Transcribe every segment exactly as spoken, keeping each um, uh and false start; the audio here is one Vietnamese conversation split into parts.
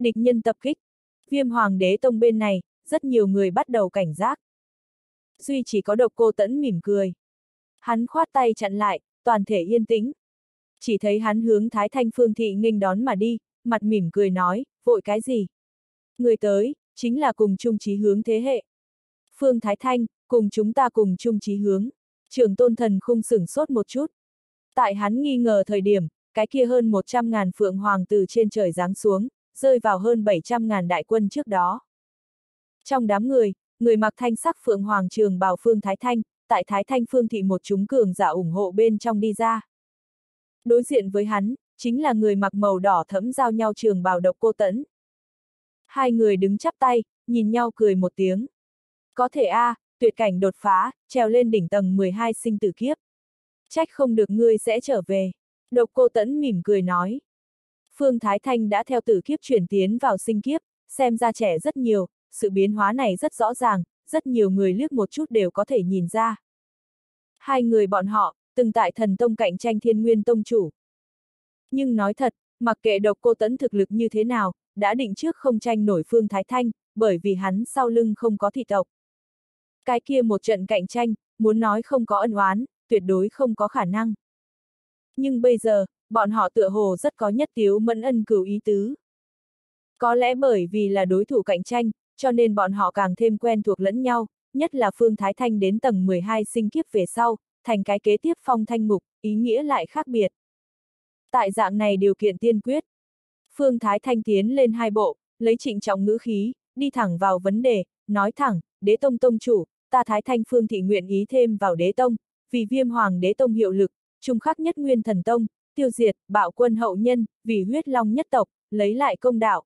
Địch nhân tập kích. Viêm Hoàng Đế Tông bên này, rất nhiều người bắt đầu cảnh giác. Duy chỉ có Độc Cô Tẫn mỉm cười. Hắn khoát tay chặn lại, toàn thể yên tĩnh. Chỉ thấy hắn hướng Thái Thanh Phương Thị nghênh đón mà đi, mặt mỉm cười nói, vội cái gì? Người tới, chính là cùng chung chí hướng thế hệ. Phương Thái Thanh, cùng chúng ta cùng chung chí hướng. Trưởng Tôn Thần Khung sửng sốt một chút. Tại hắn nghi ngờ thời điểm, cái kia hơn một trăm ngàn phượng hoàng từ trên trời giáng xuống, rơi vào hơn bảy trăm ngàn đại quân trước đó. Trong đám người, người mặc thanh sắc phượng hoàng trường bào Phương Thái Thanh, tại Thái Thanh Phương Thị một chúng cường giả ủng hộ bên trong đi ra. Đối diện với hắn, chính là người mặc màu đỏ thẫm giao nhau trường bào Độc Cô Tẫn. Hai người đứng chắp tay, nhìn nhau cười một tiếng. Có thể a, à, tuyệt cảnh đột phá, trèo lên đỉnh tầng mười hai sinh tử kiếp. Trách không được ngươi sẽ trở về. Độc Cô Tẫn mỉm cười nói. Phương Thái Thanh đã theo tử kiếp chuyển tiến vào sinh kiếp, xem ra trẻ rất nhiều, sự biến hóa này rất rõ ràng, rất nhiều người liếc một chút đều có thể nhìn ra. Hai người bọn họ, từng tại Thần Tông cạnh tranh Thiên Nguyên Tông chủ. Nhưng nói thật, mặc kệ Độc Cô Tẫn thực lực như thế nào, đã định trước không tranh nổi Phương Thái Thanh, bởi vì hắn sau lưng không có thị tộc. Cái kia một trận cạnh tranh, muốn nói không có ân oán, tuyệt đối không có khả năng. Nhưng bây giờ, bọn họ tựa hồ rất có nhất tiếu mẫn ân cửu ý tứ. Có lẽ bởi vì là đối thủ cạnh tranh, cho nên bọn họ càng thêm quen thuộc lẫn nhau, nhất là Phương Thái Thanh đến tầng mười hai sinh kiếp về sau, thành cái kế tiếp Phong Thanh Mục, ý nghĩa lại khác biệt. Tại dạng này điều kiện tiên quyết, Phương Thái Thanh tiến lên hai bộ, lấy trịnh trọng ngữ khí, đi thẳng vào vấn đề, nói thẳng, Đế Tông Tông chủ, ta Thái Thanh Phương Thị nguyện ý thêm vào Đế Tông, vì Viêm Hoàng Đế Tông hiệu lực, trung khắc nhất Nguyên Thần Tông, tiêu diệt, bạo quân hậu nhân, vì huyết long nhất tộc, lấy lại công đạo.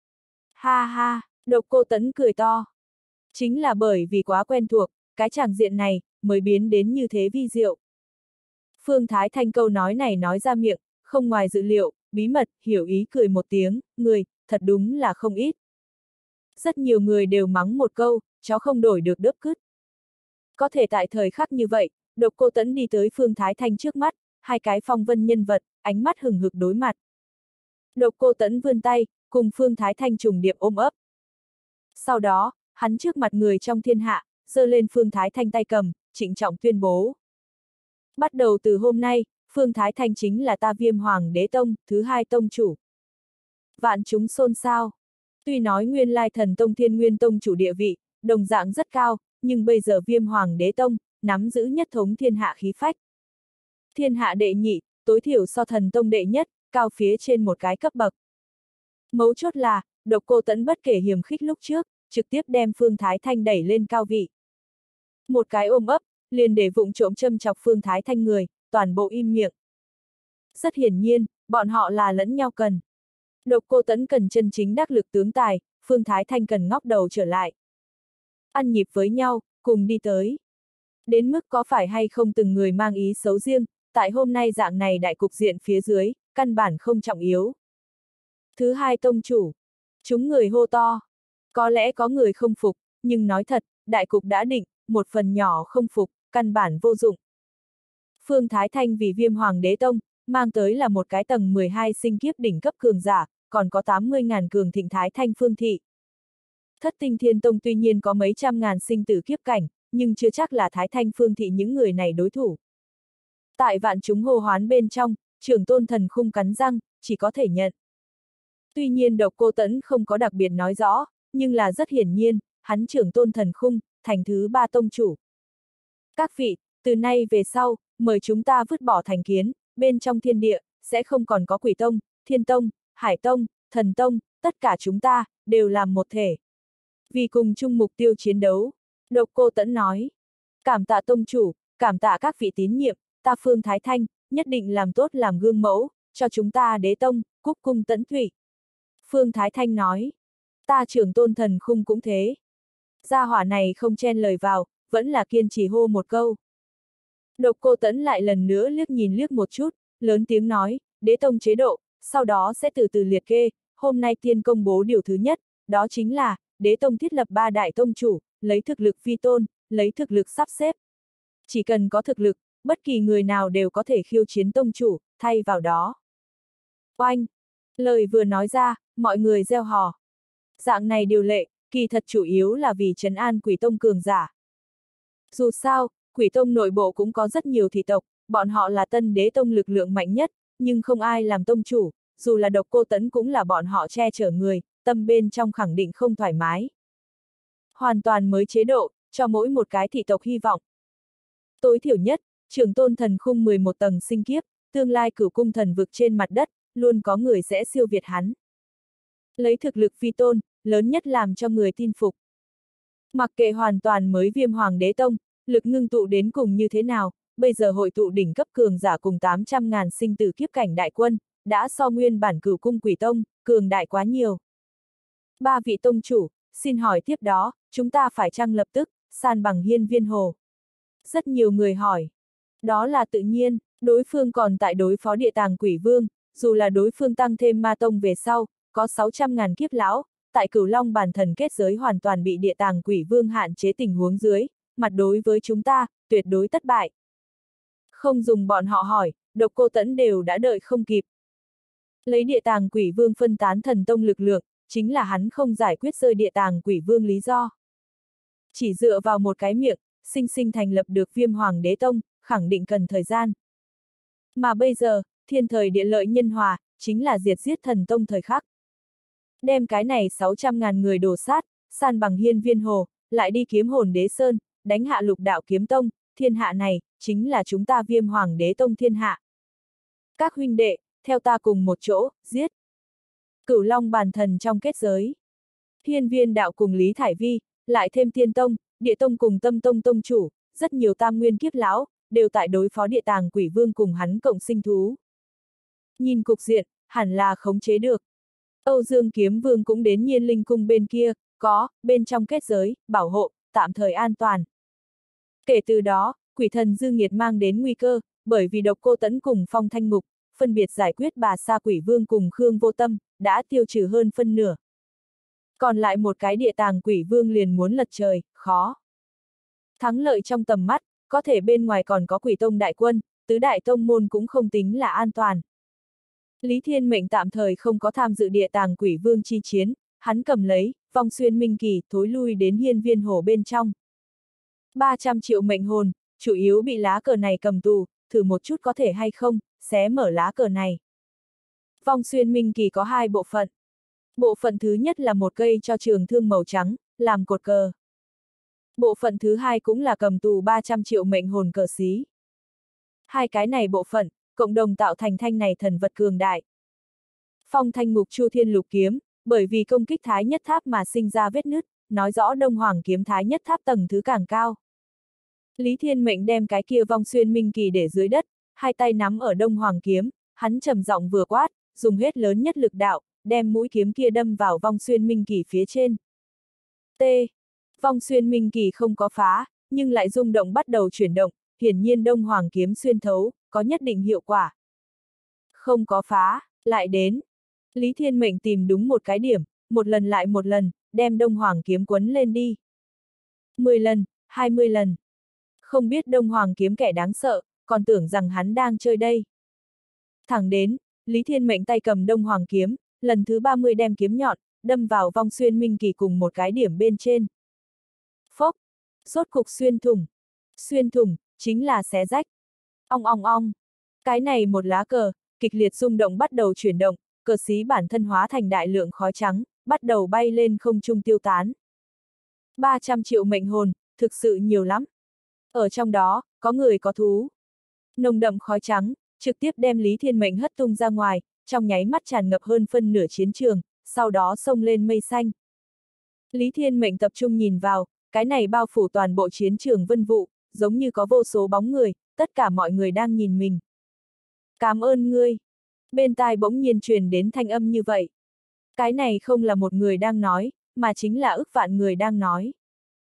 Ha ha, Độc Cô Tẫn cười to. Chính là bởi vì quá quen thuộc, cái tràng diện này, mới biến đến như thế vi diệu. Phương Thái Thanh câu nói này nói ra miệng, không ngoài dự liệu, bí mật, hiểu ý cười một tiếng, người, thật đúng là không ít. Rất nhiều người đều mắng một câu, chó không đổi được đớp cứt. Có thể tại thời khắc như vậy, Độc Cô Tẫn đi tới Phương Thái Thanh trước mắt, hai cái phong vân nhân vật, ánh mắt hừng hực đối mặt. Độc Cô Tẫn vươn tay, cùng Phương Thái Thanh trùng điệp ôm ấp. Sau đó, hắn trước mặt người trong thiên hạ, giơ lên Phương Thái Thanh tay cầm, trịnh trọng tuyên bố. Bắt đầu từ hôm nay, Phương Thái Thanh chính là ta Viêm Hoàng Đế Tông, thứ hai tông chủ. Vạn chúng xôn xao. Tuy nói nguyên lai Thần Tông Thiên Nguyên Tông chủ địa vị, đồng dạng rất cao, nhưng bây giờ Viêm Hoàng Đế Tông, nắm giữ nhất thống thiên hạ khí phách. Thiên hạ đệ nhị, tối thiểu so Thần Tông đệ nhất, cao phía trên một cái cấp bậc. Mấu chốt là, Độc Cô Tẫn bất kể hiềm khích lúc trước, trực tiếp đem Phương Thái Thanh đẩy lên cao vị. Một cái ôm ấp, liền để vụng trộm châm chọc Phương Thái Thanh người, toàn bộ im miệng. Rất hiển nhiên, bọn họ là lẫn nhau cần. Độc Cô Tẫn cần chân chính đắc lực tướng tài, Phương Thái Thanh cần ngóc đầu trở lại. Ăn nhịp với nhau, cùng đi tới. Đến mức có phải hay không từng người mang ý xấu riêng, tại hôm nay dạng này đại cục diện phía dưới, căn bản không trọng yếu. Thứ hai tông chủ. Chúng người hô to. Có lẽ có người không phục, nhưng nói thật, đại cục đã định, một phần nhỏ không phục, căn bản vô dụng. Phương Thái Thanh vì Viêm Hoàng Đế Tông, mang tới là một cái tầng mười hai sinh kiếp đỉnh cấp cường giả, còn có tám mươi ngàn cường thịnh Thái Thanh Phương Thị. Thất Tinh Thiên Tông tuy nhiên có mấy trăm ngàn sinh tử kiếp cảnh, nhưng chưa chắc là Thái Thanh Phương Thị những người này đối thủ. Tại vạn chúng hô hoán bên trong, Trưởng Tôn Thần Khung cắn răng, chỉ có thể nhận. Tuy nhiên Độc Cô Tẫn không có đặc biệt nói rõ, nhưng là rất hiển nhiên, hắn Trưởng Tôn Thần Khung, thành thứ ba tông chủ. Các vị, từ nay về sau, mời chúng ta vứt bỏ thành kiến, bên trong thiên địa, sẽ không còn có Quỷ Tông, Thiên Tông, Hải Tông, Thần Tông, tất cả chúng ta, đều làm một thể. Vì cùng chung mục tiêu chiến đấu, Độc Cô Tẫn nói. Cảm tạ tông chủ, cảm tạ các vị tín nhiệm, ta Phương Thái Thanh, nhất định làm tốt làm gương mẫu, cho chúng ta Đế Tông, cúc cung tẫn thủy. Phương Thái Thanh nói. Ta Trưởng Tôn Thần Khung cũng thế. Gia hỏa này không chen lời vào, vẫn là kiên trì hô một câu. Độc Cô Tẫn lại lần nữa liếc nhìn liếc một chút, lớn tiếng nói, Đế Tông chế độ, sau đó sẽ từ từ liệt kê, hôm nay tiên công bố điều thứ nhất, đó chính là, Đế Tông thiết lập ba đại tông chủ, lấy thực lực vi tôn, lấy thực lực sắp xếp. Chỉ cần có thực lực, bất kỳ người nào đều có thể khiêu chiến tông chủ, thay vào đó. Oanh! Lời vừa nói ra, mọi người reo hò. Dạng này điều lệ, kỳ thật chủ yếu là vì trấn an quỷ tông cường giả. Dù sao, quỷ tông nội bộ cũng có rất nhiều thị tộc, bọn họ là tân đế tông lực lượng mạnh nhất, nhưng không ai làm tông chủ, dù là Độc Cô Tấn cũng là bọn họ che chở người, tâm bên trong khẳng định không thoải mái. Hoàn toàn mới chế độ, cho mỗi một cái thị tộc hy vọng. Tối thiểu nhất, Trường Tôn Thần Khung mười một tầng sinh kiếp, tương lai Cửu Cung thần vực trên mặt đất, luôn có người sẽ siêu việt hắn. Lấy thực lực phi tôn, lớn nhất làm cho người tin phục. Mặc kệ hoàn toàn mới Viêm Hoàng Đế Tông, lực ngưng tụ đến cùng như thế nào, bây giờ hội tụ đỉnh cấp cường giả cùng tám trăm ngàn sinh tử kiếp cảnh đại quân, đã so nguyên bản Cửu Cung Quỷ Tông, cường đại quá nhiều. Ba vị tông chủ, xin hỏi tiếp đó, chúng ta phải chăng lập tức, san bằng Hiên Viên Hồ? Rất nhiều người hỏi. Đó là tự nhiên, đối phương còn tại đối phó Địa Tàng Quỷ Vương, dù là đối phương tăng thêm ma tông về sau, có sáu trăm ngàn kiếp lão, tại Cửu Long bản thần kết giới hoàn toàn bị Địa Tàng Quỷ Vương hạn chế tình huống dưới, mặt đối với chúng ta, tuyệt đối thất bại. Không dùng bọn họ hỏi, Độc Cô Tẫn đều đã đợi không kịp. Lấy Địa Tàng Quỷ Vương phân tán thần tông lực lượng, chính là hắn không giải quyết rơi Địa Tàng Quỷ Vương lý do. Chỉ dựa vào một cái miệng, sinh sinh thành lập được Viêm Hoàng Đế Tông, khẳng định cần thời gian. Mà bây giờ, thiên thời địa lợi nhân hòa, chính là diệt giết thần tông thời khắc. Đem cái này sáu trăm ngàn người đổ sát, san bằng Hiên Viên Hồ, lại đi kiếm Hồn Đế Sơn, đánh hạ Lục Đạo Kiếm Tông, thiên hạ này, chính là chúng ta Viêm Hoàng Đế Tông thiên hạ. Các huynh đệ, theo ta cùng một chỗ, giết. Cửu Long bàn thần trong kết giới. Hiên Viên Đạo cùng Lý Thải Vi, lại thêm Tiên Tông, Địa Tông cùng Tâm Tông Tông chủ, rất nhiều tam nguyên kiếp lão, đều tại đối phó Địa Tàng Quỷ Vương cùng hắn cộng sinh thú. Nhìn cục diện, hẳn là khống chế được. Âu Dương Kiếm Vương cũng đến Nhiên Linh Cung bên kia, có, bên trong kết giới, bảo hộ, tạm thời an toàn. Kể từ đó, quỷ thần dư nghiệt mang đến nguy cơ, bởi vì Độc Cô Tẫn cùng Phong Thanh Ngục, phân biệt giải quyết bà Sa Quỷ Vương cùng Khương Vô Tâm, đã tiêu trừ hơn phân nửa. Còn lại một cái Địa Tàng Quỷ Vương liền muốn lật trời, khó. Thắng lợi trong tầm mắt, có thể bên ngoài còn có Quỷ Tông đại quân, tứ đại tông môn cũng không tính là an toàn. Lý Thiên Mệnh tạm thời không có tham dự Địa Tàng Quỷ Vương chi chiến, hắn cầm lấy, Vong Xuyên Minh Kỳ, thối lui đến Hiên Viên Hồ bên trong. ba trăm triệu mệnh hồn, chủ yếu bị lá cờ này cầm tù, thử một chút có thể hay không, xé mở lá cờ này. Vong Xuyên Minh Kỳ có hai bộ phận. Bộ phận thứ nhất là một cây cho trường thương màu trắng, làm cột cờ. Bộ phận thứ hai cũng là cầm tù ba trăm triệu mệnh hồn cờ xí. Hai cái này bộ phận, cộng đồng tạo thành thanh này thần vật cường đại. Phong Thanh Ngục Chu Thiên Lục Kiếm, bởi vì công kích Thái Nhất Tháp mà sinh ra vết nứt, nói rõ Đông Hoàng Kiếm Thái Nhất Tháp tầng thứ càng cao. Lý Thiên Mệnh đem cái kia Vong Xuyên Minh Kỳ để dưới đất, hai tay nắm ở Đông Hoàng Kiếm, hắn trầm giọng vừa quát, dùng hết lớn nhất lực đạo, đem mũi kiếm kia đâm vào Vong Xuyên Minh Kỳ phía trên. T. Vong Xuyên Minh Kỳ không có phá, nhưng lại rung động bắt đầu chuyển động, hiển nhiên Đông Hoàng Kiếm xuyên thấu, có nhất định hiệu quả. Không có phá, lại đến. Lý Thiên Mệnh tìm đúng một cái điểm, một lần lại một lần, đem Đông Hoàng Kiếm quấn lên đi. mười lần, hai mươi lần. Không biết Đông Hoàng Kiếm kẻ đáng sợ, còn tưởng rằng hắn đang chơi đây. Thẳng đến, Lý Thiên Mệnh tay cầm Đông Hoàng Kiếm, lần thứ ba mươi đem kiếm nhọn, đâm vào Vong Xuyên Minh Kỳ cùng một cái điểm bên trên. Phốc, rốt cục xuyên thủng. Xuyên thủng, chính là xé rách. Ong ong ong. Cái này một lá cờ, kịch liệt rung động bắt đầu chuyển động, cờ xí bản thân hóa thành đại lượng khói trắng, bắt đầu bay lên không trung tiêu tán. ba trăm triệu mệnh hồn, thực sự nhiều lắm. Ở trong đó, có người có thú. Nồng đậm khói trắng, trực tiếp đem Lý Thiên Mệnh hất tung ra ngoài, trong nháy mắt tràn ngập hơn phân nửa chiến trường, sau đó xông lên mây xanh. Lý Thiên Mệnh tập trung nhìn vào, cái này bao phủ toàn bộ chiến trường vân vụ, giống như có vô số bóng người, tất cả mọi người đang nhìn mình. Cảm ơn ngươi. Bên tai bỗng nhiên truyền đến thanh âm như vậy. Cái này không là một người đang nói, mà chính là ức vạn người đang nói.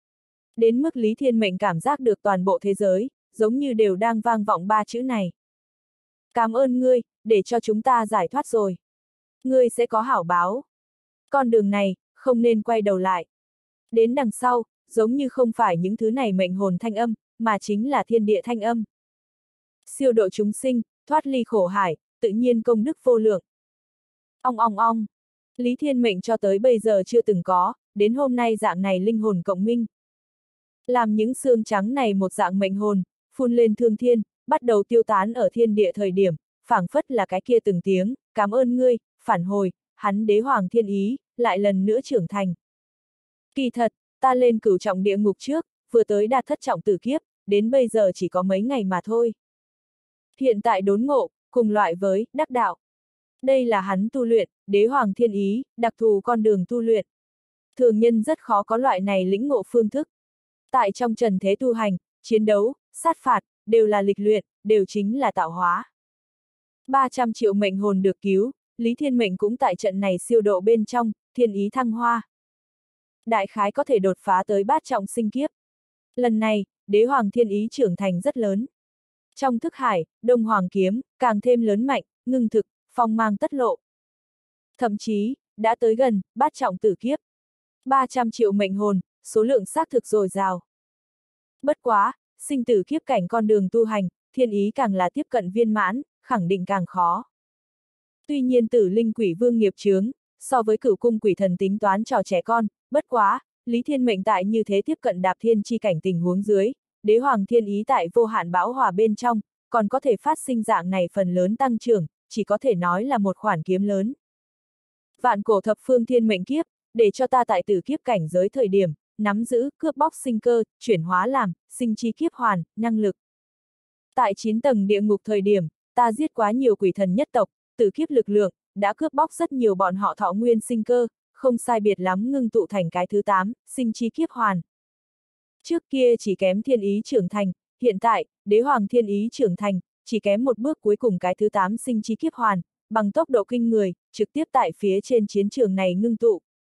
Đến mức Lý Thiên Mệnh cảm giác được toàn bộ thế giới, giống như đều đang vang vọng ba chữ này. Cảm ơn ngươi, để cho chúng ta giải thoát rồi. Ngươi sẽ có hảo báo. Con đường này, không nên quay đầu lại. Đến đằng sau, giống như không phải những thứ này mệnh hồn thanh âm, mà chính là thiên địa thanh âm. Siêu độ chúng sinh, thoát ly khổ hải, tự nhiên công đức vô lượng. Ong ong ong. Lý Thiên Mệnh cho tới bây giờ chưa từng có, đến hôm nay dạng này linh hồn cộng minh. Làm những xương trắng này một dạng mệnh hồn, phun lên thương thiên, bắt đầu tiêu tán ở thiên địa thời điểm, phảng phất là cái kia từng tiếng, cảm ơn ngươi, phản hồi, hắn đế hoàng thiên ý, lại lần nữa trưởng thành. Kỳ thật, ta lên cửu trọng địa ngục trước, vừa tới đạt thất trọng tử kiếp, đến bây giờ chỉ có mấy ngày mà thôi. Hiện tại đốn ngộ, cùng loại với đắc đạo. Đây là hắn tu luyện, đế hoàng thiên ý, đặc thù con đường tu luyện. Thường nhân rất khó có loại này lĩnh ngộ phương thức. Tại trong trần thế tu hành, chiến đấu, sát phạt, đều là lịch luyện, đều chính là tạo hóa. ba trăm triệu mệnh hồn được cứu, Lý Thiên Mệnh cũng tại trận này siêu độ bên trong, thiên ý thăng hoa. Đại khái có thể đột phá tới bát trọng sinh kiếp. Lần này, đế hoàng thiên ý trưởng thành rất lớn. Trong thức hải, đông hoàng kiếm, càng thêm lớn mạnh, ngưng thực, phong mang tất lộ. Thậm chí, đã tới gần, bát trọng tử kiếp. ba trăm triệu mệnh hồn, số lượng xác thực dồi dào. Bất quá, sinh tử kiếp cảnh con đường tu hành, thiên ý càng là tiếp cận viên mãn, khẳng định càng khó. Tuy nhiên tử linh quỷ vương nghiệp chướng, so với cửu cung quỷ thần tính toán trò trẻ con, bất quá, Lý Thiên Mệnh tại như thế tiếp cận đạp thiên chi cảnh tình huống dưới, đế hoàng thiên ý tại vô hạn bão hòa bên trong, còn có thể phát sinh dạng này phần lớn tăng trưởng, chỉ có thể nói là một khoản kiếm lớn. Vạn cổ thập phương thiên mệnh kiếp, để cho ta tại tử kiếp cảnh giới thời điểm, nắm giữ, cướp bóc sinh cơ, chuyển hóa làm, sinh chi kiếp hoàn, năng lực. Tại chín tầng địa ngục thời điểm, ta giết quá nhiều quỷ thần nhất tộc, tử kiếp lực lượng, đã cướp bóc rất nhiều bọn họ thọ nguyên sinh cơ, không sai biệt lắm ngưng tụ thành cái thứ tám, sinh chi kiếp hoàn. Trước kia chỉ kém thiên ý trưởng thành, hiện tại, đế hoàng thiên ý trưởng thành, chỉ kém một bước cuối cùng cái thứ tám sinh chi kiếp hoàn, bằng tốc độ kinh người, trực tiếp tại phía trên chiến trường này ngưng tụ.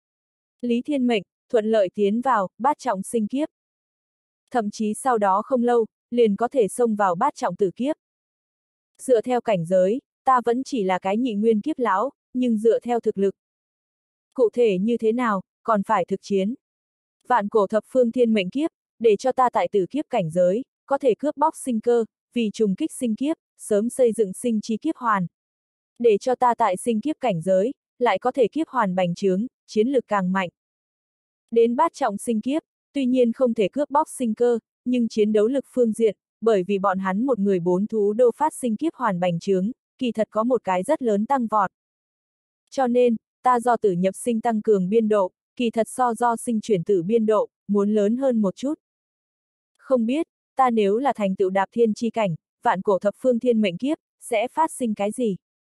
Lý Thiên Mệnh, thuận lợi tiến vào, bát trọng sinh kiếp. Thậm chí sau đó không lâu, liền có thể xông vào bát trọng tử kiếp. Dựa theo cảnh giới, ta vẫn chỉ là cái nhị nguyên kiếp lão, nhưng dựa theo thực lực. Cụ thể như thế nào, còn phải thực chiến. Vạn cổ thập phương thiên mệnh kiếp, để cho ta tại tử kiếp cảnh giới, có thể cướp bóc sinh cơ, vì trùng kích sinh kiếp, sớm xây dựng sinh chi kiếp hoàn. Để cho ta tại sinh kiếp cảnh giới, lại có thể kiếp hoàn bành trướng, chiến lực càng mạnh. Đến bát trọng sinh kiếp, tuy nhiên không thể cướp bóc sinh cơ, nhưng chiến đấu lực phương diện, bởi vì bọn hắn một người bốn thú đô phát sinh kiếp hoàn bành trướng, kỳ thật có một cái rất lớn tăng vọt. Cho nên, ta do tử nhập sinh tăng cường biên độ, kỳ thật so do sinh chuyển tử biên độ, muốn lớn hơn một chút. Không biết, ta nếu là thành tựu đạp thiên chi cảnh, vạn cổ thập phương thiên mệnh kiếp, sẽ phát sinh cái gì?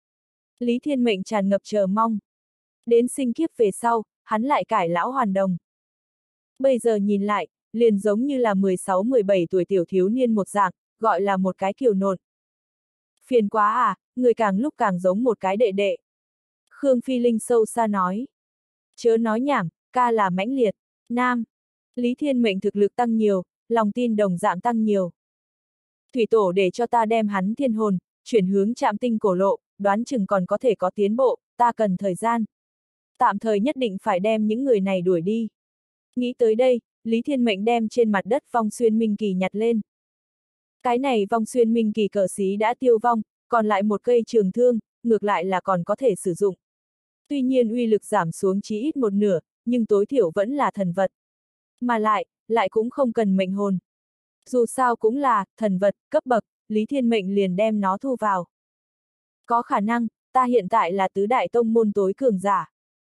Lý Thiên Mệnh tràn ngập chờ mong. Đến sinh kiếp về sau, hắn lại cải lão hoàn đồng. Bây giờ nhìn lại, liền giống như là mười sáu mười bảy tuổi tiểu thiếu niên một dạng, gọi là một cái kiều nộn. Phiền quá à, người càng lúc càng giống một cái đệ đệ. Khương Phi Linh sâu xa nói. Chớ nói nhảm, ca là mãnh liệt. Nam. Lý Thiên Mệnh thực lực tăng nhiều, lòng tin đồng dạng tăng nhiều. Thủy tổ để cho ta đem hắn thiên hồn, chuyển hướng trạm tinh cổ lộ, đoán chừng còn có thể có tiến bộ, ta cần thời gian. Tạm thời nhất định phải đem những người này đuổi đi. Nghĩ tới đây, Lý Thiên Mệnh đem trên mặt đất vong xuyên minh kỳ nhặt lên. Cái này vong xuyên minh kỳ cờ xí đã tiêu vong, còn lại một cây trường thương, ngược lại là còn có thể sử dụng. Tuy nhiên uy lực giảm xuống chí ít một nửa, nhưng tối thiểu vẫn là thần vật. Mà lại, lại cũng không cần mệnh hồn. Dù sao cũng là, thần vật, cấp bậc, Lý Thiên Mệnh liền đem nó thu vào. Có khả năng, ta hiện tại là tứ đại tông môn tối cường giả.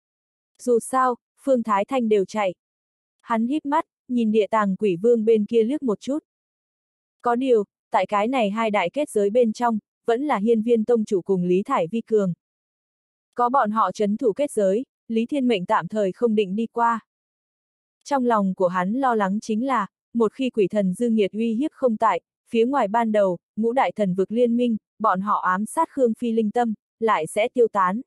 Dù sao, Phương Thái Thanh đều chạy. Hắn híp mắt, nhìn địa tàng quỷ vương bên kia liếc một chút. Có điều, tại cái này hai đại kết giới bên trong, vẫn là Hiên Viên tông chủ cùng Lý Thải Vi cường. Có bọn họ trấn thủ kết giới, Lý Thiên Mệnh tạm thời không định đi qua. Trong lòng của hắn lo lắng chính là, một khi quỷ thần dư nghiệt uy hiếp không tại, phía ngoài ban đầu, ngũ đại thần vực liên minh, bọn họ ám sát Khương Phi Linh tâm, lại sẽ tiêu tán.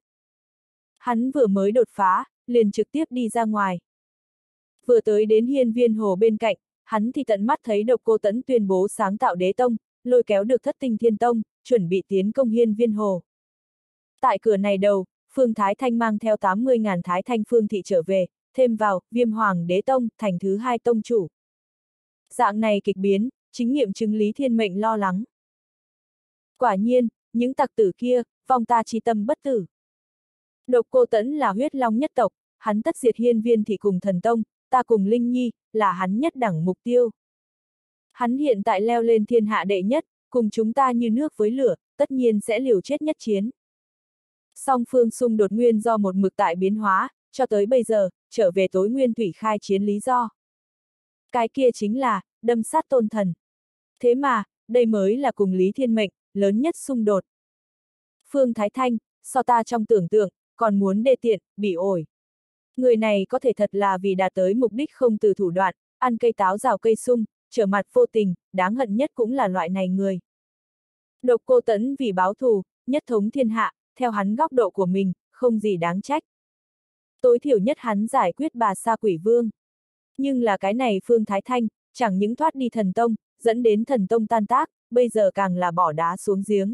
Hắn vừa mới đột phá, liền trực tiếp đi ra ngoài. Vừa tới đến Hiên Viên hồ bên cạnh, hắn thì tận mắt thấy Độc Cô Tẫn tuyên bố sáng tạo đế tông, lôi kéo được Thất Tinh Thiên Tông, chuẩn bị tiến công Hiên Viên hồ. Tại cửa này đầu, Phương Thái Thanh mang theo tám mươi ngàn Thái Thanh Phương thị trở về, thêm vào, Viêm Hoàng Đế Tông, thành thứ hai tông chủ. Dạng này kịch biến, chính nghiệm chứng Lý Thiên Mệnh lo lắng. Quả nhiên, những tặc tử kia, vong ta chi tâm bất tử. Độc Cô Tẫn là huyết long nhất tộc, hắn tất diệt Hiên Viên Thị cùng Thần Tông, ta cùng Linh Nhi, là hắn nhất đẳng mục tiêu. Hắn hiện tại leo lên thiên hạ đệ nhất, cùng chúng ta như nước với lửa, tất nhiên sẽ liều chết nhất chiến. Song phương xung đột nguyên do một mực tại biến hóa, cho tới bây giờ, trở về tối nguyên thủy khai chiến lý do. Cái kia chính là, đâm sát tôn thần. Thế mà, đây mới là cùng Lý Thiên Mệnh, lớn nhất xung đột. Phương Thái Thanh, so ta trong tưởng tượng, còn muốn đê tiện, bị ổi. Người này có thể thật là vì đạt tới mục đích không từ thủ đoạn, ăn cây táo rào cây sung, trở mặt vô tình, đáng hận nhất cũng là loại này người. Độc Cô Tẫn vì báo thù, nhất thống thiên hạ, theo hắn góc độ của mình, không gì đáng trách. Tối thiểu nhất hắn giải quyết bà Sa Quỷ Vương. Nhưng là cái này Phương Thái Thanh, chẳng những thoát đi thần tông, dẫn đến thần tông tan tác, bây giờ càng là bỏ đá xuống giếng.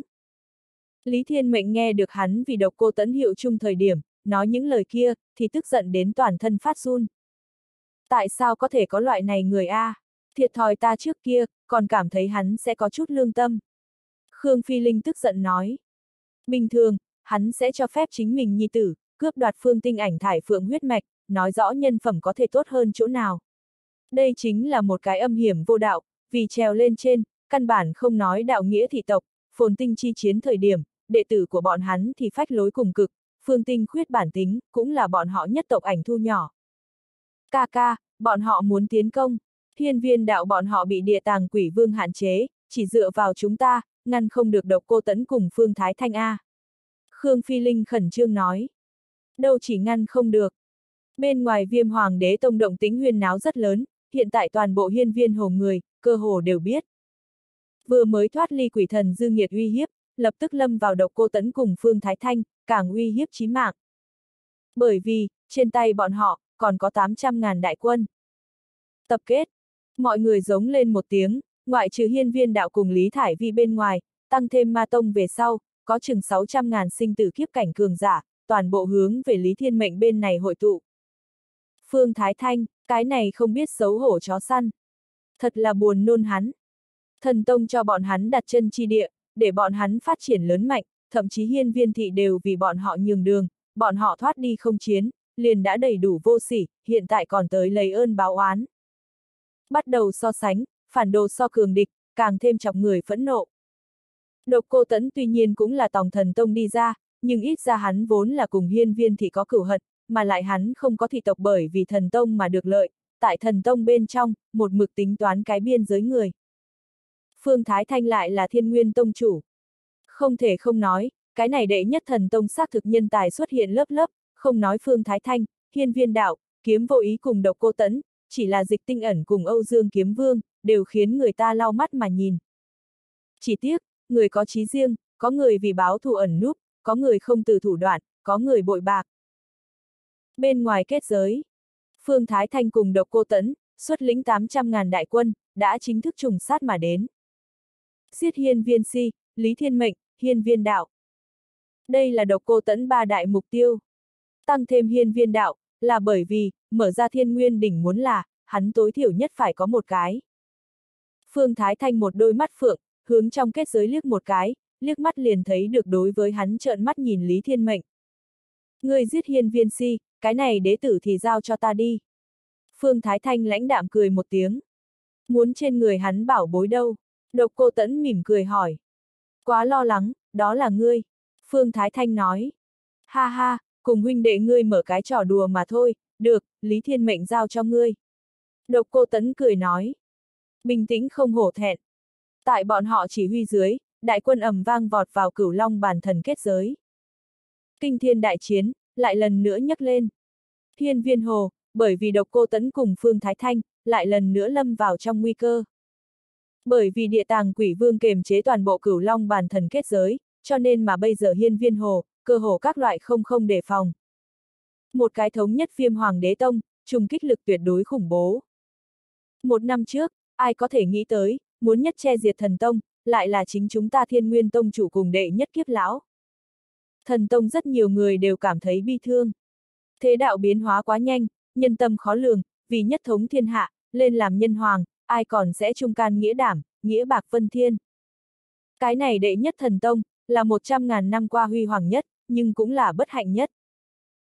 Lý Thiên Mệnh nghe được hắn vì Độc Cô Tẫn hiệu chung thời điểm, nói những lời kia, thì tức giận đến toàn thân phát run. Tại sao có thể có loại này người a? À? Thiệt thòi ta trước kia, còn cảm thấy hắn sẽ có chút lương tâm. Khương Phi Linh tức giận nói. Bình thường, hắn sẽ cho phép chính mình nhi tử, cướp đoạt Phương Tinh Ảnh thải phượng huyết mạch, nói rõ nhân phẩm có thể tốt hơn chỗ nào. Đây chính là một cái âm hiểm vô đạo, vì trèo lên trên, căn bản không nói đạo nghĩa thị tộc, phồn tinh chi chiến thời điểm, đệ tử của bọn hắn thì phách lối cùng cực, Phương Tinh khuyết bản tính, cũng là bọn họ nhất tộc ảnh thu nhỏ. Ca ca, bọn họ muốn tiến công, Hiên Viên đạo bọn họ bị địa tàng quỷ vương hạn chế, chỉ dựa vào chúng ta, ngăn không được Độc Cô Tẫn cùng Phương Thái Thanh A. Khương Phi Linh khẩn trương nói. Đâu chỉ ngăn không được. Bên ngoài Viêm Hoàng Đế Tông động tính huyên náo rất lớn, hiện tại toàn bộ Hiên Viên hồ người, cơ hồ đều biết. Vừa mới thoát ly quỷ thần dư nghiệt uy hiếp, lập tức lâm vào Độc Cô Tẫn cùng Phương Thái Thanh, càng uy hiếp chí mạng. Bởi vì, trên tay bọn họ, còn có tám trăm ngàn đại quân. Tập kết. Mọi người giống lên một tiếng, ngoại trừ Hiên Viên đạo cùng Lý Thải Vi bên ngoài, tăng thêm Ma Tông về sau, có chừng sáu trăm ngàn sinh tử kiếp cảnh cường giả, toàn bộ hướng về Lý Thiên Mệnh bên này hội tụ. Phương Thái Thanh, cái này không biết xấu hổ chó săn. Thật là buồn nôn hắn. Thần Tông cho bọn hắn đặt chân chi địa, để bọn hắn phát triển lớn mạnh, thậm chí Hiên Viên Thị đều vì bọn họ nhường đường, bọn họ thoát đi không chiến, liền đã đầy đủ vô sỉ, hiện tại còn tới lấy ơn báo oán. Bắt đầu so sánh, phản đồ so cường địch, càng thêm chọc người phẫn nộ. Độc Cô Tẫn tuy nhiên cũng là tòng thần tông đi ra, nhưng ít ra hắn vốn là cùng Hiên Viên Thị có cửu hận, mà lại hắn không có thị tộc bởi vì thần tông mà được lợi, tại thần tông bên trong, một mực tính toán cái biên giới người. Phương Thái Thanh lại là Thiên Nguyên Tông chủ. Không thể không nói, cái này đệ nhất thần tông xác thực nhân tài xuất hiện lớp lớp, không nói Phương Thái Thanh, Hiên Viên đạo, Kiếm Vô Ý cùng Độc Cô Tẫn, chỉ là Dịch Tinh Ẩn cùng Âu Dương Kiếm Vương, đều khiến người ta lau mắt mà nhìn. Chỉ tiếc, người có chí riêng, có người vì báo thù ẩn núp, có người không từ thủ đoạn, có người bội bạc. Bên ngoài kết giới, Phương Thái Thanh cùng Độc Cô Tẫn, xuất lĩnh tám trăm ngàn đại quân, đã chính thức trùng sát mà đến. Giết Hiên Viên Si, Lý Thiên Mệnh, Hiên Viên đạo. Đây là Độc Cô Tẫn ba đại mục tiêu. Tăng thêm Hiên Viên đạo, là bởi vì, mở ra Thiên Nguyên đỉnh muốn là, hắn tối thiểu nhất phải có một cái. Phương Thái Thanh một đôi mắt phượng, hướng trong kết giới liếc một cái, liếc mắt liền thấy được đối với hắn trợn mắt nhìn Lý Thiên Mệnh. Ngươi giết Hiên Viên Si, cái này đế tử thì giao cho ta đi. Phương Thái Thanh lãnh đạm cười một tiếng. Muốn trên người hắn bảo bối đâu? Độc Cô Tẫn mỉm cười hỏi. Quá lo lắng, đó là ngươi. Phương Thái Thanh nói. Ha ha, cùng huynh đệ ngươi mở cái trò đùa mà thôi, được, Lý Thiên Mệnh giao cho ngươi. Độc Cô Tẫn cười nói. Bình tĩnh không hổ thẹn. Tại bọn họ chỉ huy dưới, đại quân ầm vang vọt vào Cửu Long bản thần kết giới. Kinh thiên đại chiến, lại lần nữa nhấc lên. Hiên Viên hồ, bởi vì Độc Cô Tẫn cùng Phương Thái Thanh, lại lần nữa lâm vào trong nguy cơ. Bởi vì địa tàng quỷ vương kềm chế toàn bộ Cửu Long bản thần kết giới, cho nên mà bây giờ Hiên Viên hồ, cơ hồ các loại không không đề phòng. Một cái thống nhất Viêm Hoàng Đế Tông, trùng kích lực tuyệt đối khủng bố. Một năm trước, ai có thể nghĩ tới, muốn nhất che diệt thần tông, lại là chính chúng ta Thiên Nguyên Tông chủ cùng đệ nhất kiếp lão. Thần tông rất nhiều người đều cảm thấy bi thương. Thế đạo biến hóa quá nhanh, nhân tâm khó lường, vì nhất thống thiên hạ, lên làm nhân hoàng, ai còn sẽ trung can nghĩa đảm, nghĩa bạc vân thiên. Cái này đệ nhất thần tông, là một trăm ngàn năm qua huy hoàng nhất, nhưng cũng là bất hạnh nhất.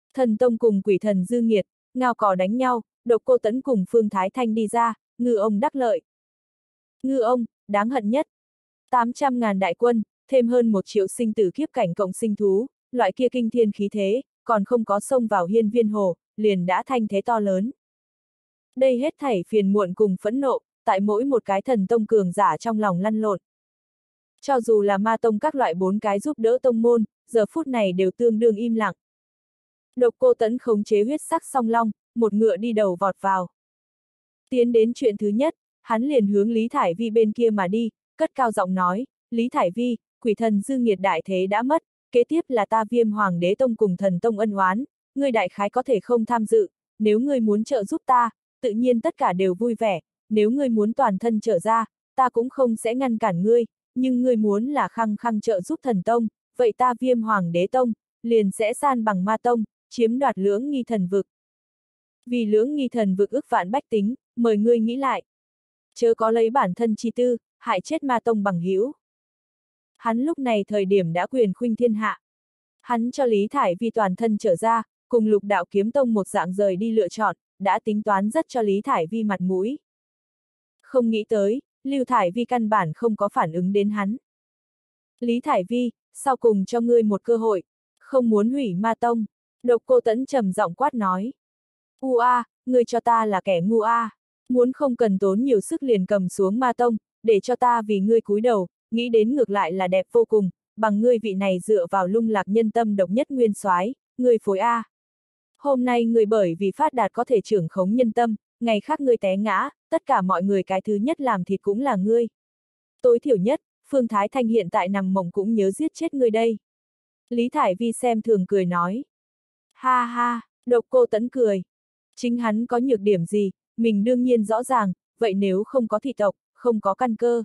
Thần tông cùng quỷ thần dư nghiệt, ngao cò đánh nhau, Độc Cô Tẫn cùng Phương Thái Thanh đi ra, ngư ông đắc lợi. Ngư ông, đáng hận nhất. tám trăm ngàn đại quân, thêm hơn một triệu sinh tử kiếp cảnh cộng sinh thú, loại kia kinh thiên khí thế, còn không có xông vào hiên viên hồ, liền đã thanh thế to lớn. Đây hết thảy phiền muộn cùng phẫn nộ, tại mỗi một cái thần tông cường giả trong lòng lăn lộn. Cho dù là ma tông các loại bốn cái giúp đỡ tông môn, giờ phút này đều tương đương im lặng. Độc Cô Tẫn khống chế huyết sắc song long, một ngựa đi đầu vọt vào. Tiến đến chuyện thứ nhất, hắn liền hướng Lý Thải Vi bên kia mà đi, cất cao giọng nói, Lý Thải Vi, quỷ thần dư nghiệt đại thế đã mất, kế tiếp là ta Viêm Hoàng Đế Tông cùng thần tông ân oán, ngươi đại khái có thể không tham dự, nếu ngươi muốn trợ giúp ta, tự nhiên tất cả đều vui vẻ, nếu ngươi muốn toàn thân trở ra, ta cũng không sẽ ngăn cản ngươi, nhưng ngươi muốn là khăng khăng trợ giúp thần tông, vậy ta Viêm Hoàng Đế Tông, liền sẽ san bằng ma tông, chiếm đoạt Lưỡng Nghi Thần Vực. Vì Lưỡng Nghi Thần Vực ức vạn bách tính, mời ngươi nghĩ lại. Chớ có lấy bản thân chi tư, hại chết ma tông bằng hữu. Hắn lúc này thời điểm đã quyền khuynh thiên hạ. Hắn cho Lý Thải Vi toàn thân trở ra, cùng Lục Đạo Kiếm Tông một dạng rời đi lựa chọn, đã tính toán rất cho Lý Thải Vi mặt mũi. Không nghĩ tới, Lưu Thải Vi căn bản không có phản ứng đến hắn. Lý Thải Vi, sau cùng cho ngươi một cơ hội, không muốn hủy ma tông. Độc Cô Tẫn trầm giọng quát nói. U a, ngươi cho ta là kẻ ngu a, muốn không cần tốn nhiều sức liền cầm xuống ma tông, để cho ta vì ngươi cúi đầu, nghĩ đến ngược lại là đẹp vô cùng, bằng ngươi vị này dựa vào lung lạc nhân tâm độc nhất nguyên soái, ngươi phối a. Hôm nay ngươi bởi vì phát đạt có thể trưởng khống nhân tâm, ngày khác ngươi té ngã, tất cả mọi người cái thứ nhất làm thịt cũng là ngươi. Tối thiểu nhất, Phương Thái Thanh hiện tại nằm mộng cũng nhớ giết chết ngươi đây. Lý Thải Vi xem thường cười nói. Ha ha, Độc Cô Tẫn cười. Chính hắn có nhược điểm gì, mình đương nhiên rõ ràng, vậy nếu không có thị tộc, không có căn cơ.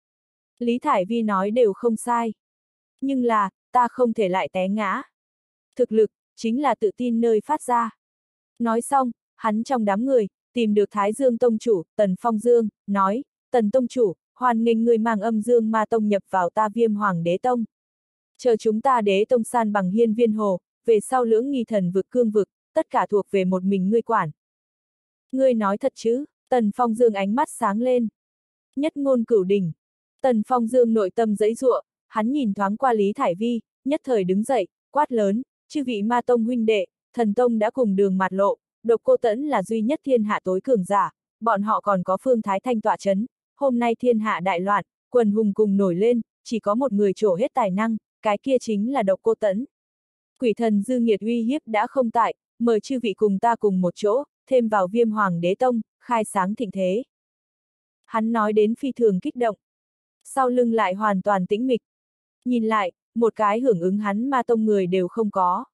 Lý Thải Vi nói đều không sai. Nhưng là, ta không thể lại té ngã. Thực lực, chính là tự tin nơi phát ra. Nói xong, hắn trong đám người, tìm được Thái Dương Tông Chủ, Tần Phong Dương, nói, Tần Tông Chủ, hoan nghênh người mang âm dương ma tông nhập vào ta Viêm Hoàng Đế Tông. Chờ chúng ta Đế Tông san bằng hiên viên hồ, về sau Lưỡng Nghi Thần Vực cương vực, tất cả thuộc về một mình ngươi quản. Ngươi nói thật chứ? Tần Phong Dương ánh mắt sáng lên. Nhất ngôn cửu đỉnh. Tần Phong Dương nội tâm giãy giụa, hắn nhìn thoáng qua Lý Thải Vi, nhất thời đứng dậy, quát lớn, chư vị ma tông huynh đệ, thần tông đã cùng đường mạt lộ, Độc Cô Tẫn là duy nhất thiên hạ tối cường giả, bọn họ còn có Phương Thái Thanh tọa chấn, hôm nay thiên hạ đại loạn, quần hùng cùng nổi lên, chỉ có một người trổ hết tài năng, cái kia chính là Độc Cô Tẫn. Quỷ thần dư nghiệt uy hiếp đã không tại, mời chư vị cùng ta cùng một chỗ, thêm vào Viêm Hoàng Đế Tông, khai sáng thịnh thế. Hắn nói đến phi thường kích động. Sau lưng lại hoàn toàn tĩnh mịch. Nhìn lại, một cái hưởng ứng hắn ma tông người đều không có.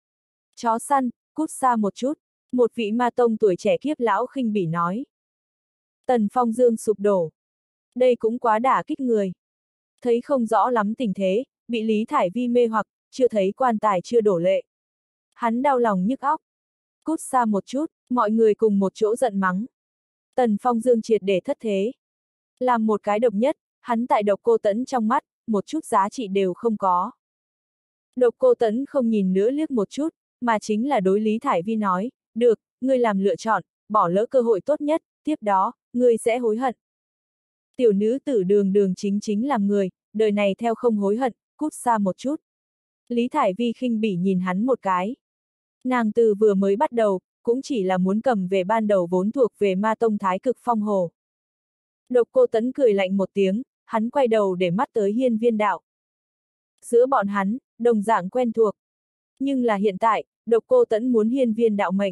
Chó săn, cút xa một chút, một vị ma tông tuổi trẻ kiếp lão khinh bỉ nói. Tần Phong Dương sụp đổ. Đây cũng quá đả kích người. Thấy không rõ lắm tình thế, bị Lý Thải Vi mê hoặc, chưa thấy quan tài chưa đổ lệ. Hắn đau lòng nhức óc. Cút xa một chút, mọi người cùng một chỗ giận mắng. Tần Phong Dương triệt để thất thế. Làm một cái độc nhất, hắn tại Độc Cô Tẫn trong mắt, một chút giá trị đều không có. Độc Cô Tẫn không nhìn nữa liếc một chút, mà chính là đối Lý Thải Vi nói, được, ngươi làm lựa chọn, bỏ lỡ cơ hội tốt nhất, tiếp đó, ngươi sẽ hối hận. Tiểu nữ tử đường đường chính chính làm người, đời này theo không hối hận, cút xa một chút. Lý Thải Vi khinh bỉ nhìn hắn một cái. Nàng từ vừa mới bắt đầu, cũng chỉ là muốn cầm về ban đầu vốn thuộc về ma tông Thái Cực Phong Hồ. Độc Cô Tẫn cười lạnh một tiếng, hắn quay đầu để mắt tới hiên viên đạo. Giữa bọn hắn, đồng dạng quen thuộc. Nhưng là hiện tại, Độc Cô Tẫn muốn hiên viên đạo mệnh.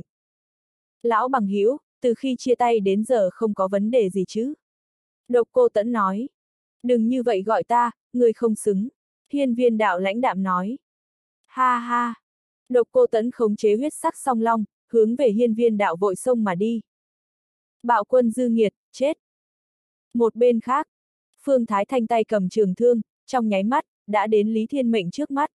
Lão bằng hữu, từ khi chia tay đến giờ không có vấn đề gì chứ? Độc Cô Tẫn nói. Đừng như vậy gọi ta, người không xứng. Hiên viên đạo lãnh đạm nói. Ha ha. Độc Cô Tẫn khống chế huyết sắc song long, hướng về hiên viên đạo vội xông mà đi. Bạo quân dư nghiệt, chết. Một bên khác, Phương Thái Thanh tay cầm trường thương, trong nháy mắt, đã đến Lý Thiên Mệnh trước mắt.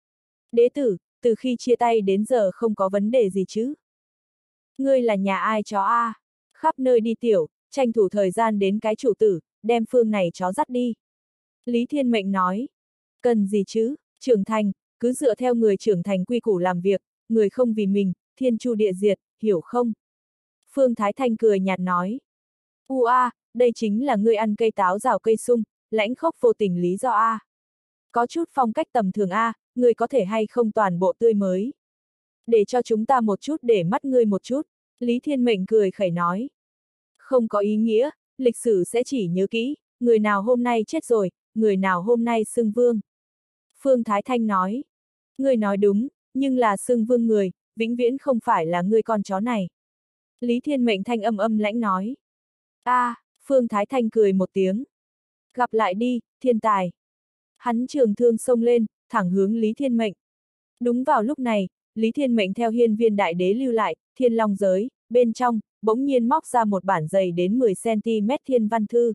Đế tử, từ khi chia tay đến giờ không có vấn đề gì chứ? Ngươi là nhà ai chó a? À? Khắp nơi đi tiểu, tranh thủ thời gian đến cái chủ tử, đem phương này chó dắt đi. Lý Thiên Mệnh nói. Cần gì chứ, trưởng thành, cứ dựa theo người trưởng thành quy củ làm việc, người không vì mình, thiên chu địa diệt, hiểu không? Phương Thái Thanh cười nhạt nói. U a, đây chính là ngươi ăn cây táo rào cây sung, lãnh khốc vô tình lý do a. Có chút phong cách tầm thường a, ngươi có thể hay không toàn bộ tươi mới. Để cho chúng ta một chút để mắt ngươi một chút, Lý Thiên Mệnh cười khẩy nói. Không có ý nghĩa, lịch sử sẽ chỉ nhớ kỹ, người nào hôm nay chết rồi, người nào hôm nay xưng vương. Phương Thái Thanh nói. Ngươi nói đúng, nhưng là xưng vương người, vĩnh viễn không phải là ngươi con chó này. Lý Thiên Mệnh thanh âm âm lãnh nói. A, à, Phương Thái Thanh cười một tiếng. Gặp lại đi, thiên tài. Hắn trường thương xông lên, thẳng hướng Lý Thiên Mệnh. Đúng vào lúc này, Lý Thiên Mệnh theo hiên viên đại đế lưu lại, thiên long giới, bên trong, bỗng nhiên móc ra một bản dày đến mười xăng ti mét thiên văn thư.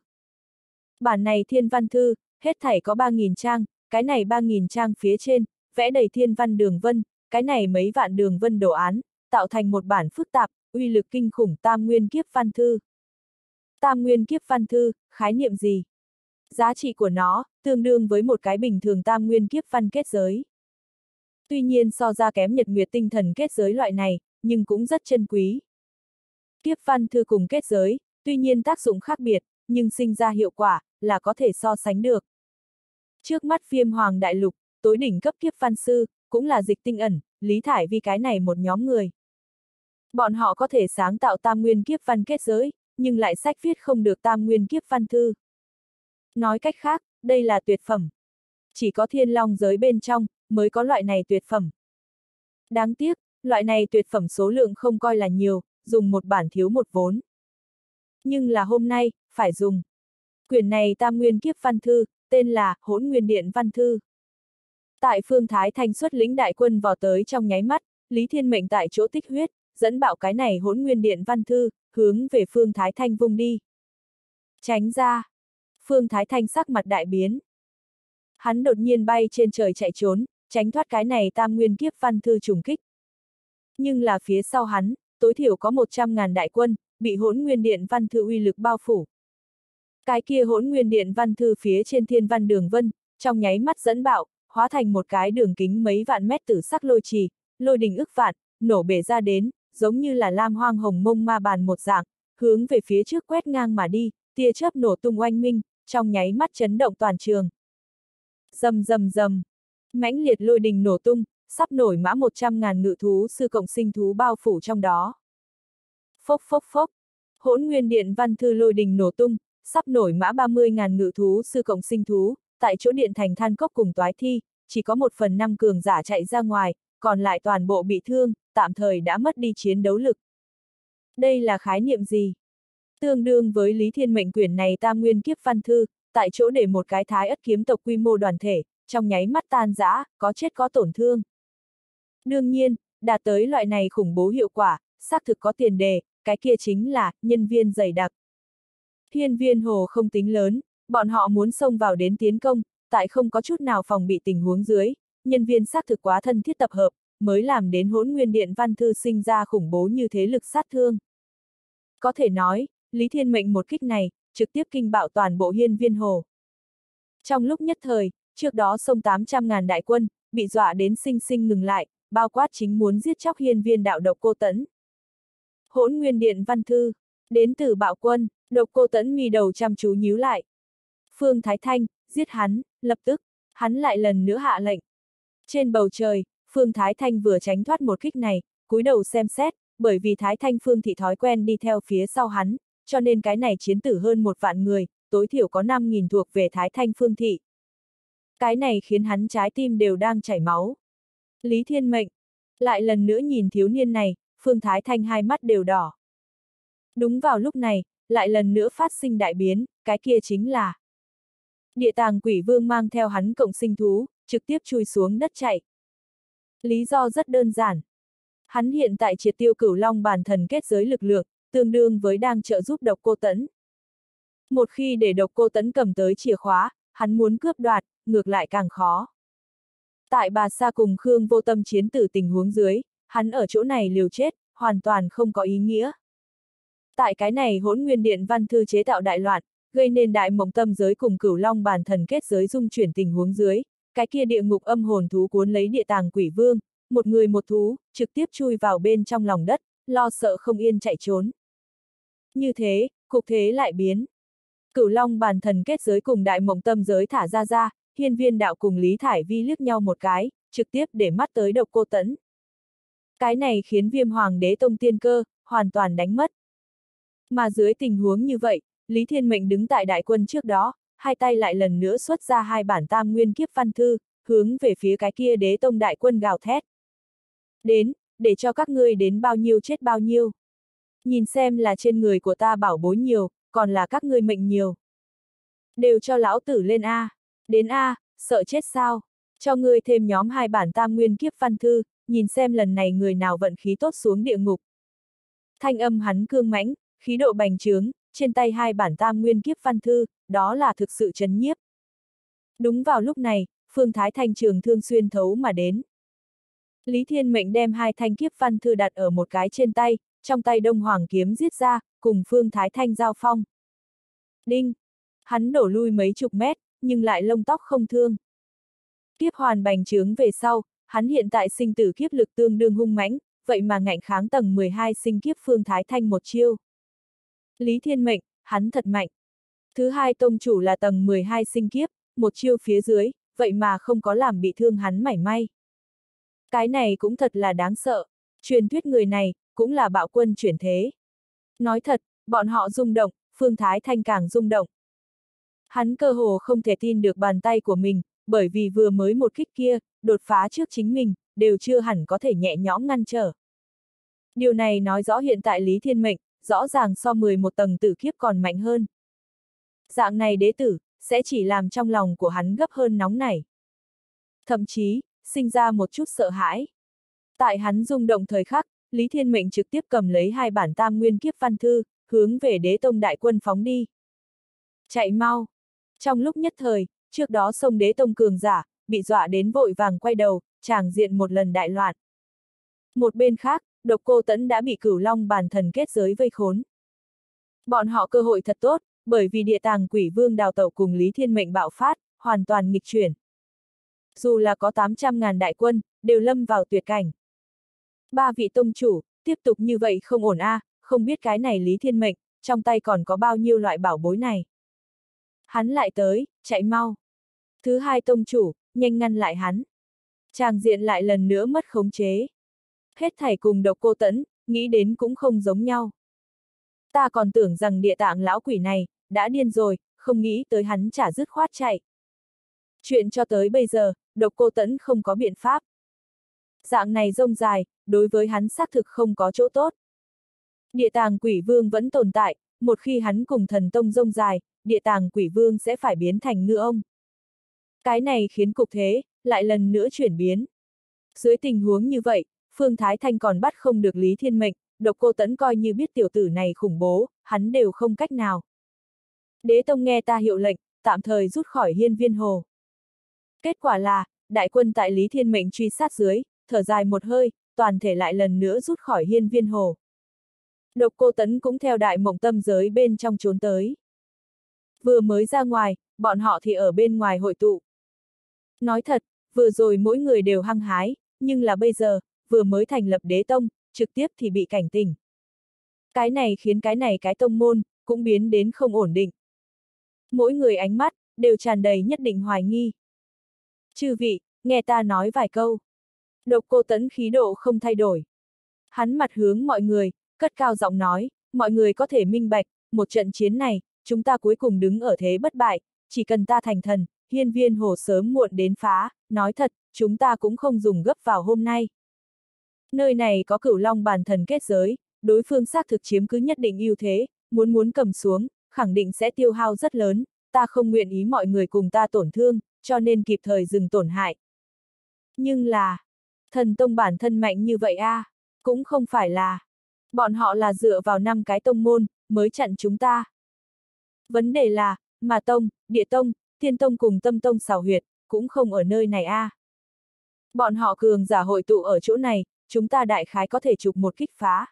Bản này thiên văn thư, hết thảy có ba nghìn trang, cái này ba nghìn trang phía trên, vẽ đầy thiên văn đường vân, cái này mấy vạn đường vân đồ án, tạo thành một bản phức tạp, uy lực kinh khủng tam nguyên kiếp văn thư. Tam nguyên kiếp văn thư, khái niệm gì? Giá trị của nó, tương đương với một cái bình thường tam nguyên kiếp văn kết giới. Tuy nhiên so ra kém nhật nguyệt tinh thần kết giới loại này, nhưng cũng rất chân quý. Kiếp văn thư cùng kết giới, tuy nhiên tác dụng khác biệt, nhưng sinh ra hiệu quả, là có thể so sánh được. Trước mắt Viêm Hoàng Đại Lục, tối đỉnh cấp kiếp văn sư, cũng là Dịch Tinh Ẩn, Lý Thải Vi cái này một nhóm người. Bọn họ có thể sáng tạo tam nguyên kiếp văn kết giới, nhưng lại sách viết không được tam nguyên kiếp văn thư. Nói cách khác, đây là tuyệt phẩm. Chỉ có thiên long giới bên trong, mới có loại này tuyệt phẩm. Đáng tiếc, loại này tuyệt phẩm số lượng không coi là nhiều, dùng một bản thiếu một vốn. Nhưng là hôm nay, phải dùng. Quyển này tam nguyên kiếp văn thư, tên là Hỗn Nguyên Điện Văn Thư. Tại Phương Thái Thanh xuất lĩnh đại quân vào tới trong nháy mắt, Lý Thiên Mệnh tại chỗ tích huyết, dẫn bảo cái này Hỗn Nguyên Điện Văn Thư, hướng về Phương Thái Thanh vung đi. Tránh ra. Phương Thái Thanh sắc mặt đại biến. Hắn đột nhiên bay trên trời chạy trốn, tránh thoát cái này tam nguyên kiếp văn thư trùng kích. Nhưng là phía sau hắn, tối thiểu có một trăm ngàn đại quân, bị Hỗn Nguyên Điện Văn Thư uy lực bao phủ. Cái kia Hỗn Nguyên Điện Văn Thư phía trên thiên văn đường vân, trong nháy mắt dẫn bạo, hóa thành một cái đường kính mấy vạn mét tử sắc lôi trì, lôi đình ức vạn, nổ bể ra đến, giống như là lam hoang hồng mông ma bàn một dạng, hướng về phía trước quét ngang mà đi, tia chớp nổ tung oanh minh, trong nháy mắt chấn động toàn trường. Rầm rầm rầm, mãnh liệt lôi đình nổ tung, sắp nổi mã một trăm ngàn ngự thú sư cộng sinh thú bao phủ trong đó. Phốc phốc phốc, Hỗn Nguyên Điện Văn Thư lôi đình nổ tung, sắp nổi mã ba mươi ngàn ngự thú sư cộng sinh thú, tại chỗ điện thành than cốc cùng toái thi, chỉ có một phần năm cường giả chạy ra ngoài, còn lại toàn bộ bị thương, tạm thời đã mất đi chiến đấu lực. Đây là khái niệm gì? Tương đương với Lý Thiên Mệnh quyển này tam nguyên kiếp văn thư, tại chỗ để một cái Thái Ất kiếm tộc quy mô đoàn thể, trong nháy mắt tan rã, có chết có tổn thương. Đương nhiên, đạt tới loại này khủng bố hiệu quả, xác thực có tiền đề, cái kia chính là nhân viên dày đặc. Hiên Viên Hồ không tính lớn, bọn họ muốn xông vào đến tiến công, tại không có chút nào phòng bị tình huống dưới, nhân viên xác thực quá thân thiết tập hợp, mới làm đến Hỗn Nguyên Điện Văn Thư sinh ra khủng bố như thế lực sát thương. Có thể nói, Lý Thiên Mệnh một kích này, trực tiếp kinh bạo toàn bộ Hiên Viên Hồ. Trong lúc nhất thời, trước đó xông tám trăm ngàn đại quân, bị dọa đến sinh sinh ngừng lại, bao quát chính muốn giết chóc Hiên Viên đạo Độc Cô Tẫn. Hỗn Nguyên Điện Văn Thư, đến từ bạo quân, Độc Cô Tẫn mì đầu chăm chú nhíu lại. Phương Thái Thanh, giết hắn, lập tức, hắn lại lần nữa hạ lệnh. Trên bầu trời, Phương Thái Thanh vừa tránh thoát một kích này, cúi đầu xem xét, bởi vì Thái Thanh Phương thị thói quen đi theo phía sau hắn, cho nên cái này chiến tử hơn một vạn người, tối thiểu có năm nghìn thuộc về Thái Thanh Phương thị. Cái này khiến hắn trái tim đều đang chảy máu. Lý Thiên Mệnh, lại lần nữa nhìn thiếu niên này, Phương Thái Thanh hai mắt đều đỏ. Đúng vào lúc này, lại lần nữa phát sinh đại biến, cái kia chính là Địa Tàng Quỷ Vương mang theo hắn cộng sinh thú, trực tiếp chui xuống đất chạy. Lý do rất đơn giản. Hắn hiện tại triệt tiêu Cửu Long bản thần kết giới lực lượng, tương đương với đang trợ giúp Độc Cô Tẫn. Một khi để Độc Cô Tẫn cầm tới chìa khóa, hắn muốn cướp đoạt, ngược lại càng khó. Tại Bà Sa cùng Khương Vô Tâm chiến tử tình huống dưới, hắn ở chỗ này liều chết, hoàn toàn không có ý nghĩa. Tại cái này Hỗn Nguyên Điện Văn Thư chế tạo đại loạn, gây nên đại mộng tâm giới cùng Cửu Long bản thần kết giới dung chuyển tình huống dưới, cái kia địa ngục âm hồn thú cuốn lấy Địa Tàng Quỷ Vương, một người một thú, trực tiếp chui vào bên trong lòng đất, lo sợ không yên chạy trốn. Như thế, cục thế lại biến. Cửu Long bàn thần kết giới cùng Đại Mộng Tâm giới thả ra ra, Hiên Viên Đạo cùng Lý Thải Vi liếc nhau một cái, trực tiếp để mắt tới Độc Cô Tẫn. Cái này khiến Viêm Hoàng Đế Tông tiên cơ, hoàn toàn đánh mất. Mà dưới tình huống như vậy, Lý Thiên Mệnh đứng tại đại quân trước đó, hai tay lại lần nữa xuất ra hai bản tam nguyên kiếp văn thư, hướng về phía cái kia Đế Tông đại quân gào thét. Đến, để cho các ngươi đến bao nhiêu chết bao nhiêu. Nhìn xem là trên người của ta bảo bối nhiều, còn là các ngươi mệnh nhiều. Đều cho lão tử lên A. Đến A, sợ chết sao? Cho ngươi thêm nhóm hai bản tam nguyên kiếp văn thư, nhìn xem lần này người nào vận khí tốt xuống địa ngục. Thanh âm hắn cương mãnh, khí độ bành trướng, trên tay hai bản tam nguyên kiếp văn thư, đó là thực sự chấn nhiếp. Đúng vào lúc này, Phương Thái Thanh trường thương xuyên thấu mà đến. Lý Thiên Mệnh đem hai thanh kiếp văn thư đặt ở một cái trên tay, trong tay Đông Hoàng kiếm giết ra, cùng Phương Thái Thanh giao phong. Đinh! Hắn đổ lui mấy chục mét, nhưng lại lông tóc không thương. Kiếp hoàn bành trướng về sau, hắn hiện tại sinh tử kiếp lực tương đương hung mãnh, vậy mà ngạnh kháng tầng mười hai sinh kiếp Phương Thái Thanh một chiêu. Lý Thiên Mệnh, hắn thật mạnh. Thứ hai tông chủ là tầng mười hai sinh kiếp, một chiêu phía dưới, vậy mà không có làm bị thương hắn mảy may. Cái này cũng thật là đáng sợ, truyền thuyết người này, cũng là bạo quân chuyển thế. Nói thật, bọn họ rung động, Phương Thái Thanh càng rung động. Hắn cơ hồ không thể tin được bàn tay của mình, bởi vì vừa mới một kích kia, đột phá trước chính mình, đều chưa hẳn có thể nhẹ nhõm ngăn trở. Điều này nói rõ hiện tại Lý Thiên Mệnh, rõ ràng so mười một tầng tử kiếp còn mạnh hơn. Dạng này đế tử, sẽ chỉ làm trong lòng của hắn gấp hơn nóng nảy. Thậm chí, sinh ra một chút sợ hãi. Tại hắn rung động thời khắc, Lý Thiên Mệnh trực tiếp cầm lấy hai bản tam nguyên kiếp văn thư, hướng về Đế Tông đại quân phóng đi. Chạy mau! Trong lúc nhất thời, trước đó xông Đế Tông cường giả, bị dọa đến vội vàng quay đầu, tràng diện một lần đại loạn. Một bên khác, Độc Cô Tẫn đã bị Cửu Long bàn thần kết giới vây khốn. Bọn họ cơ hội thật tốt, bởi vì địa tàng quỷ vương đào tẩu cùng Lý Thiên Mệnh bạo phát, hoàn toàn nghịch chuyển. Dù là có tám trăm ngàn đại quân, đều lâm vào tuyệt cảnh. Ba vị tông chủ, tiếp tục như vậy không ổn a, à, không biết cái này Lý Thiên Mệnh, trong tay còn có bao nhiêu loại bảo bối này. Hắn lại tới, chạy mau. Thứ hai tông chủ, nhanh ngăn lại hắn. Tràng diện lại lần nữa mất khống chế. Hết thảy cùng Độc Cô Tẫn, nghĩ đến cũng không giống nhau. Ta còn tưởng rằng địa tạng lão quỷ này, đã điên rồi, không nghĩ tới hắn chả dứt khoát chạy. Chuyện cho tới bây giờ, Độc Cô Tẫn không có biện pháp. Dạng này rông dài, đối với hắn xác thực không có chỗ tốt. Địa tàng quỷ vương vẫn tồn tại, một khi hắn cùng thần tông rông dài, địa tàng quỷ vương sẽ phải biến thành ngư ông. Cái này khiến cục thế, lại lần nữa chuyển biến. Dưới tình huống như vậy, Phương Thái Thanh còn bắt không được Lý Thiên Mệnh, Độc Cô Tẫn coi như biết tiểu tử này khủng bố, hắn đều không cách nào. Đế Tông nghe ta hiệu lệnh, tạm thời rút khỏi Hiên Viên Hồ. Kết quả là, đại quân tại Lý Thiên Mệnh truy sát dưới, thở dài một hơi, toàn thể lại lần nữa rút khỏi Hiên Viên Hồ. Độc Cô Tẫn cũng theo Đại Mộng Tâm giới bên trong trốn tới. Vừa mới ra ngoài, bọn họ thì ở bên ngoài hội tụ. Nói thật, vừa rồi mỗi người đều hăng hái, nhưng là bây giờ, vừa mới thành lập Đế Tông, trực tiếp thì bị cảnh tỉnh. Cái này khiến cái này cái tông môn, cũng biến đến không ổn định. Mỗi người ánh mắt, đều tràn đầy nhất định hoài nghi. Chư vị, nghe ta nói vài câu. Độc Cô Tẫn khí độ không thay đổi. Hắn mặt hướng mọi người, cất cao giọng nói, mọi người có thể minh bạch, một trận chiến này, chúng ta cuối cùng đứng ở thế bất bại, chỉ cần ta thành thần, Hiên Viên Hồ sớm muộn đến phá, nói thật, chúng ta cũng không dùng gấp vào hôm nay. Nơi này có Cửu Long bàn thần kết giới, đối phương xác thực chiếm cứ nhất định ưu thế, muốn muốn cầm xuống, khẳng định sẽ tiêu hao rất lớn, ta không nguyện ý mọi người cùng ta tổn thương, cho nên kịp thời dừng tổn hại. Nhưng là, thần tông bản thân mạnh như vậy a, à, cũng không phải là, bọn họ là dựa vào năm cái tông môn, mới chặn chúng ta. Vấn đề là, mà tông, địa tông, thiên tông cùng tâm tông xào huyệt, cũng không ở nơi này a. À. Bọn họ cường giả hội tụ ở chỗ này, chúng ta đại khái có thể chụp một kích phá.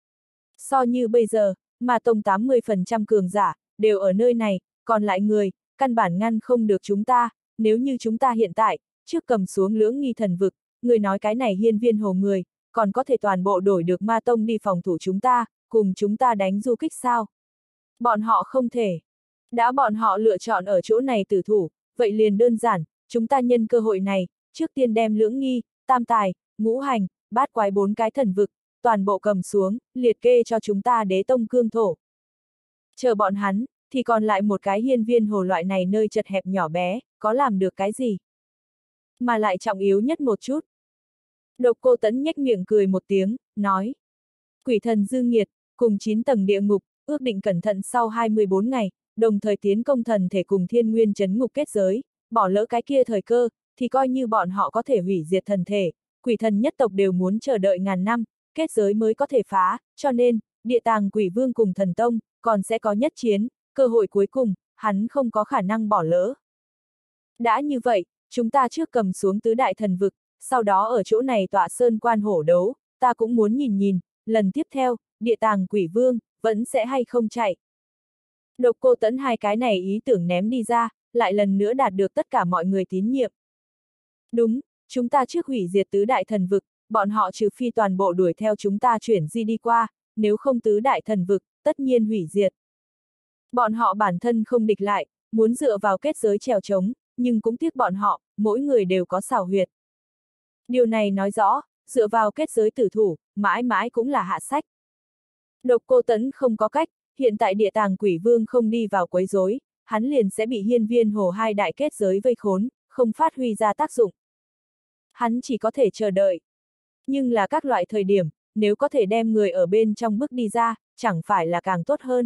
So như bây giờ, mà tông tám mươi phần trăm cường giả, đều ở nơi này, còn lại người, căn bản ngăn không được chúng ta, nếu như chúng ta hiện tại, trước cầm xuống Lưỡng Nghi Thần Vực, người nói cái này hiên viên hồ người, còn có thể toàn bộ đổi được ma tông đi phòng thủ chúng ta, cùng chúng ta đánh du kích sao? Bọn họ không thể. Đã bọn họ lựa chọn ở chỗ này tử thủ, vậy liền đơn giản, chúng ta nhân cơ hội này, trước tiên đem lưỡng nghi, tam tài, ngũ hành, bát quái bốn cái thần vực, toàn bộ cầm xuống, liệt kê cho chúng ta đế tông cương thổ. Chờ bọn hắn, thì còn lại một cái hiên viên hồ loại này nơi chật hẹp nhỏ bé, có làm được cái gì? Mà lại trọng yếu nhất một chút. Độc Cô Tẫn nhếch miệng cười một tiếng, nói. Quỷ thần dư nghiệt, cùng chín tầng địa ngục, ước định cẩn thận sau hai mươi bốn ngày, đồng thời tiến công thần thể cùng thiên nguyên chấn ngục kết giới, bỏ lỡ cái kia thời cơ, thì coi như bọn họ có thể hủy diệt thần thể, quỷ thần nhất tộc đều muốn chờ đợi ngàn năm, kết giới mới có thể phá, cho nên, địa tàng quỷ vương cùng thần tông, còn sẽ có nhất chiến, cơ hội cuối cùng, hắn không có khả năng bỏ lỡ. Đã như vậy, chúng ta trước cầm xuống tứ đại thần vực, sau đó ở chỗ này tọa sơn quan hổ đấu, ta cũng muốn nhìn nhìn, lần tiếp theo, địa tàng quỷ vương, vẫn sẽ hay không chạy. Độc Cô Tẫn hai cái này ý tưởng ném đi ra, lại lần nữa đạt được tất cả mọi người tín nhiệm. Đúng, chúng ta trước hủy diệt tứ đại thần vực, bọn họ trừ phi toàn bộ đuổi theo chúng ta chuyển di đi qua, nếu không tứ đại thần vực, tất nhiên hủy diệt. Bọn họ bản thân không địch lại, muốn dựa vào kết giới trèo trống, nhưng cũng tiếc bọn họ, mỗi người đều có xảo huyệt. Điều này nói rõ, dựa vào kết giới tử thủ, mãi mãi cũng là hạ sách. Độc Cô Tẫn không có cách, hiện tại địa tàng quỷ vương không đi vào quấy rối, hắn liền sẽ bị hiên viên hồ hai đại kết giới vây khốn, không phát huy ra tác dụng. Hắn chỉ có thể chờ đợi. Nhưng là các loại thời điểm, nếu có thể đem người ở bên trong bước đi ra, chẳng phải là càng tốt hơn.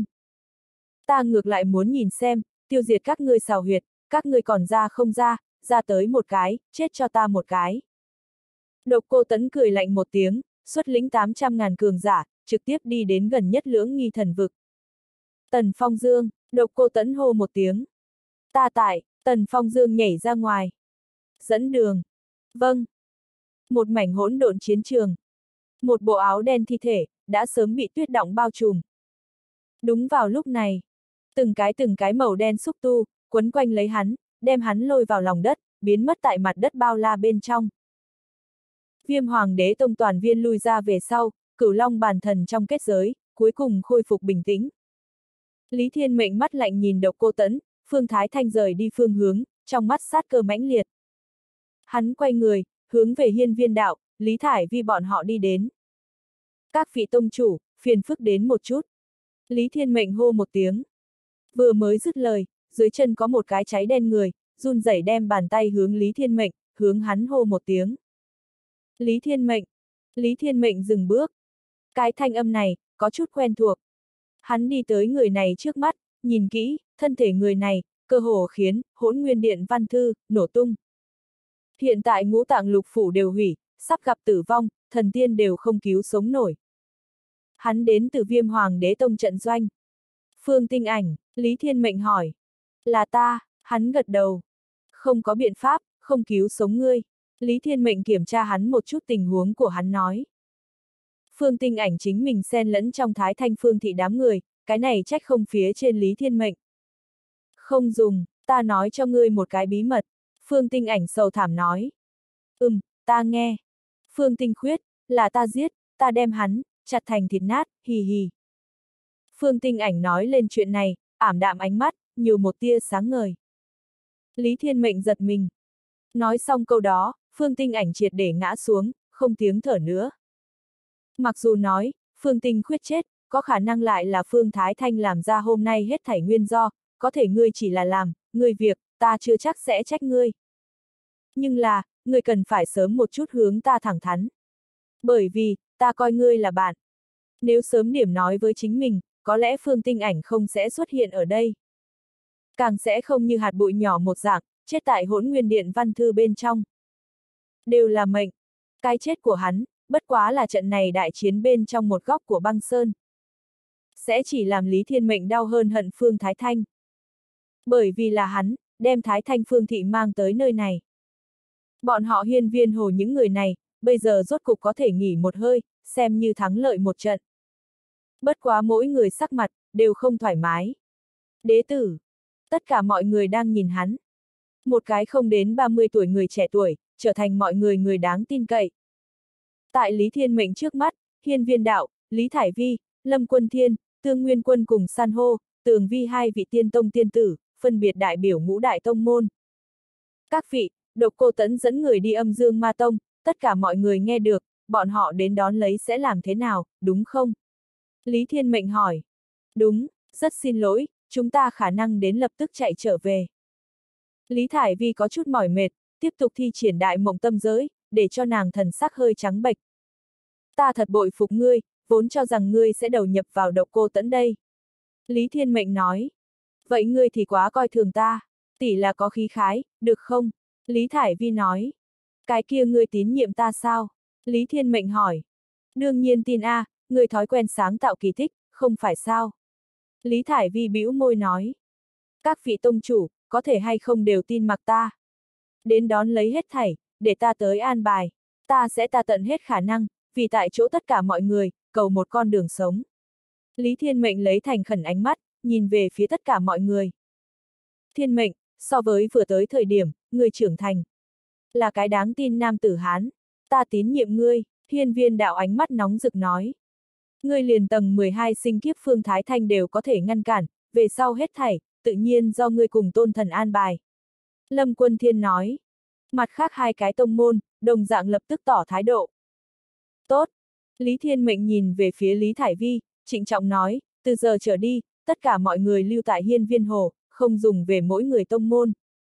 Ta ngược lại muốn nhìn xem, tiêu diệt các ngươi xào huyệt, các ngươi còn ra không ra, ra tới một cái, chết cho ta một cái. Độc Cô Tẫn cười lạnh một tiếng, xuất lĩnh tám trăm ngàn cường giả, trực tiếp đi đến gần nhất lưỡng nghi thần vực. Tần Phong Dương, Độc Cô Tẫn hô một tiếng. Ta tại, Tần Phong Dương nhảy ra ngoài. Dẫn đường. Vâng. Một mảnh hỗn độn chiến trường. Một bộ áo đen thi thể, đã sớm bị tuyết đọng bao trùm. Đúng vào lúc này, từng cái từng cái màu đen xúc tu, quấn quanh lấy hắn, đem hắn lôi vào lòng đất, biến mất tại mặt đất bao la bên trong. Viêm Hoàng Đế Tông toàn viên lui ra về sau, Cửu Long bàn thần trong kết giới, cuối cùng khôi phục bình tĩnh. Lý Thiên Mệnh mắt lạnh nhìn Độc Cô Tẫn, Phương Thái Thanh rời đi phương hướng, trong mắt sát cơ mãnh liệt. Hắn quay người, hướng về Hiên Viên Đạo, Lý Thải Vi bọn họ đi đến. Các vị tông chủ, phiền phức đến một chút. Lý Thiên Mệnh hô một tiếng. Vừa mới dứt lời, dưới chân có một cái cháy đen người, run rẩy đem bàn tay hướng Lý Thiên Mệnh, hướng hắn hô một tiếng. Lý Thiên Mệnh. Lý Thiên Mệnh dừng bước. Cái thanh âm này, có chút quen thuộc. Hắn đi tới người này trước mắt, nhìn kỹ, thân thể người này, cơ hồ khiến, Hỗn Nguyên Điện văn thư, nổ tung. Hiện tại ngũ tạng lục phủ đều hủy, sắp gặp tử vong, thần tiên đều không cứu sống nổi. Hắn đến từ Viêm Hoàng Đế Tông trận doanh. Phương Tinh Ảnh, Lý Thiên Mệnh hỏi. Là ta, hắn gật đầu. Không có biện pháp, không cứu sống ngươi. Lý Thiên Mệnh kiểm tra hắn một chút tình huống của hắn nói. Phương Tinh Ảnh chính mình xen lẫn trong Thái Thanh Phương thị đám người, cái này trách không phía trên Lý Thiên Mệnh. Không dùng, ta nói cho ngươi một cái bí mật. Phương Tinh Ảnh sầu thảm nói. Ừm, ta nghe. Phương Tinh Khuyết, là ta giết, ta đem hắn, chặt thành thịt nát, hì hì. Phương Tinh Ảnh nói lên chuyện này, ảm đạm ánh mắt, nhiều một tia sáng ngời. Lý Thiên Mệnh giật mình. Nói xong câu đó, Phương Tinh Ảnh triệt để ngã xuống, không tiếng thở nữa. Mặc dù nói, Phương Tinh Khuyết chết, có khả năng lại là Phương Thái Thanh làm ra hôm nay hết thảy nguyên do, có thể ngươi chỉ là làm, ngươi việc, ta chưa chắc sẽ trách ngươi. Nhưng là, ngươi cần phải sớm một chút hướng ta thẳng thắn. Bởi vì, ta coi ngươi là bạn. Nếu sớm điểm nói với chính mình, có lẽ Phương Tinh Ảnh không sẽ xuất hiện ở đây. Càng sẽ không như hạt bụi nhỏ một dạng, chết tại Hỗn Nguyên Điện văn thư bên trong. Đều là mệnh. Cái chết của hắn, bất quá là trận này đại chiến bên trong một góc của băng sơn. Sẽ chỉ làm Lý Thiên Mệnh đau hơn hận Phương Thái Thanh. Bởi vì là hắn, đem Thái Thanh Phương thị mang tới nơi này. Bọn họ Hiên Viên Hồ những người này, bây giờ rốt cục có thể nghỉ một hơi, xem như thắng lợi một trận. Bất quá mỗi người sắc mặt, đều không thoải mái. Đế tử. Tất cả mọi người đang nhìn hắn. Một cái không đến ba mươi tuổi người trẻ tuổi, trở thành mọi người người đáng tin cậy. Tại Lý Thiên Mệnh trước mắt, Hiên Viên Đạo, Lý Thải Vi, Lâm Quân Thiên, Tương Nguyên Quân cùng San hô, Tường Vi hai vị tiên tông tiên tử, phân biệt đại biểu ngũ đại tông môn. Các vị, Độc Cô Tẫn dẫn người đi Âm Dương Ma Tông, tất cả mọi người nghe được, bọn họ đến đón lấy sẽ làm thế nào, đúng không? Lý Thiên Mệnh hỏi. Đúng, rất xin lỗi, chúng ta khả năng đến lập tức chạy trở về. Lý Thải Vi có chút mỏi mệt, tiếp tục thi triển đại mộng tâm giới, để cho nàng thần sắc hơi trắng bệch. Ta thật bội phục ngươi, vốn cho rằng ngươi sẽ đầu nhập vào Độc Cô Tẫn đây. Lý Thiên Mệnh nói. Vậy ngươi thì quá coi thường ta, tỷ là có khí khái, được không? Lý Thải Vi nói. Cái kia ngươi tín nhiệm ta sao? Lý Thiên Mệnh hỏi. Đương nhiên tin a, à, ngươi thói quen sáng tạo kỳ tích, không phải sao? Lý Thải Vi bĩu môi nói. Các vị tông chủ, có thể hay không đều tin mặc ta. Đến đón lấy hết thảy, để ta tới an bài. Ta sẽ ta tận hết khả năng, vì tại chỗ tất cả mọi người, cầu một con đường sống. Lý Thiên Mệnh lấy thành khẩn ánh mắt, nhìn về phía tất cả mọi người. Thiên Mệnh, so với vừa tới thời điểm, người trưởng thành. Là cái đáng tin nam tử Hán. Ta tín nhiệm ngươi, Hiên Viên Đạo ánh mắt nóng rực nói. Ngươi liền tầng mười hai sinh kiếp Phương Thái Thanh đều có thể ngăn cản, về sau hết thảy, tự nhiên do ngươi cùng tôn thần an bài. Lâm Quân Thiên nói. Mặt khác hai cái tông môn, đồng dạng lập tức tỏ thái độ. Tốt. Lý Thiên Mệnh nhìn về phía Lý Thải Vi, trịnh trọng nói, từ giờ trở đi, tất cả mọi người lưu tại Hiên Viên Hồ, không dùng về mỗi người tông môn.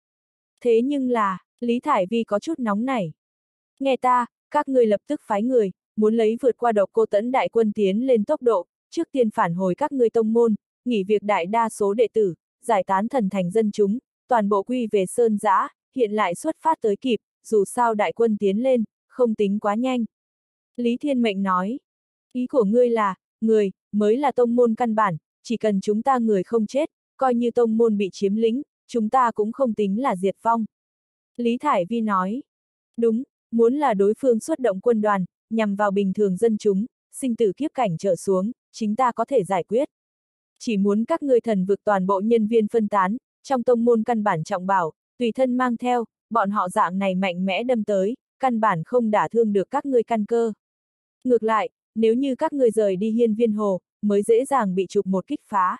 Thế nhưng là, Lý Thải Vi có chút nóng nảy. Nghe ta, các ngươi lập tức phái người, muốn lấy vượt qua Độc Cô Tẫn đại quân tiến lên tốc độ, trước tiên phản hồi các ngươi tông môn, nghỉ việc đại đa số đệ tử, giải tán thần thành dân chúng, toàn bộ quy về Sơn Giã, hiện lại xuất phát tới kịp, dù sao đại quân tiến lên, không tính quá nhanh. Lý Thiên Mệnh nói, ý của ngươi là, người, mới là tông môn căn bản, chỉ cần chúng ta người không chết, coi như tông môn bị chiếm lĩnh, chúng ta cũng không tính là diệt vong. Lý Thải Vi nói, đúng, muốn là đối phương xuất động quân đoàn, nhằm vào bình thường dân chúng, sinh tử kiếp cảnh trở xuống, chính ta có thể giải quyết. Chỉ muốn các ngươi thần vực toàn bộ nhân viên phân tán, trong tông môn căn bản trọng bảo, tùy thân mang theo, bọn họ dạng này mạnh mẽ đâm tới, căn bản không đả thương được các ngươi căn cơ. Ngược lại, nếu như các ngươi rời đi Hiên Viên Hồ, mới dễ dàng bị chụp một kích phá.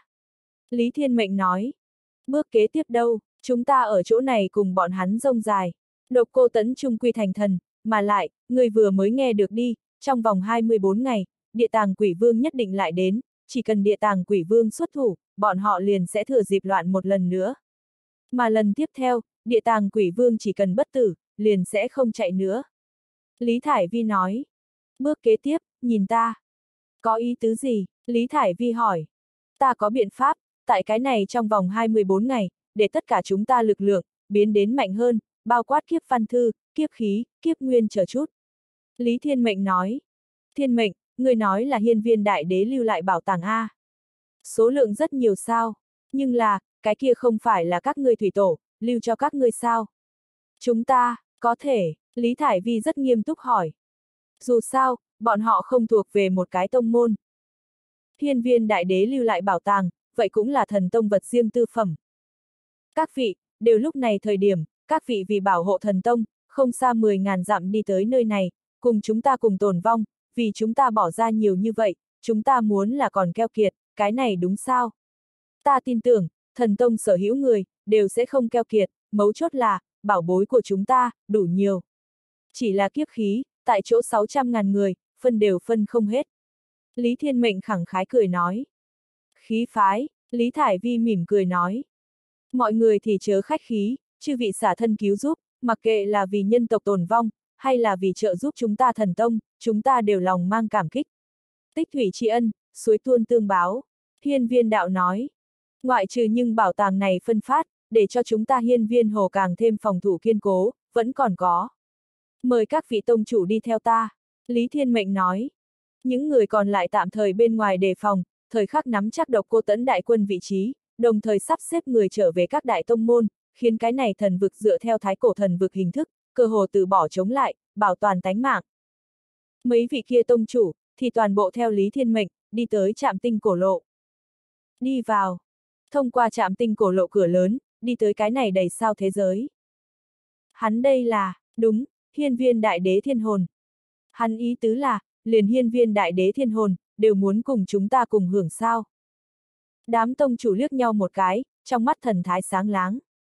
Lý Thiên Mệnh nói, bước kế tiếp đâu, chúng ta ở chỗ này cùng bọn hắn rông dài. Độc Cô Tẫn trung quy thành thần, mà lại, người vừa mới nghe được đi, trong vòng hai mươi bốn ngày, địa tàng quỷ vương nhất định lại đến, chỉ cần địa tàng quỷ vương xuất thủ, bọn họ liền sẽ thừa dịp loạn một lần nữa. Mà lần tiếp theo, địa tàng quỷ vương chỉ cần bất tử, liền sẽ không chạy nữa. Lý Thải Vi nói, bước kế tiếp, nhìn ta. Có ý tứ gì? Lý Thải Vi hỏi. Ta có biện pháp, tại cái này trong vòng hai mươi bốn ngày, để tất cả chúng ta lực lượng, biến đến mạnh hơn, bao quát kiếp văn thư, kiếp khí, kiếp nguyên chờ chút. Lý Thiên Mệnh nói. Thiên Mệnh, người nói là Hiên Viên Đại Đế lưu lại bảo tàng A. Số lượng rất nhiều sao, nhưng là, cái kia không phải là các ngươi thủy tổ, lưu cho các ngươi sao? Chúng ta, có thể, Lý Thải Vi rất nghiêm túc hỏi. Dù sao, bọn họ không thuộc về một cái tông môn. Hiên Viên Đại Đế lưu lại bảo tàng, vậy cũng là thần tông vật riêng tư phẩm. Các vị, đều lúc này thời điểm, các vị vì bảo hộ thần tông, không xa mười ngàn dặm đi tới nơi này, cùng chúng ta cùng tồn vong, vì chúng ta bỏ ra nhiều như vậy, chúng ta muốn là còn keo kiệt, cái này đúng sao? Ta tin tưởng, thần tông sở hữu người, đều sẽ không keo kiệt, mấu chốt là, bảo bối của chúng ta, đủ nhiều. Chỉ là kiếp khí, tại chỗ sáu trăm ngàn người, phân đều phân không hết. Lý Thiên Mệnh khẳng khái cười nói. Khí phái, Lý Thải Vi mỉm cười nói. Mọi người thì chớ khách khí, chư vị xả thân cứu giúp, mặc kệ là vì nhân tộc tồn vong, hay là vì trợ giúp chúng ta thần tông, chúng ta đều lòng mang cảm kích. Tích thủy tri ân, suối tuôn tương báo. Hiên Viên Đạo nói. Ngoại trừ nhưng bảo tàng này phân phát, để cho chúng ta Hiên Viên Hồ càng thêm phòng thủ kiên cố, vẫn còn có. Mời các vị tông chủ đi theo ta. Lý Thiên Mệnh nói. Những người còn lại tạm thời bên ngoài đề phòng, thời khắc nắm chắc Độc Cô Tẫn đại quân vị trí, đồng thời sắp xếp người trở về các đại tông môn, khiến cái này thần vực dựa theo thái cổ thần vực hình thức, cơ hồ từ bỏ chống lại, bảo toàn tánh mạng. Mấy vị kia tông chủ, thì toàn bộ theo Lý Thiên Mệnh, đi tới trạm tinh cổ lộ. Đi vào. Thông qua trạm tinh cổ lộ cửa lớn, đi tới cái này đầy sao thế giới. Hắn đây là, đúng, hiên viên đại đế thiên hồn. Hắn ý tứ là, liền hiên viên đại đế thiên hồn, đều muốn cùng chúng ta cùng hưởng sao. Đám tông chủ liếc nhau một cái, trong mắt thần thái sáng láng.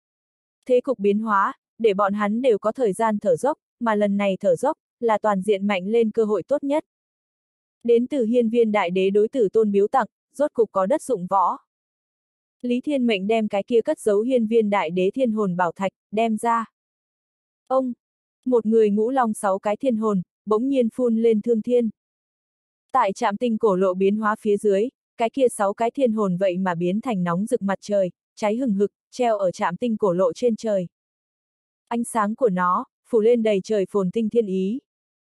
Thế cục biến hóa, để bọn hắn đều có thời gian thở dốc, mà lần này thở dốc, là toàn diện mạnh lên cơ hội tốt nhất. Đến từ hiên viên đại đế đối tử tôn biếu tặng, rốt cục có đất dụng võ. Lý Thiên Mệnh đem cái kia cất giấu hiên viên đại đế thiên hồn bảo thạch, đem ra. Ông, một người ngũ long sáu cái thiên hồn, bỗng nhiên phun lên thương thiên. Tại trạm tinh cổ lộ biến hóa phía dưới, cái kia sáu cái thiên hồn vậy mà biến thành nóng rực mặt trời, cháy hừng hực, treo ở trạm tinh cổ lộ trên trời. Ánh sáng của nó, phủ lên đầy trời phồn tinh thiên ý.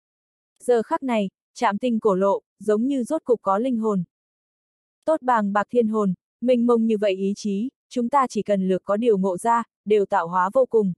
Giờ khắc này, trạm tinh cổ lộ, giống như rốt cục có linh hồn. Tốt bàng bạc thiên hồn, mênh mông như vậy ý chí, chúng ta chỉ cần lược có điều ngộ ra, đều tạo hóa vô cùng.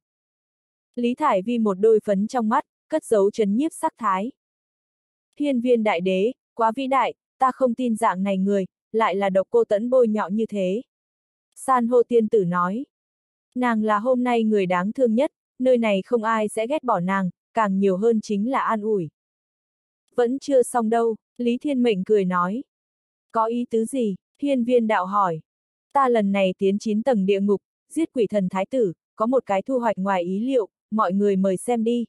Lý Thải Vi một đôi phấn trong mắt, cất giấu chấn nhiếp sắc thái. Hiên viên đại đế, quá vĩ đại, ta không tin dạng này người, lại là độc cô tẫn bôi nhọ như thế. San hô tiên tử nói. Nàng là hôm nay người đáng thương nhất, nơi này không ai sẽ ghét bỏ nàng, càng nhiều hơn chính là an ủi. Vẫn chưa xong đâu, Lý Thiên Mệnh cười nói. Có ý tứ gì? Hiên viên đạo hỏi. Ta lần này tiến chín tầng địa ngục, giết quỷ thần thái tử, có một cái thu hoạch ngoài ý liệu, mọi người mời xem đi.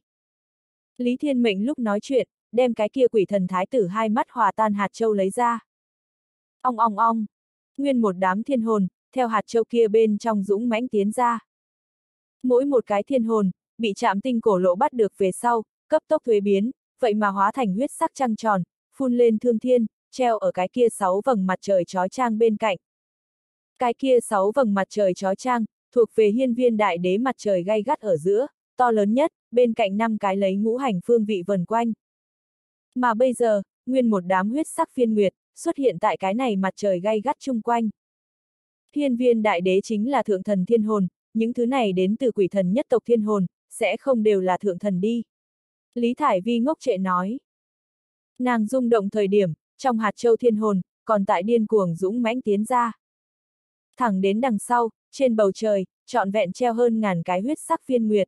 Lý Thiên Mệnh lúc nói chuyện, đem cái kia quỷ thần thái tử hai mắt hòa tan hạt châu lấy ra. Ong ong ong, nguyên một đám thiên hồn, theo hạt châu kia bên trong dũng mãnh tiến ra. Mỗi một cái thiên hồn, bị trạm tinh cổ lộ bắt được về sau, cấp tốc thuế biến, vậy mà hóa thành huyết sắc trăng tròn, phun lên thương thiên, treo ở cái kia sáu vầng mặt trời chói chang bên cạnh. Cái kia sáu vầng mặt trời chói chang, thuộc về hiên viên đại đế mặt trời gay gắt ở giữa, to lớn nhất, bên cạnh năm cái lấy ngũ hành phương vị vần quanh. Mà bây giờ, nguyên một đám huyết sắc phiên nguyệt, xuất hiện tại cái này mặt trời gay gắt chung quanh. Hiên viên đại đế chính là thượng thần thiên hồn, những thứ này đến từ quỷ thần nhất tộc thiên hồn, sẽ không đều là thượng thần đi. Lý Thải Vi ngốc trệ nói. Nàng rung động thời điểm, trong hạt châu thiên hồn, còn tại điên cuồng dũng mãnh tiến ra. Thẳng đến đằng sau, trên bầu trời, trọn vẹn treo hơn ngàn cái huyết sắc phiên nguyệt.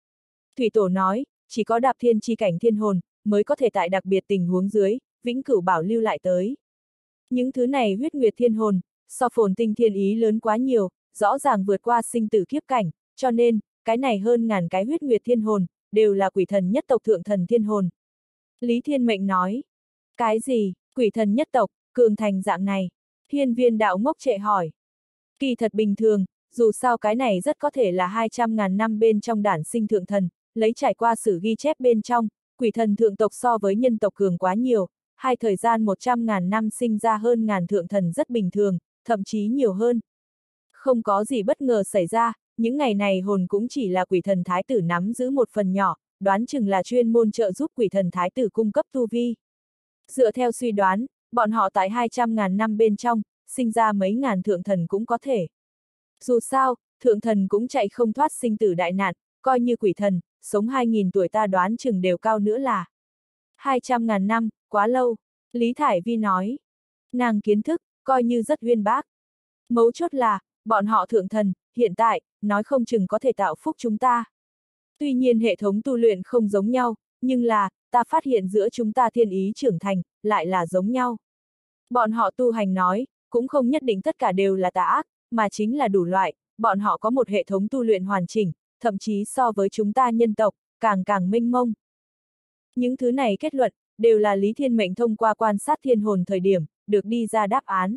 Thủy Tổ nói, chỉ có đạp thiên chi cảnh thiên hồn, mới có thể tại đặc biệt tình huống dưới, vĩnh cửu bảo lưu lại tới. Những thứ này huyết nguyệt thiên hồn, so phồn tinh thiên ý lớn quá nhiều, rõ ràng vượt qua sinh tử kiếp cảnh, cho nên, cái này hơn ngàn cái huyết nguyệt thiên hồn, đều là quỷ thần nhất tộc thượng thần thiên hồn. Lý Thiên Mệnh nói, cái gì, quỷ thần nhất tộc, cường thành dạng này? Hiên viên đạo ngốc trệ hỏi. Kỳ thật bình thường, dù sao cái này rất có thể là hai trăm ngàn năm bên trong đản sinh thượng thần, lấy trải qua sử ghi chép bên trong, quỷ thần thượng tộc so với nhân tộc cường quá nhiều, hai thời gian một trăm ngàn năm sinh ra hơn ngàn thượng thần rất bình thường, thậm chí nhiều hơn. Không có gì bất ngờ xảy ra, những ngày này hồn cũng chỉ là quỷ thần thái tử nắm giữ một phần nhỏ, đoán chừng là chuyên môn trợ giúp quỷ thần thái tử cung cấp tu vi. Dựa theo suy đoán, bọn họ tại hai trăm ngàn năm bên trong, sinh ra mấy ngàn thượng thần cũng có thể. Dù sao, thượng thần cũng chạy không thoát sinh tử đại nạn, coi như quỷ thần, sống hai nghìn tuổi ta đoán chừng đều cao nữa là. hai trăm ngàn năm, quá lâu, Lý Thải Vi nói. Nàng kiến thức, coi như rất uyên bác. Mấu chốt là, bọn họ thượng thần, hiện tại, nói không chừng có thể tạo phúc chúng ta. Tuy nhiên hệ thống tu luyện không giống nhau, nhưng là, ta phát hiện giữa chúng ta thiên ý trưởng thành, lại là giống nhau. Bọn họ tu hành nói, cũng không nhất định tất cả đều là tà ác, mà chính là đủ loại, bọn họ có một hệ thống tu luyện hoàn chỉnh, thậm chí so với chúng ta nhân tộc, càng càng mênh mông. Những thứ này kết luận, đều là Lý Thiên Mệnh thông qua quan sát thiên hồn thời điểm, được đi ra đáp án.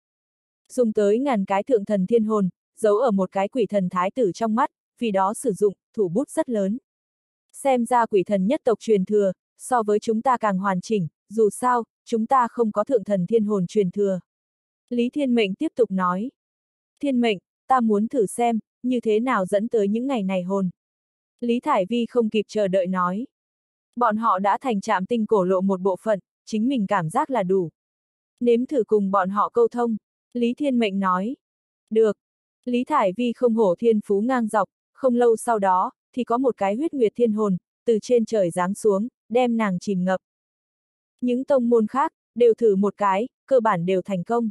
Dùng tới ngàn cái thượng thần thiên hồn, giấu ở một cái quỷ thần thái tử trong mắt, vì đó sử dụng, thủ bút rất lớn. Xem ra quỷ thần nhất tộc truyền thừa, so với chúng ta càng hoàn chỉnh, dù sao, chúng ta không có thượng thần thiên hồn truyền thừa. Lý Thiên Mệnh tiếp tục nói. Thiên Mệnh, ta muốn thử xem, như thế nào dẫn tới những ngày này hồn. Lý Thải Vi không kịp chờ đợi nói. Bọn họ đã thành trạm tinh cổ lộ một bộ phận, chính mình cảm giác là đủ. Nếm thử cùng bọn họ câu thông, Lý Thiên Mệnh nói. Được. Lý Thải Vi không hổ thiên phú ngang dọc, không lâu sau đó, thì có một cái huyết nguyệt thiên hồn, từ trên trời giáng xuống, đem nàng chìm ngập. Những tông môn khác, đều thử một cái, cơ bản đều thành công.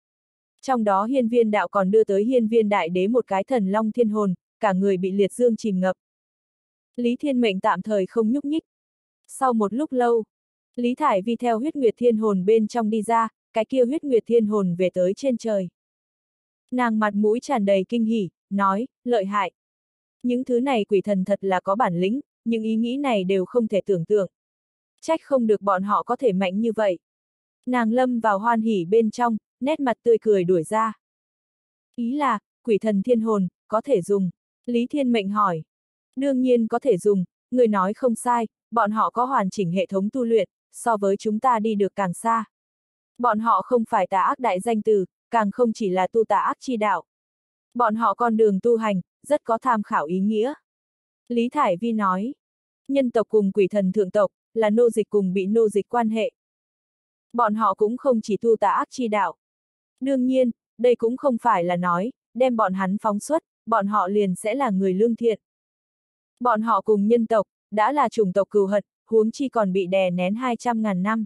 Trong đó hiên viên đạo còn đưa tới hiên viên đại đế một cái thần long thiên hồn, cả người bị liệt dương chìm ngập. Lý Thiên Mệnh tạm thời không nhúc nhích. Sau một lúc lâu, Lý Thải Vi theo huyết nguyệt thiên hồn bên trong đi ra, cái kia huyết nguyệt thiên hồn về tới trên trời. Nàng mặt mũi tràn đầy kinh hỉ, nói, lợi hại. Những thứ này quỷ thần thật là có bản lĩnh, những ý nghĩ này đều không thể tưởng tượng. Trách không được bọn họ có thể mạnh như vậy. Nàng lâm vào hoan hỉ bên trong, nét mặt tươi cười đuổi ra. Ý là, quỷ thần thiên hồn, có thể dùng. Lý Thiên Mệnh hỏi. Đương nhiên có thể dùng, người nói không sai, bọn họ có hoàn chỉnh hệ thống tu luyện, so với chúng ta đi được càng xa. Bọn họ không phải tà ác đại danh từ, càng không chỉ là tu tà ác chi đạo. Bọn họ con đường tu hành, rất có tham khảo ý nghĩa. Lý Thải Vi nói, nhân tộc cùng quỷ thần thượng tộc, là nô dịch cùng bị nô dịch quan hệ. Bọn họ cũng không chỉ tu tà ác chi đạo. Đương nhiên, đây cũng không phải là nói, đem bọn hắn phóng xuất, bọn họ liền sẽ là người lương thiện. Bọn họ cùng nhân tộc, đã là chủng tộc cừu hận, huống chi còn bị đè nén hai trăm ngàn năm.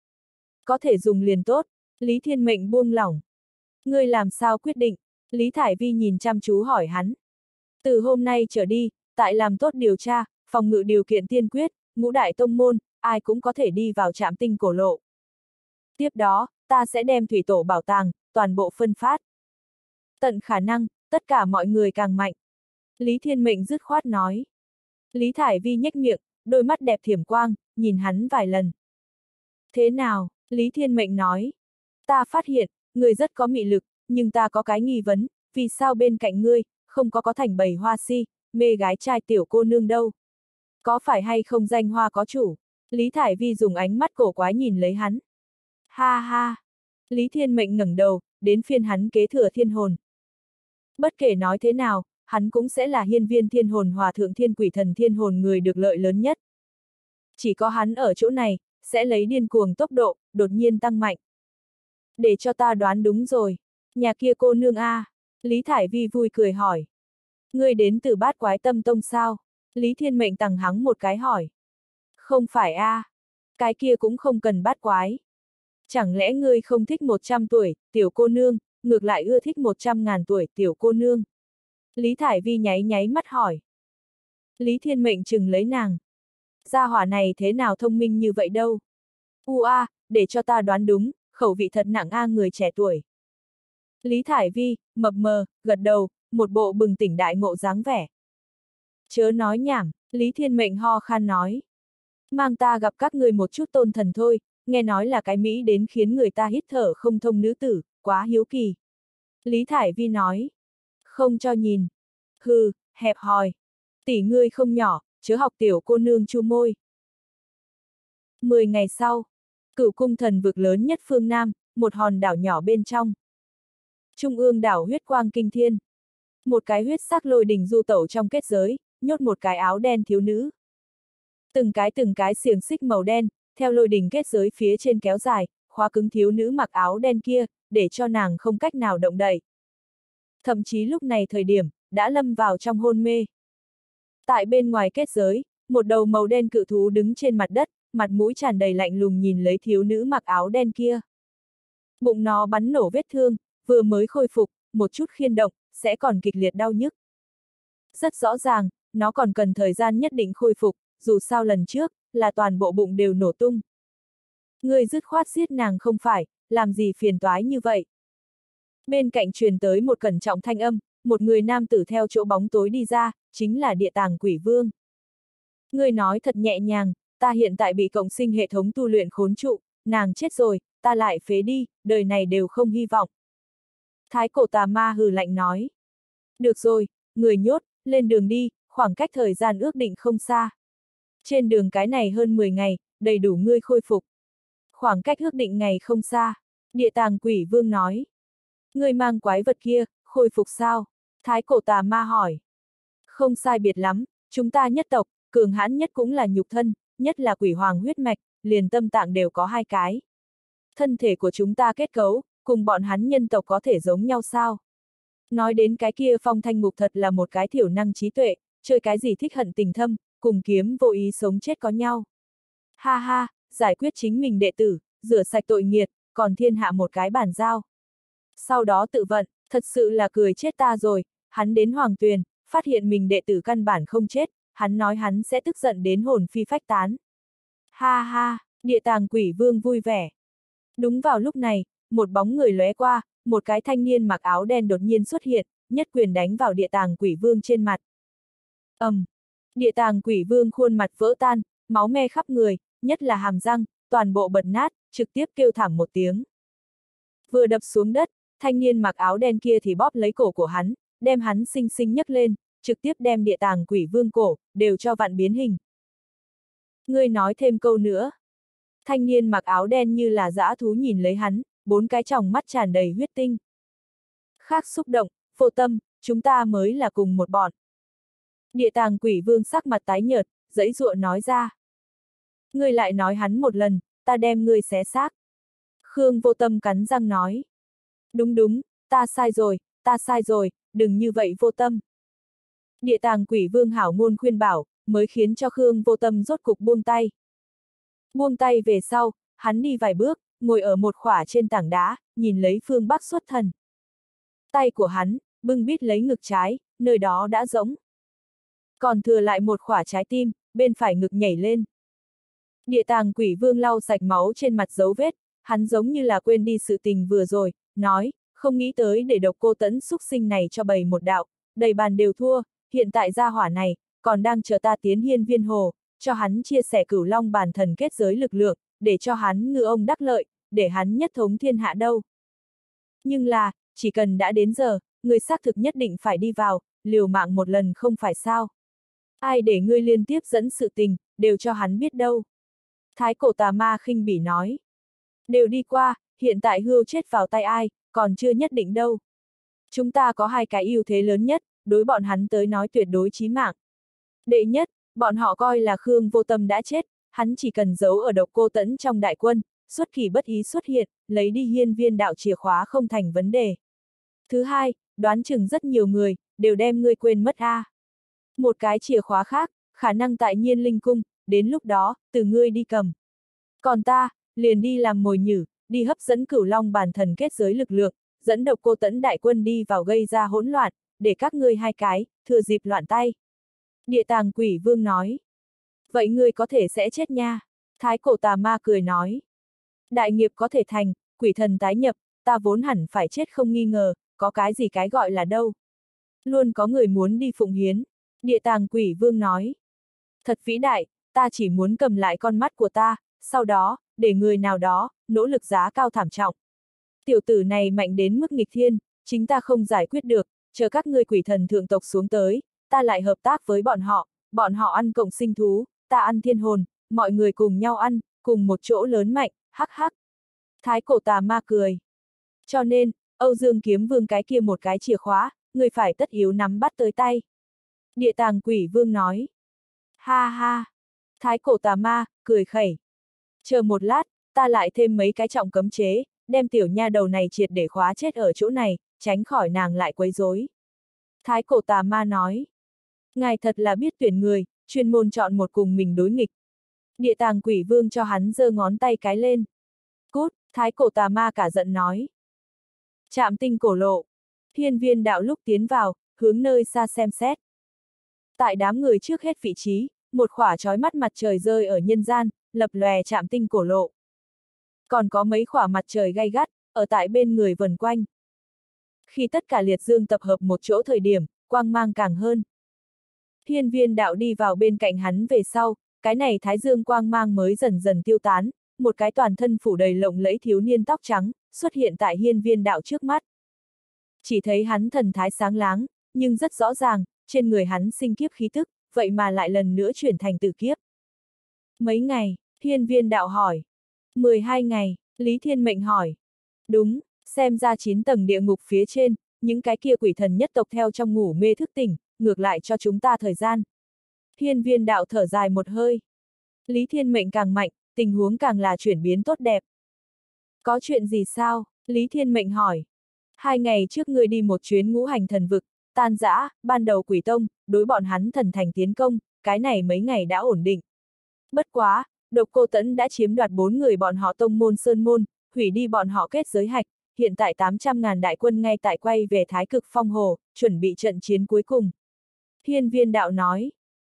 Có thể dùng liền tốt, Lý Thiên Mệnh buông lỏng. Ngươi làm sao quyết định? Lý Thải Vi nhìn chăm chú hỏi hắn. Từ hôm nay trở đi, tại làm tốt điều tra, phòng ngự điều kiện tiên quyết, ngũ đại tông môn, ai cũng có thể đi vào trạm tinh cổ lộ. Tiếp đó, ta sẽ đem thủy tổ bảo tàng, toàn bộ phân phát. Tận khả năng, tất cả mọi người càng mạnh. Lý Thiên Mệnh dứt khoát nói. Lý Thải Vi nhếch miệng, đôi mắt đẹp thiểm quang, nhìn hắn vài lần. Thế nào? Lý Thiên Mệnh nói. Ta phát hiện, người rất có mị lực, nhưng ta có cái nghi vấn, vì sao bên cạnh ngươi, không có có thành bầy hoa si, mê gái trai tiểu cô nương đâu? Có phải hay không danh hoa có chủ? Lý Thải Vi dùng ánh mắt cổ quái nhìn lấy hắn. Ha ha! Lý Thiên Mệnh ngẩng đầu, đến phiên hắn kế thừa thiên hồn. Bất kể nói thế nào, hắn cũng sẽ là hiên viên thiên hồn hòa thượng thiên quỷ thần thiên hồn người được lợi lớn nhất. Chỉ có hắn ở chỗ này, sẽ lấy điên cuồng tốc độ, đột nhiên tăng mạnh. Để cho ta đoán đúng rồi. Nhà kia cô nương a à? Lý Thải Vi vui cười hỏi. Ngươi đến từ Bát Quái Tâm Tông sao? Lý Thiên Mệnh tằng hắng một cái hỏi. Không phải a à? Cái kia cũng không cần bát quái. Chẳng lẽ ngươi không thích một trăm tuổi, tiểu cô nương, ngược lại ưa thích một trăm ngàn tuổi, tiểu cô nương? Lý Thải Vi nháy nháy mắt hỏi. Lý Thiên Mệnh chừng lấy nàng. Gia hỏa này thế nào thông minh như vậy đâu? U a, để cho ta đoán đúng, khẩu vị thật nặng a người trẻ tuổi. Lý Thải Vi, mập mờ, gật đầu, một bộ bừng tỉnh đại ngộ dáng vẻ. Chớ nói nhảm, Lý Thiên Mệnh ho khan nói. Mang ta gặp các người một chút tôn thần thôi, nghe nói là cái Mỹ đến khiến người ta hít thở không thông nữ tử, quá hiếu kỳ. Lý Thải Vi nói. Không cho nhìn. Hừ, hẹp hòi. Tỷ ngươi không nhỏ, chớ học tiểu cô nương chu môi. Mười ngày sau, Cửu Cung thần vực lớn nhất phương Nam, một hòn đảo nhỏ bên trong. Trung ương đảo huyết quang kinh thiên. Một cái huyết sắc lôi đình du tẩu trong kết giới, nhốt một cái áo đen thiếu nữ. Từng cái từng cái xiềng xích màu đen, theo lôi đình kết giới phía trên kéo dài, khóa cứng thiếu nữ mặc áo đen kia, để cho nàng không cách nào động đậy. Thậm chí lúc này thời điểm, đã lâm vào trong hôn mê. Tại bên ngoài kết giới, một đầu màu đen cự thú đứng trên mặt đất, mặt mũi tràn đầy lạnh lùng nhìn lấy thiếu nữ mặc áo đen kia. Bụng nó bắn nổ vết thương, vừa mới khôi phục, một chút khiên động, sẽ còn kịch liệt đau nhức. Rất rõ ràng, nó còn cần thời gian nhất định khôi phục, dù sao lần trước, là toàn bộ bụng đều nổ tung. Người dứt khoát giết nàng không phải, làm gì phiền toái như vậy. Bên cạnh truyền tới một cẩn trọng thanh âm, một người nam tử theo chỗ bóng tối đi ra, chính là Địa Tàng Quỷ Vương. Người nói thật nhẹ nhàng, ta hiện tại bị cộng sinh hệ thống tu luyện khốn trụ, nàng chết rồi, ta lại phế đi, đời này đều không hy vọng. Thái cổ tà ma hừ lạnh nói. Được rồi, người nhốt, lên đường đi, khoảng cách thời gian ước định không xa. Trên đường cái này hơn mười ngày, đầy đủ ngươi khôi phục. Khoảng cách ước định ngày không xa, Địa Tàng Quỷ Vương nói. Ngươi mang quái vật kia, khôi phục sao? Thái cổ tà ma hỏi. Không sai biệt lắm, chúng ta nhất tộc, cường hãn nhất cũng là nhục thân, nhất là quỷ hoàng huyết mạch, liền tâm tạng đều có hai cái. Thân thể của chúng ta kết cấu, cùng bọn hắn nhân tộc có thể giống nhau sao? Nói đến cái kia Phong Thanh Ngục thật là một cái thiểu năng trí tuệ, chơi cái gì thích hận tình thâm, cùng kiếm vô ý sống chết có nhau. Ha ha, giải quyết chính mình đệ tử, rửa sạch tội nghiệt, còn thiên hạ một cái bản giao. Sau đó tự vận, thật sự là cười chết ta rồi, hắn đến Hoàng Tuyền, phát hiện mình đệ tử căn bản không chết, hắn nói hắn sẽ tức giận đến hồn phi phách tán. Ha ha, địa tàng quỷ vương vui vẻ. Đúng vào lúc này, một bóng người lóe qua, một cái thanh niên mặc áo đen đột nhiên xuất hiện, nhất quyền đánh vào địa tàng quỷ vương trên mặt. ầm, um, địa tàng quỷ vương khuôn mặt vỡ tan, máu me khắp người, nhất là hàm răng, toàn bộ bật nát, trực tiếp kêu thảm một tiếng. Vừa đập xuống đất, thanh niên mặc áo đen kia thì bóp lấy cổ của hắn, đem hắn xinh xinh nhấc lên, trực tiếp đem địa tàng quỷ vương cổ, đều cho vặn biến hình. Ngươi nói thêm câu nữa. Thanh niên mặc áo đen như là dã thú nhìn lấy hắn, bốn cái tròng mắt tràn đầy huyết tinh. Khác xúc động, Vô Tâm, chúng ta mới là cùng một bọn. Địa tàng quỷ vương sắc mặt tái nhợt, giãy giụa nói ra. Ngươi lại nói hắn một lần, ta đem ngươi xé xác. Khương Vô Tâm cắn răng nói. Đúng đúng, ta sai rồi, ta sai rồi, đừng như vậy Vô Tâm. Địa tàng quỷ vương hảo ngôn khuyên bảo, mới khiến cho Khương Vô Tâm rốt cục buông tay. Buông tay về sau, hắn đi vài bước, ngồi ở một khỏa trên tảng đá, nhìn lấy phương Bắc xuất thần. Tay của hắn, bưng bít lấy ngực trái, nơi đó đã rỗng. Còn thừa lại một khỏa trái tim, bên phải ngực nhảy lên. Địa tàng quỷ vương lau sạch máu trên mặt dấu vết, hắn giống như là quên đi sự tình vừa rồi, nói, không nghĩ tới để độc cô tẫn xúc sinh này cho bầy một đạo, đầy bàn đều thua, hiện tại gia hỏa này, còn đang chờ ta tiến hiên viên hồ, cho hắn chia sẻ cửu long bản thần kết giới lực lượng, để cho hắn ngư ông đắc lợi, để hắn nhất thống thiên hạ đâu. Nhưng là, chỉ cần đã đến giờ, người xác thực nhất định phải đi vào, liều mạng một lần không phải sao. Ai để ngươi liên tiếp dẫn sự tình, đều cho hắn biết đâu. Thái cổ tà ma khinh bỉ nói. Đều đi qua, hiện tại hươu chết vào tay ai, còn chưa nhất định đâu. Chúng ta có hai cái ưu thế lớn nhất, đối bọn hắn tới nói tuyệt đối chí mạng. Đệ nhất, bọn họ coi là Khương Vô Tâm đã chết, hắn chỉ cần giấu ở độc cô tẫn trong đại quân, xuất kỳ bất ý xuất hiện, lấy đi hiên viên đạo chìa khóa không thành vấn đề. Thứ hai, đoán chừng rất nhiều người, đều đem ngươi quên mất a. À. Một cái chìa khóa khác, khả năng tại Nhiên Linh Cung, đến lúc đó, từ ngươi đi cầm. Còn ta, liền đi làm mồi nhử, đi hấp dẫn cửu long bản thần kết giới lực lượng, dẫn độc cô tẫn đại quân đi vào gây ra hỗn loạn, để các ngươi hai cái, thừa dịp loạn tay. Địa tàng quỷ vương nói. Vậy ngươi có thể sẽ chết nha. Thái cổ tà ma cười nói. Đại nghiệp có thể thành, quỷ thần tái nhập, ta vốn hẳn phải chết không nghi ngờ, có cái gì cái gọi là đâu. Luôn có người muốn đi phụng hiến. Địa tàng quỷ vương nói. Thật vĩ đại, ta chỉ muốn cầm lại con mắt của ta, sau đó, để người nào đó, nỗ lực giá cao thảm trọng. Tiểu tử này mạnh đến mức nghịch thiên, chính ta không giải quyết được, chờ các ngươi quỷ thần thượng tộc xuống tới, ta lại hợp tác với bọn họ, bọn họ ăn cộng sinh thú, ta ăn thiên hồn, mọi người cùng nhau ăn, cùng một chỗ lớn mạnh, hắc hắc. Thái cổ tà ma cười. Cho nên, Âu Dương Kiếm Vương cái kia một cái chìa khóa, người phải tất yếu nắm bắt tới tay. Địa tàng quỷ vương nói. Ha ha. Thái cổ tà ma, cười khẩy. Chờ một lát, ta lại thêm mấy cái trọng cấm chế, đem tiểu nha đầu này triệt để khóa chết ở chỗ này, tránh khỏi nàng lại quấy rối. Thái cổ tà ma nói. Ngài thật là biết tuyển người, chuyên môn chọn một cùng mình đối nghịch. Địa tàng quỷ vương cho hắn giơ ngón tay cái lên. Cút, thái cổ tà ma cả giận nói. Trạm tinh cổ lộ. Hiên viên đạo lúc tiến vào, hướng nơi xa xem xét. Tại đám người trước hết vị trí, một khỏa chói mắt mặt trời rơi ở nhân gian, lập lòe trạm tinh cổ lộ. Còn có mấy khỏa mặt trời gay gắt, ở tại bên người vần quanh. Khi tất cả liệt dương tập hợp một chỗ thời điểm, quang mang càng hơn. Hiên viên đạo đi vào bên cạnh hắn về sau, cái này thái dương quang mang mới dần dần tiêu tán, một cái toàn thân phủ đầy lộng lẫy thiếu niên tóc trắng, xuất hiện tại hiên viên đạo trước mắt. Chỉ thấy hắn thần thái sáng láng, nhưng rất rõ ràng, trên người hắn sinh kiếp khí tức, vậy mà lại lần nữa chuyển thành tử kiếp. Mấy ngày, hiên viên đạo hỏi. mười hai ngày, Lý Thiên Mệnh hỏi. Đúng, xem ra chín tầng địa ngục phía trên, những cái kia quỷ thần nhất tộc theo trong ngủ mê thức tỉnh, ngược lại cho chúng ta thời gian. Hiên viên đạo thở dài một hơi. Lý Thiên Mệnh càng mạnh, tình huống càng là chuyển biến tốt đẹp. Có chuyện gì sao? Lý Thiên Mệnh hỏi. Hai ngày trước ngươi đi một chuyến ngũ hành thần vực, tan rã, ban đầu quỷ tông, đối bọn hắn thần thành tiến công, cái này mấy ngày đã ổn định. Bất quá, độc cô tẫn đã chiếm đoạt bốn người bọn họ tông môn sơn môn, hủy đi bọn họ kết giới hạch, hiện tại tám trăm ngàn đại quân ngay tại quay về Thái Cực Phong Hồ, chuẩn bị trận chiến cuối cùng. Hiên viên đạo nói.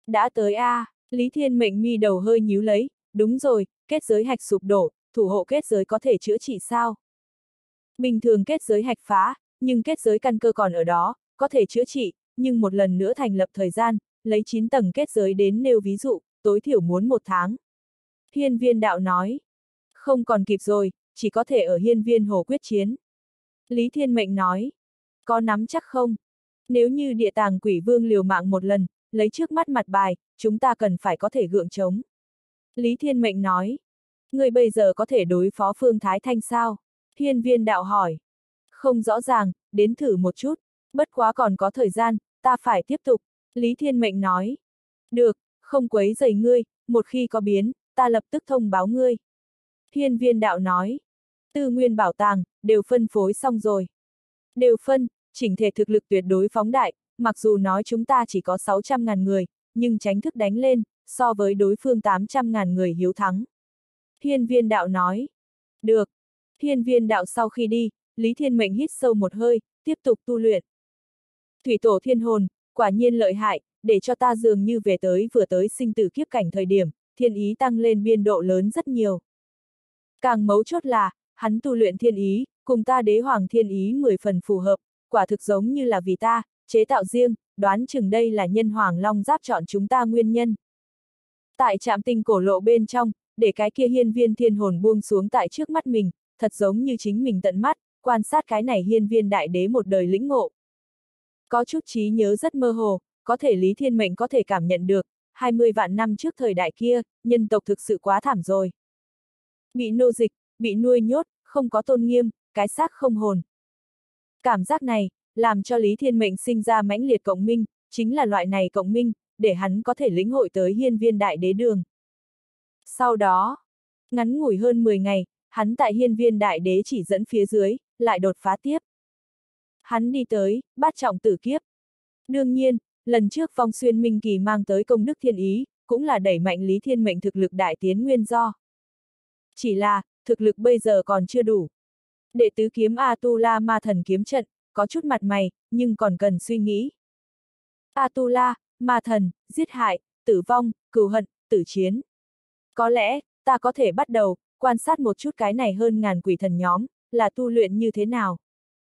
Đã tới a, à. Lý Thiên Mệnh mi đầu hơi nhíu lấy, đúng rồi, kết giới hạch sụp đổ, thủ hộ kết giới có thể chữa trị sao? Bình thường kết giới hạch phá, nhưng kết giới căn cơ còn ở đó, có thể chữa trị, nhưng một lần nữa thành lập thời gian, lấy chín tầng kết giới đến nêu ví dụ, tối thiểu muốn một tháng. Hiên Viên Đạo nói, không còn kịp rồi, chỉ có thể ở Hiên Viên Hồ quyết chiến. Lý Thiên Mệnh nói, có nắm chắc không? Nếu như địa tàng quỷ vương liều mạng một lần, lấy trước mắt mặt bài, chúng ta cần phải có thể gượng chống. Lý Thiên Mệnh nói, người bây giờ có thể đối phó Phương Thái Thanh sao? Hiên Viên Đạo hỏi, không rõ ràng, đến thử một chút, bất quá còn có thời gian, ta phải tiếp tục. Lý Thiên Mệnh nói, được, không quấy rầy ngươi, một khi có biến, ta lập tức thông báo ngươi. Hiên Viên Đạo nói, tư nguyên bảo tàng, đều phân phối xong rồi. Đều phân, chỉnh thể thực lực tuyệt đối phóng đại, mặc dù nói chúng ta chỉ có sáu trăm ngàn người, nhưng tránh thức đánh lên, so với đối phương tám trăm ngàn người hiếu thắng. Hiên Viên Đạo nói, được. Hiên Viên Đạo sau khi đi, Lý Thiên Mệnh hít sâu một hơi, tiếp tục tu luyện. Thủy tổ thiên hồn, quả nhiên lợi hại, để cho ta dường như về tới vừa tới sinh tử kiếp cảnh thời điểm, thiên ý tăng lên biên độ lớn rất nhiều. Càng mấu chốt là, hắn tu luyện thiên ý, cùng ta đế hoàng thiên ý mười phần phù hợp, quả thực giống như là vì ta, chế tạo riêng, đoán chừng đây là nhân hoàng long giáp chọn chúng ta nguyên nhân. Tại trạm tinh cổ lộ bên trong, để cái kia hiên viên thiên hồn buông xuống tại trước mắt mình, thật giống như chính mình tận mắt, quan sát cái này hiên viên đại đế một đời lĩnh ngộ. Có chút trí nhớ rất mơ hồ, có thể Lý Thiên Mệnh có thể cảm nhận được, hai mươi vạn năm trước thời đại kia, nhân tộc thực sự quá thảm rồi. Bị nô dịch, bị nuôi nhốt, không có tôn nghiêm, cái xác không hồn. Cảm giác này, làm cho Lý Thiên Mệnh sinh ra mãnh liệt cộng minh, chính là loại này cộng minh, để hắn có thể lĩnh hội tới hiên viên đại đế đường. Sau đó, ngắn ngủi hơn mười ngày, hắn tại hiên viên đại đế chỉ dẫn phía dưới, lại đột phá tiếp. Hắn đi tới, bát trọng tử kiếp. Đương nhiên, lần trước Vong Xuyên Minh Kỳ mang tới công đức thiên ý, cũng là đẩy mạnh Lý Thiên Mệnh thực lực đại tiến nguyên do. Chỉ là, thực lực bây giờ còn chưa đủ. Đệ tứ kiếm Atula ma thần kiếm trận, có chút mặt mày, nhưng còn cần suy nghĩ. Atula, ma thần, giết hại, tử vong, cừu hận, tử chiến. Có lẽ, ta có thể bắt đầu, quan sát một chút cái này hơn ngàn quỷ thần nhóm, là tu luyện như thế nào.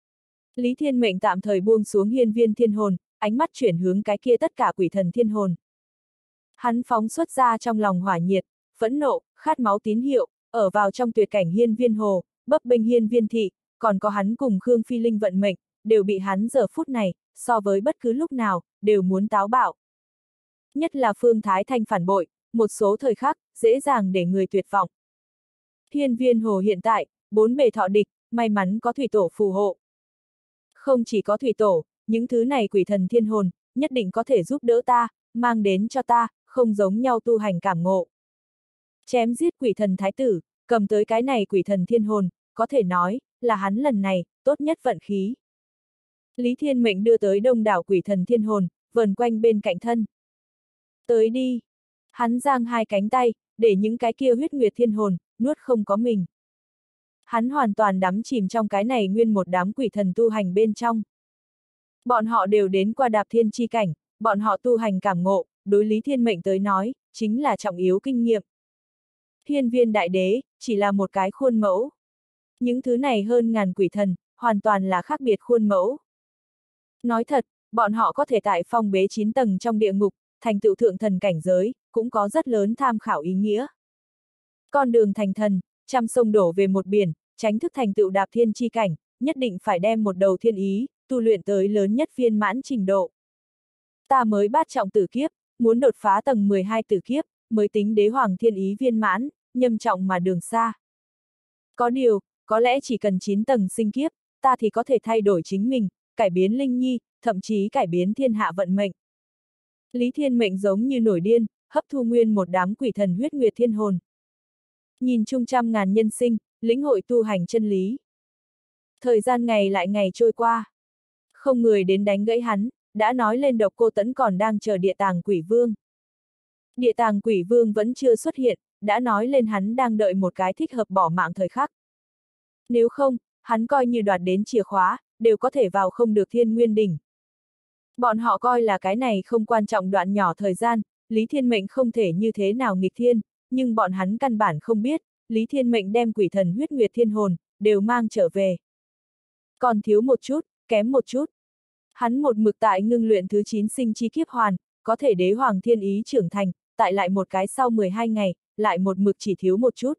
Lý Thiên Mệnh tạm thời buông xuống hiên viên thiên hồn, ánh mắt chuyển hướng cái kia tất cả quỷ thần thiên hồn. Hắn phóng xuất ra trong lòng hỏa nhiệt, phẫn nộ, khát máu tín hiệu, ở vào trong tuyệt cảnh hiên viên hồ, bấp bênh hiên viên thị, còn có hắn cùng Khương Phi Linh vận mệnh, đều bị hắn giờ phút này, so với bất cứ lúc nào, đều muốn táo bạo. Nhất là Phương Thái Thanh phản bội, một số thời khắc, dễ dàng để người tuyệt vọng. Hiên viên hồ hiện tại, bốn bề thọ địch, may mắn có thủy tổ phù hộ. Không chỉ có thủy tổ, những thứ này quỷ thần thiên hồn, nhất định có thể giúp đỡ ta, mang đến cho ta, không giống nhau tu hành cảm ngộ. Chém giết quỷ thần thái tử, cầm tới cái này quỷ thần thiên hồn, có thể nói, là hắn lần này, tốt nhất vận khí. Lý Thiên Mệnh đưa tới đông đảo quỷ thần thiên hồn, vờn quanh bên cạnh thân. Tới đi. Hắn giang hai cánh tay, để những cái kia huyết nguyệt thiên hồn, nuốt không có mình. Hắn hoàn toàn đắm chìm trong cái này nguyên một đám quỷ thần tu hành bên trong. Bọn họ đều đến qua đạp thiên chi cảnh, bọn họ tu hành cảm ngộ, đối Lý Thiên Mệnh tới nói, chính là trọng yếu kinh nghiệm. Hiên viên đại đế, chỉ là một cái khuôn mẫu. Những thứ này hơn ngàn quỷ thần, hoàn toàn là khác biệt khuôn mẫu. Nói thật, bọn họ có thể tại phong bế chín tầng trong địa ngục, thành tựu thượng thần cảnh giới, cũng có rất lớn tham khảo ý nghĩa. Con đường thành thần, trăm sông đổ về một biển, tránh thức thành tựu đạp thiên chi cảnh, nhất định phải đem một đầu thiên ý, tu luyện tới lớn nhất viên mãn trình độ. Ta mới bát trọng tử kiếp, muốn đột phá tầng mười hai tử kiếp, mới tính đế hoàng thiên ý viên mãn, nhâm trọng mà đường xa. Có điều, có lẽ chỉ cần chín tầng sinh kiếp, ta thì có thể thay đổi chính mình, cải biến linh nhi, thậm chí cải biến thiên hạ vận mệnh. Lý Thiên Mệnh giống như nổi điên, hấp thu nguyên một đám quỷ thần huyết nguyệt thiên hồn. Nhìn chung trăm ngàn nhân sinh, lĩnh hội tu hành chân lý. Thời gian ngày lại ngày trôi qua. Không người đến đánh gãy hắn, đã nói lên Độc Cô Tẫn còn đang chờ địa tàng quỷ vương. Địa tàng quỷ vương vẫn chưa xuất hiện, đã nói lên hắn đang đợi một cái thích hợp bỏ mạng thời khắc. Nếu không, hắn coi như đoạt đến chìa khóa, đều có thể vào không được Thiên Nguyên Đỉnh. Bọn họ coi là cái này không quan trọng đoạn nhỏ thời gian, Lý Thiên Mệnh không thể như thế nào nghịch thiên, nhưng bọn hắn căn bản không biết, Lý Thiên Mệnh đem quỷ thần huyết nguyệt thiên hồn, đều mang trở về. Còn thiếu một chút, kém một chút. Hắn một mực tại ngưng luyện thứ chín sinh chi kiếp hoàn, có thể đế hoàng thiên ý trưởng thành, tại lại một cái sau mười hai ngày, lại một mực chỉ thiếu một chút.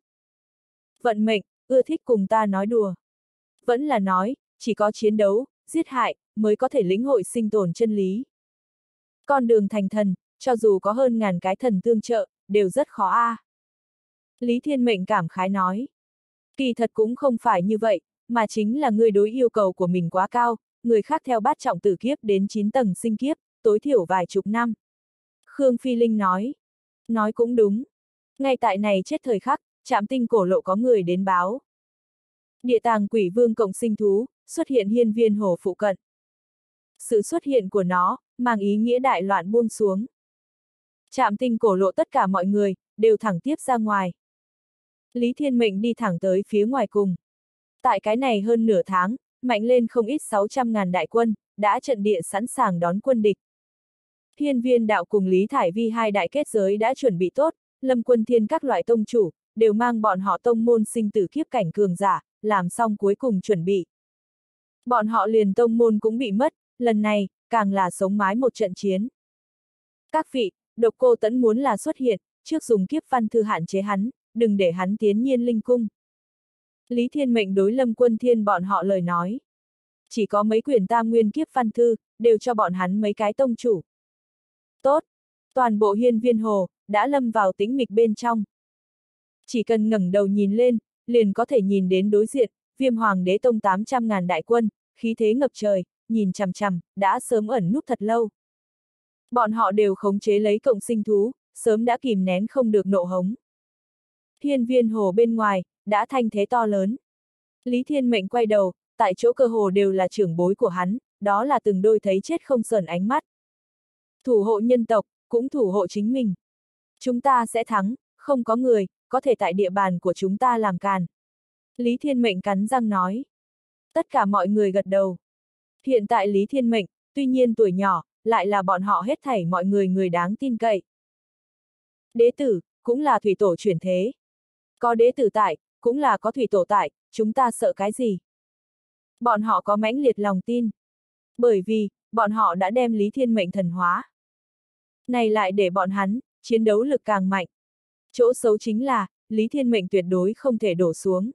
Vận mệnh, ưa thích cùng ta nói đùa. Vẫn là nói, chỉ có chiến đấu, giết hại, mới có thể lĩnh hội sinh tồn chân lý. Con đường thành thần, cho dù có hơn ngàn cái thần tương trợ, đều rất khó a. À. Lý Thiên Mệnh cảm khái nói. Kỳ thật cũng không phải như vậy, mà chính là người đối yêu cầu của mình quá cao, người khác theo bát trọng tử kiếp đến chín tầng sinh kiếp, tối thiểu vài chục năm. Khương Phi Linh nói. Nói cũng đúng. Ngay tại này chết thời khắc, Trạm Tinh cổ lộ có người đến báo. Địa tàng quỷ vương cộng sinh thú, xuất hiện hiên viên hồ phụ cận. Sự xuất hiện của nó, mang ý nghĩa đại loạn buông xuống. Trạm Tinh cổ lộ tất cả mọi người, đều thẳng tiếp ra ngoài. Lý Thiên Mệnh đi thẳng tới phía ngoài cùng. Tại cái này hơn nửa tháng, mạnh lên không ít sáu trăm ngàn đại quân, đã trận địa sẵn sàng đón quân địch. Hiên viên đạo cùng Lý Thải Vi hai đại kết giới đã chuẩn bị tốt, Lâm Quân Thiên các loại tông chủ, đều mang bọn họ tông môn sinh tử kiếp cảnh cường giả, làm xong cuối cùng chuẩn bị. Bọn họ liền tông môn cũng bị mất, lần này, càng là sống mái một trận chiến. Các vị, Độc Cô Tẫn muốn là xuất hiện, trước dùng kiếp văn thư hạn chế hắn, đừng để hắn tiến Nhiên Linh Cung. Lý Thiên Mệnh đối Lâm Quân Thiên bọn họ lời nói. Chỉ có mấy quyển tam nguyên kiếp văn thư, đều cho bọn hắn mấy cái tông chủ. Tốt! Toàn bộ hiên viên hồ, đã lâm vào tĩnh mịch bên trong. Chỉ cần ngẩng đầu nhìn lên, liền có thể nhìn đến đối diện, Viêm Hoàng Đế Tông tám trăm ngàn đại quân, khí thế ngập trời, nhìn chằm chằm, đã sớm ẩn núp thật lâu. Bọn họ đều khống chế lấy cộng sinh thú, sớm đã kìm nén không được nộ hống. Hiên viên hồ bên ngoài, đã thanh thế to lớn. Lý Thiên Mệnh quay đầu, tại chỗ cơ hồ đều là trưởng bối của hắn, đó là từng đôi thấy chết không sờn ánh mắt. Thủ hộ nhân tộc, cũng thủ hộ chính mình. Chúng ta sẽ thắng, không có người, có thể tại địa bàn của chúng ta làm càn. Lý Thiên Mệnh cắn răng nói. Tất cả mọi người gật đầu. Hiện tại Lý Thiên Mệnh, tuy nhiên tuổi nhỏ, lại là bọn họ hết thảy mọi người người đáng tin cậy. Đế tử, cũng là thủy tổ chuyển thế. Có đế tử tại, cũng là có thủy tổ tại, chúng ta sợ cái gì? Bọn họ có mãnh liệt lòng tin. Bởi vì, bọn họ đã đem Lý Thiên Mệnh thần hóa. Này lại để bọn hắn, chiến đấu lực càng mạnh. Chỗ xấu chính là, Lý Thiên Mệnh tuyệt đối không thể đổ xuống.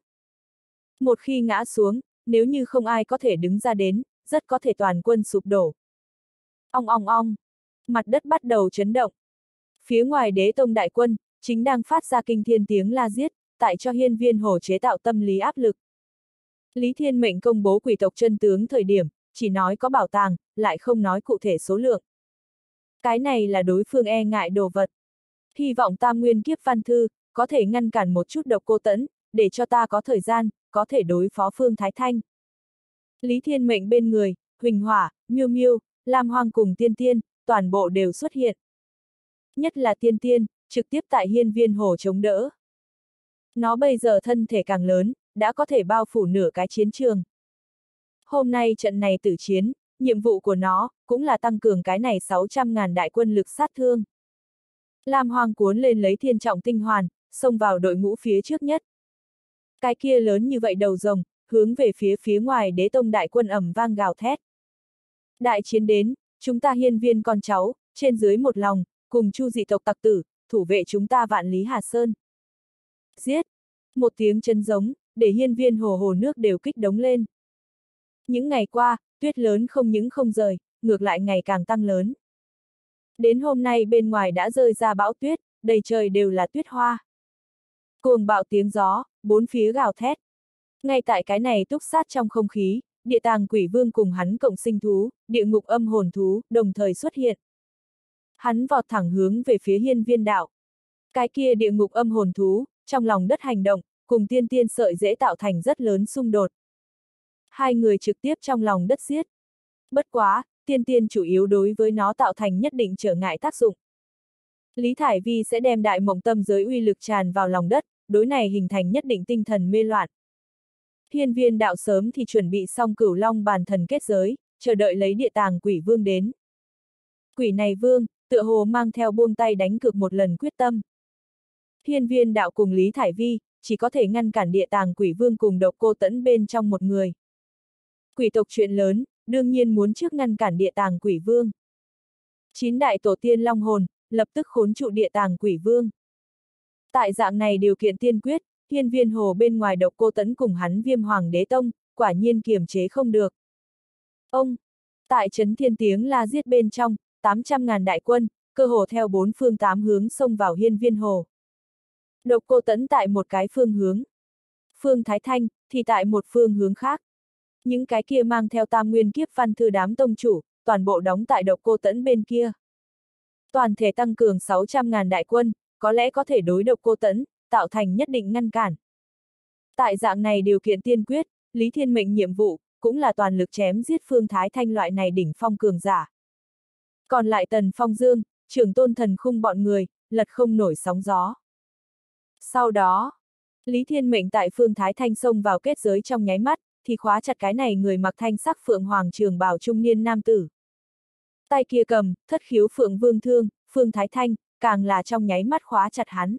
Một khi ngã xuống, nếu như không ai có thể đứng ra đến, rất có thể toàn quân sụp đổ. Ong ong ong, mặt đất bắt đầu chấn động. Phía ngoài Đế Tông đại quân, chính đang phát ra kinh thiên tiếng la giết, tại cho hiên viên hồ chế tạo tâm lý áp lực. Lý Thiên Mệnh công bố quỷ tộc chân tướng thời điểm, chỉ nói có bảo tàng, lại không nói cụ thể số lượng. Cái này là đối phương e ngại đồ vật. Hy vọng tam nguyên kiếp văn thư, có thể ngăn cản một chút Độc Cô Tẫn, để cho ta có thời gian, có thể đối phó Phương Thái Thanh. Lý Thiên Mệnh bên người, Huỳnh Hỏa, Miêu Miêu, Lam Hoang cùng Tiên Tiên, toàn bộ đều xuất hiện. Nhất là Tiên Tiên, trực tiếp tại hiên viên hồ chống đỡ. Nó bây giờ thân thể càng lớn, đã có thể bao phủ nửa cái chiến trường. Hôm nay trận này tử chiến, nhiệm vụ của nó, cũng là tăng cường cái này sáu trăm ngàn đại quân lực sát thương. Lam Hoang cuốn lên lấy thiên trọng tinh hoàn, xông vào đội ngũ phía trước nhất. Cái kia lớn như vậy đầu rồng, hướng về phía phía ngoài Đế Tông đại quân ầm vang gào thét. Đại chiến đến, chúng ta hiên viên con cháu, trên dưới một lòng, cùng chu dị tộc tặc tử, thủ vệ chúng ta vạn lý Hà Sơn. Giết! Một tiếng chân giống, để hiên viên hồ hồ nước đều kích đống lên. Những ngày qua, tuyết lớn không những không rời, ngược lại ngày càng tăng lớn. Đến hôm nay bên ngoài đã rơi ra bão tuyết, đầy trời đều là tuyết hoa. Cuồng bạo tiếng gió, bốn phía gào thét. Ngay tại cái này túc sát trong không khí, địa tàng quỷ vương cùng hắn cộng sinh thú, địa ngục âm hồn thú, đồng thời xuất hiện. Hắn vọt thẳng hướng về phía hiên viên đạo. Cái kia địa ngục âm hồn thú, trong lòng đất hành động, cùng tiên tiên sợi dễ tạo thành rất lớn xung đột. Hai người trực tiếp trong lòng đất giết. Bất quá, tiên tiên chủ yếu đối với nó tạo thành nhất định trở ngại tác dụng. Lý Thải Vi sẽ đem đại mộng tâm giới uy lực tràn vào lòng đất, đối này hình thành nhất định tinh thần mê loạn. Hiên viên đạo sớm thì chuẩn bị xong cửu long bàn thần kết giới, chờ đợi lấy địa tàng quỷ vương đến. Quỷ này vương, tựa hồ mang theo buông tay đánh cược một lần quyết tâm. Hiên Viên Đạo cùng Lý Thải Vi, chỉ có thể ngăn cản Địa Tàng Quỷ Vương cùng Độc Cô Tẫn bên trong một người. Quỷ tộc chuyện lớn, đương nhiên muốn trước ngăn cản Địa Tàng Quỷ Vương. Chín đại tổ tiên long hồn, lập tức khốn trụ Địa Tàng Quỷ Vương. Tại dạng này điều kiện tiên quyết, Hiên Viên Hồ bên ngoài Độc Cô Tẫn cùng hắn Viêm Hoàng Đế Tông, quả nhiên kiềm chế không được. Ông, tại Trấn Thiên tiếng la giết bên trong, tám trăm ngàn đại quân, cơ hồ theo bốn phương tám hướng xông vào Hiên Viên Hồ. Độc Cô Tẫn tại một cái phương hướng. Phương Thái Thanh, thì tại một phương hướng khác. Những cái kia mang theo tam nguyên kiếp văn thư đám tông chủ, toàn bộ đóng tại Độc Cô Tẫn bên kia. Toàn thể tăng cường sáu trăm ngàn đại quân, có lẽ có thể đối Độc Cô Tẫn, tạo thành nhất định ngăn cản. Tại dạng này điều kiện tiên quyết, Lý Thiên Mệnh nhiệm vụ, cũng là toàn lực chém giết Phương Thái Thanh loại này đỉnh phong cường giả. Còn lại Tần Phong Dương, Trưởng Tôn Thần Khung bọn người, lật không nổi sóng gió. Sau đó, Lý Thiên Mệnh tại Phương Thái Thanh xông vào kết giới trong nháy mắt, thì khóa chặt cái này người mặc thanh sắc phượng hoàng trường bào trung niên nam tử. Tay kia cầm, thất khiếu phượng vương thương, Phương Thái Thanh, càng là trong nháy mắt khóa chặt hắn.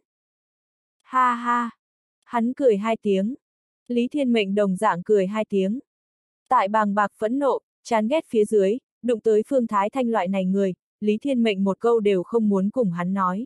Ha ha! Hắn cười hai tiếng. Lý Thiên Mệnh đồng dạng cười hai tiếng. Tại bàng bạc phẫn nộ, chán ghét phía dưới, đụng tới Phương Thái Thanh loại này người, Lý Thiên Mệnh một câu đều không muốn cùng hắn nói.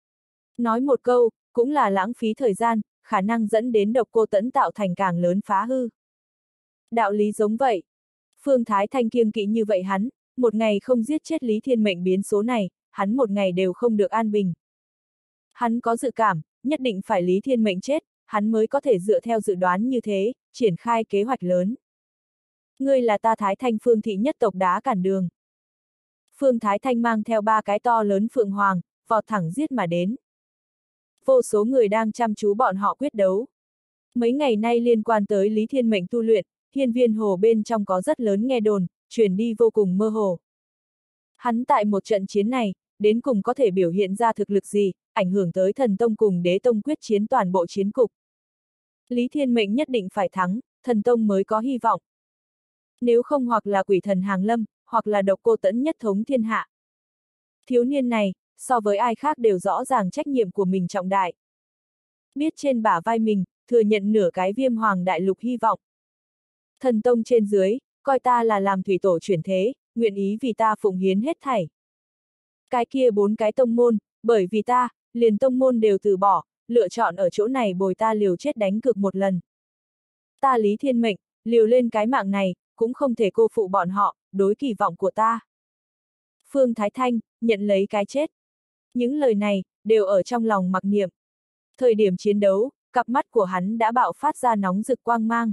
Nói một câu, cũng là lãng phí thời gian, khả năng dẫn đến Độc Cô Tẫn tạo thành càng lớn phá hư. Đạo lý giống vậy. Phương Thái Thanh kiêng kỵ như vậy hắn, một ngày không giết chết Lý Thiên Mệnh biến số này, hắn một ngày đều không được an bình. Hắn có dự cảm, nhất định phải Lý Thiên Mệnh chết, hắn mới có thể dựa theo dự đoán như thế, triển khai kế hoạch lớn. Ngươi là ta Thái Thanh Phương thị nhất tộc đá cản đường. Phương Thái Thanh mang theo ba cái to lớn phượng hoàng, vọt thẳng giết mà đến. Vô số người đang chăm chú bọn họ quyết đấu. Mấy ngày nay liên quan tới Lý Thiên Mệnh tu luyện, Hiên Viên Hồ bên trong có rất lớn nghe đồn, truyền đi vô cùng mơ hồ. Hắn tại một trận chiến này, đến cùng có thể biểu hiện ra thực lực gì, ảnh hưởng tới Thần Tông cùng Đế Tông quyết chiến toàn bộ chiến cục. Lý Thiên Mệnh nhất định phải thắng, Thần Tông mới có hy vọng. Nếu không hoặc là quỷ thần hàng lâm, hoặc là Độc Cô Tẫn nhất thống thiên hạ. Thiếu niên này, so với ai khác đều rõ ràng trách nhiệm của mình trọng đại. Biết trên bả vai mình, thừa nhận nửa cái Viêm Hoàng đại lục hy vọng. Thần Tông trên dưới, coi ta là làm thủy tổ chuyển thế, nguyện ý vì ta phụng hiến hết thảy. Cái kia bốn cái tông môn, bởi vì ta, liền tông môn đều từ bỏ, lựa chọn ở chỗ này bồi ta liều chết đánh cược một lần. Ta Lý Thiên Mệnh, liều lên cái mạng này, cũng không thể cô phụ bọn họ, đối kỳ vọng của ta. Phương Thái Thanh, nhận lấy cái chết. Những lời này, đều ở trong lòng mặc niệm. Thời điểm chiến đấu, cặp mắt của hắn đã bạo phát ra nóng rực quang mang.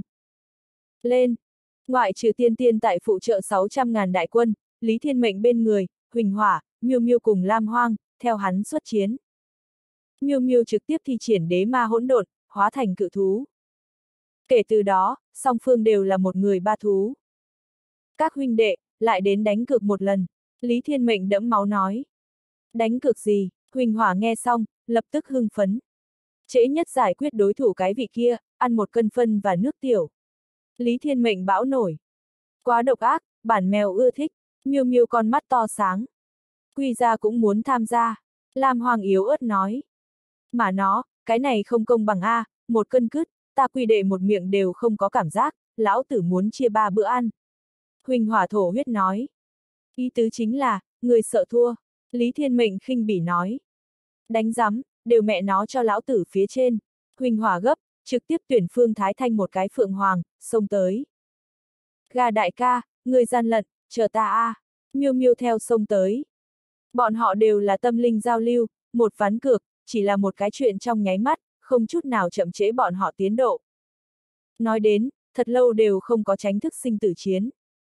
Lên! Ngoại trừ tiên tiên tại phụ trợ sáu trăm ngàn đại quân, Lý Thiên Mệnh bên người, Huỳnh Hỏa, Miêu Miêu cùng Lam Hoang, theo hắn xuất chiến. Miêu Miêu trực tiếp thi triển đế ma hỗn độn, hóa thành cự thú. Kể từ đó, song phương đều là một người ba thú. Các huynh đệ, lại đến đánh cược một lần, Lý Thiên Mệnh đẫm máu nói. Đánh cược gì? Huỳnh Hỏa nghe xong, lập tức hưng phấn. Trễ nhất giải quyết đối thủ cái vị kia, ăn một cân phân và nước tiểu. Lý Thiên Mệnh bão nổi. Quá độc ác, bản mèo ưa thích, Miêu Miêu con mắt to sáng. Quy ra cũng muốn tham gia. Lam Hoàng yếu ớt nói. Mà nó, cái này không công bằng a, một cân cứt, ta Quy đệ một miệng đều không có cảm giác, lão tử muốn chia ba bữa ăn. Huỳnh Hỏa thổ huyết nói. Ý tứ chính là, người sợ thua. Lý Thiên Mệnh khinh bỉ nói. Đánh rắm, đều mẹ nó cho lão tử phía trên. Huỳnh Hỏa gấp, trực tiếp tuyển Phương Thái Thanh một cái phượng hoàng, xông tới. Gà đại ca, người gian lận, chờ ta a. À. Miêu Miêu theo xông tới. Bọn họ đều là tâm linh giao lưu, một ván cược, chỉ là một cái chuyện trong nháy mắt, không chút nào chậm trễ bọn họ tiến độ. Nói đến, thật lâu đều không có tránh thức sinh tử chiến.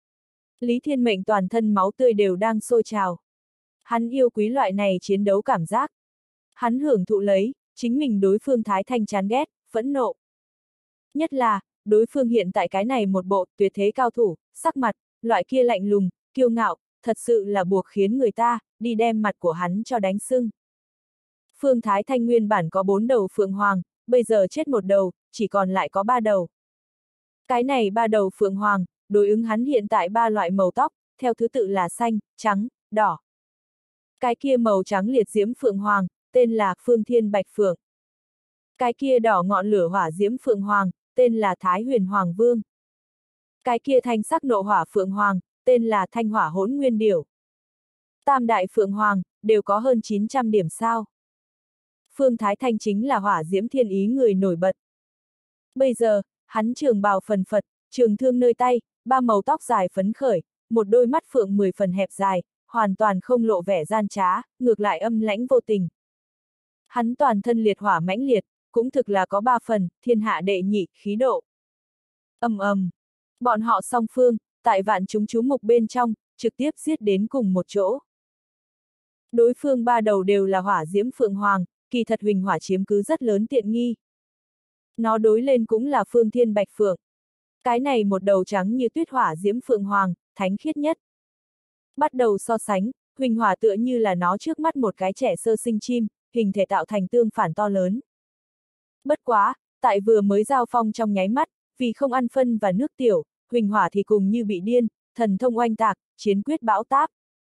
Lý Thiên Mệnh toàn thân máu tươi đều đang sôi trào. Hắn yêu quý loại này chiến đấu cảm giác. Hắn hưởng thụ lấy, chính mình đối phương Thái Thanh chán ghét, phẫn nộ. Nhất là, đối phương hiện tại cái này một bộ tuyệt thế cao thủ, sắc mặt, loại kia lạnh lùng, kiêu ngạo, thật sự là buộc khiến người ta, đi đem mặt của hắn cho đánh sưng. Phương Thái Thanh nguyên bản có bốn đầu phượng hoàng, bây giờ chết một đầu, chỉ còn lại có ba đầu. Cái này ba đầu phượng hoàng, đối ứng hắn hiện tại ba loại màu tóc, theo thứ tự là xanh, trắng, đỏ. Cái kia màu trắng liệt diễm phượng hoàng, tên là Phương Thiên Bạch Phượng. Cái kia đỏ ngọn lửa hỏa diễm phượng hoàng, tên là Thái Huyền Hoàng Vương. Cái kia thanh sắc nộ hỏa phượng hoàng, tên là Thanh Hỏa Hỗn Nguyên Điểu. Tam đại phượng hoàng, đều có hơn chín trăm điểm sao. Phương Thái Thanh chính là hỏa diễm thiên ý người nổi bật. Bây giờ, hắn trường bào phần phật, trường thương nơi tay, ba màu tóc dài phấn khởi, một đôi mắt phượng mười phần hẹp dài, hoàn toàn không lộ vẻ gian trá, ngược lại âm lãnh vô tình. Hắn toàn thân liệt hỏa mãnh liệt, cũng thực là có ba phần, thiên hạ đệ nhị, khí độ. Ầm ầm, bọn họ song phương, tại vạn chúng chú mục bên trong, trực tiếp giết đến cùng một chỗ. Đối phương ba đầu đều là hỏa diễm phượng hoàng, kỳ thật huỳnh hỏa chiếm cứ rất lớn tiện nghi. Nó đối lên cũng là Phương Thiên Bạch Phượng. Cái này một đầu trắng như tuyết hỏa diễm phượng hoàng, thánh khiết nhất. Bắt đầu so sánh, huỳnh hỏa tựa như là nó trước mắt một cái trẻ sơ sinh chim, hình thể tạo thành tương phản to lớn. Bất quá, tại vừa mới giao phong trong nháy mắt, vì không ăn phân và nước tiểu, huỳnh hỏa thì cùng như bị điên, thần thông oanh tạc, chiến quyết bão táp.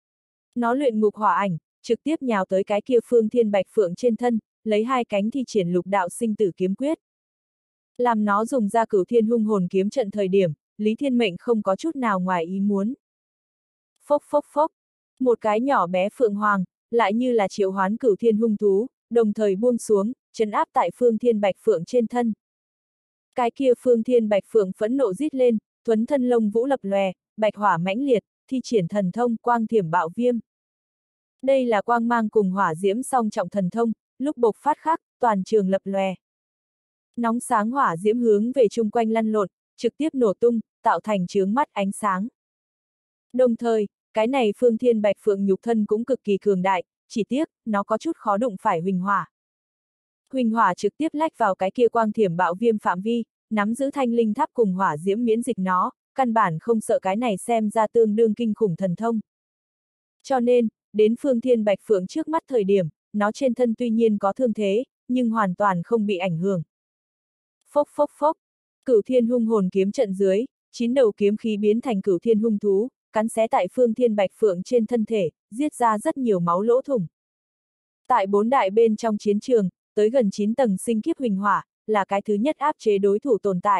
Nó luyện ngục hỏa ảnh, trực tiếp nhào tới cái kia Phương Thiên Bạch Phượng trên thân, lấy hai cánh thi triển lục đạo sinh tử kiếm quyết. Làm nó dùng ra Cửu Thiên Hung Hồn kiếm trận thời điểm, Lý Thiên Mệnh không có chút nào ngoài ý muốn. Phốc phốc phốc, một cái nhỏ bé phượng hoàng, lại như là triệu hoán Cửu Thiên hung thú, đồng thời buông xuống, trấn áp tại Phương Thiên Bạch Phượng trên thân. Cái kia Phương Thiên Bạch Phượng phẫn nộ rít lên, thuấn thân lông vũ lập lòe, bạch hỏa mãnh liệt, thi triển thần thông quang thiểm bạo viêm. Đây là quang mang cùng hỏa diễm song trọng thần thông, lúc bộc phát khắc, toàn trường lập lòe. Nóng sáng hỏa diễm hướng về chung quanh lăn lộn, trực tiếp nổ tung, tạo thành chướng mắt ánh sáng. Đồng thời, cái này Phương Thiên Bạch Phượng nhục thân cũng cực kỳ cường đại, chỉ tiếc, nó có chút khó đụng phải huỳnh hỏa. Huỳnh hỏa trực tiếp lách vào cái kia quang thiểm bạo viêm phạm vi, nắm giữ thanh linh tháp cùng hỏa diễm miễn dịch nó, căn bản không sợ cái này xem ra tương đương kinh khủng thần thông. Cho nên, đến Phương Thiên Bạch Phượng trước mắt thời điểm, nó trên thân tuy nhiên có thương thế, nhưng hoàn toàn không bị ảnh hưởng. Phốc phốc phốc, Cửu Thiên Hung Hồn kiếm trận dưới, chín đầu kiếm khí biến thành Cửu Thiên hung thú, cắn xé tại Phương Thiên Bạch Phượng trên thân thể, giết ra rất nhiều máu lỗ thủng. Tại bốn đại bên trong chiến trường, tới gần chín tầng sinh kiếp huỳnh hỏa, là cái thứ nhất áp chế đối thủ tồn tại.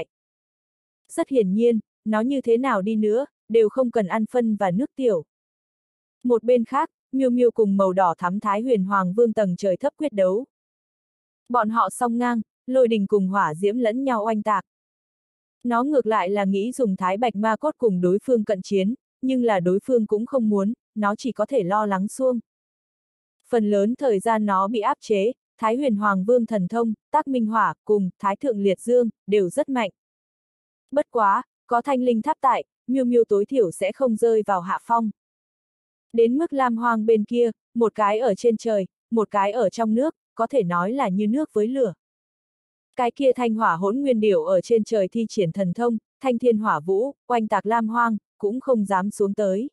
Rất hiển nhiên, nó như thế nào đi nữa, đều không cần ăn phân và nước tiểu. Một bên khác, Miêu Miêu cùng màu đỏ thắm Thái Huyền Hoàng Vương tầng trời thấp quyết đấu. Bọn họ song ngang, lôi đình cùng hỏa diễm lẫn nhau oanh tạc. Nó ngược lại là nghĩ dùng Thái Bạch Ma Cốt cùng đối phương cận chiến, nhưng là đối phương cũng không muốn, nó chỉ có thể lo lắng xuông. Phần lớn thời gian nó bị áp chế, Thái Huyền Hoàng Vương thần thông, Tác Minh Hỏa cùng Thái Thượng Liệt Dương đều rất mạnh. Bất quá, có thanh linh tháp tại, Miêu Miêu tối thiểu sẽ không rơi vào hạ phong. Đến mức Lam Hoang bên kia, một cái ở trên trời, một cái ở trong nước, có thể nói là như nước với lửa. Cái kia Thanh Hỏa Hỗn Nguyên Điểu ở trên trời thi triển thần thông, Thanh Thiên Hỏa Vũ, oanh tạc Lam Hoang, cũng không dám xuống tới.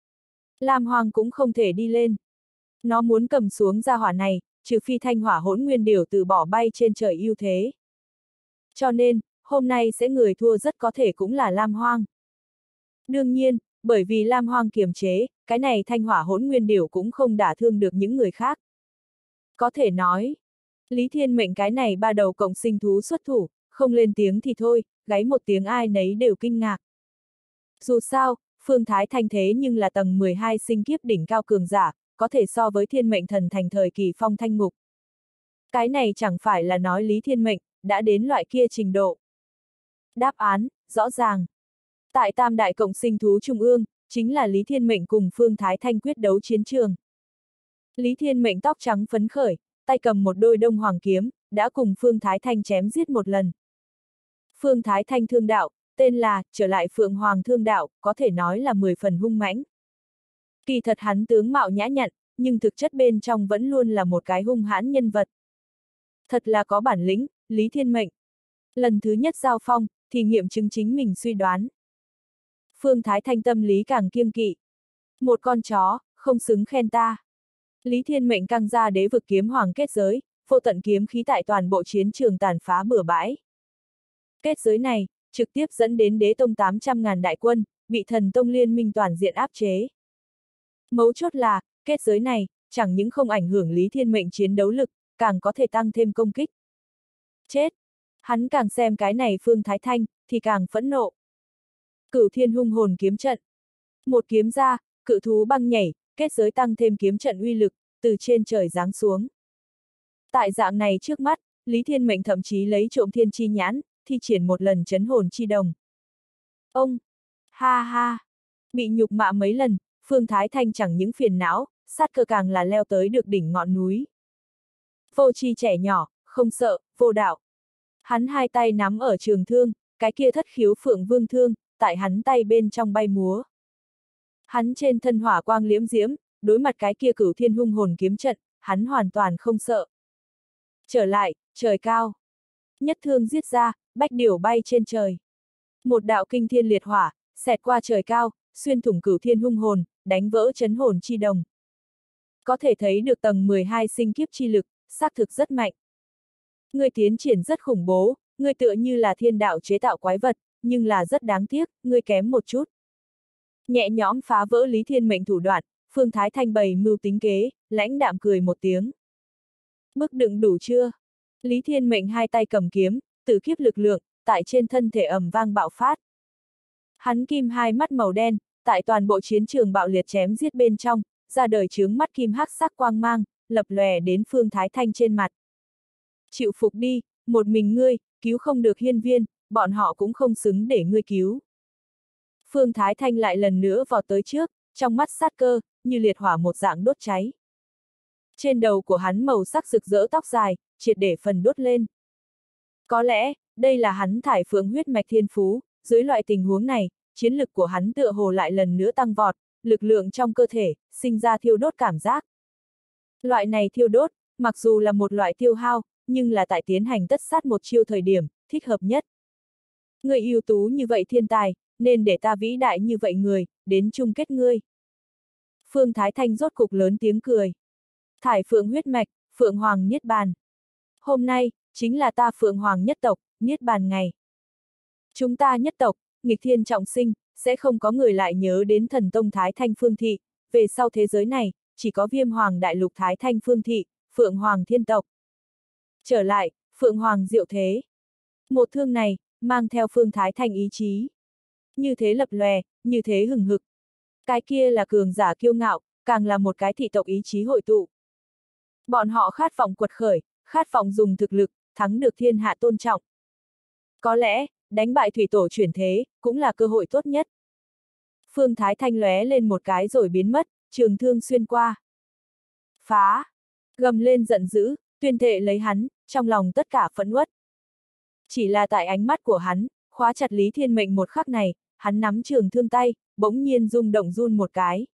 Lam Hoang cũng không thể đi lên. Nó muốn cầm xuống ra hỏa này, trừ phi Thanh Hỏa Hỗn Nguyên Điểu từ bỏ bay trên trời ưu thế. Cho nên, hôm nay sẽ người thua rất có thể cũng là Lam Hoang. Đương nhiên, bởi vì Lam Hoang kiềm chế, cái này Thanh Hỏa Hỗn Nguyên Điểu cũng không đả thương được những người khác. Có thể nói, Lý Thiên Mệnh cái này ba đầu cộng sinh thú xuất thủ, không lên tiếng thì thôi, gáy một tiếng ai nấy đều kinh ngạc. Dù sao, Phương Thái Thanh thế nhưng là tầng mười hai sinh kiếp đỉnh cao cường giả, có thể so với Thiên Mệnh thần thành thời kỳ phong thanh ngục. Cái này chẳng phải là nói Lý Thiên Mệnh đã đến loại kia trình độ. Đáp án, rõ ràng. Tại tam đại cộng sinh thú trung ương, chính là Lý Thiên Mệnh cùng Phương Thái Thanh quyết đấu chiến trường. Lý Thiên Mệnh tóc trắng phấn khởi, tay cầm một đôi đông hoàng kiếm, đã cùng Phương Thái Thanh chém giết một lần. Phương Thái Thanh thương đạo, tên là, trở lại Phượng Hoàng thương đạo, có thể nói là mười phần hung mãnh. Kỳ thật hắn tướng mạo nhã nhặn, nhưng thực chất bên trong vẫn luôn là một cái hung hãn nhân vật. Thật là có bản lĩnh, Lý Thiên Mệnh. Lần thứ nhất giao phong, thì nghiệm chứng chính mình suy đoán. Phương Thái Thanh tâm lý càng kiêng kỵ. Một con chó, không xứng khen ta. Lý Thiên Mệnh căng ra đế vực kiếm hoàng kết giới, vô tận kiếm khí tại toàn bộ chiến trường tàn phá bừa bãi. Kết giới này, trực tiếp dẫn đến đế tông tám trăm ngàn đại quân, bị thần tông liên minh toàn diện áp chế. Mấu chốt là, kết giới này, chẳng những không ảnh hưởng Lý Thiên Mệnh chiến đấu lực, càng có thể tăng thêm công kích. Chết! Hắn càng xem cái này Phương Thái Thanh, thì càng phẫn nộ. Cửu Thiên Hung Hồn kiếm trận. Một kiếm ra, cự thú băng nhảy, kết giới tăng thêm kiếm trận uy lực, từ trên trời giáng xuống. Tại dạng này trước mắt, Lý Thiên Mệnh thậm chí lấy trộm thiên chi nhãn, thi triển một lần chấn hồn chi đồng. Ông! Ha ha! Bị nhục mạ mấy lần, Phương Thái Thanh chẳng những phiền não, sát cơ càng là leo tới được đỉnh ngọn núi. Vô tri trẻ nhỏ, không sợ, vô đạo. Hắn hai tay nắm ở trường thương, cái kia thất khiếu phượng vương thương, tại hắn tay bên trong bay múa. Hắn trên thân hỏa quang liễm diễm, đối mặt cái kia Cửu Thiên Hung Hồn kiếm trận, hắn hoàn toàn không sợ. Trở lại, trời cao. Nhất thương giết ra, bách điểu bay trên trời. Một đạo kinh thiên liệt hỏa, xẹt qua trời cao, xuyên thủng Cửu Thiên Hung Hồn, đánh vỡ chấn hồn chi đồng. Có thể thấy được tầng mười hai sinh kiếp chi lực, xác thực rất mạnh. Ngươi tiến triển rất khủng bố, ngươi tựa như là thiên đạo chế tạo quái vật, nhưng là rất đáng tiếc, ngươi kém một chút. Nhẹ nhõm phá vỡ Lý Thiên Mệnh thủ đoạn, Phương Thái Thanh bày mưu tính kế, lãnh đạm cười một tiếng. Mức đựng đủ chưa? Lý Thiên Mệnh hai tay cầm kiếm, tử kiếp lực lượng, tại trên thân thể ầm vang bạo phát. Hắn kim hai mắt màu đen, tại toàn bộ chiến trường bạo liệt chém giết bên trong, ra đời chướng mắt kim hắc sắc quang mang, lập lòe đến Phương Thái Thanh trên mặt. Chịu phục đi, một mình ngươi, cứu không được hiên viên, bọn họ cũng không xứng để ngươi cứu. Phương Thái Thanh lại lần nữa vọt tới trước, trong mắt sát cơ, như liệt hỏa một dạng đốt cháy. Trên đầu của hắn màu sắc rực rỡ tóc dài, triệt để phần đốt lên. Có lẽ, đây là hắn thải phượng huyết mạch thiên phú, dưới loại tình huống này, chiến lực của hắn tựa hồ lại lần nữa tăng vọt, lực lượng trong cơ thể, sinh ra thiêu đốt cảm giác. Loại này thiêu đốt, mặc dù là một loại tiêu hao, nhưng là tại tiến hành tất sát một chiêu thời điểm, thích hợp nhất. Người ưu tú như vậy thiên tài, nên để ta vĩ đại như vậy người, đến chung kết ngươi. Phương Thái Thanh rốt cục lớn tiếng cười. Thải phượng huyết mạch, Phượng Hoàng Niết Bàn. Hôm nay, chính là ta Phượng Hoàng nhất tộc, Niết Bàn ngày. Chúng ta nhất tộc, nghịch thiên trọng sinh, sẽ không có người lại nhớ đến thần tông Thái Thanh Phương Thị, về sau thế giới này, chỉ có Viêm Hoàng Đại Lục Thái Thanh Phương Thị, Phượng Hoàng thiên tộc. Trở lại, Phượng Hoàng diệu thế. Một thương này, mang theo Phương Thái Thanh ý chí. Như thế lập lòe, như thế hừng hực. Cái kia là cường giả kiêu ngạo, càng là một cái thị tộc ý chí hội tụ. Bọn họ khát vọng quật khởi, khát vọng dùng thực lực, thắng được thiên hạ tôn trọng. Có lẽ, đánh bại thủy tổ chuyển thế, cũng là cơ hội tốt nhất. Phương Thái Thanh lóe lên một cái rồi biến mất, trường thương xuyên qua. Phá! Gầm lên giận dữ, tuyên thệ lấy hắn, trong lòng tất cả phẫn uất. Chỉ là tại ánh mắt của hắn, khóa chặt Lý Thiên Mệnh một khắc này, hắn nắm trường thương tay, bỗng nhiên rung động run một cái.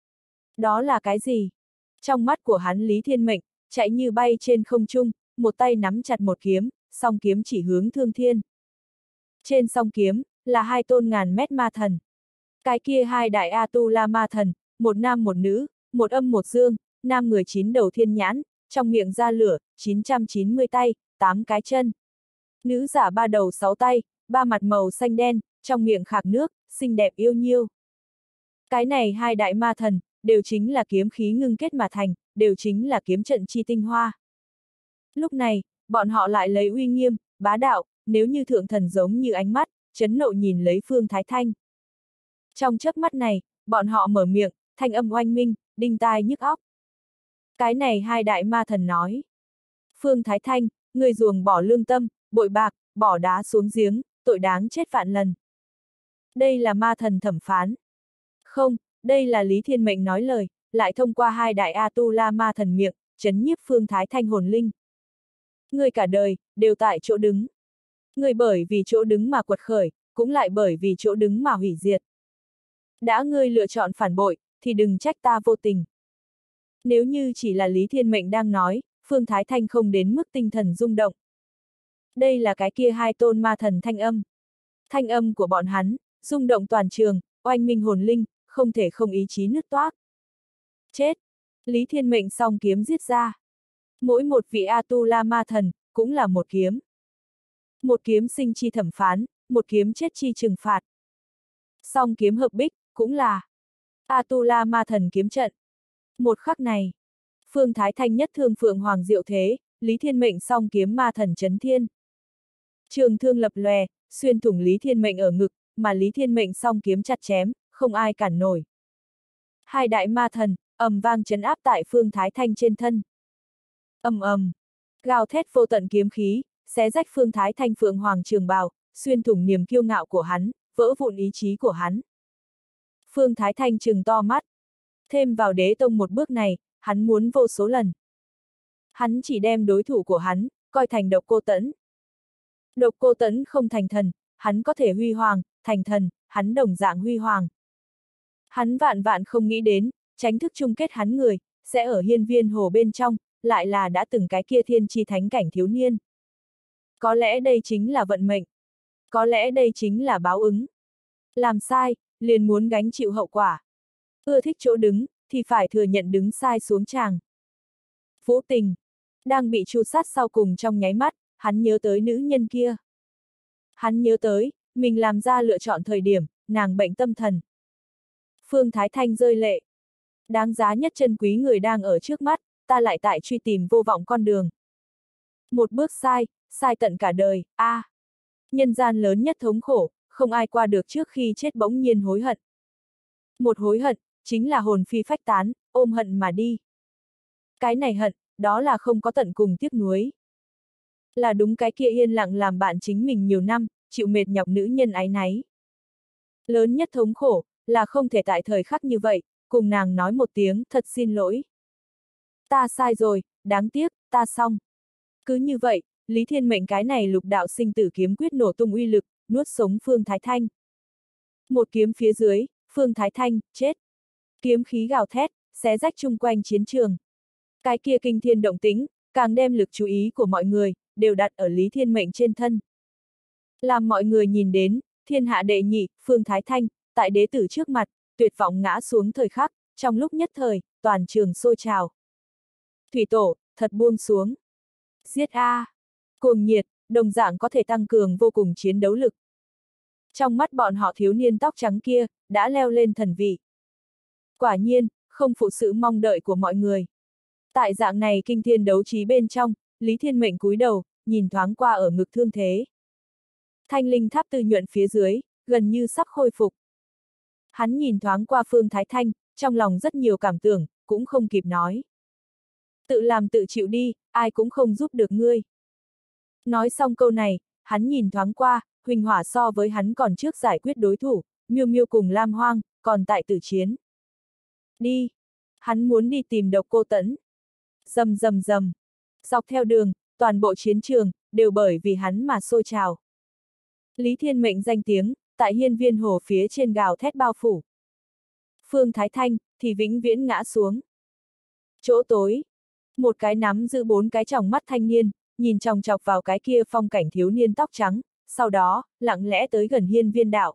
Đó là cái gì? Trong mắt của hắn Lý Thiên Mệnh, chạy như bay trên không trung, một tay nắm chặt một kiếm, song kiếm chỉ hướng Thương Thiên. Trên song kiếm, là hai tôn ngàn mét ma thần. Cái kia hai đại A-tu-la ma thần, một nam một nữ, một âm một dương, nam người chín đầu thiên nhãn, trong miệng ra lửa, chín trăm chín mươi tay, tám cái chân. Nữ giả ba đầu sáu tay, ba mặt màu xanh đen, trong miệng khạc nước, xinh đẹp yêu nhiêu. Cái này hai đại ma thần, đều chính là kiếm khí ngưng kết mà thành, đều chính là kiếm trận chi tinh hoa. Lúc này, bọn họ lại lấy uy nghiêm, bá đạo, nếu như thượng thần giống như ánh mắt, chấn nộ nhìn lấy Phương Thái Thanh. Trong chớp mắt này, bọn họ mở miệng, thanh âm oanh minh, đinh tai nhức óc. Cái này hai đại ma thần nói. Phương Thái Thanh, người ruồng bỏ lương tâm, bội bạc, bỏ đá xuống giếng, tội đáng chết vạn lần. Đây là ma thần thẩm phán. Không, đây là Lý Thiên Mệnh nói lời, lại thông qua hai đại A-tu-la ma thần miệng, chấn nhiếp Phương Thái Thanh hồn linh. Người cả đời, đều tại chỗ đứng. Người bởi vì chỗ đứng mà quật khởi, cũng lại bởi vì chỗ đứng mà hủy diệt. Đã ngươi lựa chọn phản bội, thì đừng trách ta vô tình. Nếu như chỉ là Lý Thiên Mệnh đang nói, Phương Thái Thanh không đến mức tinh thần rung động. Đây là cái kia hai tôn ma thần thanh âm. Thanh âm của bọn hắn, rung động toàn trường, oanh minh hồn linh, không thể không ý chí nứt toác. Chết! Lý Thiên Mệnh song kiếm giết ra. Mỗi một vị A-tu-la ma thần, cũng là một kiếm. Một kiếm sinh chi thẩm phán, một kiếm chết chi trừng phạt. Song kiếm hợp bích, cũng là A-tu-la ma thần kiếm trận. Một khắc này, Phương Thái Thanh nhất thương Phượng Hoàng diệu thế, Lý Thiên Mệnh song kiếm ma thần chấn thiên. Trường thương lập lòe, xuyên thủng Lý Thiên Mệnh ở ngực, mà Lý Thiên Mệnh song kiếm chặt chém, không ai cản nổi. Hai đại ma thần, ầm vang chấn áp tại Phương Thái Thanh trên thân. Ầm ầm, gào thét vô tận kiếm khí, xé rách Phương Thái Thanh Phượng Hoàng trường bào, xuyên thủng niềm kiêu ngạo của hắn, vỡ vụn ý chí của hắn. Phương Thái Thanh trừng to mắt. Thêm vào đế tông một bước này, hắn muốn vô số lần. Hắn chỉ đem đối thủ của hắn, coi thành Độc Cô Tẫn. Độc Cô Tẫn không thành thần, hắn có thể huy hoàng, thành thần, hắn đồng dạng huy hoàng. Hắn vạn vạn không nghĩ đến, tránh thức chung kết hắn người, sẽ ở hiên viên hồ bên trong, lại là đã từng cái kia thiên chi thánh cảnh thiếu niên. Có lẽ đây chính là vận mệnh. Có lẽ đây chính là báo ứng. Làm sai, liền muốn gánh chịu hậu quả. Ưa thích chỗ đứng, thì phải thừa nhận đứng sai xuống tràng. Vũ Tình, đang bị tru sát sau cùng trong nháy mắt, hắn nhớ tới nữ nhân kia. Hắn nhớ tới, mình làm ra lựa chọn thời điểm, nàng bệnh tâm thần. Phương Thái Thanh rơi lệ. Đáng giá nhất chân quý người đang ở trước mắt, ta lại tại truy tìm vô vọng con đường. Một bước sai, sai tận cả đời, a. À, nhân gian lớn nhất thống khổ, không ai qua được trước khi chết bỗng nhiên hối hận. Một hối hận, chính là hồn phi phách tán, ôm hận mà đi. Cái này hận, đó là không có tận cùng tiếc nuối. Là đúng cái kia yên lặng làm bạn chính mình nhiều năm, chịu mệt nhọc nữ nhân áy náy. Lớn nhất thống khổ, là không thể tại thời khắc như vậy, cùng nàng nói một tiếng, thật xin lỗi. Ta sai rồi, đáng tiếc, ta xong. Cứ như vậy, Lý Thiên Mệnh cái này lục đạo sinh tử kiếm quyết nổ tung uy lực, nuốt sống Phương Thái Thanh. Một kiếm phía dưới, Phương Thái Thanh, chết. Kiếm khí gào thét, xé rách chung quanh chiến trường. Cái kia kinh thiên động tĩnh, càng đem lực chú ý của mọi người, đều đặt ở Lý Thiên Mệnh trên thân. Làm mọi người nhìn đến, thiên hạ đệ nhị, Phương Thái Thanh, tại đế tử trước mặt, tuyệt vọng ngã xuống thời khắc, trong lúc nhất thời, toàn trường sôi trào. Thủy tổ, thật buông xuống. Giết a, à. Cuồng nhiệt, đồng dạng có thể tăng cường vô cùng chiến đấu lực. Trong mắt bọn họ thiếu niên tóc trắng kia, đã leo lên thần vị. Quả nhiên, không phụ sự mong đợi của mọi người. Tại dạng này kinh thiên đấu trí bên trong, Lý Thiên Mệnh cúi đầu, nhìn thoáng qua ở ngực thương thế. Thanh linh tháp tư nhuận phía dưới, gần như sắp khôi phục. Hắn nhìn thoáng qua Phương Thái Thanh, trong lòng rất nhiều cảm tưởng, cũng không kịp nói. Tự làm tự chịu đi, ai cũng không giúp được ngươi. Nói xong câu này, hắn nhìn thoáng qua, Huỳnh Hỏa so với hắn còn trước giải quyết đối thủ, Miêu Miêu cùng Lam Hoang, còn tại tử chiến. Đi! Hắn muốn đi tìm Độc Cô Tẫn. Rầm rầm rầm. Dọc theo đường, toàn bộ chiến trường, đều bởi vì hắn mà sôi trào. Lý Thiên Mệnh danh tiếng, tại hiên viên hồ phía trên gào thét bao phủ. Phương Thái Thanh, thì vĩnh viễn ngã xuống. Chỗ tối. Một cái nắm giữ bốn cái tròng mắt thanh niên, nhìn chòng chọc vào cái kia phong cảnh thiếu niên tóc trắng, sau đó, lặng lẽ tới gần hiên viên đạo.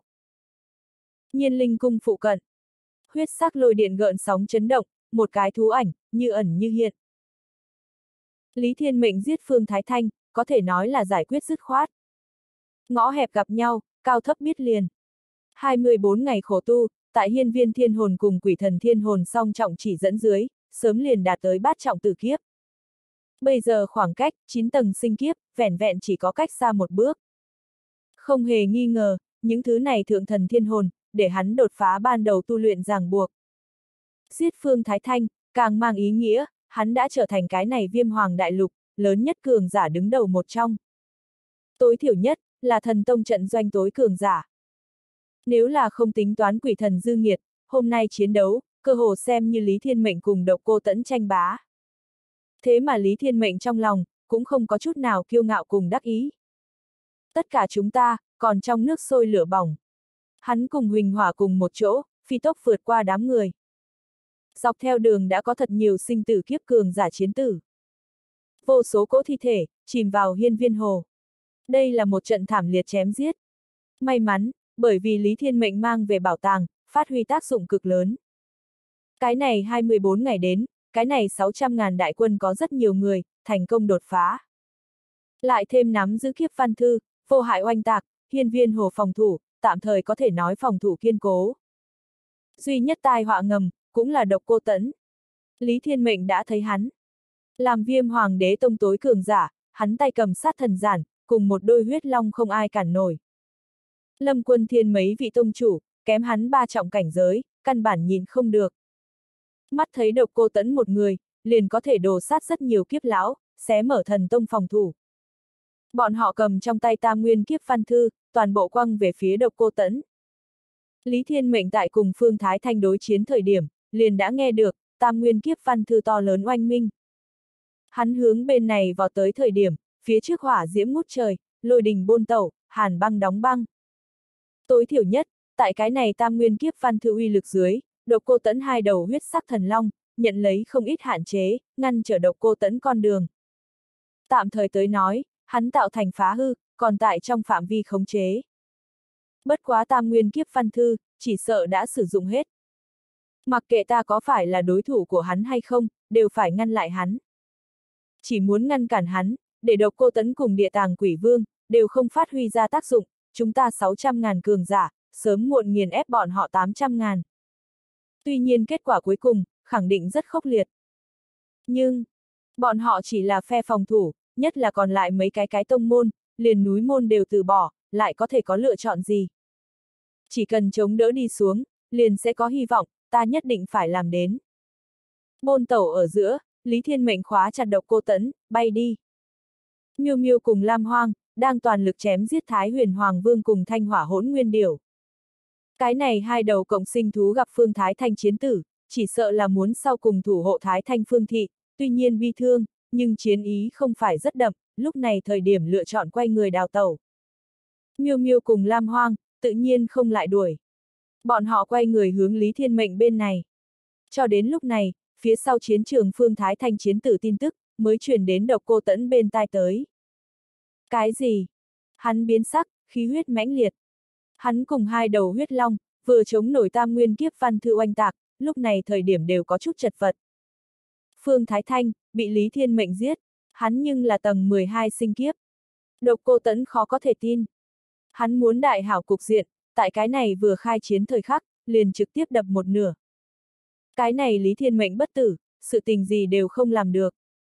Nhiên linh cung phụ cận. Huyết sắc lôi điện gợn sóng chấn động, một cái thú ảnh, như ẩn như hiện. Lý Thiên Mệnh giết Phương Thái Thanh, có thể nói là giải quyết dứt khoát. Ngõ hẹp gặp nhau, cao thấp biết liền. hai mươi bốn ngày khổ tu, tại hiên viên thiên hồn cùng quỷ thần thiên hồn song trọng chỉ dẫn dưới, sớm liền đạt tới bát trọng tử kiếp. Bây giờ khoảng cách, chín tầng sinh kiếp, vẻn vẹn chỉ có cách xa một bước. Không hề nghi ngờ, những thứ này thượng thần thiên hồn, để hắn đột phá ban đầu tu luyện ràng buộc. Giết Phương Thái Thanh, càng mang ý nghĩa, hắn đã trở thành cái này viêm hoàng đại lục, lớn nhất cường giả đứng đầu một trong. Tối thiểu nhất, là thần tông trận doanh tối cường giả. Nếu là không tính toán quỷ thần dư nghiệt, hôm nay chiến đấu, cơ hồ xem như Lý Thiên Mệnh cùng Độc Cô Tẫn tranh bá. Thế mà Lý Thiên Mệnh trong lòng, cũng không có chút nào kiêu ngạo cùng đắc ý. Tất cả chúng ta, còn trong nước sôi lửa bỏng. Hắn cùng Huỳnh Hỏa cùng một chỗ, phi tốc vượt qua đám người. Dọc theo đường đã có thật nhiều sinh tử kiếp cường giả chiến tử. Vô số cỗ thi thể, chìm vào hiên viên hồ. Đây là một trận thảm liệt chém giết. May mắn, bởi vì Lý Thiên Mệnh mang về bảo tàng, phát huy tác dụng cực lớn. Cái này hai mươi bốn ngày đến, cái này sáu trăm ngàn đại quân có rất nhiều người, thành công đột phá. Lại thêm nắm giữ kiếp văn thư, vô hại oanh tạc, hiên viên hồ phòng thủ, tạm thời có thể nói phòng thủ kiên cố. Duy nhất tai họa ngầm, cũng là Độc Cô Tẫn. Lý Thiên Mệnh đã thấy hắn. Làm Viêm Hoàng Đế Tông tối cường giả, hắn tay cầm sát thần giản, cùng một đôi huyết long không ai cản nổi. Lâm Quân Thiên mấy vị tông chủ, kém hắn ba trọng cảnh giới, căn bản nhìn không được. Mắt thấy Độc Cô Tẫn một người, liền có thể đồ sát rất nhiều kiếp lão, xé mở thần tông phòng thủ. Bọn họ cầm trong tay Tam Nguyên Kiếp Văn Thư, toàn bộ quăng về phía Độc Cô Tẫn. Lý Thiên Mệnh tại cùng Phương Thái Thanh đối chiến thời điểm, liền đã nghe được, Tam Nguyên Kiếp Văn Thư to lớn oanh minh. Hắn hướng bên này vào tới thời điểm, phía trước hỏa diễm ngút trời, lôi đình bôn tẩu, hàn băng đóng băng. Tối thiểu nhất, tại cái này Tam Nguyên Kiếp Văn Thư uy lực dưới, Độc Cô Tẫn hai đầu huyết sắc thần long, nhận lấy không ít hạn chế, ngăn trở Độc Cô Tẫn con đường. Tạm thời tới nói, hắn tạo thành phá hư, còn tại trong phạm vi khống chế. Bất quá Tam Nguyên Kiếp Văn Thư, chỉ sợ đã sử dụng hết. Mặc kệ ta có phải là đối thủ của hắn hay không, đều phải ngăn lại hắn. Chỉ muốn ngăn cản hắn, để Độc Cô Tẫn cùng Địa Tàng Quỷ Vương, đều không phát huy ra tác dụng, chúng ta sáu trăm ngàn cường giả, sớm muộn nghiền ép bọn họ tám trăm ngàn. Tuy nhiên kết quả cuối cùng, khẳng định rất khốc liệt. Nhưng, bọn họ chỉ là phe phòng thủ, nhất là còn lại mấy cái cái tông môn, liền núi môn đều từ bỏ, lại có thể có lựa chọn gì. Chỉ cần chống đỡ đi xuống, liền sẽ có hy vọng, ta nhất định phải làm đến. Bôn tẩu ở giữa, Lý Thiên Mệnh khóa chặt Độc Cô Tẫn, bay đi. Miêu Miêu cùng Lam Hoang, đang toàn lực chém giết Thái Huyền Hoàng Vương cùng Thanh Hỏa Hỗn Nguyên Điểu. Cái này hai đầu cộng sinh thú gặp Phương Thái Thanh chiến tử, chỉ sợ là muốn sau cùng thủ hộ Thái Thanh Phương Thị, tuy nhiên bi thương, nhưng chiến ý không phải rất đậm, lúc này thời điểm lựa chọn quay người đào tẩu. Miêu Miêu cùng Lam Hoang, tự nhiên không lại đuổi. Bọn họ quay người hướng Lý Thiên Mệnh bên này. Cho đến lúc này, phía sau chiến trường Phương Thái Thanh chiến tử tin tức, mới truyền đến Độc Cô Tẫn bên tai tới. Cái gì? Hắn biến sắc, khí huyết mãnh liệt. Hắn cùng hai đầu huyết long, vừa chống nổi Tam Nguyên Kiếp Văn Thư oanh tạc, lúc này thời điểm đều có chút chật vật. Phương Thái Thanh, bị Lý Thiên Mệnh giết, hắn nhưng là tầng mười hai sinh kiếp. Độc Cô Tẫn khó có thể tin. Hắn muốn đại hảo cục diện, tại cái này vừa khai chiến thời khắc, liền trực tiếp đập một nửa. Cái này Lý Thiên Mệnh bất tử, sự tình gì đều không làm được.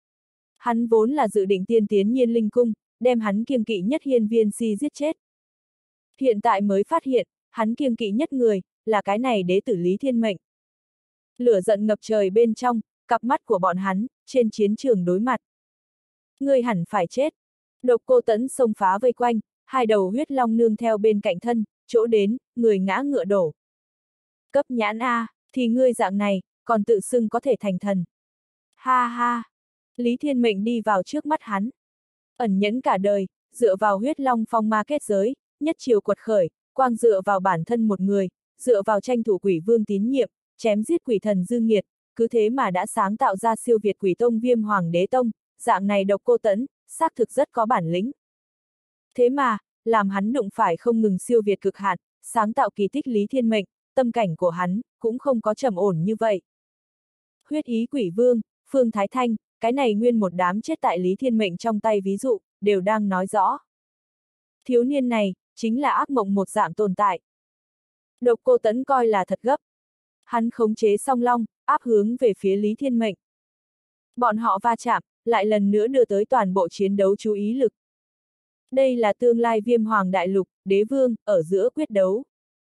Hắn vốn là dự định tiên tiến Nhiên Linh Cung, đem hắn kiêng kỵ nhất Hiên Viên Si giết chết. Hiện tại mới phát hiện, hắn kiêng kỵ nhất người, là cái này đế tử Lý Thiên Mệnh. Lửa giận ngập trời bên trong, cặp mắt của bọn hắn, trên chiến trường đối mặt. Ngươi hẳn phải chết. Độc Cô Tẫn xông phá vây quanh, hai đầu huyết long nương theo bên cạnh thân, chỗ đến, người ngã ngựa đổ. Cấp nhãn A, thì ngươi dạng này, còn tự xưng có thể thành thần. Ha ha! Lý Thiên Mệnh đi vào trước mắt hắn. Ẩn nhẫn cả đời, dựa vào huyết long phong ma kết giới, nhất chiều quật khởi, quang dựa vào bản thân một người, dựa vào tranh thủ quỷ vương tín nhiệm, chém giết quỷ thần dư nghiệt, cứ thế mà đã sáng tạo ra siêu việt quỷ tông Viêm Hoàng Đế Tông, dạng này Độc Cô Tẫn, xác thực rất có bản lĩnh. Thế mà, làm hắn đụng phải không ngừng siêu việt cực hạn, sáng tạo kỳ tích Lý Thiên Mệnh, tâm cảnh của hắn, cũng không có trầm ổn như vậy. Huyết ý quỷ vương, Phương Thái Thanh, cái này nguyên một đám chết tại Lý Thiên Mệnh trong tay ví dụ, đều đang nói rõ. Thiếu niên này, chính là ác mộng một dạng tồn tại. Độc Cô Tẫn coi là thật gấp. Hắn khống chế song long, áp hướng về phía Lý Thiên Mệnh. Bọn họ va chạm, lại lần nữa đưa tới toàn bộ chiến đấu chú ý lực. Đây là tương lai Viêm Hoàng Đại Lục, đế vương, ở giữa quyết đấu.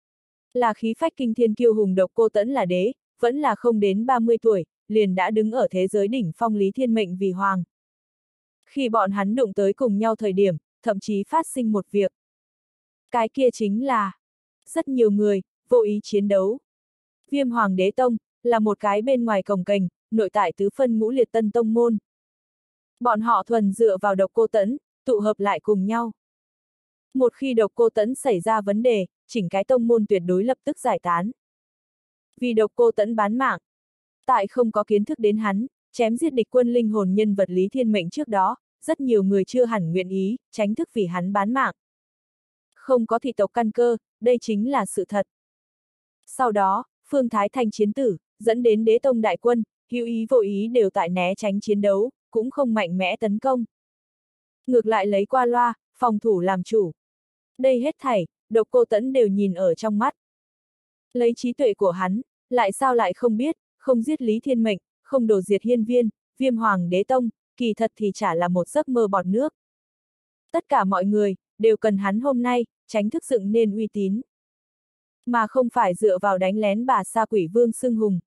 Là khí phách kinh thiên kiêu hùng Độc Cô Tẫn là đế, vẫn là không đến ba mươi tuổi, liền đã đứng ở thế giới đỉnh phong Lý Thiên Mệnh vì hoàng. Khi bọn hắn đụng tới cùng nhau thời điểm, thậm chí phát sinh một việc. Cái kia chính là, rất nhiều người, vô ý chiến đấu. Viêm Hoàng Đế Tông, là một cái bên ngoài cồng kềnh, nội tại tứ phân ngũ liệt tân tông môn. Bọn họ thuần dựa vào Độc Cô Tẫn, tụ hợp lại cùng nhau. Một khi Độc Cô Tẫn xảy ra vấn đề, chỉnh cái tông môn tuyệt đối lập tức giải tán. Vì Độc Cô Tẫn bán mạng. Tại không có kiến thức đến hắn, chém giết địch quân linh hồn nhân vật Lý Thiên Mệnh trước đó, rất nhiều người chưa hẳn nguyện ý, tránh thức vì hắn bán mạng. Không có thị tộc căn cơ, đây chính là sự thật. Sau đó, Phương Thái Thanh chiến tử, dẫn đến đế tông đại quân, hữu ý vô ý đều tại né tránh chiến đấu, cũng không mạnh mẽ tấn công. Ngược lại lấy qua loa, phòng thủ làm chủ. Đây hết thảy, Độc Cô Tẫn đều nhìn ở trong mắt. Lấy trí tuệ của hắn, lại sao lại không biết, không giết Lý Thiên Mệnh, không đổ diệt hiên viên, Viêm Hoàng Đế Tông, kỳ thật thì chả là một giấc mơ bọt nước. Tất cả mọi người, đều cần hắn hôm nay, tránh thức dựng nên uy tín. Mà không phải dựa vào đánh lén bà sa quỷ vương xưng hùng.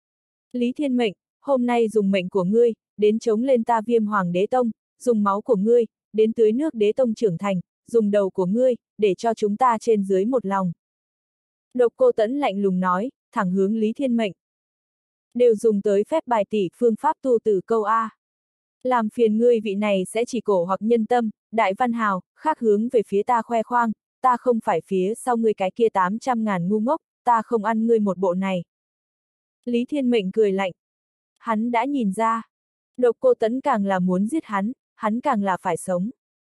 Lý Thiên Mệnh, hôm nay dùng mệnh của ngươi, đến chống lên ta Viêm Hoàng Đế Tông, dùng máu của ngươi, đến tưới nước Đế Tông trưởng thành, dùng đầu của ngươi, để cho chúng ta trên dưới một lòng. Độc Cô Tẫn lạnh lùng nói, thẳng hướng Lý Thiên Mệnh. Đều dùng tới phép bài tỉ phương pháp tu từ câu A. Làm phiền ngươi vị này sẽ chỉ cổ hoặc nhân tâm, đại văn hào, khác hướng về phía ta khoe khoang, ta không phải phía sau ngươi cái kia tám trăm ngàn ngu ngốc, ta không ăn ngươi một bộ này. Lý Thiên Mệnh cười lạnh. Hắn đã nhìn ra. Độc Cô Tẫn càng là muốn giết hắn, hắn càng là phải sống.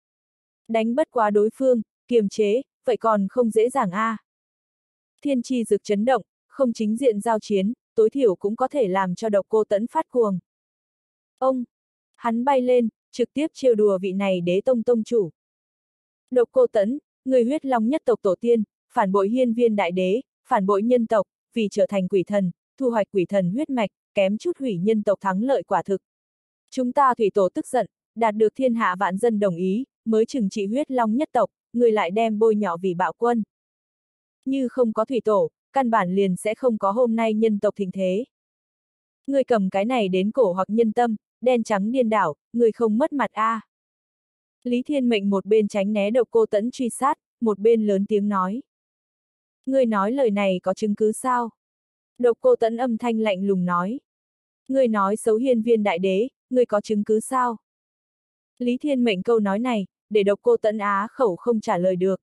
Đánh bất quá đối phương, kiềm chế, vậy còn không dễ dàng a. À. Thiên chi dực chấn động, không chính diện giao chiến, tối thiểu cũng có thể làm cho Độc Cô Tẫn phát cuồng. Ông! Hắn bay lên, trực tiếp trêu đùa vị này Đế Tông tông chủ. Độc Cô Tẫn, người huyết long nhất tộc tổ tiên, phản bội hiên viên đại đế, phản bội nhân tộc, vì trở thành quỷ thần, thu hoạch quỷ thần huyết mạch, kém chút hủy nhân tộc thắng lợi quả thực. Chúng ta thủy tổ tức giận, đạt được thiên hạ vạn dân đồng ý, mới trừng trị huyết long nhất tộc, người lại đem bôi nhọ vì bạo quân. Như không có thủy tổ, căn bản liền sẽ không có hôm nay nhân tộc thịnh thế. Người cầm cái này đến cổ hoặc nhân tâm, đen trắng điên đảo, người không mất mặt a. À. Lý Thiên Mệnh một bên tránh né Độc Cô Tẫn truy sát, một bên lớn tiếng nói. Người nói lời này có chứng cứ sao? Độc Cô Tẫn âm thanh lạnh lùng nói. Người nói xấu hiên viên đại đế, người có chứng cứ sao? Lý Thiên Mệnh câu nói này, để Độc Cô Tẫn á khẩu không trả lời được.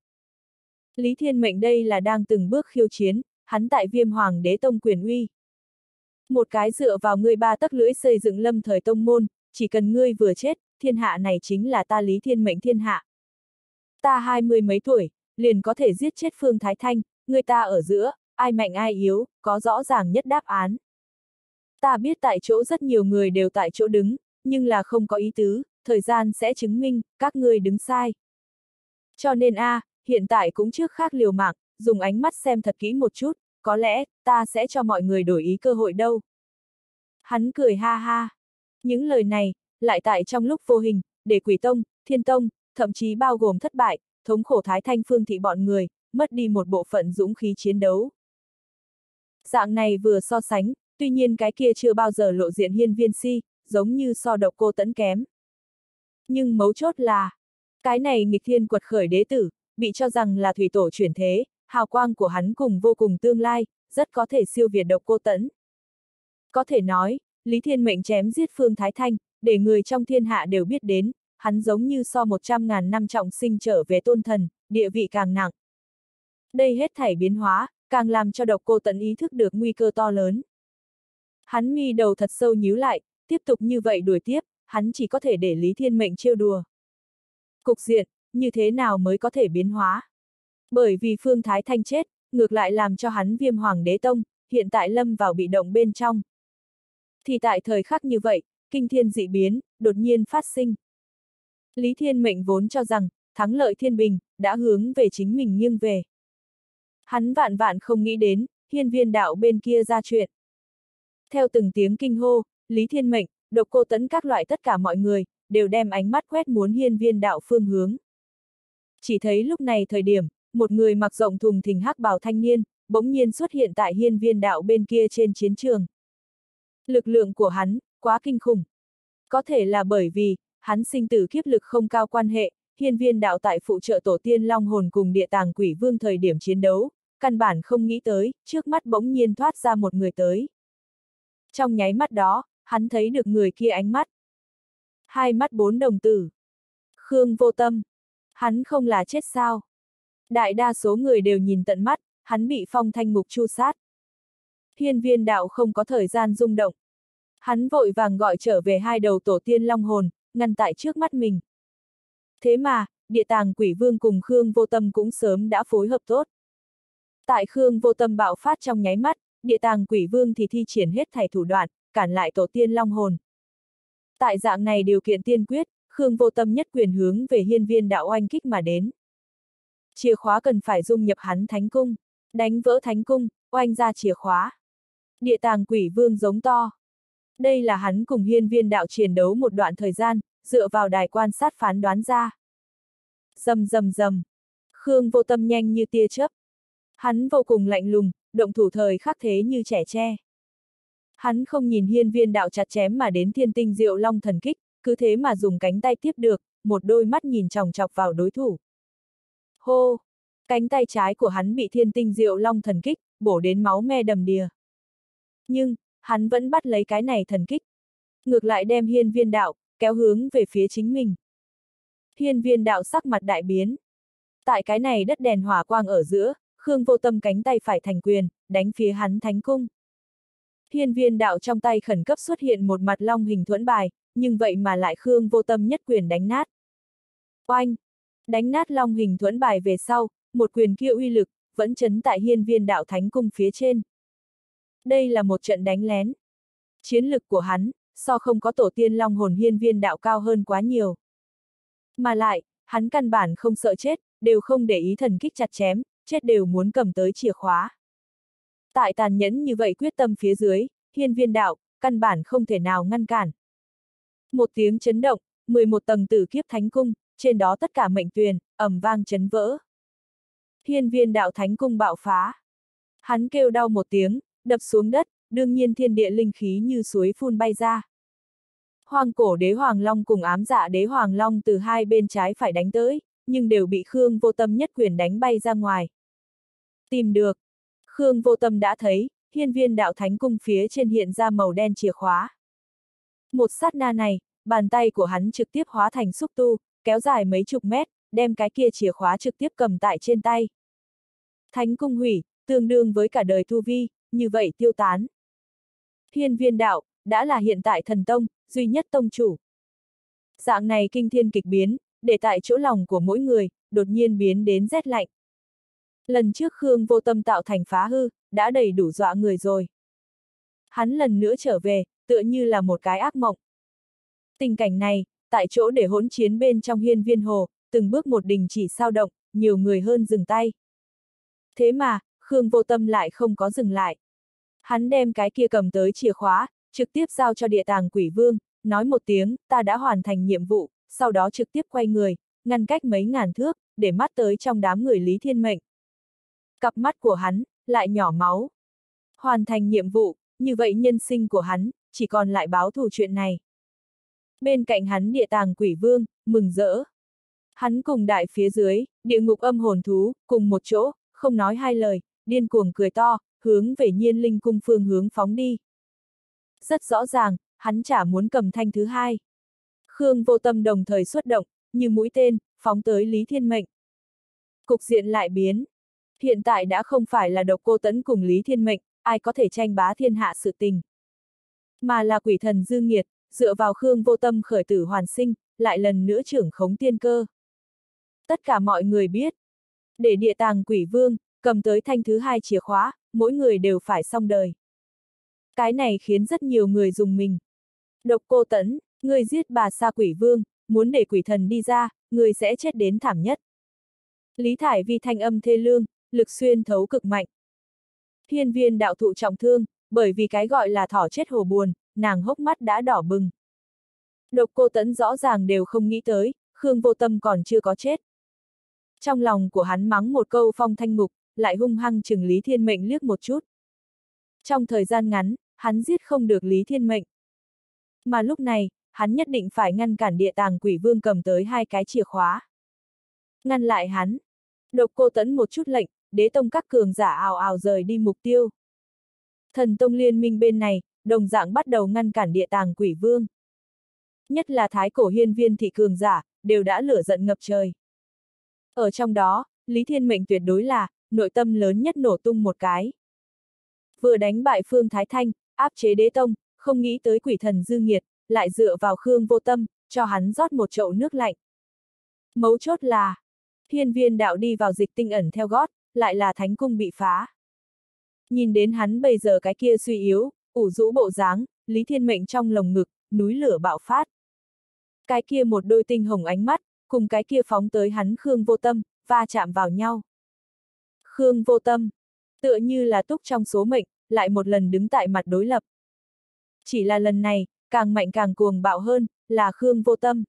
Lý Thiên Mệnh đây là đang từng bước khiêu chiến, hắn tại Viêm Hoàng Đế Tông quyền uy. Một cái dựa vào ngươi ba tấc lưỡi xây dựng lâm thời tông môn, chỉ cần ngươi vừa chết, thiên hạ này chính là ta Lý Thiên Mệnh thiên hạ. Ta hai mươi mấy tuổi, liền có thể giết chết Phương Thái Thanh, người ta ở giữa, ai mạnh ai yếu, có rõ ràng nhất đáp án. Ta biết tại chỗ rất nhiều người đều tại chỗ đứng, nhưng là không có ý tứ, thời gian sẽ chứng minh, các ngươi đứng sai. Cho nên a, à, hiện tại cũng trước khác liều mạng, dùng ánh mắt xem thật kỹ một chút, có lẽ, ta sẽ cho mọi người đổi ý cơ hội đâu. Hắn cười ha ha. Những lời này, lại tại trong lúc vô hình, để Quỷ Tông, Thiên Tông, thậm chí bao gồm thất bại, thống khổ Thái Thanh Phương thị bọn người, mất đi một bộ phận dũng khí chiến đấu. Dạng này vừa so sánh, tuy nhiên cái kia chưa bao giờ lộ diện hiên viên si, giống như so Độc Cô Tẫn kém. Nhưng mấu chốt là, cái này nghịch thiên quật khởi đế tử, bị cho rằng là thủy tổ chuyển thế, hào quang của hắn cùng vô cùng tương lai, rất có thể siêu việt Độc Cô Tẫn. Có thể nói, Lý Thiên Mệnh chém giết Phương Thái Thanh, để người trong thiên hạ đều biết đến, hắn giống như so một trăm ngàn năm trọng sinh trở về tôn thần, địa vị càng nặng. Đây hết thảy biến hóa, càng làm cho Độc Cô Tẫn ý thức được nguy cơ to lớn. Hắn mi đầu thật sâu nhíu lại, tiếp tục như vậy đuổi tiếp, hắn chỉ có thể để Lý Thiên Mệnh trêu đùa. Cục diện, như thế nào mới có thể biến hóa? Bởi vì Phương Thái Thanh chết, ngược lại làm cho hắn Viêm Hoàng Đế Tông, hiện tại lâm vào bị động bên trong. Thì tại thời khắc như vậy, kinh thiên dị biến, đột nhiên phát sinh. Lý Thiên Mệnh vốn cho rằng, thắng lợi thiên bình, đã hướng về chính mình nghiêng về. Hắn vạn vạn không nghĩ đến, hiên viên đạo bên kia ra chuyện. Theo từng tiếng kinh hô, Lý Thiên Mệnh, Độc Cô Tẫn các loại tất cả mọi người, đều đem ánh mắt quét muốn hiên viên đạo phương hướng. Chỉ thấy lúc này thời điểm, một người mặc rộng thùng thình hắc bào thanh niên, bỗng nhiên xuất hiện tại hiên viên đạo bên kia trên chiến trường. Lực lượng của hắn, quá kinh khủng. Có thể là bởi vì, hắn sinh tử kiếp lực không cao quan hệ, hiên viên đạo tại phụ trợ tổ tiên long hồn cùng địa tàng quỷ vương thời điểm chiến đấu, căn bản không nghĩ tới, trước mắt bỗng nhiên thoát ra một người tới. Trong nháy mắt đó, hắn thấy được người kia ánh mắt. Hai mắt bốn đồng tử. Khương Vô Tâm. Hắn không là chết sao? Đại đa số người đều nhìn tận mắt, hắn bị phong thanh mục tru sát. Hiên viên đạo không có thời gian rung động. Hắn vội vàng gọi trở về hai đầu tổ tiên long hồn, ngăn tại trước mắt mình. Thế mà, địa tàng quỷ vương cùng Khương Vô Tâm cũng sớm đã phối hợp tốt. Tại Khương Vô Tâm bạo phát trong nháy mắt, địa tàng quỷ vương thì thi triển hết thảy thủ đoạn, cản lại tổ tiên long hồn. Tại dạng này điều kiện tiên quyết, Khương Vô Tâm nhất quyền hướng về hiên viên đạo oanh kích mà đến. Chìa khóa cần phải dung nhập hắn thánh cung, đánh vỡ thánh cung, oanh ra chìa khóa. Địa tàng quỷ vương giống to. Đây là hắn cùng hiên viên đạo chiến đấu một đoạn thời gian, dựa vào đài quan sát phán đoán ra. Rầm rầm rầm. Khương Vô Tâm nhanh như tia chớp. Hắn vô cùng lạnh lùng, động thủ thời khắc thế như trẻ tre. Hắn không nhìn hiên viên đạo chặt chém mà đến thiên tinh diệu long thần kích, cứ thế mà dùng cánh tay tiếp được, một đôi mắt nhìn chòng chọc vào đối thủ. Hô! Cánh tay trái của hắn bị thiên tinh diệu long thần kích, bổ đến máu me đầm đìa. Nhưng, hắn vẫn bắt lấy cái này thần kích. Ngược lại đem hiên viên đạo, kéo hướng về phía chính mình. Hiên viên đạo sắc mặt đại biến. Tại cái này đất đèn hỏa quang ở giữa, Khương Vô Tâm cánh tay phải thành quyền, đánh phía hắn thánh cung. Hiên viên đạo trong tay khẩn cấp xuất hiện một mặt long hình thuẫn bài, nhưng vậy mà lại Khương Vô Tâm nhất quyền đánh nát. Oanh! Đánh nát long hình thuẫn bài về sau, một quyền kia uy lực, vẫn chấn tại hiên viên đạo thánh cung phía trên. Đây là một trận đánh lén. Chiến lực của hắn, so không có tổ tiên long hồn hiên viên đạo cao hơn quá nhiều. Mà lại, hắn căn bản không sợ chết, đều không để ý thần kích chặt chém, chết đều muốn cầm tới chìa khóa. Tại tàn nhẫn như vậy quyết tâm phía dưới, hiên viên đạo, căn bản không thể nào ngăn cản. Một tiếng chấn động, mười một tầng tử kiếp thánh cung, trên đó tất cả mệnh tuyền, ầm vang chấn vỡ. Hiên viên đạo thánh cung bạo phá. Hắn kêu đau một tiếng, đập xuống đất, đương nhiên thiên địa linh khí như suối phun bay ra. Hoàng cổ đế hoàng long cùng ám dạ đế hoàng long từ hai bên trái phải đánh tới, nhưng đều bị Khương Vô Tâm nhất quyền đánh bay ra ngoài. Tìm được. Khương Vô Tâm đã thấy, hiên viên đạo thánh cung phía trên hiện ra màu đen chìa khóa. Một sát na này, bàn tay của hắn trực tiếp hóa thành xúc tu, kéo dài mấy chục mét, đem cái kia chìa khóa trực tiếp cầm tại trên tay. Thánh cung hủy, tương đương với cả đời tu vi, như vậy tiêu tán. Hiên viên đạo, đã là hiện tại thần tông, duy nhất tông chủ. Dạng này kinh thiên kịch biến, để tại chỗ lòng của mỗi người, đột nhiên biến đến rét lạnh. Lần trước Khương Vô Tâm tạo thành phá hư, đã đầy đủ dọa người rồi. Hắn lần nữa trở về, tựa như là một cái ác mộng. Tình cảnh này, tại chỗ để hỗn chiến bên trong hiên viên hồ, từng bước một đình chỉ sao động, nhiều người hơn dừng tay. Thế mà, Khương Vô Tâm lại không có dừng lại. Hắn đem cái kia cầm tới chìa khóa, trực tiếp giao cho địa tàng quỷ vương, nói một tiếng, ta đã hoàn thành nhiệm vụ, sau đó trực tiếp quay người, ngăn cách mấy ngàn thước, để mắt tới trong đám người Lý Thiên Mệnh. Cặp mắt của hắn, lại nhỏ máu. Hoàn thành nhiệm vụ, như vậy nhân sinh của hắn, chỉ còn lại báo thù chuyện này. Bên cạnh hắn địa tàng quỷ vương, mừng rỡ. Hắn cùng đại phía dưới, địa ngục âm hồn thú, cùng một chỗ, không nói hai lời, điên cuồng cười to, hướng về nhiên linh cung phương hướng phóng đi. Rất rõ ràng, hắn chả muốn cầm thanh thứ hai. Khương Vô Tâm đồng thời xuất động, như mũi tên, phóng tới Lý Thiên Mệnh. Cục diện lại biến. Hiện tại đã không phải là Độc Cô Tẫn cùng Lý Thiên Mệnh, ai có thể tranh bá thiên hạ sự tình. Mà là quỷ thần dư nghiệt, dựa vào Khương Vô Tâm khởi tử hoàn sinh, lại lần nữa trưởng khống tiên cơ. Tất cả mọi người biết, để địa tàng quỷ vương, cầm tới thanh thứ hai chìa khóa, mỗi người đều phải xong đời. Cái này khiến rất nhiều người dùng mình. Độc Cô Tẫn, người giết bà sa quỷ vương, muốn để quỷ thần đi ra, người sẽ chết đến thảm nhất. Lý Thải Vi thanh âm thê lương, lực xuyên thấu cực mạnh. Hiên viên đạo thụ trọng thương, bởi vì cái gọi là thỏ chết hồ buồn, nàng hốc mắt đã đỏ bừng. Độc Cô Tẫn rõ ràng đều không nghĩ tới, Khương Vô Tâm còn chưa có chết. Trong lòng của hắn mắng một câu phong thanh ngục, lại hung hăng chừng Lý Thiên Mệnh liếc một chút. Trong thời gian ngắn, hắn giết không được Lý Thiên Mệnh. Mà lúc này, hắn nhất định phải ngăn cản địa tàng quỷ vương cầm tới hai cái chìa khóa. Ngăn lại hắn. Độc Cô Tẫn một chút lệnh, đế tông các cường giả ào ào rời đi mục tiêu. Thần tông liên minh bên này, đồng dạng bắt đầu ngăn cản địa tàng quỷ vương. Nhất là thái cổ hiên viên thị cường giả, đều đã lửa giận ngập trời. Ở trong đó, Lý Thiên Mệnh tuyệt đối là, nội tâm lớn nhất nổ tung một cái. Vừa đánh bại Phương Thái Thanh, áp chế đế tông, không nghĩ tới quỷ thần dư nghiệt, lại dựa vào Khương Vô Tâm, cho hắn rót một chậu nước lạnh. Mấu chốt là, hiên viên đạo đi vào dịch tinh ẩn theo gót, lại là thánh cung bị phá. Nhìn đến hắn bây giờ cái kia suy yếu, ủ rũ bộ dáng, Lý Thiên Mệnh trong lồng ngực, núi lửa bạo phát. Cái kia một đôi tinh hồng ánh mắt, cùng cái kia phóng tới hắn Khương Vô Tâm, va chạm vào nhau. Khương Vô Tâm, tựa như là túc trong số mệnh, lại một lần đứng tại mặt đối lập. Chỉ là lần này, càng mạnh càng cuồng bạo hơn, là Khương Vô Tâm.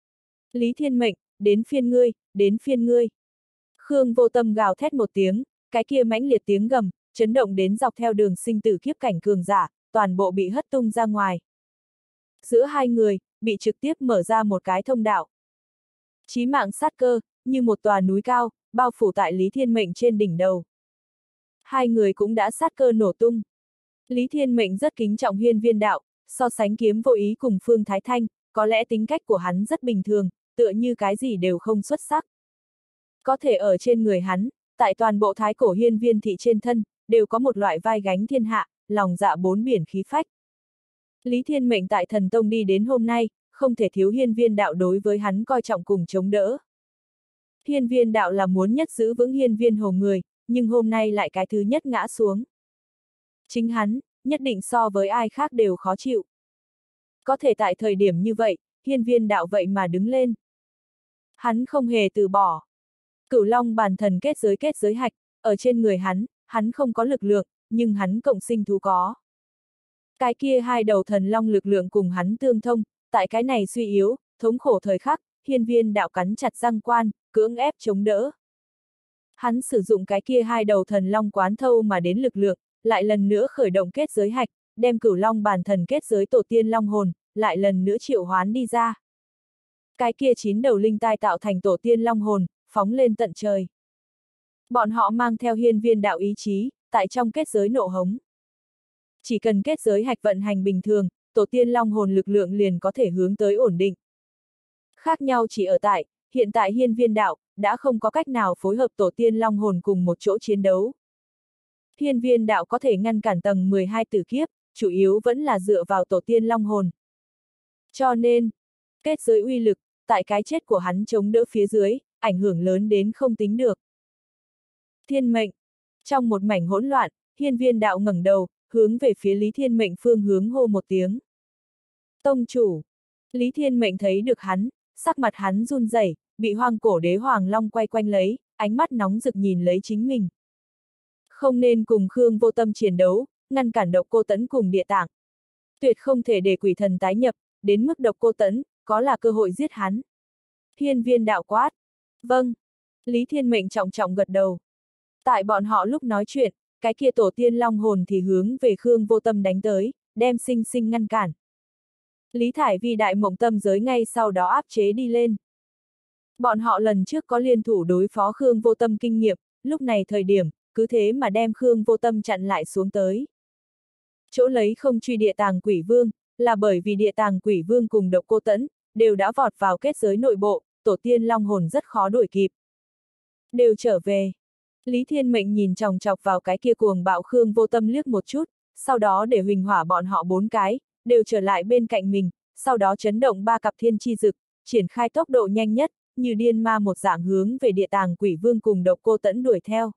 Lý Thiên Mệnh, đến phiên ngươi, đến phiên ngươi. Khương Vô Tâm gào thét một tiếng, cái kia mãnh liệt tiếng gầm, chấn động đến dọc theo đường sinh tử kiếp cảnh cường giả, toàn bộ bị hất tung ra ngoài. Giữa hai người, bị trực tiếp mở ra một cái thông đạo. Chí mạng sát cơ, như một tòa núi cao, bao phủ tại Lý Thiên Mệnh trên đỉnh đầu. Hai người cũng đã sát cơ nổ tung. Lý Thiên Mệnh rất kính trọng Hiên Viên Đạo, so sánh Kiếm Vô Ý cùng Phương Thái Thanh, có lẽ tính cách của hắn rất bình thường, tựa như cái gì đều không xuất sắc. Có thể ở trên người hắn, tại toàn bộ thái cổ hiên viên thị trên thân, đều có một loại vai gánh thiên hạ, lòng dạ bốn biển khí phách. Lý Thiên Mệnh tại Thần Tông đi đến hôm nay, không thể thiếu Hiên Viên Đạo đối với hắn coi trọng cùng chống đỡ. Hiên Viên Đạo là muốn nhất giữ vững Hiên Viên Hồ người, nhưng hôm nay lại cái thứ nhất ngã xuống. Chính hắn, nhất định so với ai khác đều khó chịu. Có thể tại thời điểm như vậy, Hiên Viên Đạo vậy mà đứng lên. Hắn không hề từ bỏ. Cửu Long bàn thần kết giới kết giới hạch, ở trên người hắn, hắn không có lực lượng, nhưng hắn cộng sinh thú có. Cái kia hai đầu thần long lực lượng cùng hắn tương thông, tại cái này suy yếu, thống khổ thời khắc, Hiên Viên Đạo cắn chặt răng quan, cưỡng ép chống đỡ. Hắn sử dụng cái kia hai đầu thần long quán thâu mà đến lực lượng, lại lần nữa khởi động kết giới hạch, đem Cửu Long bàn thần kết giới tổ tiên long hồn, lại lần nữa triệu hoán đi ra. Cái kia chín đầu linh tai tạo thành tổ tiên long hồn, phóng lên tận trời. Bọn họ mang theo Hiên Viên Đạo ý chí, tại trong kết giới nộ hống. Chỉ cần kết giới hạch vận hành bình thường, tổ tiên long hồn lực lượng liền có thể hướng tới ổn định. Khác nhau chỉ ở tại, hiện tại Hiên Viên Đạo, đã không có cách nào phối hợp tổ tiên long hồn cùng một chỗ chiến đấu. Hiên Viên Đạo có thể ngăn cản tầng mười hai tử kiếp, chủ yếu vẫn là dựa vào tổ tiên long hồn. Cho nên, kết giới uy lực, tại cái chết của hắn chống đỡ phía dưới, ảnh hưởng lớn đến không tính được. Thiên Mệnh. Trong một mảnh hỗn loạn, Hiên Viên Đạo ngẩng đầu, hướng về phía Lý Thiên Mệnh phương hướng hô một tiếng. Tông chủ. Lý Thiên Mệnh thấy được hắn, sắc mặt hắn run rẩy, bị Hoang Cổ Đế Hoàng Long quay quanh lấy, ánh mắt nóng rực nhìn lấy chính mình. Không nên cùng Khương Vô Tâm chiến đấu, ngăn cản Độc Cô Tấn cùng Địa Tạng. Tuyệt không thể để quỷ thần tái nhập, đến mức Độc Cô Tấn, có là cơ hội giết hắn. Hiên Viên Đạo quát. Vâng. Lý Thiên Mệnh trọng trọng gật đầu. Tại bọn họ lúc nói chuyện, cái kia tổ tiên long hồn thì hướng về Khương Vô Tâm đánh tới, đem sinh sinh ngăn cản. Lý Thải Vi đại mộng tâm giới ngay sau đó áp chế đi lên. Bọn họ lần trước có liên thủ đối phó Khương Vô Tâm kinh nghiệm, lúc này thời điểm, cứ thế mà đem Khương Vô Tâm chặn lại xuống tới. Chỗ lấy không truy Địa Tàng Quỷ Vương, là bởi vì Địa Tàng Quỷ Vương cùng Độc Cô Tấn, đều đã vọt vào kết giới nội bộ, tổ tiên long hồn rất khó đuổi kịp. Đều trở về. Lý Thiên Mệnh nhìn chòng chọc vào cái kia cuồng bạo Khương Vô Tâm liếc một chút, sau đó để huỳnh hỏa bọn họ bốn cái, đều trở lại bên cạnh mình, sau đó chấn động ba cặp thiên chi dực, triển khai tốc độ nhanh nhất, như điên ma một dạng hướng về Địa Tàng Quỷ Vương cùng Độc Cô Tấn đuổi theo.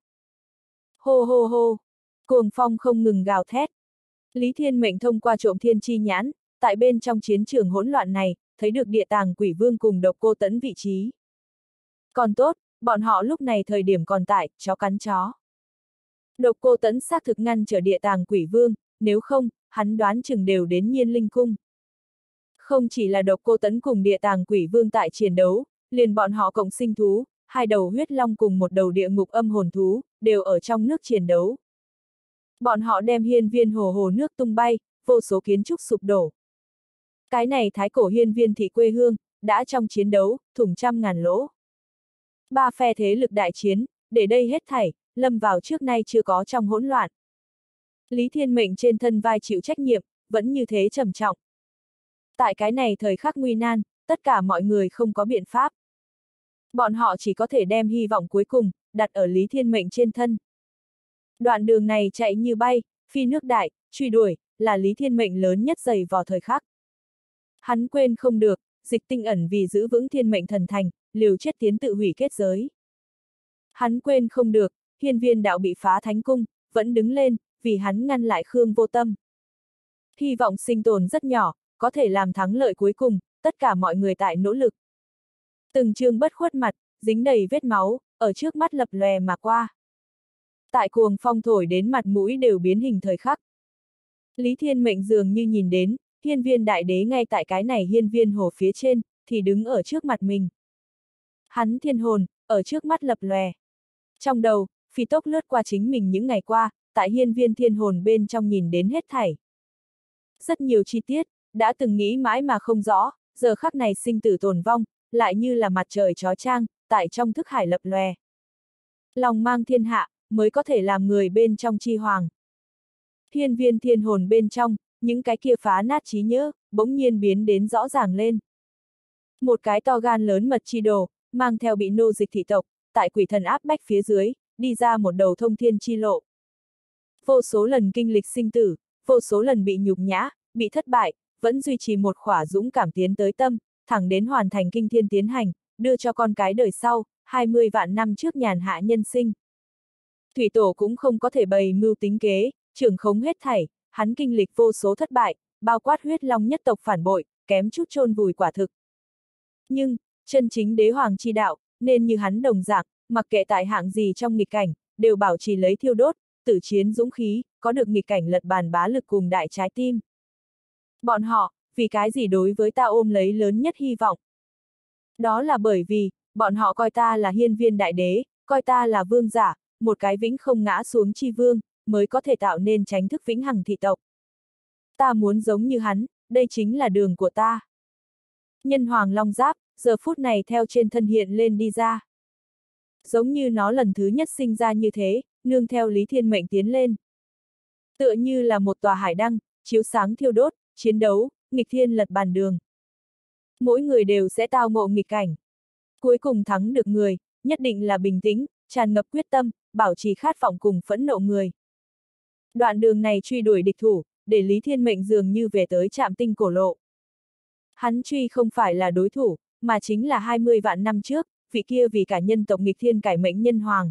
Hô hô hô, cuồng phong không ngừng gào thét. Lý Thiên Mệnh thông qua trộm thiên chi nhãn, tại bên trong chiến trường hỗn loạn này, thấy được Địa Tàng Quỷ Vương cùng Độc Cô Tấn vị trí. Còn tốt, bọn họ lúc này thời điểm còn tại, chó cắn chó. Độc Cô Tấn xác thực ngăn trở Địa Tàng Quỷ Vương, nếu không, hắn đoán chừng đều đến Nhiên Linh Cung. Không chỉ là Độc Cô Tấn cùng Địa Tàng Quỷ Vương tại chiến đấu, liền bọn họ cộng sinh thú, hai đầu huyết long cùng một đầu địa ngục âm hồn thú, đều ở trong nước chiến đấu. Bọn họ đem hiên viên hồ hồ nước tung bay, vô số kiến trúc sụp đổ. Cái này thái cổ hiên viên thị quê hương, đã trong chiến đấu, thủng trăm ngàn lỗ. Ba phe thế lực đại chiến, để đây hết thảy, lâm vào trước nay chưa có trong hỗn loạn. Lý Thiên Mệnh trên thân vai chịu trách nhiệm, vẫn như thế trầm trọng. Tại cái này thời khắc nguy nan, tất cả mọi người không có biện pháp. Bọn họ chỉ có thể đem hy vọng cuối cùng, đặt ở Lý Thiên Mệnh trên thân. Đoạn đường này chạy như bay, phi nước đại, truy đuổi, là Lý Thiên Mệnh lớn nhất dày vò thời khắc. Hắn quên không được, Dịch Tinh ẩn vì giữ vững thiên mệnh thần thành, liều chết tiến tự hủy kết giới. Hắn quên không được, hiên viên đạo bị phá thánh cung, vẫn đứng lên, vì hắn ngăn lại Khương Vô Tâm. Hy vọng sinh tồn rất nhỏ, có thể làm thắng lợi cuối cùng, tất cả mọi người tại nỗ lực. Từng chương bất khuất mặt, dính đầy vết máu, ở trước mắt lập lòe mà qua. Tại cuồng phong thổi đến mặt mũi đều biến hình thời khắc. Lý Thiên Mệnh dường như nhìn đến, hiên viên đại đế ngay tại cái này hiên viên hồ phía trên, thì đứng ở trước mặt mình. Hắn thiên hồn, ở trước mắt lập lòe. Trong đầu, phi tốc lướt qua chính mình những ngày qua, tại hiên viên thiên hồn bên trong nhìn đến hết thảy. Rất nhiều chi tiết, đã từng nghĩ mãi mà không rõ, giờ khắc này sinh tử tồn vong, lại như là mặt trời chói chang, tại trong thức hải lập lòe. Lòng mang thiên hạ, mới có thể làm người bên trong chi hoàng. Hiên viên thiên hồn bên trong, những cái kia phá nát trí nhớ, bỗng nhiên biến đến rõ ràng lên. Một cái to gan lớn mật chi đồ, mang theo bị nô dịch thị tộc, tại quỷ thần áp bách phía dưới, đi ra một đầu thông thiên chi lộ. Vô số lần kinh lịch sinh tử, vô số lần bị nhục nhã, bị thất bại, vẫn duy trì một khỏa dũng cảm tiến tới tâm, thẳng đến hoàn thành kinh thiên tiến hành, đưa cho con cái đời sau, hai mươi vạn năm trước nhàn hạ nhân sinh. Thủy tổ cũng không có thể bày mưu tính kế, trưởng khống hết thảy, hắn kinh lịch vô số thất bại, bao quát huyết long nhất tộc phản bội, kém chút chôn vùi quả thực. Nhưng, chân chính đế hoàng chi đạo, nên như hắn đồng dạng, mặc kệ tại hạng gì trong nghịch cảnh, đều bảo trì lấy thiêu đốt, tử chiến dũng khí, có được nghịch cảnh lật bàn bá lực cùng đại trái tim. Bọn họ, vì cái gì đối với ta ôm lấy lớn nhất hy vọng? Đó là bởi vì, bọn họ coi ta là hiên viên đại đế, coi ta là vương giả, một cái vĩnh không ngã xuống chi vương, mới có thể tạo nên chánh thức vĩnh hằng thị tộc. Ta muốn giống như hắn, đây chính là đường của ta. Nhân hoàng long giáp, giờ phút này theo trên thân hiện lên đi ra. Giống như nó lần thứ nhất sinh ra như thế, nương theo Lý Thiên Mệnh tiến lên. Tựa như là một tòa hải đăng, chiếu sáng thiêu đốt, chiến đấu, nghịch thiên lật bàn đường. Mỗi người đều sẽ tao ngộ nghịch cảnh. Cuối cùng thắng được người, nhất định là bình tĩnh, tràn ngập quyết tâm, bảo trì khát vọng cùng phẫn nộ người. Đoạn đường này truy đuổi địch thủ, để Lý Thiên Mệnh dường như về tới trạm tinh cổ lộ. Hắn truy không phải là đối thủ, mà chính là hai mươi vạn năm trước, vị kia vì cả nhân tộc nghịch thiên cải mệnh nhân hoàng.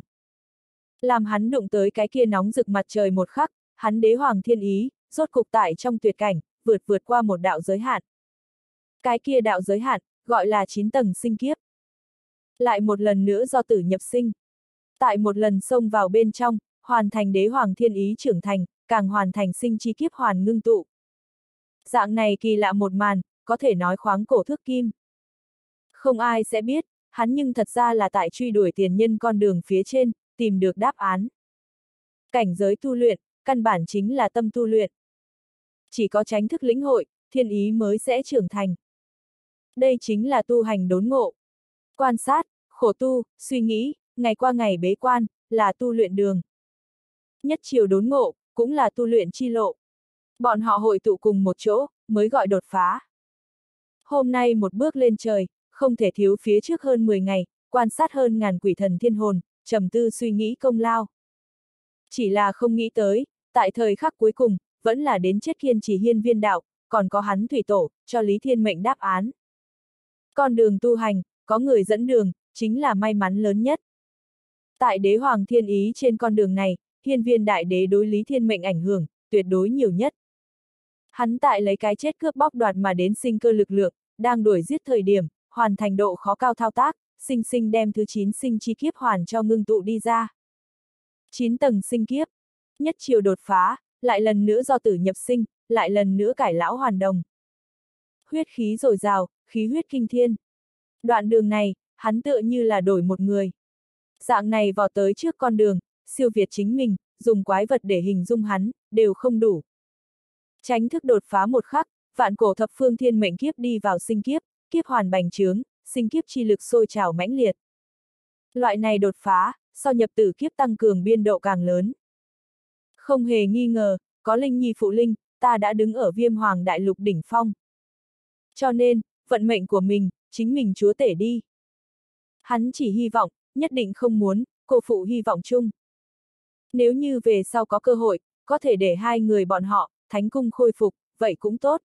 Làm hắn đụng tới cái kia nóng rực mặt trời một khắc, hắn đế hoàng thiên ý, rốt cục tại trong tuyệt cảnh, vượt vượt qua một đạo giới hạn. Cái kia đạo giới hạn, gọi là chín tầng sinh kiếp. Lại một lần nữa do tử nhập sinh. Tại một lần xông vào bên trong, hoàn thành đế hoàng thiên ý trưởng thành, càng hoàn thành sinh chi kiếp hoàn ngưng tụ. Dạng này kỳ lạ một màn, có thể nói khoáng cổ thước kim. Không ai sẽ biết, hắn nhưng thật ra là tại truy đuổi tiền nhân con đường phía trên, tìm được đáp án. Cảnh giới tu luyện, căn bản chính là tâm tu luyện. Chỉ có chánh thức lĩnh hội, thiên ý mới sẽ trưởng thành. Đây chính là tu hành đốn ngộ. Quan sát, khổ tu, suy nghĩ, ngày qua ngày bế quan, là tu luyện đường. Nhất chiều đốn ngộ, cũng là tu luyện chi lộ. Bọn họ hội tụ cùng một chỗ, mới gọi đột phá. Hôm nay một bước lên trời, không thể thiếu phía trước hơn mười ngày, quan sát hơn ngàn quỷ thần thiên hồn, trầm tư suy nghĩ công lao. Chỉ là không nghĩ tới, tại thời khắc cuối cùng, vẫn là đến chết kiên trì hiên viên đạo, còn có hắn thủy tổ, cho Lý Thiên Mệnh đáp án. Con đường tu hành, có người dẫn đường, chính là may mắn lớn nhất. Tại đế hoàng thiên ý trên con đường này, hiên viên đại đế đối Lý Thiên Mệnh ảnh hưởng, tuyệt đối nhiều nhất. Hắn tại lấy cái chết cướp bóc đoạt mà đến sinh cơ lực lượng, đang đuổi giết thời điểm, hoàn thành độ khó cao thao tác, sinh sinh đem thứ chín sinh chi kiếp hoàn cho ngưng tụ đi ra. chín tầng sinh kiếp, nhất chiều đột phá, lại lần nữa do tử nhập sinh, lại lần nữa cải lão hoàn đồng. Huyết khí dồi dào, khí huyết kinh thiên. Đoạn đường này, hắn tựa như là đổi một người. Dạng này vào tới trước con đường, siêu việt chính mình, dùng quái vật để hình dung hắn, đều không đủ. Chánh thức đột phá một khắc, vạn cổ thập phương thiên mệnh kiếp đi vào sinh kiếp, kiếp hoàn bành trướng, sinh kiếp chi lực sôi trào mãnh liệt. Loại này đột phá, sau nhập tử kiếp tăng cường biên độ càng lớn. Không hề nghi ngờ, có linh nhi phụ linh, ta đã đứng ở viêm hoàng đại lục đỉnh phong. Cho nên, vận mệnh của mình, chính mình chúa tể đi. Hắn chỉ hy vọng, nhất định không muốn, cô phụ hy vọng chung. Nếu như về sau có cơ hội, có thể để hai người bọn họ, thánh cung khôi phục, vậy cũng tốt.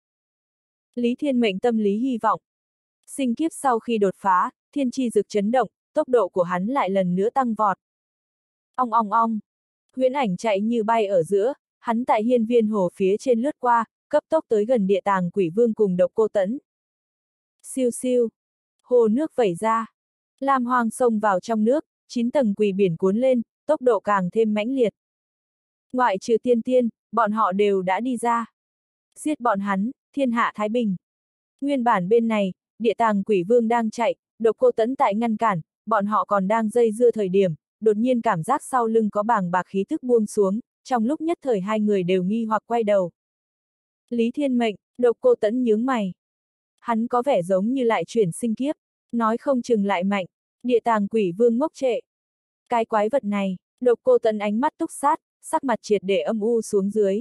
Lý Thiên Mệnh tâm lý hy vọng. Sinh kiếp sau khi đột phá, thiên chi dực chấn động, tốc độ của hắn lại lần nữa tăng vọt. Ong ong ong, huyễn ảnh chạy như bay ở giữa, hắn tại hiên viên hồ phía trên lướt qua, cấp tốc tới gần địa tàng quỷ vương cùng độc cô tẫn. Siêu siêu, hồ nước vẩy ra, lam hoang xông vào trong nước, chín tầng quỷ biển cuốn lên, tốc độ càng thêm mãnh liệt. Ngoại trừ tiên tiên, bọn họ đều đã đi ra. Giết bọn hắn, thiên hạ thái bình. Nguyên bản bên này, địa tàng quỷ vương đang chạy, Độc Cô Tẫn tại ngăn cản, bọn họ còn đang dây dưa thời điểm, đột nhiên cảm giác sau lưng có bàng bạc khí thức buông xuống, trong lúc nhất thời hai người đều nghi hoặc quay đầu. Lý Thiên Mệnh, Độc Cô Tẫn nhướng mày. Hắn có vẻ giống như lại chuyển sinh kiếp, nói không chừng lại mạnh, địa tàng quỷ vương ngốc trệ. Cái quái vật này, Độc Cô Tẫn ánh mắt túc sát, sắc mặt triệt để âm u xuống dưới.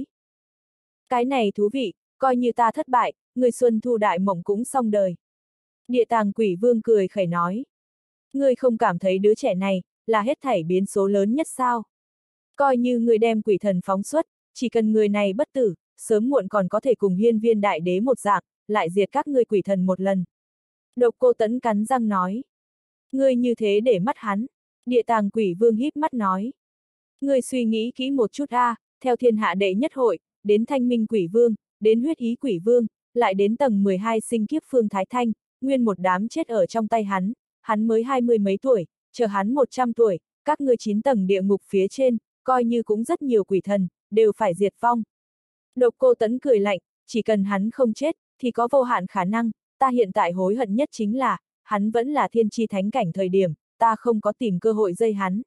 Cái này thú vị, coi như ta thất bại, người Xuân Thu đại mộng cũng xong đời. Địa tàng quỷ vương cười khẩy nói. Ngươi không cảm thấy đứa trẻ này, là hết thảy biến số lớn nhất sao? Coi như người đem quỷ thần phóng xuất, chỉ cần người này bất tử, sớm muộn còn có thể cùng hiên viên đại đế một dạng, lại diệt các ngươi quỷ thần một lần. Độc Cô Tẫn cắn răng nói. Ngươi như thế để mắt hắn. Địa tàng quỷ vương híp mắt nói. Ngươi suy nghĩ kỹ một chút a, à, theo thiên hạ đệ nhất hội, đến thanh minh quỷ vương, đến huyết ý quỷ vương, lại đến tầng mười hai sinh kiếp Phương Thái Thanh, nguyên một đám chết ở trong tay hắn, hắn mới hai mươi mấy tuổi, chờ hắn một trăm tuổi, các ngươi chín tầng địa ngục phía trên, coi như cũng rất nhiều quỷ thần, đều phải diệt vong. Độc Cô Tẫn cười lạnh, chỉ cần hắn không chết, thì có vô hạn khả năng, ta hiện tại hối hận nhất chính là, hắn vẫn là thiên chi thánh cảnh thời điểm, ta không có tìm cơ hội dây hắn.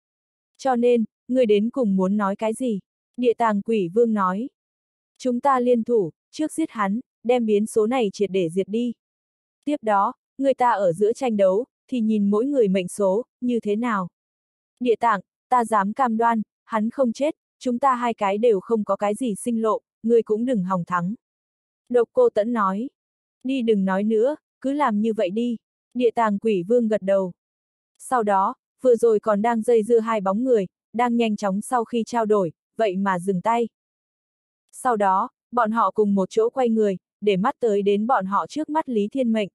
Cho nên, ngươi đến cùng muốn nói cái gì? Địa tàng quỷ vương nói. Chúng ta liên thủ, trước giết hắn, đem biến số này triệt để diệt đi. Tiếp đó, người ta ở giữa tranh đấu, thì nhìn mỗi người mệnh số, như thế nào? Địa tạng, ta dám cam đoan, hắn không chết, chúng ta hai cái đều không có cái gì sinh lộ, ngươi cũng đừng hòng thắng. Độc Cô Tẫn nói. Đi đừng nói nữa, cứ làm như vậy đi. Địa tàng quỷ vương gật đầu. Sau đó, vừa rồi còn đang dây dưa hai bóng người, đang nhanh chóng sau khi trao đổi, vậy mà dừng tay. Sau đó, bọn họ cùng một chỗ quay người, để mắt tới đến bọn họ trước mắt Lý Thiên Mệnh.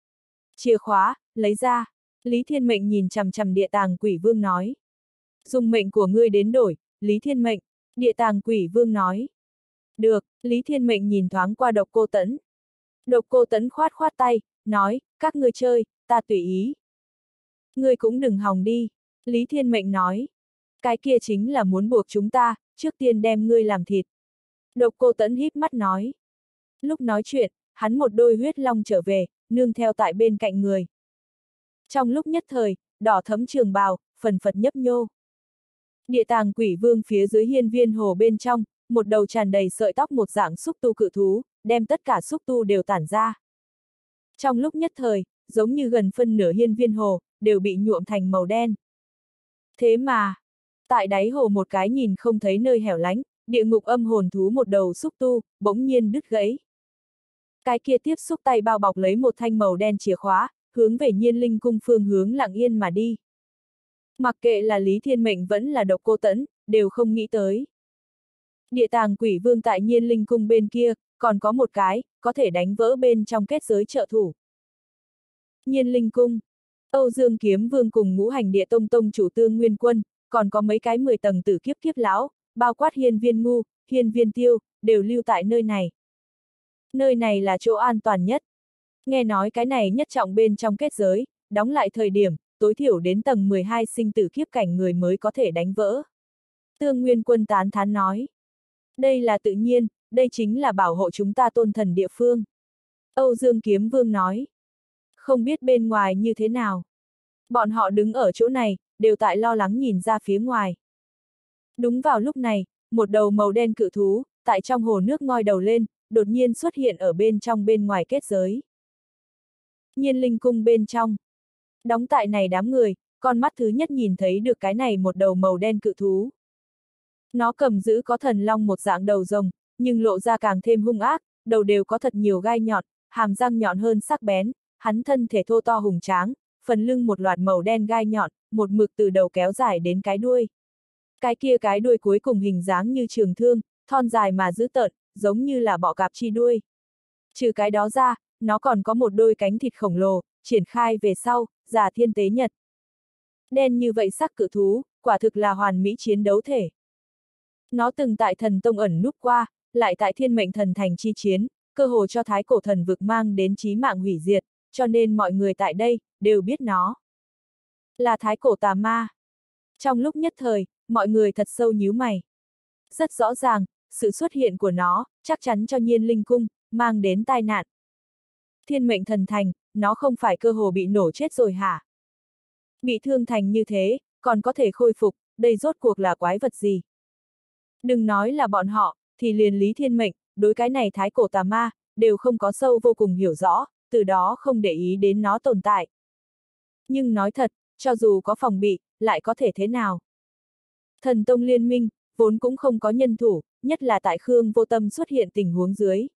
Chìa khóa, lấy ra. Lý Thiên Mệnh nhìn chằm chằm địa tàng quỷ vương nói. Dùng mệnh của ngươi đến đổi, Lý Thiên Mệnh. Địa tàng quỷ vương nói. Được, Lý Thiên Mệnh nhìn thoáng qua Độc Cô Tẫn. Độc Cô Tẫn khoát khoát tay, nói, các ngươi chơi, ta tùy ý. Ngươi cũng đừng hòng đi, Lý Thiên Mệnh nói. Cái kia chính là muốn buộc chúng ta, trước tiên đem ngươi làm thịt. Độc Cô Tẫn híp mắt nói. Lúc nói chuyện, hắn một đôi huyết long trở về, nương theo tại bên cạnh người. Trong lúc nhất thời, đỏ thấm trường bào, phần phật nhấp nhô. Địa tàng quỷ vương phía dưới hiên viên hồ bên trong, một đầu tràn đầy sợi tóc một dạng xúc tu cự thú, đem tất cả xúc tu đều tản ra. Trong lúc nhất thời, giống như gần phân nửa hiên viên hồ, đều bị nhuộm thành màu đen. Thế mà, tại đáy hồ một cái nhìn không thấy nơi hẻo lánh, địa ngục âm hồn thú một đầu xúc tu, bỗng nhiên đứt gãy. Cái kia tiếp xúc tay bao bọc lấy một thanh màu đen chìa khóa, hướng về Nhiên Linh cung phương hướng lặng yên mà đi. Mặc kệ là Lý Thiên Mệnh vẫn là Độc Cô Tẫn, đều không nghĩ tới. Địa tàng quỷ vương tại Nhiên Linh cung bên kia, còn có một cái, có thể đánh vỡ bên trong kết giới trợ thủ. Nhiên Linh cung, Âu Dương Kiếm Vương cùng ngũ hành địa tông tông chủ Tương Nguyên Quân, còn có mấy cái mười tầng tử kiếp kiếp lão, bao quát hiên viên ngu, hiên viên tiêu, đều lưu tại nơi này. Nơi này là chỗ an toàn nhất. Nghe nói cái này nhất trọng bên trong kết giới, đóng lại thời điểm, tối thiểu đến tầng mười hai sinh tử kiếp cảnh người mới có thể đánh vỡ. Tương Nguyên Quân tán thán nói. Đây là tự nhiên, đây chính là bảo hộ chúng ta tôn thần địa phương. Âu Dương Kiếm Vương nói. Không biết bên ngoài như thế nào. Bọn họ đứng ở chỗ này, đều tại lo lắng nhìn ra phía ngoài. Đúng vào lúc này, một đầu màu đen cự thú, tại trong hồ nước ngoi đầu lên, đột nhiên xuất hiện ở bên trong bên ngoài kết giới. Nhiên Linh cung bên trong. Đóng tại này đám người, con mắt thứ nhất nhìn thấy được cái này một đầu màu đen cự thú. Nó cầm giữ có thần long một dạng đầu rồng, nhưng lộ ra càng thêm hung ác, đầu đều có thật nhiều gai nhọn, hàm răng nhọn hơn sắc bén, hắn thân thể thô to hùng tráng, phần lưng một loạt màu đen gai nhọn, một mực từ đầu kéo dài đến cái đuôi. Cái kia cái đuôi cuối cùng hình dáng như trường thương, thon dài mà dữ tợn, giống như là bọ cạp chi đuôi. Trừ cái đó ra, nó còn có một đôi cánh thịt khổng lồ, triển khai về sau, giả thiên tế nhật. Đen như vậy sắc cự thú, quả thực là hoàn mỹ chiến đấu thể. Nó từng tại thần tông ẩn núp qua, lại tại thiên mệnh thần thành chi chiến, cơ hồ cho thái cổ thần vực mang đến chí mạng hủy diệt, cho nên mọi người tại đây, đều biết nó là thái cổ tà ma. Trong lúc nhất thời, mọi người thật sâu nhíu mày. Rất rõ ràng, sự xuất hiện của nó, chắc chắn cho Nhiên Linh Cung, mang đến tai nạn. Thiên mệnh thần thành, nó không phải cơ hồ bị nổ chết rồi hả? Bị thương thành như thế, còn có thể khôi phục, đây rốt cuộc là quái vật gì? Đừng nói là bọn họ, thì liền Lý Thiên Mệnh, đối cái này thái cổ tà ma, đều không có sâu vô cùng hiểu rõ, từ đó không để ý đến nó tồn tại. Nhưng nói thật, cho dù có phòng bị, lại có thể thế nào? Thần tông liên minh, vốn cũng không có nhân thủ, nhất là tại Khương Vô Tâm xuất hiện tình huống dưới.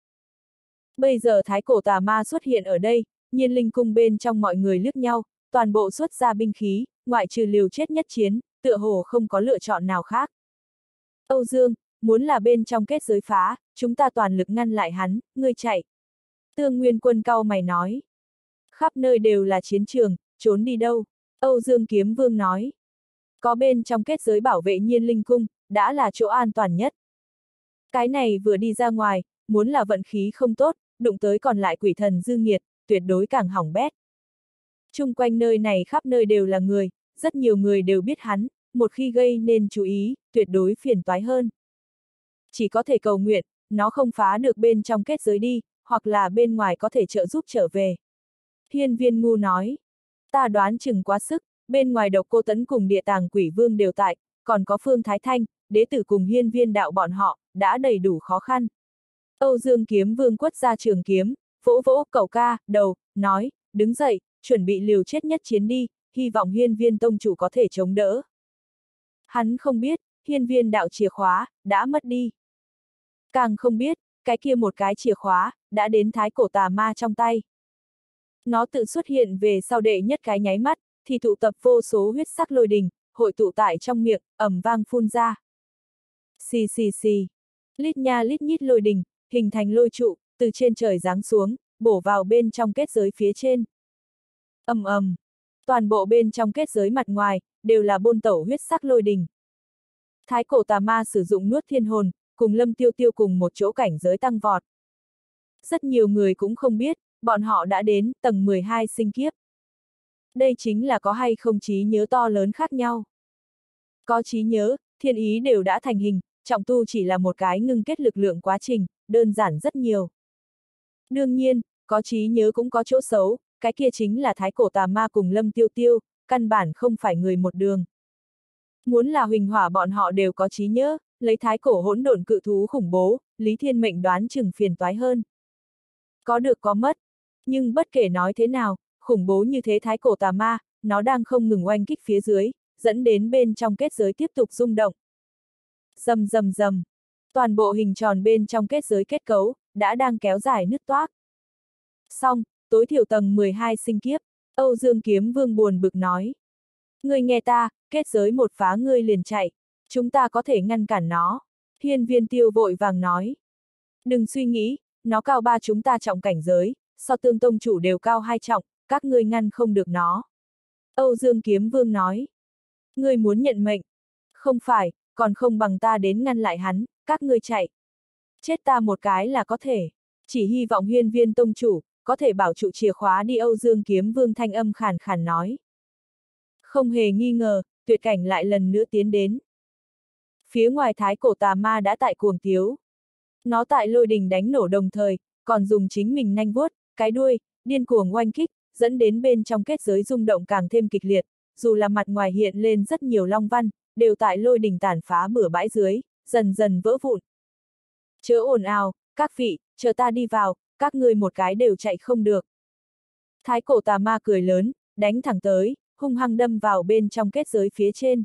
Bây giờ thái cổ tà ma xuất hiện ở đây, Nhiên Linh Cung bên trong mọi người liếc nhau, toàn bộ xuất ra binh khí, ngoại trừ liều chết nhất chiến, tựa hồ không có lựa chọn nào khác. Âu Dương, muốn là bên trong kết giới phá, chúng ta toàn lực ngăn lại hắn, ngươi chạy. Tương Nguyên Quân cau mày nói. Khắp nơi đều là chiến trường, trốn đi đâu? Âu Dương Kiếm Vương nói. Có bên trong kết giới bảo vệ Nhiên Linh Cung, đã là chỗ an toàn nhất. Cái này vừa đi ra ngoài, muốn là vận khí không tốt, đụng tới còn lại quỷ thần dư nghiệt, tuyệt đối càng hỏng bét. Chung quanh nơi này khắp nơi đều là người, rất nhiều người đều biết hắn, một khi gây nên chú ý, tuyệt đối phiền toái hơn. Chỉ có thể cầu nguyện, nó không phá được bên trong kết giới đi, hoặc là bên ngoài có thể trợ giúp trở về. Hiên Viên Ngu nói, ta đoán chừng quá sức, bên ngoài Độc Cô Tấn cùng Địa Tàng Quỷ Vương đều tại, còn có Phương Thái Thanh, đế tử cùng Hiên Viên đạo bọn họ, đã đầy đủ khó khăn. Âu Dương Kiếm Vương quất ra trường kiếm, vỗ vỗ cậu ca, đầu, nói, đứng dậy, chuẩn bị liều chết nhất chiến đi, hy vọng Hiên Viên tông chủ có thể chống đỡ. Hắn không biết, Hiên Viên đạo chìa khóa, đã mất đi. Càng không biết, cái kia một cái chìa khóa, đã đến thái cổ tà ma trong tay. Nó tự xuất hiện về sau đệ nhất cái nháy mắt, thì tụ tập vô số huyết sắc lôi đình, hội tụ tại trong miệng, ầm vang phun ra. Xì xì xì, lít nha lít nhít lôi đình, hình thành lôi trụ, từ trên trời giáng xuống, bổ vào bên trong kết giới phía trên. Ầm ầm, toàn bộ bên trong kết giới mặt ngoài, đều là bôn tẩu huyết sắc lôi đình. Thái cổ tà ma sử dụng nuốt thiên hồn, cùng Lâm Tiêu Tiêu cùng một chỗ cảnh giới tăng vọt. Rất nhiều người cũng không biết, bọn họ đã đến tầng mười hai sinh kiếp. Đây chính là có hay không trí nhớ to lớn khác nhau. Có trí nhớ, thiên ý đều đã thành hình, trọng tu chỉ là một cái ngưng kết lực lượng quá trình, đơn giản rất nhiều. Đương nhiên, có trí nhớ cũng có chỗ xấu, cái kia chính là thái cổ tà ma cùng Lâm Tiêu Tiêu, căn bản không phải người một đường. Muốn là huỳnh hỏa bọn họ đều có trí nhớ, lấy thái cổ hỗn độn cự thú khủng bố, Lý Thiên Mệnh đoán chừng phiền toái hơn. Có được có mất, nhưng bất kể nói thế nào, khủng bố như thế thái cổ tà ma, nó đang không ngừng oanh kích phía dưới, dẫn đến bên trong kết giới tiếp tục rung động. Rầm rầm rầm, toàn bộ hình tròn bên trong kết giới kết cấu, đã đang kéo dài nứt toác. Xong, tối thiểu tầng mười hai sinh kiếp, Âu Dương Kiếm Vương buồn bực nói. Ngươi nghe ta, kết giới một phá ngươi liền chạy, chúng ta có thể ngăn cản nó. Hiên Viên Tiêu vội vàng nói. Đừng suy nghĩ, nó cao ba chúng ta trọng cảnh giới, so Tương tông chủ đều cao hai trọng, các ngươi ngăn không được nó. Âu Dương Kiếm Vương nói. Ngươi muốn nhận mệnh. Không phải, còn không bằng ta đến ngăn lại hắn, các ngươi chạy. Chết ta một cái là có thể. Chỉ hy vọng Hiên Viên tông chủ, có thể bảo trụ chìa khóa đi. Âu Dương Kiếm Vương thanh âm khàn khàn nói. Không hề nghi ngờ, tuyệt cảnh lại lần nữa tiến đến. Phía ngoài thái cổ tà ma đã tại cuồng tiếu. Nó tại lôi đình đánh nổ đồng thời, còn dùng chính mình nanh vuốt, cái đuôi, điên cuồng oanh kích, dẫn đến bên trong kết giới rung động càng thêm kịch liệt, dù là mặt ngoài hiện lên rất nhiều long văn, đều tại lôi đình tàn phá bừa bãi dưới, dần dần vỡ vụn. Chớ ồn ào, các vị, chờ ta đi vào, các ngươi một cái đều chạy không được. Thái cổ tà ma cười lớn, đánh thẳng tới, hung hăng đâm vào bên trong kết giới phía trên.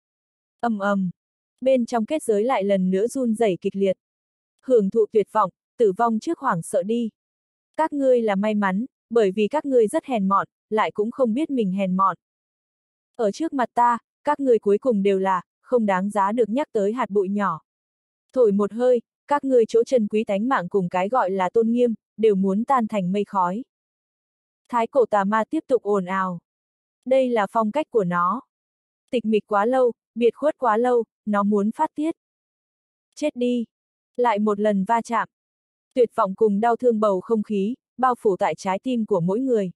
Ầm ầm, bên trong kết giới lại lần nữa run rẩy kịch liệt. Hưởng thụ tuyệt vọng, tử vong trước hoảng sợ đi. Các ngươi là may mắn, bởi vì các ngươi rất hèn mọn, lại cũng không biết mình hèn mọn. Ở trước mặt ta, các ngươi cuối cùng đều là, không đáng giá được nhắc tới hạt bụi nhỏ. Thổi một hơi, các ngươi chỗ chân quý tánh mạng cùng cái gọi là tôn nghiêm, đều muốn tan thành mây khói. Thái cổ tà ma tiếp tục ồn ào. Đây là phong cách của nó. Tịch mịch quá lâu, biệt khuất quá lâu, nó muốn phát tiết. Chết đi. Lại một lần va chạm. Tuyệt vọng cùng đau thương bầu không khí, bao phủ tại trái tim của mỗi người.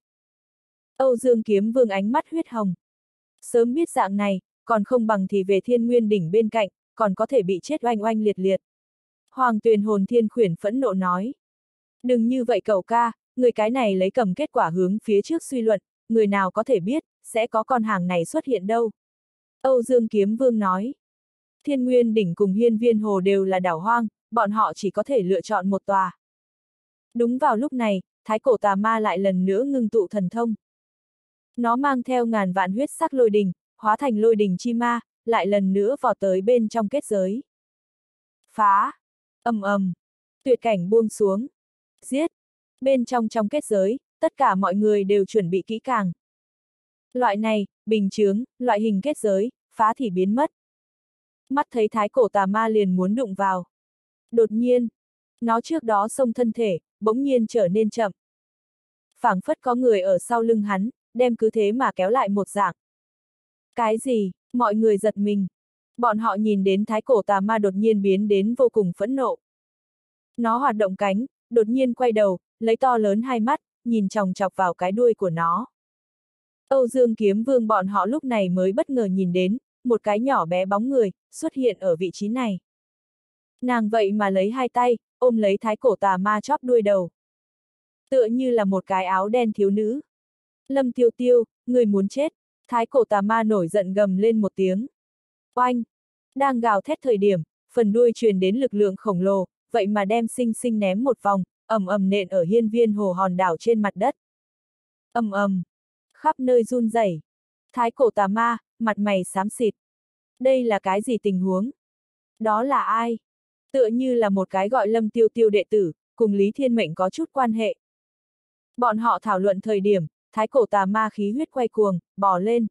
Âu Dương Kiếm Vương ánh mắt huyết hồng. Sớm biết dạng này, còn không bằng thì về Thiên Nguyên đỉnh bên cạnh, còn có thể bị chết oanh oanh liệt liệt. Hoàng Tuyền hồn thiên khuyển phẫn nộ nói. Đừng như vậy cậu ca, người cái này lấy cầm kết quả hướng phía trước suy luận, người nào có thể biết, sẽ có con hàng này xuất hiện đâu. Âu Dương Kiếm Vương nói. Thiên Nguyên đỉnh cùng Hiên Viên Hồ đều là đảo hoang, bọn họ chỉ có thể lựa chọn một tòa. Đúng vào lúc này, thái cổ tà ma lại lần nữa ngưng tụ thần thông. Nó mang theo ngàn vạn huyết sắc lôi đình, hóa thành lôi đình chi ma, lại lần nữa vọt tới bên trong kết giới. Phá! Ầm ầm! Tuyệt cảnh buông xuống. Giết! Bên trong trong kết giới, tất cả mọi người đều chuẩn bị kỹ càng. Loại này, bình chướng, loại hình kết giới, phá thì biến mất. Mắt thấy thái cổ tà ma liền muốn đụng vào. Đột nhiên, nó trước đó xông thân thể, bỗng nhiên trở nên chậm. Phảng phất có người ở sau lưng hắn, đem cứ thế mà kéo lại một dạng. Cái gì? Mọi người giật mình. Bọn họ nhìn đến thái cổ tà ma đột nhiên biến đến vô cùng phẫn nộ. Nó hoạt động cánh, đột nhiên quay đầu, lấy to lớn hai mắt, nhìn chòng chọc vào cái đuôi của nó. Âu Dương Kiếm Vương bọn họ lúc này mới bất ngờ nhìn đến, một cái nhỏ bé bóng người, xuất hiện ở vị trí này. Nàng vậy mà lấy hai tay, ôm lấy thái cổ tà ma chóp đuôi đầu. Tựa như là một cái áo đen thiếu nữ. Lâm Tiêu Tiêu, người muốn chết. Thái cổ tà ma nổi giận gầm lên một tiếng. Oanh! Đang gào thét thời điểm, phần đuôi truyền đến lực lượng khổng lồ, vậy mà đem xinh xinh ném một vòng, ầm ầm nện ở hiên viên hồ hòn đảo trên mặt đất. Ầm ầm! Khắp nơi run rẩy. Thái cổ tà ma, mặt mày xám xịt. Đây là cái gì tình huống? Đó là ai? Tựa như là một cái gọi Lâm Tiêu Tiêu đệ tử, cùng Lý Thiên Mệnh có chút quan hệ. Bọn họ thảo luận thời điểm, thái cổ tà ma khí huyết quay cuồng, bò lên.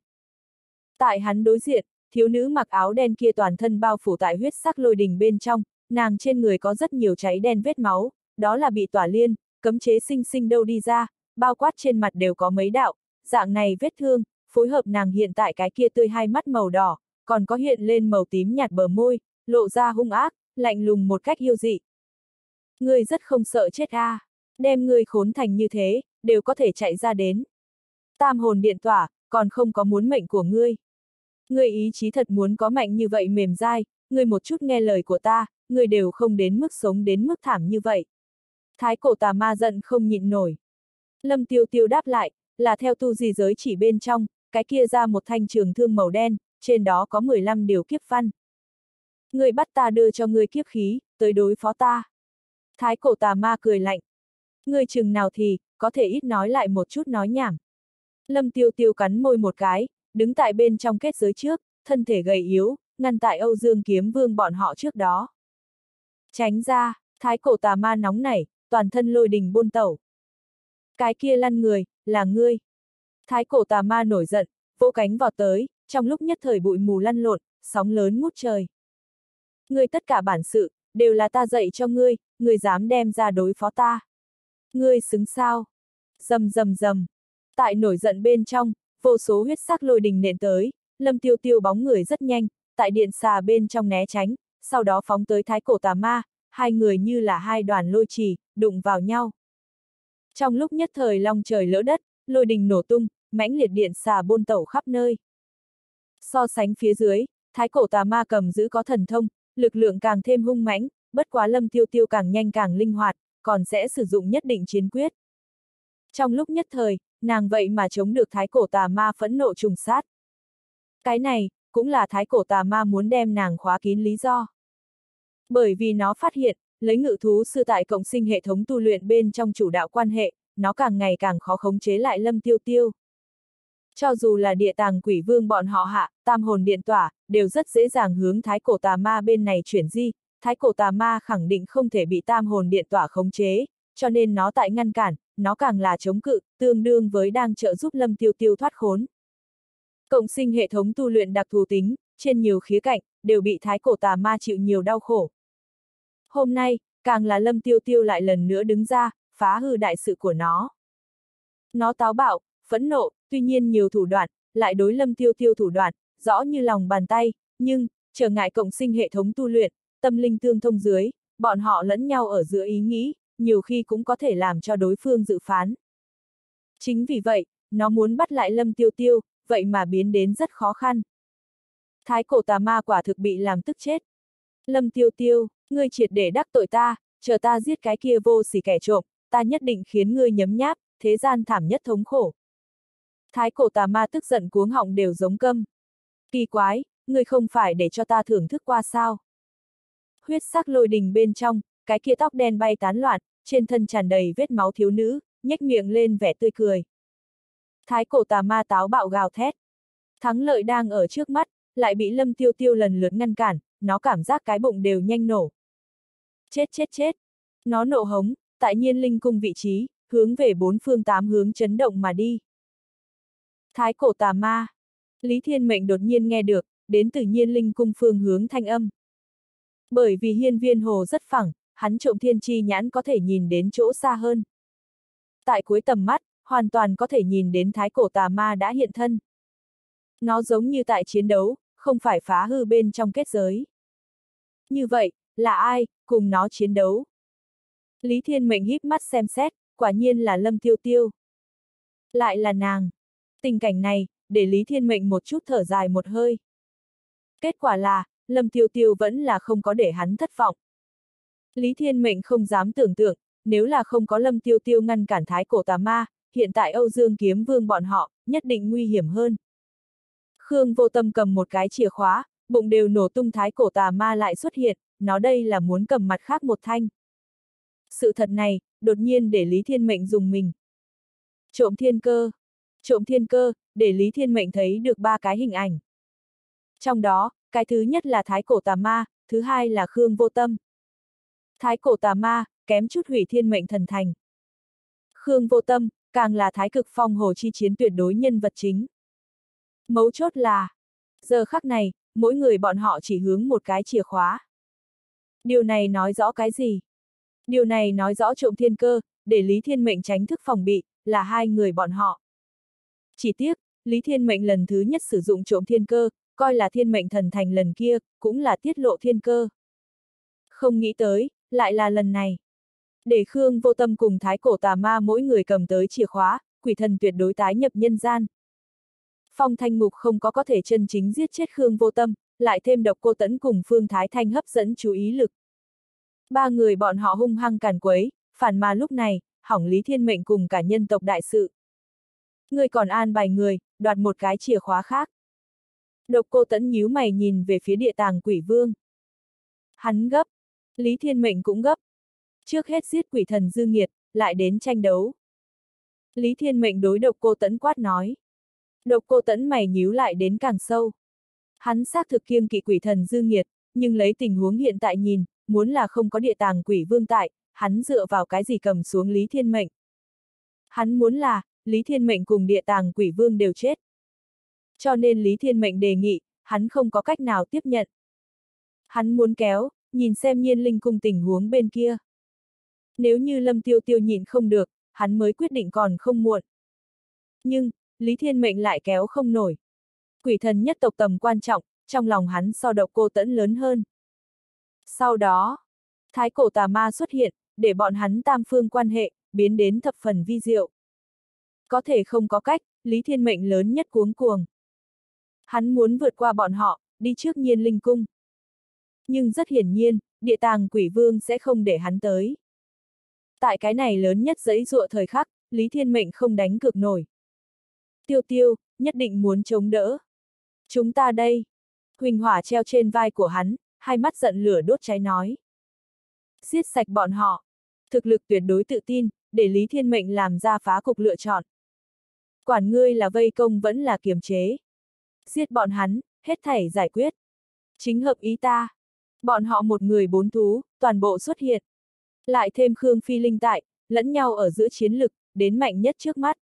Tại hắn đối diện, thiếu nữ mặc áo đen kia toàn thân bao phủ tại huyết sắc lôi đình bên trong, nàng trên người có rất nhiều cháy đen vết máu, đó là bị tỏa liên, cấm chế sinh sinh đâu đi ra, bao quát trên mặt đều có mấy đạo, dạng này vết thương, phối hợp nàng hiện tại cái kia tươi hai mắt màu đỏ, còn có hiện lên màu tím nhạt bờ môi, lộ ra hung ác, lạnh lùng một cách yêu dị. Ngươi rất không sợ chết a, à. Đem ngươi khốn thành như thế, đều có thể chạy ra đến. Tam hồn điện tỏa, còn không có muốn mệnh của ngươi. Ngươi ý chí thật muốn có mạnh như vậy mềm dai, ngươi một chút nghe lời của ta, ngươi đều không đến mức sống đến mức thảm như vậy. Thái cổ tà ma giận không nhịn nổi. Lâm Tiêu Tiêu đáp lại, là theo tu di giới chỉ bên trong, cái kia ra một thanh trường thương màu đen, trên đó có mười lăm điều kiếp văn. Ngươi bắt ta đưa cho ngươi kiếp khí, tới đối phó ta. Thái cổ tà ma cười lạnh. Ngươi chừng nào thì, có thể ít nói lại một chút nói nhảm. Lâm Tiêu Tiêu cắn môi một cái, đứng tại bên trong kết giới trước, thân thể gầy yếu, ngăn tại Âu Dương Kiếm Vương bọn họ trước đó. Tránh ra, thái cổ tà ma nóng nảy, toàn thân lôi đình buôn tẩu. Cái kia lăn người, là ngươi. Thái cổ tà ma nổi giận, vỗ cánh vọt tới, trong lúc nhất thời bụi mù lăn lộn, sóng lớn ngút trời. Ngươi tất cả bản sự, đều là ta dạy cho ngươi, ngươi dám đem ra đối phó ta. Ngươi xứng sao? Rầm rầm rầm. Tại nổi giận bên trong, vô số huyết sắc lôi đình nện tới, Lâm Tiêu Tiêu bóng người rất nhanh, tại điện xà bên trong né tránh, sau đó phóng tới thái cổ tà ma, hai người như là hai đoàn lôi trì, đụng vào nhau. Trong lúc nhất thời long trời lỡ đất, lôi đình nổ tung, mãnh liệt điện xà bôn tẩu khắp nơi. So sánh phía dưới, thái cổ tà ma cầm giữ có thần thông, lực lượng càng thêm hung mãnh, bất quá Lâm Tiêu Tiêu càng nhanh càng linh hoạt, còn sẽ sử dụng nhất định chiến quyết. Trong lúc nhất thời, nàng vậy mà chống được thái cổ tà ma phẫn nộ trùng sát. Cái này, cũng là thái cổ tà ma muốn đem nàng khóa kín lý do. Bởi vì nó phát hiện, lấy ngự thú sư tại cộng sinh hệ thống tu luyện bên trong chủ đạo quan hệ, nó càng ngày càng khó khống chế lại Lâm Tiêu Tiêu. Cho dù là địa tàng quỷ vương bọn họ hạ, tam hồn điện tỏa, đều rất dễ dàng hướng thái cổ tà ma bên này chuyển di, thái cổ tà ma khẳng định không thể bị tam hồn điện tỏa khống chế, cho nên nó tại ngăn cản, nó càng là chống cự, tương đương với đang trợ giúp Lâm Tiêu Tiêu thoát khốn. Cộng sinh hệ thống tu luyện đặc thù tính, trên nhiều khía cạnh, đều bị thái cổ tà ma chịu nhiều đau khổ. Hôm nay, càng là Lâm Tiêu Tiêu lại lần nữa đứng ra, phá hư đại sự của nó. Nó táo bạo, phẫn nộ, tuy nhiên nhiều thủ đoạn, lại đối Lâm Tiêu Tiêu thủ đoạn, rõ như lòng bàn tay, nhưng, trở ngại cộng sinh hệ thống tu luyện, tâm linh tương thông dưới, bọn họ lẫn nhau ở giữa ý nghĩ, nhiều khi cũng có thể làm cho đối phương dự phán. Chính vì vậy, nó muốn bắt lại Lâm Tiêu Tiêu, vậy mà biến đến rất khó khăn. Thái cổ tà ma quả thực bị làm tức chết. Lâm Tiêu Tiêu, ngươi triệt để đắc tội ta, chờ ta giết cái kia vô sỉ kẻ trộm, ta nhất định khiến ngươi nhấm nháp, thế gian thảm nhất thống khổ. Thái cổ tà ma tức giận cuống họng đều giống câm. Kỳ quái, ngươi không phải để cho ta thưởng thức qua sao? Huyết sắc lôi đình bên trong, cái kia tóc đen bay tán loạn, trên thân tràn đầy vết máu thiếu nữ, nhếch miệng lên vẻ tươi cười. Thái cổ tà ma táo bạo gào thét. Thắng lợi đang ở trước mắt, lại bị Lâm Tiêu Tiêu lần lượt ngăn cản, nó cảm giác cái bụng đều nhanh nổ. Chết chết chết! Nó nộ hống, tại nhiên linh cung vị trí, hướng về bốn phương tám hướng chấn động mà đi. Thái cổ tà ma! Lý Thiên Mệnh đột nhiên nghe được, đến từ nhiên linh cung phương hướng thanh âm. Bởi vì hiên viên hồ rất phẳng, hắn trộm thiên chi nhãn có thể nhìn đến chỗ xa hơn. Tại cuối tầm mắt, hoàn toàn có thể nhìn đến thái cổ tà ma đã hiện thân. Nó giống như tại chiến đấu, không phải phá hư bên trong kết giới. Như vậy, là ai, cùng nó chiến đấu? Lý Thiên Mệnh híp mắt xem xét, quả nhiên là Lâm Tiêu Tiêu. Lại là nàng. Tình cảnh này, để Lý Thiên Mệnh một chút thở dài một hơi. Kết quả là, Lâm Tiêu Tiêu vẫn là không có để hắn thất vọng. Lý Thiên Mệnh không dám tưởng tượng, nếu là không có Lâm Tiêu Tiêu ngăn cản thái cổ tà ma, hiện tại Âu Dương Kiếm Vương bọn họ, nhất định nguy hiểm hơn. Khương Vô Tâm cầm một cái chìa khóa, bụng đều nổ tung thái cổ tà ma lại xuất hiện, nó đây là muốn cầm mặt khác một thanh. Sự thật này, đột nhiên để Lý Thiên Mệnh dùng mình. Trộm thiên cơ. Trộm thiên cơ, để Lý Thiên Mệnh thấy được ba cái hình ảnh. Trong đó, cái thứ nhất là thái cổ tà ma, thứ hai là Khương Vô Tâm. Thái cổ tà ma, kém chút hủy thiên mệnh thần thành. Khương Vô Tâm, càng là thái cực phong hồ chi chiến tuyệt đối nhân vật chính. Mấu chốt là, giờ khắc này, mỗi người bọn họ chỉ hướng một cái chìa khóa. Điều này nói rõ cái gì? Điều này nói rõ trộm thiên cơ, để Lý Thiên Mệnh tránh thức phòng bị, là hai người bọn họ. Chỉ tiếc, Lý Thiên Mệnh lần thứ nhất sử dụng trộm thiên cơ, coi là thiên mệnh thần thành lần kia, cũng là tiết lộ thiên cơ. Không nghĩ tới, lại là lần này. Để Khương Vô Tâm cùng thái cổ tà ma mỗi người cầm tới chìa khóa, quỷ thần tuyệt đối tái nhập nhân gian. Phong Thanh Ngục không có có thể chân chính giết chết Khương Vô Tâm, lại thêm Độc Cô Tẫn cùng Phương Thái Thanh hấp dẫn chú ý lực. Ba người bọn họ hung hăng càn quấy, phản mà lúc này, hỏng Lý Thiên Mệnh cùng cả nhân tộc đại sự. Người còn an bài người, đoạt một cái chìa khóa khác. Độc Cô Tẫn nhíu mày nhìn về phía địa tàng quỷ vương. Hắn gấp. Lý Thiên Mệnh cũng gấp. Trước hết giết quỷ thần dư nghiệt, lại đến tranh đấu. Lý Thiên Mệnh đối Độc Cô Tẫn quát nói. Độc Cô Tẫn mày nhíu lại đến càng sâu. Hắn xác thực kiêng kỵ quỷ thần dư nghiệt, nhưng lấy tình huống hiện tại nhìn, muốn là không có địa tàng quỷ vương tại, hắn dựa vào cái gì cầm xuống Lý Thiên Mệnh. Hắn muốn là, Lý Thiên Mệnh cùng địa tàng quỷ vương đều chết. Cho nên Lý Thiên Mệnh đề nghị, hắn không có cách nào tiếp nhận. Hắn muốn kéo, nhìn xem nhiên linh cung tình huống bên kia. Nếu như Lâm Tiêu Tiêu nhịn không được, hắn mới quyết định còn không muộn. Nhưng, Lý Thiên Mệnh lại kéo không nổi. Quỷ thần nhất tộc tầm quan trọng, trong lòng hắn so Độc Cô Tẫn lớn hơn. Sau đó, thái cổ tà ma xuất hiện, để bọn hắn tam phương quan hệ, biến đến thập phần vi diệu. Có thể không có cách, Lý Thiên Mệnh lớn nhất cuống cuồng. Hắn muốn vượt qua bọn họ, đi trước nhiên linh cung. Nhưng rất hiển nhiên, địa tàng quỷ vương sẽ không để hắn tới. Tại cái này lớn nhất giãy giụa thời khắc, Lý Thiên Mệnh không đánh cược nổi. Tiêu Tiêu, nhất định muốn chống đỡ. Chúng ta đây. Huỳnh hỏa treo trên vai của hắn, hai mắt giận lửa đốt cháy nói. Giết sạch bọn họ. Thực lực tuyệt đối tự tin, để Lý Thiên Mệnh làm ra phá cục lựa chọn. Quản ngươi là vây công vẫn là kiềm chế. Giết bọn hắn, hết thảy giải quyết. Chính hợp ý ta. Bọn họ một người bốn thú, toàn bộ xuất hiện. Lại thêm Khương Phi Linh tại, lẫn nhau ở giữa chiến lực, đến mạnh nhất trước mắt.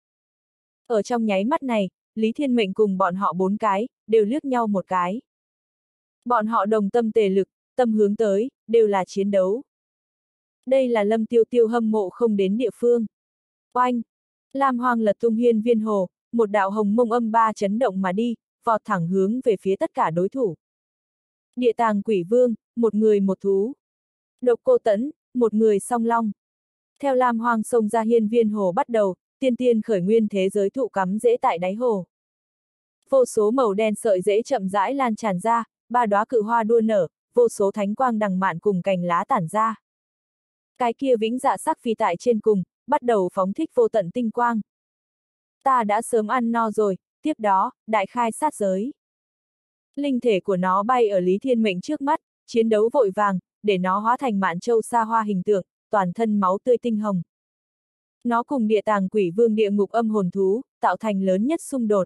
Ở trong nháy mắt này, Lý Thiên Mệnh cùng bọn họ bốn cái, đều liếc nhau một cái. Bọn họ đồng tâm tề lực, tâm hướng tới, đều là chiến đấu. Đây là Lâm Tiêu Tiêu hâm mộ không đến địa phương. Oanh! Lam Hoang lật tung hiên viên hồ, một đạo hồng mông âm ba chấn động mà đi, vọt thẳng hướng về phía tất cả đối thủ. Địa tàng quỷ vương, một người một thú. Độc Cô Tẫn, một người song long. Theo Lam Hoang xông ra hiên viên hồ bắt đầu, tiên tiên khởi nguyên thế giới thụ cắm rễ tại đáy hồ. Vô số màu đen sợi rễ chậm rãi lan tràn ra, ba đóa cự hoa đua nở, vô số thánh quang đằng mạn cùng cành lá tản ra. Cái kia vĩnh dạ sắc phi tại trên cùng, bắt đầu phóng thích vô tận tinh quang. Ta đã sớm ăn no rồi, tiếp đó, đại khai sát giới. Linh thể của nó bay ở Lý Thiên Mệnh trước mắt, chiến đấu vội vàng, để nó hóa thành mạn châu sa hoa hình tượng, toàn thân máu tươi tinh hồng. Nó cùng địa tàng quỷ vương địa ngục âm hồn thú, tạo thành lớn nhất xung đột.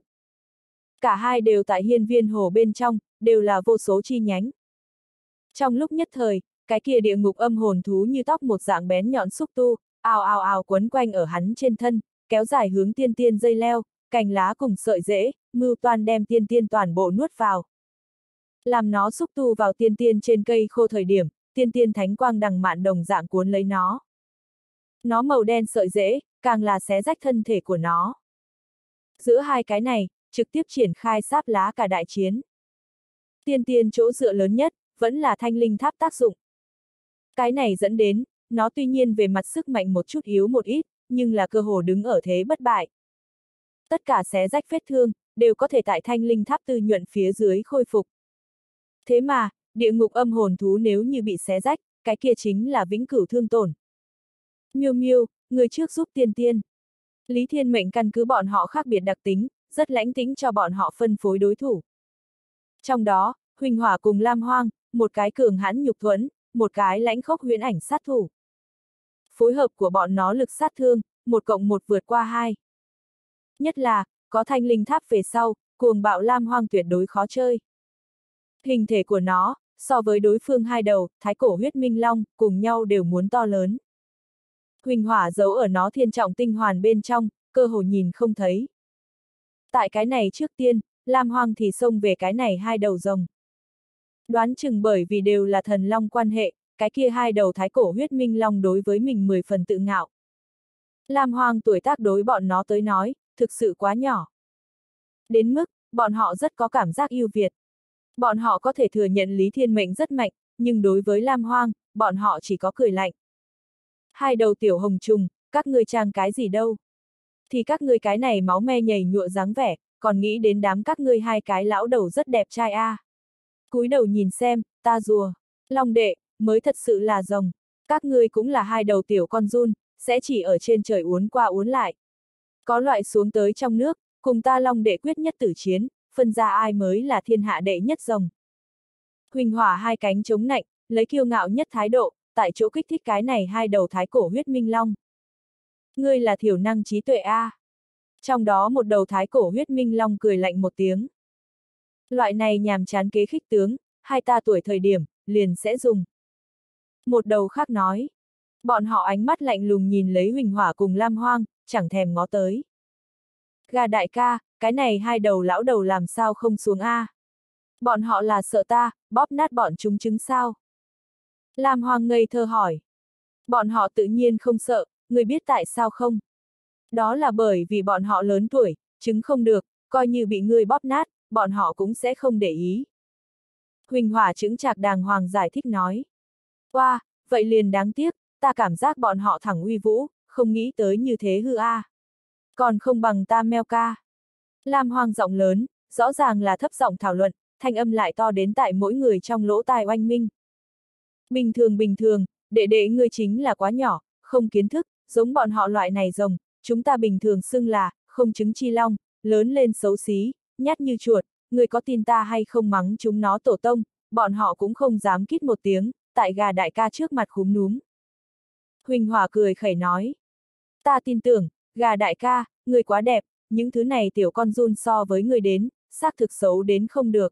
Cả hai đều tại hiên viên hồ bên trong, đều là vô số chi nhánh. Trong lúc nhất thời, cái kia địa ngục âm hồn thú như tóc một dạng bén nhọn xúc tu, ào ào ào quấn quanh ở hắn trên thân, kéo dài hướng tiên tiên dây leo, cành lá cùng sợi rễ, mưu toan đem tiên tiên toàn bộ nuốt vào. Làm nó xúc tu vào tiên tiên trên cây khô thời điểm, tiên tiên thánh quang đằng mạn đồng dạng cuốn lấy nó. Nó màu đen sợi rễ, càng là xé rách thân thể của nó. Giữa hai cái này, trực tiếp triển khai sáp lá cả đại chiến. Tiên tiên chỗ dựa lớn nhất, vẫn là thanh linh tháp tác dụng. Cái này dẫn đến, nó tuy nhiên về mặt sức mạnh một chút yếu một ít, nhưng là cơ hồ đứng ở thế bất bại. Tất cả xé rách vết thương, đều có thể tại thanh linh tháp tư nhuận phía dưới khôi phục. Thế mà, địa ngục âm hồn thú nếu như bị xé rách, cái kia chính là vĩnh cửu thương tổn. Miêu Miêu, người trước giúp tiên tiên. Lý Thiên Mệnh căn cứ bọn họ khác biệt đặc tính, rất lãnh tĩnh cho bọn họ phân phối đối thủ. Trong đó, Huỳnh Hỏa cùng Lam Hoang, một cái cường hãn nhục thuẫn, một cái lãnh khốc huyễn ảnh sát thủ. Phối hợp của bọn nó lực sát thương, một cộng một vượt qua hai. Nhất là, có thanh linh tháp về sau, cuồng bạo Lam Hoang tuyệt đối khó chơi. Hình thể của nó, so với đối phương hai đầu, thái cổ huyết minh long, cùng nhau đều muốn to lớn. Huỳnh Hỏa giấu ở nó thiên trọng tinh hoàn bên trong, cơ hồ nhìn không thấy. Tại cái này trước tiên, Lam Hoang thì xông về cái này hai đầu rồng. Đoán chừng bởi vì đều là thần long quan hệ, cái kia hai đầu thái cổ huyết minh long đối với mình mười phần tự ngạo. Lam Hoang tuổi tác đối bọn nó tới nói, thực sự quá nhỏ. Đến mức, bọn họ rất có cảm giác ưu việt. Bọn họ có thể thừa nhận Lý Thiên Mệnh rất mạnh, nhưng đối với Lam Hoang, bọn họ chỉ có cười lạnh. Hai đầu tiểu hồng trùng, các ngươi trang cái gì đâu? Thì các ngươi cái này máu me nhầy nhụa dáng vẻ, còn nghĩ đến đám các ngươi hai cái lão đầu rất đẹp trai a. À. Cúi đầu nhìn xem, ta rùa, long đệ, mới thật sự là rồng. Các ngươi cũng là hai đầu tiểu con giun, sẽ chỉ ở trên trời uốn qua uốn lại. Có loại xuống tới trong nước, cùng ta long đệ quyết nhất tử chiến, phân ra ai mới là thiên hạ đệ nhất rồng. Huỳnh Hỏa hai cánh chống nạnh, lấy kiêu ngạo nhất thái độ, tại chỗ kích thích cái này hai đầu thái cổ huyết minh long. Ngươi là thiểu năng trí tuệ a. À. Trong đó một đầu thái cổ huyết minh long cười lạnh một tiếng. Loại này nhàm chán kế khích tướng, hai ta tuổi thời điểm, liền sẽ dùng. Một đầu khác nói. Bọn họ ánh mắt lạnh lùng nhìn lấy Huỳnh Hỏa cùng Lam Hoang, chẳng thèm ngó tới. Gà đại ca, cái này hai đầu lão đầu làm sao không xuống a? À? Bọn họ là sợ ta, bóp nát bọn chúng trứng sao? Lam Hoang ngây thơ hỏi. Bọn họ tự nhiên không sợ, người biết tại sao không? Đó là bởi vì bọn họ lớn tuổi, trứng không được, coi như bị ngươi bóp nát, bọn họ cũng sẽ không để ý. Huỳnh Hỏa chững chạc đàng hoàng giải thích nói. Oa, wow, vậy liền đáng tiếc, ta cảm giác bọn họ thẳng uy vũ, không nghĩ tới như thế hư a. À. Còn không bằng ta meo ca. Lam Hoang giọng lớn, rõ ràng là thấp giọng thảo luận, thanh âm lại to đến tại mỗi người trong lỗ tai oanh minh. Bình thường bình thường, đệ đệ ngươi chính là quá nhỏ, không kiến thức, giống bọn họ loại này rồng, chúng ta bình thường xưng là, không trứng chi long, lớn lên xấu xí, nhát như chuột, người có tin ta hay không mắng chúng nó tổ tông, bọn họ cũng không dám kít một tiếng, tại gà đại ca trước mặt khúm núm. Huỳnh Hỏa cười khẩy nói. Ta tin tưởng, gà đại ca, người quá đẹp, những thứ này tiểu con giun so với người đến, xác thực xấu đến không được.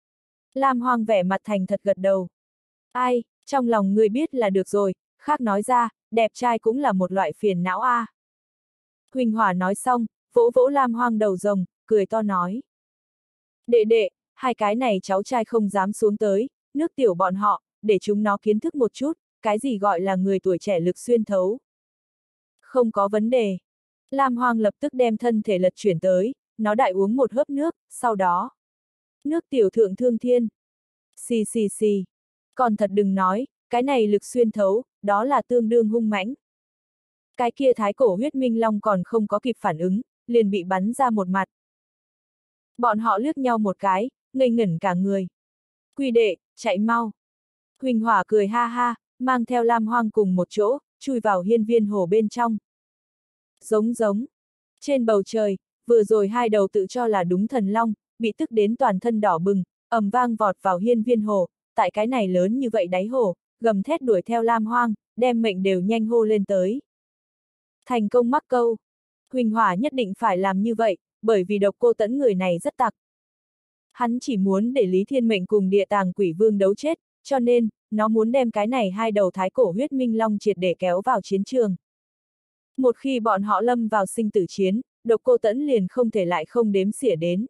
Lam Hoang vẻ mặt thành thật gật đầu. Ai, trong lòng người biết là được rồi, khác nói ra, đẹp trai cũng là một loại phiền não a. À. Huỳnh Hỏa nói xong, vỗ vỗ Lam Hoang đầu rồng, cười to nói. Đệ đệ, hai cái này cháu trai không dám xuống tới, nước tiểu bọn họ, để chúng nó kiến thức một chút, cái gì gọi là người tuổi trẻ lực xuyên thấu. Không có vấn đề. Lam Hoang lập tức đem thân thể lật chuyển tới, nó đại uống một hớp nước, sau đó. Nước tiểu thượng thương thiên. Xì xì xì. Còn thật đừng nói, cái này lực xuyên thấu, đó là tương đương hung mãnh. Cái kia thái cổ huyết minh long còn không có kịp phản ứng, liền bị bắn ra một mặt. Bọn họ liếc nhau một cái, ngây ngẩn cả người. Quỳ đệ, chạy mau. Huỳnh Hỏa cười ha ha, mang theo Lam Hoang cùng một chỗ, chui vào hiên viên hồ bên trong. Giống giống. Trên bầu trời, vừa rồi hai đầu tự cho là đúng thần long, bị tức đến toàn thân đỏ bừng, ầm vang vọt vào hiên viên hồ, tại cái này lớn như vậy đáy hồ, gầm thét đuổi theo Lam Hoang, đem mệnh đều nhanh hô lên tới. Thành công mắc câu. Huỳnh Hỏa nhất định phải làm như vậy, bởi vì Độc Cô Tẫn người này rất tặc. Hắn chỉ muốn để Lý Thiên Mệnh cùng Địa Tàng Quỷ Vương đấu chết, cho nên, nó muốn đem cái này hai đầu thái cổ huyết minh long triệt để kéo vào chiến trường. Một khi bọn họ lâm vào sinh tử chiến, Độc Cô Tẫn liền không thể lại không đếm xỉa đến.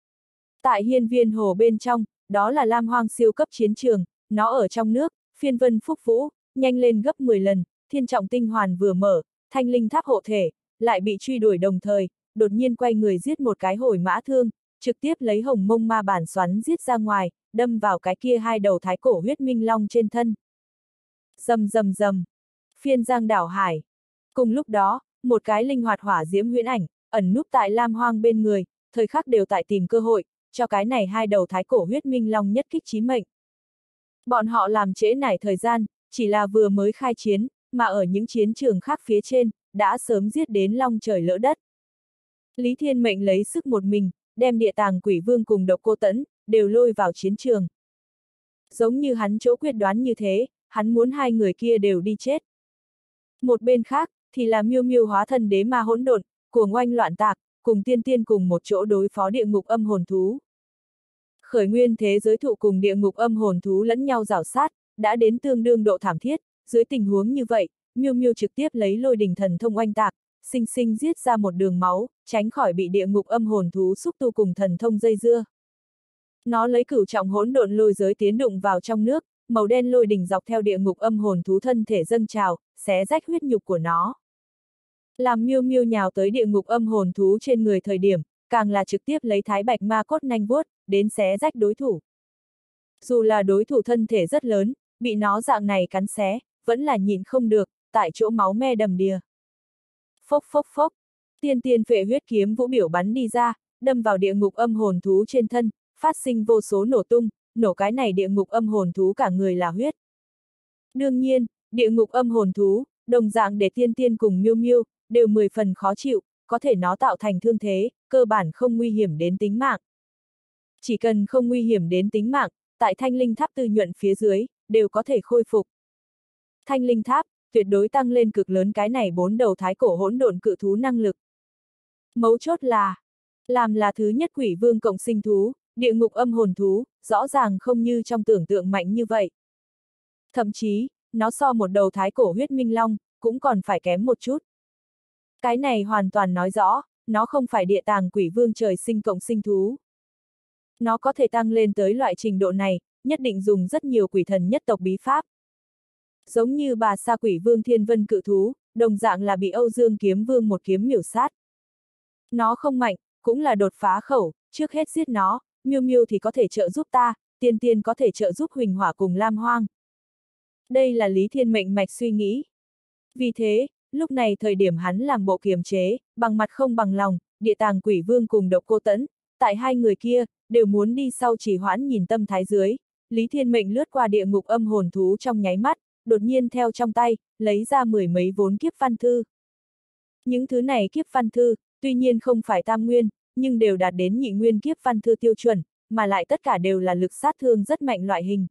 Tại hiên viên hồ bên trong, đó là Lam Hoang siêu cấp chiến trường, nó ở trong nước, phiên vân phúc vũ, nhanh lên gấp mười lần, thiên trọng tinh hoàn vừa mở, thanh linh tháp hộ thể, lại bị truy đuổi đồng thời, đột nhiên quay người giết một cái hồi mã thương, trực tiếp lấy hồng mông ma bản xoắn giết ra ngoài, đâm vào cái kia hai đầu thái cổ huyết minh long trên thân. Rầm rầm rầm, phiên giang đảo hải. Cùng lúc đó, một cái linh hoạt hỏa diễm huyễn ảnh, ẩn núp tại Lam Hoang bên người, thời khắc đều tại tìm cơ hội, cho cái này hai đầu thái cổ huyết minh long nhất kích chí mệnh. Bọn họ làm trễ nải thời gian, chỉ là vừa mới khai chiến, mà ở những chiến trường khác phía trên, đã sớm giết đến long trời lỡ đất. Lý Thiên Mệnh lấy sức một mình, đem Địa Tàng Quỷ Vương cùng Độc Cô Tẫn, đều lôi vào chiến trường. Giống như hắn chỗ quyết đoán như thế, hắn muốn hai người kia đều đi chết. Một bên khác, thì là Miêu Miêu hóa thân đế ma hỗn độn, cuồng oanh loạn tạc, cùng Tiên Tiên cùng một chỗ đối phó địa ngục âm hồn thú. Khởi nguyên thế giới thụ cùng địa ngục âm hồn thú lẫn nhau rảo sát, đã đến tương đương độ thảm thiết, dưới tình huống như vậy, Miêu Miêu trực tiếp lấy lôi đình thần thông oanh tạc, sinh sinh giết ra một đường máu, tránh khỏi bị địa ngục âm hồn thú xúc tu cùng thần thông dây dưa. Nó lấy cửu trọng hỗn độn lôi giới tiến đụng vào trong nước, màu đen lôi đình dọc theo địa ngục âm hồn thú thân thể dâng trào, xé rách huyết nhục của nó. Làm Miêu Miêu nhào tới địa ngục âm hồn thú trên người thời điểm, càng là trực tiếp lấy thái bạch ma cốt nanh vuốt, đến xé rách đối thủ. Dù là đối thủ thân thể rất lớn, bị nó dạng này cắn xé, vẫn là nhịn không được, tại chỗ máu me đầm đìa. Phốc phốc phốc, tiên tiên phệ huyết kiếm vũ biểu bắn đi ra, đâm vào địa ngục âm hồn thú trên thân, phát sinh vô số nổ tung, nổ cái này địa ngục âm hồn thú cả người là huyết. Đương nhiên, địa ngục âm hồn thú, đồng dạng để tiên tiên cùng Miêu Miêu, đều mười phần khó chịu, có thể nó tạo thành thương thế, cơ bản không nguy hiểm đến tính mạng. Chỉ cần không nguy hiểm đến tính mạng, tại thanh linh tháp tư nhuận phía dưới, đều có thể khôi phục. Thanh linh tháp, tuyệt đối tăng lên cực lớn cái này bốn đầu thái cổ hỗn độn cự thú năng lực. Mấu chốt là, làm là thứ nhất quỷ vương cộng sinh thú, địa ngục âm hồn thú, rõ ràng không như trong tưởng tượng mạnh như vậy. Thậm chí, nó so một đầu thái cổ huyết minh long, cũng còn phải kém một chút. Cái này hoàn toàn nói rõ, nó không phải địa tàng quỷ vương trời sinh cộng sinh thú. Nó có thể tăng lên tới loại trình độ này, nhất định dùng rất nhiều quỷ thần nhất tộc bí pháp. Giống như bà sa quỷ vương thiên vân cự thú, đồng dạng là bị Âu Dương kiếm vương một kiếm miểu sát. Nó không mạnh, cũng là đột phá khẩu, trước hết giết nó, Miêu Miêu thì có thể trợ giúp ta, Tiên Tiên có thể trợ giúp Huỳnh Hỏa cùng Lam Hoang. Đây là Lý Thiên Mệnh mạch suy nghĩ. Vì thế, lúc này thời điểm hắn làm bộ kiềm chế, bằng mặt không bằng lòng, Địa Tàng Quỷ Vương cùng Độc Cô Tẫn, tại hai người kia, đều muốn đi sau chỉ hoãn nhìn tâm thái dưới, Lý Thiên Mệnh lướt qua địa ngục âm hồn thú trong nháy mắt, đột nhiên theo trong tay, lấy ra mười mấy vốn kiếp văn thư. Những thứ này kiếp văn thư, tuy nhiên không phải tam nguyên, nhưng đều đạt đến nhị nguyên kiếp văn thư tiêu chuẩn, mà lại tất cả đều là lực sát thương rất mạnh loại hình.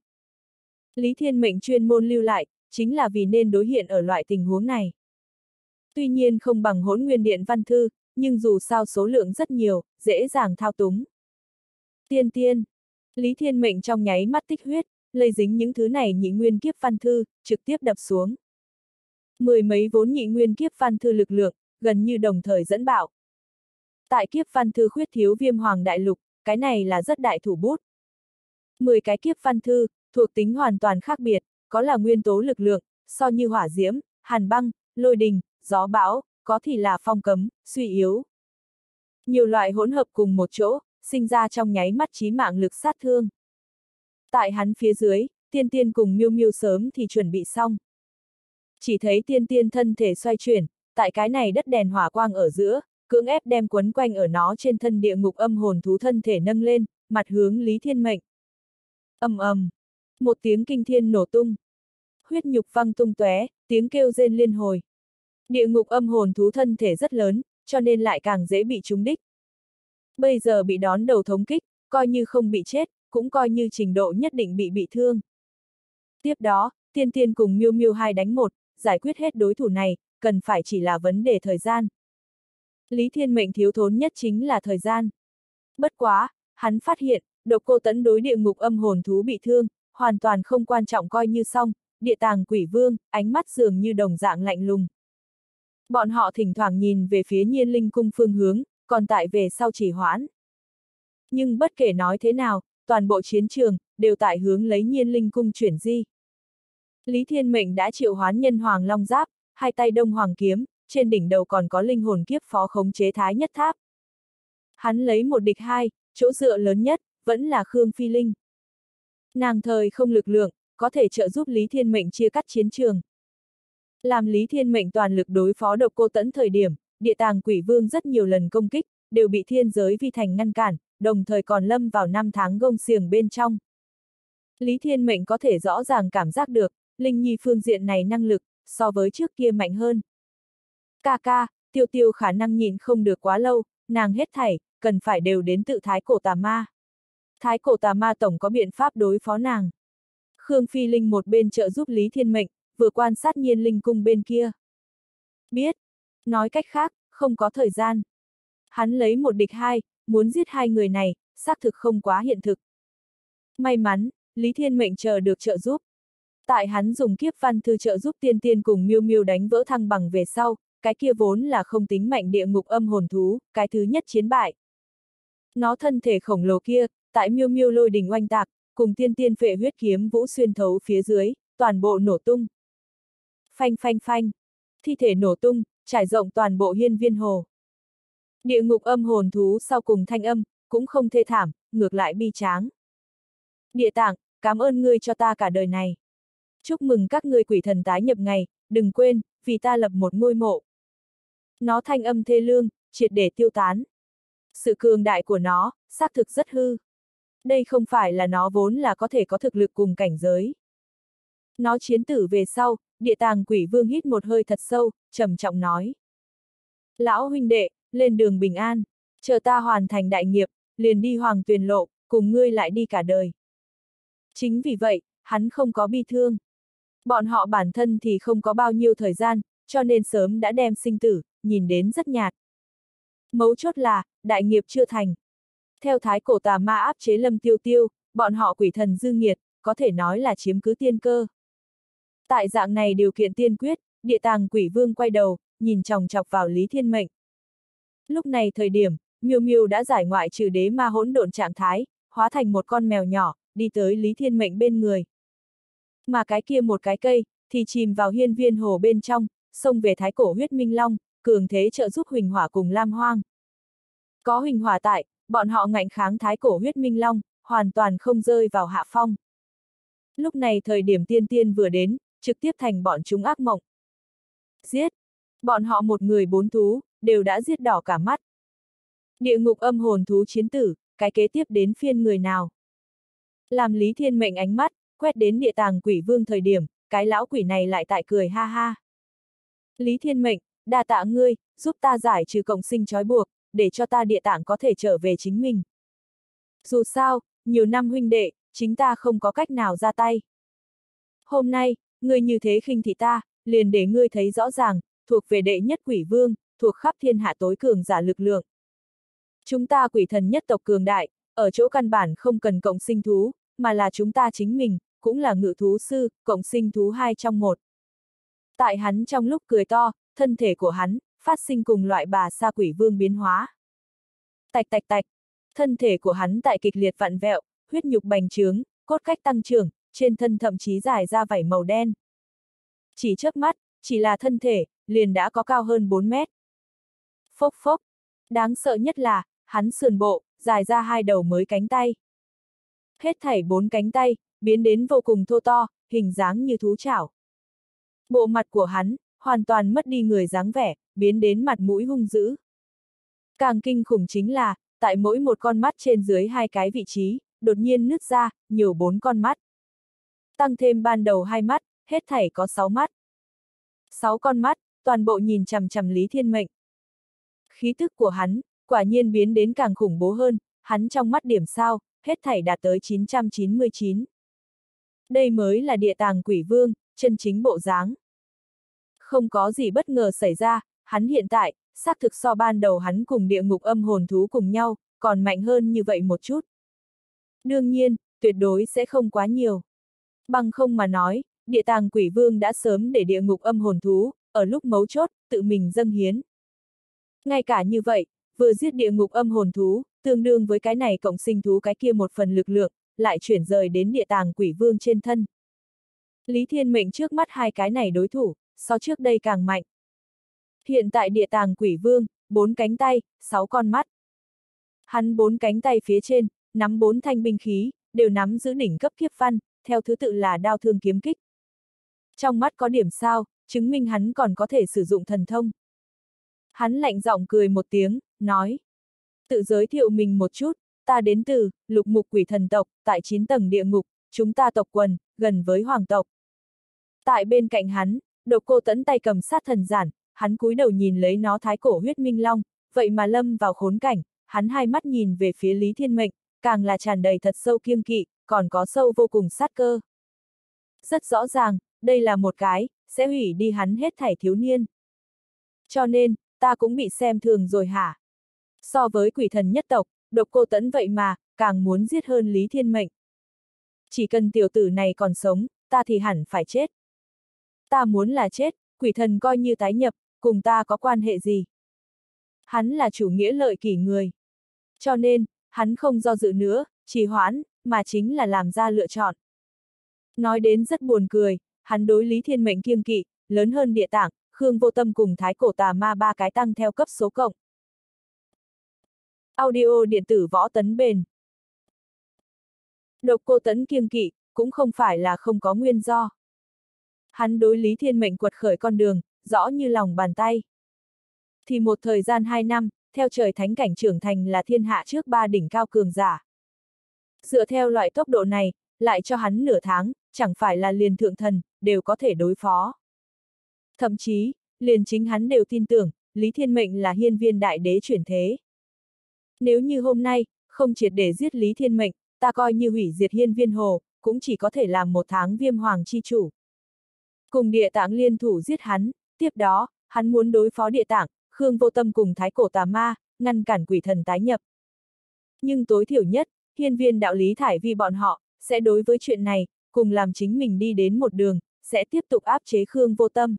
Lý Thiên Mệnh chuyên môn lưu lại, chính là vì nên đối hiện ở loại tình huống này. Tuy nhiên không bằng Hỗn Nguyên Điện văn thư, nhưng dù sao số lượng rất nhiều, dễ dàng thao túng. Tiên Tiên, Lý Thiên Mệnh trong nháy mắt tích huyết, lây dính những thứ này nhị nguyên kiếp văn thư, trực tiếp đập xuống. Mười mấy vốn nhị nguyên kiếp văn thư lực lượng, gần như đồng thời dẫn bạo. Tại kiếp văn thư khuyết thiếu Viêm Hoàng Đại Lục, cái này là rất đại thủ bút. Mười cái kiếp văn thư, thuộc tính hoàn toàn khác biệt, có là nguyên tố lực lượng, so như hỏa diễm, hàn băng, lôi đình, gió bão, có thì là phong cấm, suy yếu. Nhiều loại hỗn hợp cùng một chỗ, sinh ra trong nháy mắt chí mạng lực sát thương. Tại hắn phía dưới, Tiên Tiên cùng Miêu Miêu sớm thì chuẩn bị xong. Chỉ thấy Tiên Tiên thân thể xoay chuyển, tại cái này đất đèn hỏa quang ở giữa, cưỡng ép đem quấn quanh ở nó trên thân địa ngục âm hồn thú thân thể nâng lên, mặt hướng Lý Thiên Mệnh. Ầm ầm, Một tiếng kinh thiên nổ tung. Huyết nhục văng tung tóe, tiếng kêu rên liên hồi. Địa ngục âm hồn thú thân thể rất lớn, cho nên lại càng dễ bị trúng đích. Bây giờ bị đón đầu thống kích, coi như không bị chết, cũng coi như trình độ nhất định bị bị thương. Tiếp đó, Tiên Tiên cùng Miêu Miêu hai đánh một, giải quyết hết đối thủ này, cần phải chỉ là vấn đề thời gian. Lý Thiên Mệnh thiếu thốn nhất chính là thời gian. Bất quá, hắn phát hiện, Độc Cô Tẫn đối địa ngục âm hồn thú bị thương, hoàn toàn không quan trọng coi như xong, địa tàng quỷ vương, ánh mắt dường như đồng dạng lạnh lùng. Bọn họ thỉnh thoảng nhìn về phía Nhiên Linh cung phương hướng, còn tại về sau chỉ hoãn. Nhưng bất kể nói thế nào, toàn bộ chiến trường, đều tại hướng lấy Nhiên Linh cung chuyển di. Lý Thiên Mệnh đã triệu hoán nhân hoàng long giáp, hai tay đông hoàng kiếm, trên đỉnh đầu còn có linh hồn kiếp phó khống chế thái nhất tháp. Hắn lấy một địch hai, chỗ dựa lớn nhất, vẫn là Khương Phi Linh. Nàng thời không lực lượng, có thể trợ giúp Lý Thiên Mệnh chia cắt chiến trường. Làm Lý Thiên Mệnh toàn lực đối phó Độc Cô Tẫn thời điểm, địa tàng quỷ vương rất nhiều lần công kích, đều bị thiên giới vi thành ngăn cản, đồng thời còn lâm vào năm tháng gông xiềng bên trong. Lý Thiên Mệnh có thể rõ ràng cảm giác được, Linh Nhi phương diện này năng lực, so với trước kia mạnh hơn. Ca ca, Tiêu Tiêu khả năng nhịn không được quá lâu, nàng hết thảy, cần phải đều đến tự Thái Cổ Tà Ma. Thái Cổ Tà Ma tổng có biện pháp đối phó nàng. Khương Phi Linh một bên trợ giúp Lý Thiên Mệnh, vừa quan sát Nhiên Linh cung bên kia. Biết. Nói cách khác, không có thời gian. Hắn lấy một địch hai, muốn giết hai người này, xác thực không quá hiện thực. May mắn, Lý Thiên Mệnh chờ được trợ giúp. Tại hắn dùng kiếp văn thư trợ giúp Tiên Tiên cùng Miêu Miêu đánh vỡ thăng bằng về sau, cái kia vốn là không tính mạnh địa ngục âm hồn thú, cái thứ nhất chiến bại. Nó thân thể khổng lồ kia, tại Miêu Miêu lôi đình oanh tạc, cùng Tiên Tiên phệ huyết kiếm vũ xuyên thấu phía dưới, toàn bộ nổ tung. Phanh phanh phanh, thi thể nổ tung, trải rộng toàn bộ hiên viên hồ. Địa ngục âm hồn thú sau cùng thanh âm, cũng không thê thảm, ngược lại bi tráng. Địa tạng, cảm ơn ngươi cho ta cả đời này. Chúc mừng các ngươi quỷ thần tái nhập ngày, đừng quên, vì ta lập một ngôi mộ. Nó thanh âm thê lương, triệt để tiêu tán. Sự cường đại của nó, xác thực rất hư. Đây không phải là nó vốn là có thể có thực lực cùng cảnh giới. Nó chiến tử về sau, địa tàng quỷ vương hít một hơi thật sâu, trầm trọng nói. Lão huynh đệ, lên đường bình an, chờ ta hoàn thành đại nghiệp, liền đi hoàng tuyền lộ, cùng ngươi lại đi cả đời. Chính vì vậy, hắn không có bi thương. Bọn họ bản thân thì không có bao nhiêu thời gian, cho nên sớm đã đem sinh tử, nhìn đến rất nhạt. Mấu chốt là, đại nghiệp chưa thành. Theo Thái Cổ Tà Ma áp chế Lâm Tiêu Tiêu, bọn họ quỷ thần dư nghiệt, có thể nói là chiếm cứ tiên cơ. Tại dạng này điều kiện tiên quyết, địa tàng quỷ vương quay đầu, nhìn chòng chọc vào Lý Thiên Mệnh. Lúc này thời điểm, Miêu Miêu đã giải ngoại trừ đế ma hỗn độn trạng thái, hóa thành một con mèo nhỏ, đi tới Lý Thiên Mệnh bên người. Mà cái kia một cái cây, thì chìm vào hiên viên hồ bên trong, xông về Thái Cổ huyết minh long, cường thế trợ giúp Huỳnh Hỏa cùng Lam Hoang. Có Huỳnh Hỏa tại, bọn họ ngạnh kháng Thái Cổ huyết minh long, hoàn toàn không rơi vào hạ phong. Lúc này thời điểm Tiên Tiên vừa đến, trực tiếp thành bọn chúng ác mộng. Giết! Bọn họ một người bốn thú, đều đã giết đỏ cả mắt. Địa ngục âm hồn thú chiến tử, cái kế tiếp đến phiên người nào? Làm Lý Thiên Mệnh ánh mắt, quét đến địa tàng quỷ vương thời điểm, cái lão quỷ này lại tại cười ha ha. Lý Thiên Mệnh, đa tạ ngươi, giúp ta giải trừ cộng sinh trói buộc, để cho ta địa tạng có thể trở về chính mình. Dù sao, nhiều năm huynh đệ, chính ta không có cách nào ra tay. Hôm nay, ngươi như thế khinh thị ta, liền để ngươi thấy rõ ràng, thuộc về đệ nhất quỷ vương, thuộc khắp thiên hạ tối cường giả lực lượng. Chúng ta quỷ thần nhất tộc cường đại, ở chỗ căn bản không cần cộng sinh thú, mà là chúng ta chính mình, cũng là ngự thú sư, cộng sinh thú hai trong một. Tại hắn trong lúc cười to, thân thể của hắn, phát sinh cùng loại bà sa quỷ vương biến hóa. Tạch tạch tạch, thân thể của hắn tại kịch liệt vặn vẹo, huyết nhục bành trướng, cốt cách tăng trưởng, trên thân thậm chí dài ra vảy màu đen. Chỉ chớp mắt, chỉ là thân thể, liền đã có cao hơn bốn mét. Phốc phốc, đáng sợ nhất là, hắn sườn bộ, dài ra hai đầu mới cánh tay. Hết thảy bốn cánh tay, biến đến vô cùng thô to, hình dáng như thú chảo. Bộ mặt của hắn, hoàn toàn mất đi người dáng vẻ, biến đến mặt mũi hung dữ. Càng kinh khủng chính là, tại mỗi một con mắt trên dưới hai cái vị trí, đột nhiên nứt ra, nhiều bốn con mắt. tăng thêm ban đầu hai mắt, hết thảy có sáu mắt. Sáu con mắt, toàn bộ nhìn chằm chằm Lý Thiên Mệnh. Khí tức của hắn, quả nhiên biến đến càng khủng bố hơn, hắn trong mắt điểm sao, hết thảy đạt tới chín trăm chín mươi chín. Đây mới là địa tàng quỷ vương, chân chính bộ dáng. Không có gì bất ngờ xảy ra, hắn hiện tại, xác thực so ban đầu hắn cùng địa ngục âm hồn thú cùng nhau, còn mạnh hơn như vậy một chút. Đương nhiên, tuyệt đối sẽ không quá nhiều. Bằng không mà nói, địa tàng quỷ vương đã sớm để địa ngục âm hồn thú, ở lúc mấu chốt, tự mình dâng hiến. Ngay cả như vậy, vừa giết địa ngục âm hồn thú, tương đương với cái này cộng sinh thú cái kia một phần lực lượng, lại chuyển rời đến địa tàng quỷ vương trên thân. Lý Thiên Mệnh trước mắt hai cái này đối thủ, so trước đây càng mạnh. Hiện tại địa tàng quỷ vương, bốn cánh tay, sáu con mắt. Hắn bốn cánh tay phía trên, nắm bốn thanh binh khí, đều nắm giữ đỉnh cấp kiếp văn, theo thứ tự là đao thương kiếm kích. Trong mắt có điểm sao, chứng minh hắn còn có thể sử dụng thần thông. Hắn lạnh giọng cười một tiếng, nói. Tự giới thiệu mình một chút, ta đến từ lục mục quỷ thần tộc, tại chín tầng địa ngục, chúng ta tộc quần, gần với hoàng tộc. Tại bên cạnh hắn, Độc Cô Tẫn tay cầm sát thần giản, hắn cúi đầu nhìn lấy nó thái cổ huyết minh long, vậy mà lâm vào khốn cảnh, hắn hai mắt nhìn về phía Lý Thiên Mệnh, càng là tràn đầy thật sâu kiêng kỵ, còn có sâu vô cùng sát cơ. Rất rõ ràng, đây là một cái, sẽ hủy đi hắn hết thảy thiếu niên. Cho nên, ta cũng bị xem thường rồi hả? So với quỷ thần nhất tộc, Độc Cô Tẫn vậy mà, càng muốn giết hơn Lý Thiên Mệnh. Chỉ cần tiểu tử này còn sống, ta thì hẳn phải chết. Ta muốn là chết, quỷ thần coi như tái nhập, cùng ta có quan hệ gì? Hắn là chủ nghĩa lợi kỷ người. Cho nên, hắn không do dự nữa, trì hoãn, mà chính là làm ra lựa chọn. Nói đến rất buồn cười, hắn đối Lý Thiên Mệnh kiêng kỵ, lớn hơn Địa Tạng, Khương Vô Tâm cùng Thái Cổ Tà Ma ba cái tăng theo cấp số cộng. Audio điện tử Võ Tấn Bền. Độc Cô Tẫn kiêng kỵ, cũng không phải là không có nguyên do. Hắn đối Lý Thiên Mệnh quật khởi con đường, rõ như lòng bàn tay. Thì một thời gian hai năm, theo trời thánh cảnh trưởng thành là thiên hạ trước ba đỉnh cao cường giả. Dựa theo loại tốc độ này, lại cho hắn nửa tháng, chẳng phải là liền thượng thần, đều có thể đối phó. Thậm chí, liền chính hắn đều tin tưởng, Lý Thiên Mệnh là hiên viên đại đế chuyển thế. Nếu như hôm nay, không triệt để giết Lý Thiên Mệnh, ta coi như hủy diệt hiên viên hồ, cũng chỉ có thể làm một tháng viêm hoàng chi chủ. Cùng Địa Tạng liên thủ giết hắn, tiếp đó, hắn muốn đối phó Địa Tạng, Khương Vô Tâm cùng Thái Cổ Tà Ma, ngăn cản quỷ thần tái nhập. Nhưng tối thiểu nhất, hiên viên đạo lý thải vi bọn họ, sẽ đối với chuyện này, cùng làm chính mình đi đến một đường, sẽ tiếp tục áp chế Khương Vô Tâm.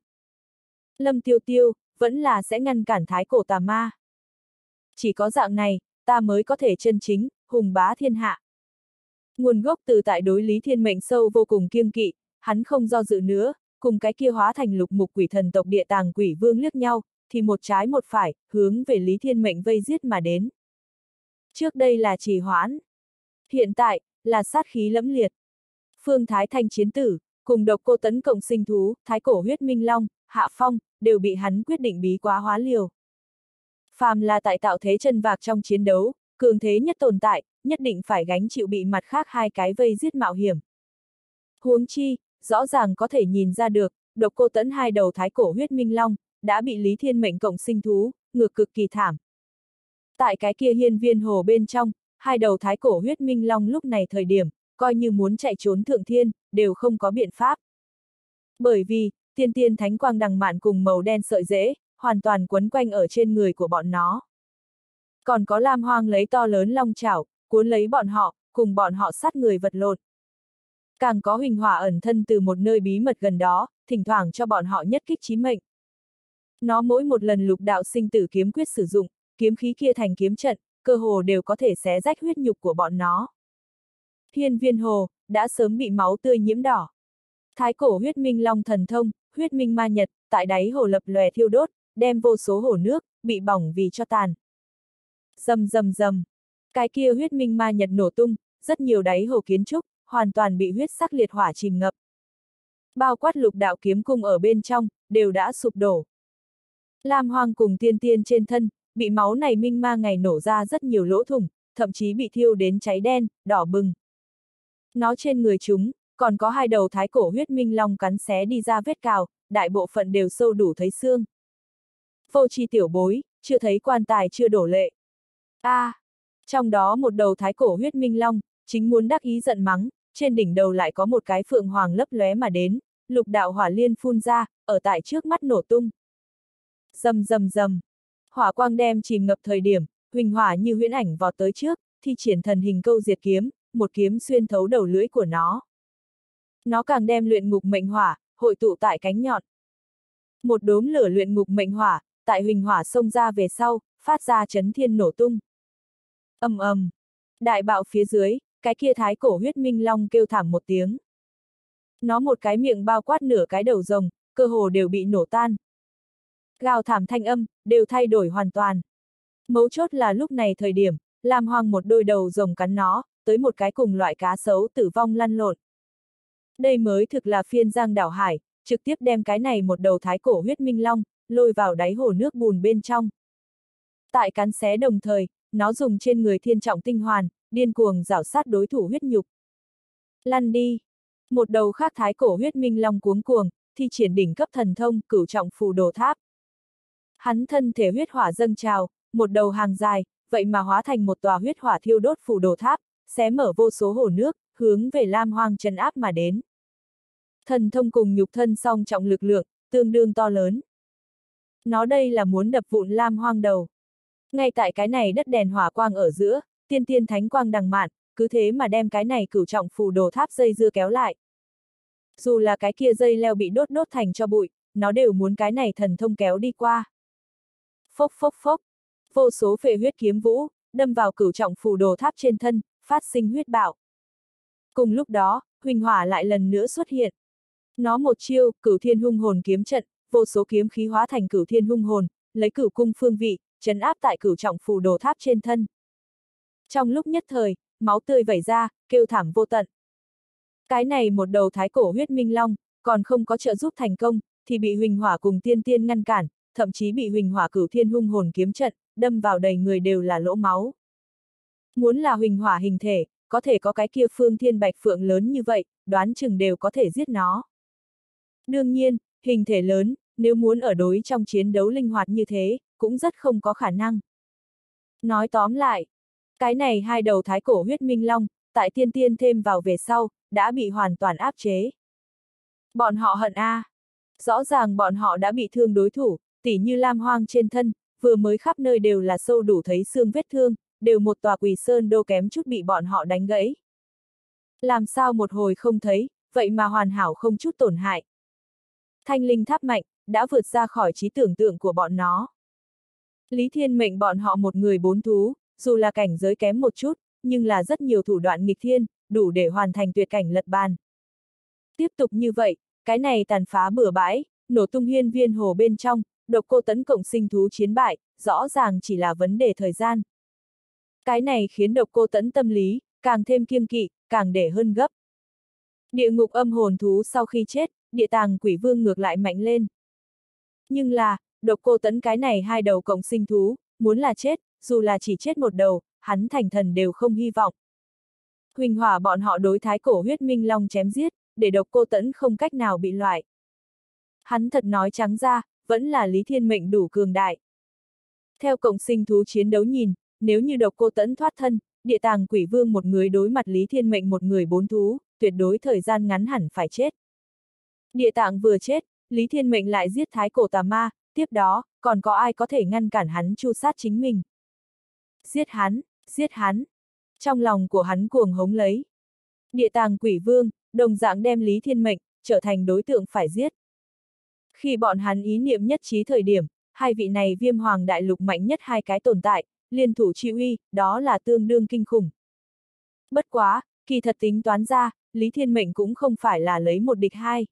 Lâm Tiêu Tiêu, vẫn là sẽ ngăn cản Thái Cổ Tà Ma. Chỉ có dạng này, ta mới có thể chân chính, hùng bá thiên hạ. Nguồn gốc từ tại đối Lý Thiên Mệnh sâu vô cùng kiêng kỵ, hắn không do dự nữa, cùng cái kia hóa thành lục mục quỷ thần tộc Địa Tàng quỷ vương liếc nhau, thì một trái một phải, hướng về Lý Thiên Mệnh vây giết mà đến. Trước đây là trì hoãn. Hiện tại, là sát khí lẫm liệt. Phương Thái Thanh chiến tử, cùng Độc Cô Tẫn cộng sinh thú, Thái Cổ huyết minh long, Hạ Phong, đều bị hắn quyết định bí quá hóa liều. Phàm là tại tạo thế chân vạc trong chiến đấu, cường thế nhất tồn tại, nhất định phải gánh chịu bị mặt khác hai cái vây giết mạo hiểm. Huống chi, rõ ràng có thể nhìn ra được, Độc Cô Tẫn hai đầu Thái Cổ huyết minh long, đã bị Lý Thiên Mệnh cộng sinh thú, ngược cực kỳ thảm. Tại cái kia hiên viên hồ bên trong, hai đầu Thái Cổ huyết minh long lúc này thời điểm, coi như muốn chạy trốn thượng thiên, đều không có biện pháp. Bởi vì, tiên tiên thánh quang đằng mạn cùng màu đen sợi rễ, hoàn toàn quấn quanh ở trên người của bọn nó. Còn có Lam Hoang lấy to lớn long chảo, cuốn lấy bọn họ, cùng bọn họ sát người vật lộn. Càng có Huỳnh Hỏa ẩn thân từ một nơi bí mật gần đó, thỉnh thoảng cho bọn họ nhất kích chí mệnh. Nó mỗi một lần lục đạo sinh tử kiếm quyết sử dụng, kiếm khí kia thành kiếm trận, cơ hồ đều có thể xé rách huyết nhục của bọn nó. Hiên viên hồ, đã sớm bị máu tươi nhiễm đỏ. Thái Cổ huyết minh long thần thông, huyết minh ma nhật, tại đáy hồ lập lòe thiêu đốt, đem vô số hồ nước, bị bỏng vì cho tàn. Rầm rầm rầm, cái kia huyết minh ma nhật nổ tung, rất nhiều đáy hồ kiến trúc, hoàn toàn bị huyết sắc liệt hỏa chìm ngập. Bao quát lục đạo kiếm cung ở bên trong, đều đã sụp đổ. Lam Hoang cùng tiên tiên trên thân, bị máu này minh ma ngày nổ ra rất nhiều lỗ thủng, thậm chí bị thiêu đến cháy đen, đỏ bừng. Nó trên người chúng, còn có hai đầu thái cổ huyết minh long cắn xé đi ra vết cào, đại bộ phận đều sâu đủ thấy xương. Vô tri tiểu bối, chưa thấy quan tài chưa đổ lệ. A, à, trong đó một đầu thái cổ huyết minh long, chính muốn đắc ý giận mắng, trên đỉnh đầu lại có một cái phượng hoàng lấp lóe mà đến, lục đạo hỏa liên phun ra, ở tại trước mắt nổ tung. Rầm rầm rầm, hỏa quang đem chìm ngập thời điểm, huỳnh hỏa như huyễn ảnh vọt tới trước, thi triển thần hình câu diệt kiếm, một kiếm xuyên thấu đầu lưỡi của nó. Nó càng đem luyện ngục mệnh hỏa, hội tụ tại cánh nhọn. Một đốm lửa luyện ngục mệnh hỏa, tại huỳnh hỏa xông ra về sau, phát ra chấn thiên nổ tung. Ầm ầm, đại bạo phía dưới, cái kia thái cổ huyết minh long kêu thảm một tiếng. Nó một cái miệng bao quát nửa cái đầu rồng, cơ hồ đều bị nổ tan. Gào thảm thanh âm, đều thay đổi hoàn toàn. Mấu chốt là lúc này thời điểm, Lam Hoang một đôi đầu rồng cắn nó, tới một cái cùng loại cá sấu tử vong lăn lộn. Đây mới thực là phiên giang đảo hải, trực tiếp đem cái này một đầu thái cổ huyết minh long, lôi vào đáy hồ nước bùn bên trong. Tại cắn xé đồng thời, nó dùng trên người thiên trọng tinh hoàn, điên cuồng rảo sát đối thủ huyết nhục. Lăn đi! Một đầu khác thái cổ huyết minh long cuống cuồng, thi triển đỉnh cấp thần thông, cửu trọng phù đồ tháp. Hắn thân thể huyết hỏa dâng trào, một đầu hàng dài, vậy mà hóa thành một tòa huyết hỏa thiêu đốt phù đồ tháp, xé mở vô số hồ nước, hướng về Lam Hoang trấn áp mà đến. Thần thông cùng nhục thân song trọng lực lượng, tương đương to lớn. Nó đây là muốn đập vụn Lam Hoang đầu. Ngay tại cái này đất đèn hỏa quang ở giữa, tiên tiên thánh quang đằng mạn, cứ thế mà đem cái này cửu trọng phù đồ tháp dây dưa kéo lại. Dù là cái kia dây leo bị đốt đốt thành cho bụi, nó đều muốn cái này thần thông kéo đi qua. Phốc phốc phốc, vô số phệ huyết kiếm vũ, đâm vào cửu trọng phù đồ tháp trên thân, phát sinh huyết bạo. Cùng lúc đó, huỳnh hỏa lại lần nữa xuất hiện. Nó một chiêu, cửu thiên hung hồn kiếm trận, vô số kiếm khí hóa thành cửu thiên hung hồn, lấy cửu cung phương vị, trấn áp tại cửu trọng phù đồ tháp trên thân. Trong lúc nhất thời, máu tươi vẩy ra, kêu thảm vô tận. Cái này một đầu thái cổ huyết minh long, còn không có trợ giúp thành công, thì bị huỳnh hỏa cùng tiên tiên ngăn cản, thậm chí bị huỳnh hỏa cửu thiên hung hồn kiếm trận, đâm vào đầy người đều là lỗ máu. Muốn là huỳnh hỏa hình thể, có thể có cái kia phương thiên bạch phượng lớn như vậy, đoán chừng đều có thể giết nó. Đương nhiên, hình thể lớn, nếu muốn ở đối trong chiến đấu linh hoạt như thế, cũng rất không có khả năng. Nói tóm lại, cái này hai đầu thái cổ huyết minh long, tại tiên tiên thêm vào về sau, đã bị hoàn toàn áp chế. Bọn họ hận a, à. Rõ ràng bọn họ đã bị thương đối thủ, tỉ như Lam Hoang trên thân, vừa mới khắp nơi đều là sâu đủ thấy xương vết thương, đều một tòa Quỳ Sơn đô kém chút bị bọn họ đánh gãy. Làm sao một hồi không thấy, vậy mà hoàn hảo không chút tổn hại. Thanh linh tháp mạnh, đã vượt ra khỏi trí tưởng tượng của bọn nó. Lý Thiên mệnh bọn họ một người bốn thú, dù là cảnh giới kém một chút, nhưng là rất nhiều thủ đoạn nghịch thiên, đủ để hoàn thành tuyệt cảnh lật bàn. Tiếp tục như vậy, cái này tàn phá bừa bãi, nổ tung hiên viên hồ bên trong, độc cô tấn cộng sinh thú chiến bại, rõ ràng chỉ là vấn đề thời gian. Cái này khiến độc cô tấn tâm lý, càng thêm kiêng kỵ, càng để hơn gấp. Địa ngục âm hồn thú sau khi chết, địa tàng quỷ vương ngược lại mạnh lên. Nhưng là, độc cô tấn cái này hai đầu cộng sinh thú, muốn là chết, dù là chỉ chết một đầu, hắn thành thần đều không hy vọng. Huỳnh hỏa bọn họ đối thái cổ huyết minh long chém giết, để độc cô tấn không cách nào bị loại. Hắn thật nói trắng ra, vẫn là Lý Thiên mệnh đủ cường đại. Theo cộng sinh thú chiến đấu nhìn, nếu như độc cô tấn thoát thân, địa tàng quỷ vương một người đối mặt Lý Thiên mệnh một người bốn thú, tuyệt đối thời gian ngắn hẳn phải chết. Địa tạng vừa chết, Lý Thiên mệnh lại giết thái cổ tà ma, tiếp đó, còn có ai có thể ngăn cản hắn tru sát chính mình. Giết hắn, giết hắn. Trong lòng của hắn cuồng hống lấy. Địa tàng quỷ vương, đồng dạng đem Lý Thiên mệnh, trở thành đối tượng phải giết. Khi bọn hắn ý niệm nhất trí thời điểm, hai vị này viêm hoàng đại lục mạnh nhất hai cái tồn tại, liên thủ chi uy, đó là tương đương kinh khủng. Bất quá, kỳ thật tính toán ra, Lý Thiên mệnh cũng không phải là lấy một địch hai.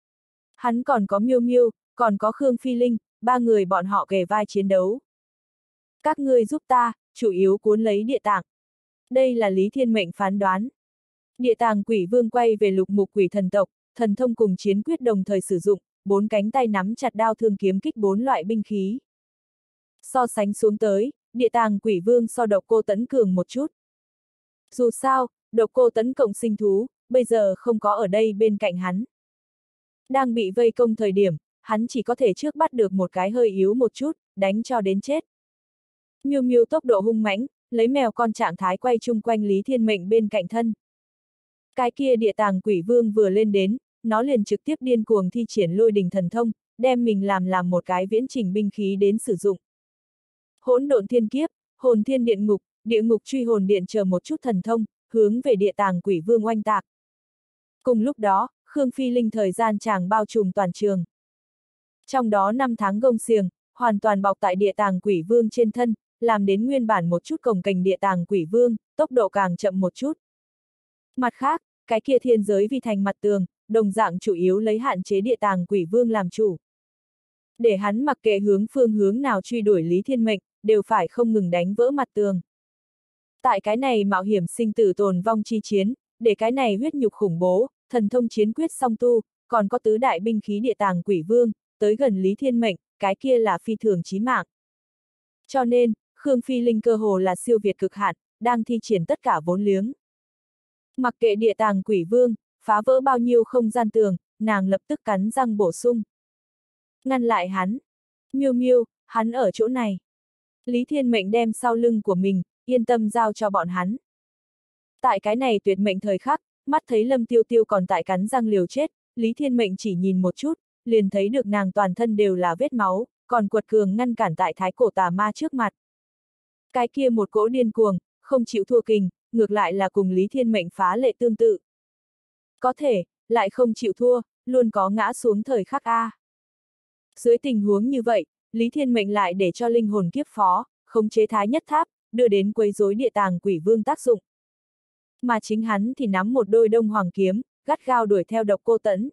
Hắn còn có Miêu Miêu, còn có Khương Phi Linh, ba người bọn họ kề vai chiến đấu. Các ngươi giúp ta, chủ yếu cuốn lấy địa tạng. Đây là Lý Thiên mệnh phán đoán. Địa tàng quỷ vương quay về lục mục quỷ thần tộc, thần thông cùng chiến quyết đồng thời sử dụng, bốn cánh tay nắm chặt đao thương kiếm kích bốn loại binh khí. So sánh xuống tới, địa tàng quỷ vương so độc cô tấn cường một chút. Dù sao, độc cô tấn cộng sinh thú, bây giờ không có ở đây bên cạnh hắn. Đang bị vây công thời điểm, hắn chỉ có thể trước bắt được một cái hơi yếu một chút, đánh cho đến chết. Miêu Miêu tốc độ hung mãnh, lấy mèo con trạng thái quay chung quanh Lý Thiên Mệnh bên cạnh thân. Cái kia địa tàng quỷ vương vừa lên đến, nó liền trực tiếp điên cuồng thi triển lôi đình thần thông, đem mình làm làm một cái viễn trình binh khí đến sử dụng. Hỗn độn thiên kiếp, hồn thiên điện ngục, địa ngục truy hồn điện chờ một chút thần thông, hướng về địa tàng quỷ vương oanh tạc. Cùng lúc đó, Khương Phi Linh thời gian chàng bao trùm toàn trường. Trong đó năm tháng gông xiềng, hoàn toàn bọc tại địa tàng quỷ vương trên thân, làm đến nguyên bản một chút cồng kềnh địa tàng quỷ vương, tốc độ càng chậm một chút. Mặt khác, cái kia thiên giới vi thành mặt tường, đồng dạng chủ yếu lấy hạn chế địa tàng quỷ vương làm chủ. Để hắn mặc kệ hướng phương hướng nào truy đuổi Lý Thiên Mệnh, đều phải không ngừng đánh vỡ mặt tường. Tại cái này mạo hiểm sinh tử tồn vong chi chiến, để cái này huyết nhục khủng bố, thần thông chiến quyết song tu, còn có tứ đại binh khí địa tàng quỷ vương, tới gần Lý Thiên Mệnh, cái kia là phi thường chí mạng. Cho nên, Khương Phi Linh cơ hồ là siêu việt cực hạn, đang thi triển tất cả vốn liếng. Mặc kệ địa tàng quỷ vương, phá vỡ bao nhiêu không gian tường, nàng lập tức cắn răng bổ sung. Ngăn lại hắn. Miêu Miêu, hắn ở chỗ này. Lý Thiên Mệnh đem sau lưng của mình, yên tâm giao cho bọn hắn. Tại cái này tuyệt mệnh thời khắc, mắt thấy Lâm Tiêu Tiêu còn tại cắn răng liều chết, Lý Thiên Mệnh chỉ nhìn một chút, liền thấy được nàng toàn thân đều là vết máu, còn quật cường ngăn cản tại thái cổ tà ma trước mặt. Cái kia một cỗ điên cuồng, không chịu thua kình, ngược lại là cùng Lý Thiên Mệnh phá lệ tương tự. Có thể, lại không chịu thua, luôn có ngã xuống thời khắc A. Dưới tình huống như vậy, Lý Thiên Mệnh lại để cho linh hồn kiếp phó, khống chế thái nhất tháp, đưa đến quấy rối địa tàng quỷ vương tác dụng. Mà chính hắn thì nắm một đôi đông hoàng kiếm, gắt gao đuổi theo Độc Cô Tẫn.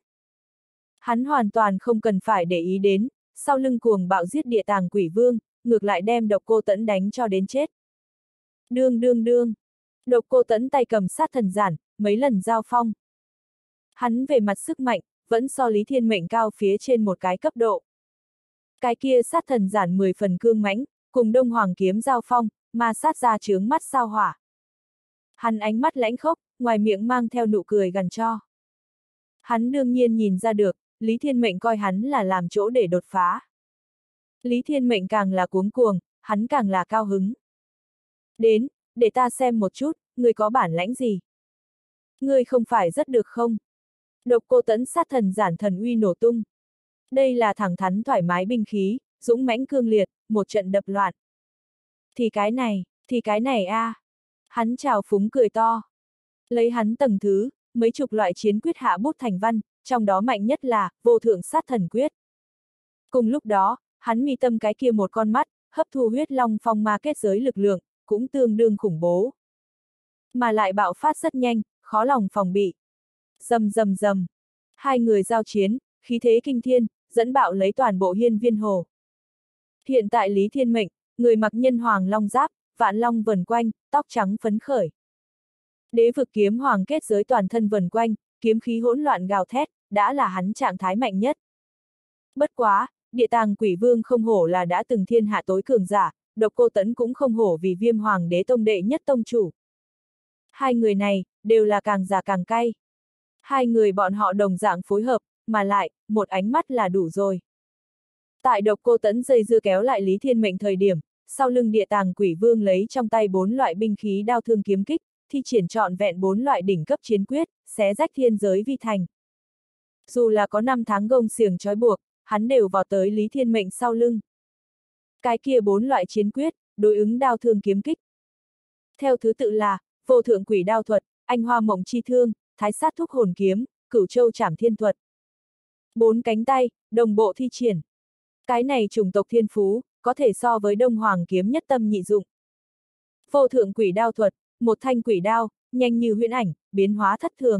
Hắn hoàn toàn không cần phải để ý đến, sau lưng cuồng bạo giết địa tàng quỷ vương, ngược lại đem Độc Cô Tẫn đánh cho đến chết. Đương đương đương. Độc Cô Tẫn tay cầm sát thần giản, mấy lần giao phong. Hắn về mặt sức mạnh, vẫn so Lý Thiên Mệnh cao phía trên một cái cấp độ. Cái kia sát thần giản mười phần cương mãnh, cùng đông hoàng kiếm giao phong, mà sát ra chướng mắt sao hỏa. Hắn ánh mắt lãnh khốc, ngoài miệng mang theo nụ cười gằn cho. Hắn đương nhiên nhìn ra được, Lý Thiên Mệnh coi hắn là làm chỗ để đột phá. Lý Thiên Mệnh càng là cuống cuồng, hắn càng là cao hứng. Đến, để ta xem một chút, ngươi có bản lãnh gì? Ngươi không phải rất được không? Độc Cô Tẫn sát thần giản thần uy nổ tung. Đây là thẳng thắn thoải mái binh khí, dũng mãnh cương liệt, một trận đập loạn. Thì cái này, thì cái này a. À. Hắn trào phúng cười to. Lấy hắn tầng thứ, mấy chục loại chiến quyết hạ bút thành văn, trong đó mạnh nhất là vô thượng sát thần quyết. Cùng lúc đó, hắn mi tâm cái kia một con mắt, hấp thu huyết long phong ma kết giới lực lượng, cũng tương đương khủng bố. Mà lại bạo phát rất nhanh, khó lòng phòng bị. Rầm rầm rầm. Hai người giao chiến, khí thế kinh thiên, dẫn bạo lấy toàn bộ hiên viên hồ. Hiện tại Lý Thiên Mệnh, người mặc nhân hoàng long giáp, vạn long vần quanh, tóc trắng phấn khởi. Đế vực kiếm hoàng kết giới toàn thân vần quanh, kiếm khí hỗn loạn gào thét, đã là hắn trạng thái mạnh nhất. Bất quá, địa tàng quỷ vương không hổ là đã từng thiên hạ tối cường giả, Độc Cô Tẫn cũng không hổ vì Viêm Hoàng đế tông đệ nhất tông chủ. Hai người này, đều là càng già càng cay. Hai người bọn họ đồng dạng phối hợp, mà lại, một ánh mắt là đủ rồi. Tại Độc Cô Tẫn dây dưa kéo lại Lý Thiên Mệnh thời điểm, sau lưng địa tàng quỷ vương lấy trong tay bốn loại binh khí đao thương kiếm kích, thi triển trọn vẹn bốn loại đỉnh cấp chiến quyết, xé rách thiên giới vi thành. Dù là có năm tháng gông xiềng trói buộc, hắn đều vào tới Lý Thiên Mệnh sau lưng. Cái kia bốn loại chiến quyết, đối ứng đao thương kiếm kích. Theo thứ tự là, vô thượng quỷ đao thuật, anh hoa mộng chi thương, thái sát thúc hồn kiếm, cửu châu trảm thiên thuật. Bốn cánh tay, đồng bộ thi triển. Cái này chủng tộc thiên phú, có thể so với đông hoàng kiếm nhất tâm nhị dụng. Vô thượng quỷ đao thuật, một thanh quỷ đao, nhanh như huyễn ảnh, biến hóa thất thường.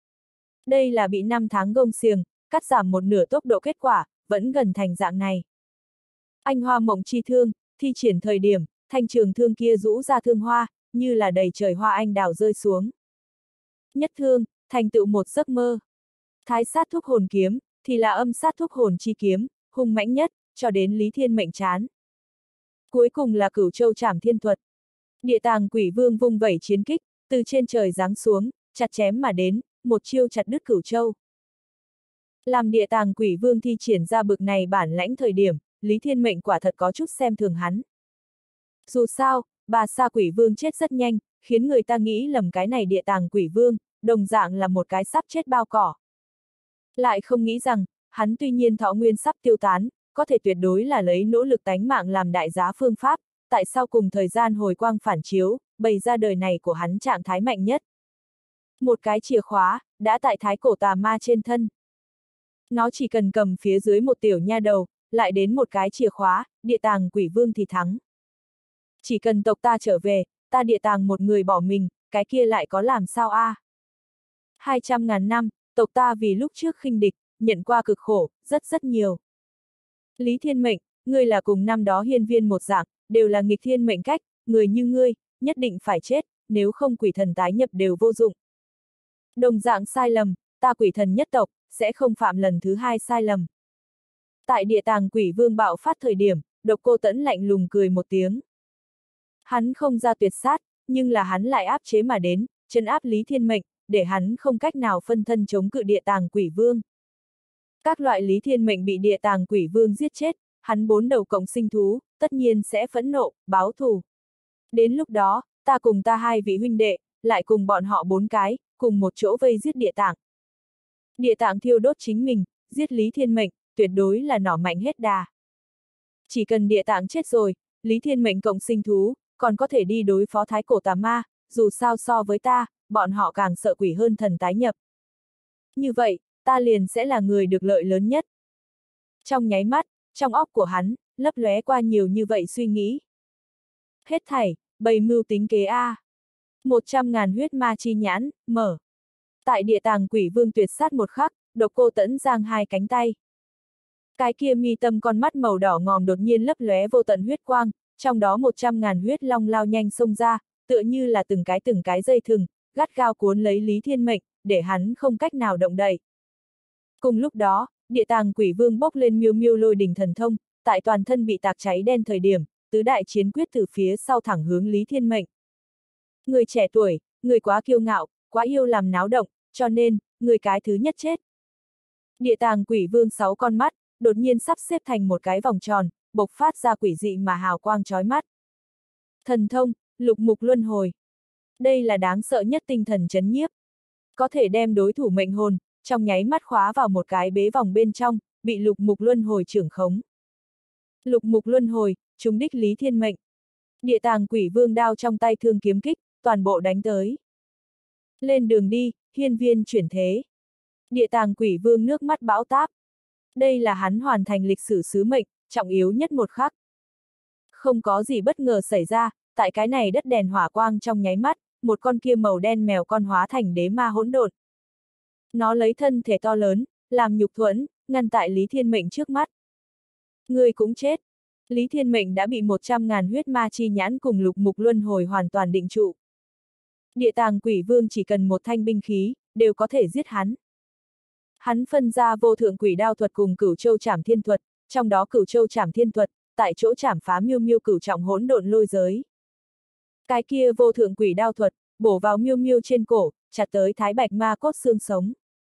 Đây là bị năm tháng gông xiềng, cắt giảm một nửa tốc độ kết quả, vẫn gần thành dạng này. Anh hoa mộng chi thương, thi triển thời điểm, thanh trường thương kia rũ ra thương hoa, như là đầy trời hoa anh đào rơi xuống. Nhất thương, thành tựu một giấc mơ. Thái sát thúc hồn kiếm, thì là âm sát thúc hồn chi kiếm, hung mãnh nhất, cho đến Lý Thiên Mệnh chán. Cuối cùng là cửu châu trảm thiên thuật. Địa tàng quỷ vương vung vẩy chiến kích, từ trên trời giáng xuống, chặt chém mà đến, một chiêu chặt đứt cửu châu. Làm địa tàng quỷ vương thi triển ra bực này bản lãnh thời điểm, Lý Thiên Mệnh quả thật có chút xem thường hắn. Dù sao, bà sa quỷ vương chết rất nhanh, khiến người ta nghĩ lầm cái này địa tàng quỷ vương, đồng dạng là một cái sắp chết bao cỏ. Lại không nghĩ rằng, hắn tuy nhiên thọ nguyên sắp tiêu tán, có thể tuyệt đối là lấy nỗ lực tánh mạng làm đại giá phương pháp, tại sao cùng thời gian hồi quang phản chiếu, bày ra đời này của hắn trạng thái mạnh nhất. Một cái chìa khóa, đã tại thái cổ tà ma trên thân. Nó chỉ cần cầm phía dưới một tiểu nha đầu, lại đến một cái chìa khóa, địa tàng quỷ vương thì thắng. Chỉ cần tộc ta trở về, ta địa tàng một người bỏ mình, cái kia lại có làm sao a? À? Hai trăm ngàn năm, tộc ta vì lúc trước khinh địch, nhận qua cực khổ, rất rất nhiều. Lý Thiên Mệnh, ngươi là cùng năm đó hiên viên một dạng, đều là nghịch thiên mệnh cách, người như ngươi, nhất định phải chết, nếu không quỷ thần tái nhập đều vô dụng. Đồng dạng sai lầm, ta quỷ thần nhất tộc, sẽ không phạm lần thứ hai sai lầm. Tại địa tàng quỷ vương bạo phát thời điểm, Độc Cô Tẫn lạnh lùng cười một tiếng. Hắn không ra tuyệt sát, nhưng là hắn lại áp chế mà đến, trấn áp Lý Thiên Mệnh, để hắn không cách nào phân thân chống cự địa tàng quỷ vương. Các loại Lý Thiên Mệnh bị địa tàng quỷ vương giết chết, hắn bốn đầu cộng sinh thú, tất nhiên sẽ phẫn nộ, báo thù. Đến lúc đó, ta cùng ta hai vị huynh đệ, lại cùng bọn họ bốn cái, cùng một chỗ vây giết địa tàng. Địa tàng thiêu đốt chính mình, giết Lý Thiên Mệnh, tuyệt đối là nỏ mạnh hết đà. Chỉ cần địa tàng chết rồi, Lý Thiên Mệnh cộng sinh thú, còn có thể đi đối phó thái cổ tà ma, dù sao so với ta, bọn họ càng sợ quỷ hơn thần tái nhập. Như vậy, ta liền sẽ là người được lợi lớn nhất. Trong nháy mắt, trong óc của hắn, lấp lóe qua nhiều như vậy suy nghĩ. Hết thảy, bày mưu tính kế A. Một trăm ngàn huyết ma chi nhãn, mở. Tại địa tàng quỷ vương tuyệt sát một khắc, Độc Cô Tẫn giang hai cánh tay. Cái kia mi tâm con mắt màu đỏ ngòm đột nhiên lấp lóe vô tận huyết quang, trong đó một trăm ngàn huyết long lao nhanh xông ra, tựa như là từng cái từng cái dây thừng, gắt gao cuốn lấy Lý Thiên Mệnh, để hắn không cách nào động đậy. Cùng lúc đó, địa tàng quỷ vương bốc lên miêu miêu lôi đỉnh thần thông, tại toàn thân bị tạc cháy đen thời điểm, tứ đại chiến quyết từ phía sau thẳng hướng Lý Thiên Mệnh. Người trẻ tuổi, người quá kiêu ngạo, quá yêu làm náo động, cho nên, người cái thứ nhất chết. Địa tàng quỷ vương sáu con mắt, đột nhiên sắp xếp thành một cái vòng tròn, bộc phát ra quỷ dị mà hào quang chói mắt. Thần thông, lục mục luân hồi. Đây là đáng sợ nhất tinh thần chấn nhiếp. Có thể đem đối thủ mệnh hồn, trong nháy mắt khóa vào một cái bế vòng bên trong, bị lục mục luân hồi trưởng khống. Lục mục luân hồi, trúng đích Lý Thiên Mệnh. Địa tàng quỷ vương đao trong tay thương kiếm kích, toàn bộ đánh tới. Lên đường đi, hiên viên chuyển thế. Địa tàng quỷ vương nước mắt bão táp. Đây là hắn hoàn thành lịch sử sứ mệnh, trọng yếu nhất một khắc. Không có gì bất ngờ xảy ra, tại cái này đất đèn hỏa quang trong nháy mắt, một con kia màu đen mèo con hóa thành đế ma hỗn độn. Nó lấy thân thể to lớn, làm nhục thuẫn, ngăn tại Lý Thiên Mệnh trước mắt. Người cũng chết. Lý Thiên Mệnh đã bị một trăm ngàn huyết ma chi nhãn cùng lục mục luân hồi hoàn toàn định trụ. Địa tàng quỷ vương chỉ cần một thanh binh khí, đều có thể giết hắn. Hắn phân ra vô thượng quỷ đao thuật cùng cửu châu trảm thiên thuật, trong đó cửu châu trảm thiên thuật, tại chỗ trảm phá miêu miêu cửu trọng hỗn độn lôi giới. Cái kia vô thượng quỷ đao thuật, bổ vào miêu miêu trên cổ, chặt tới thái bạch ma cốt xương sống.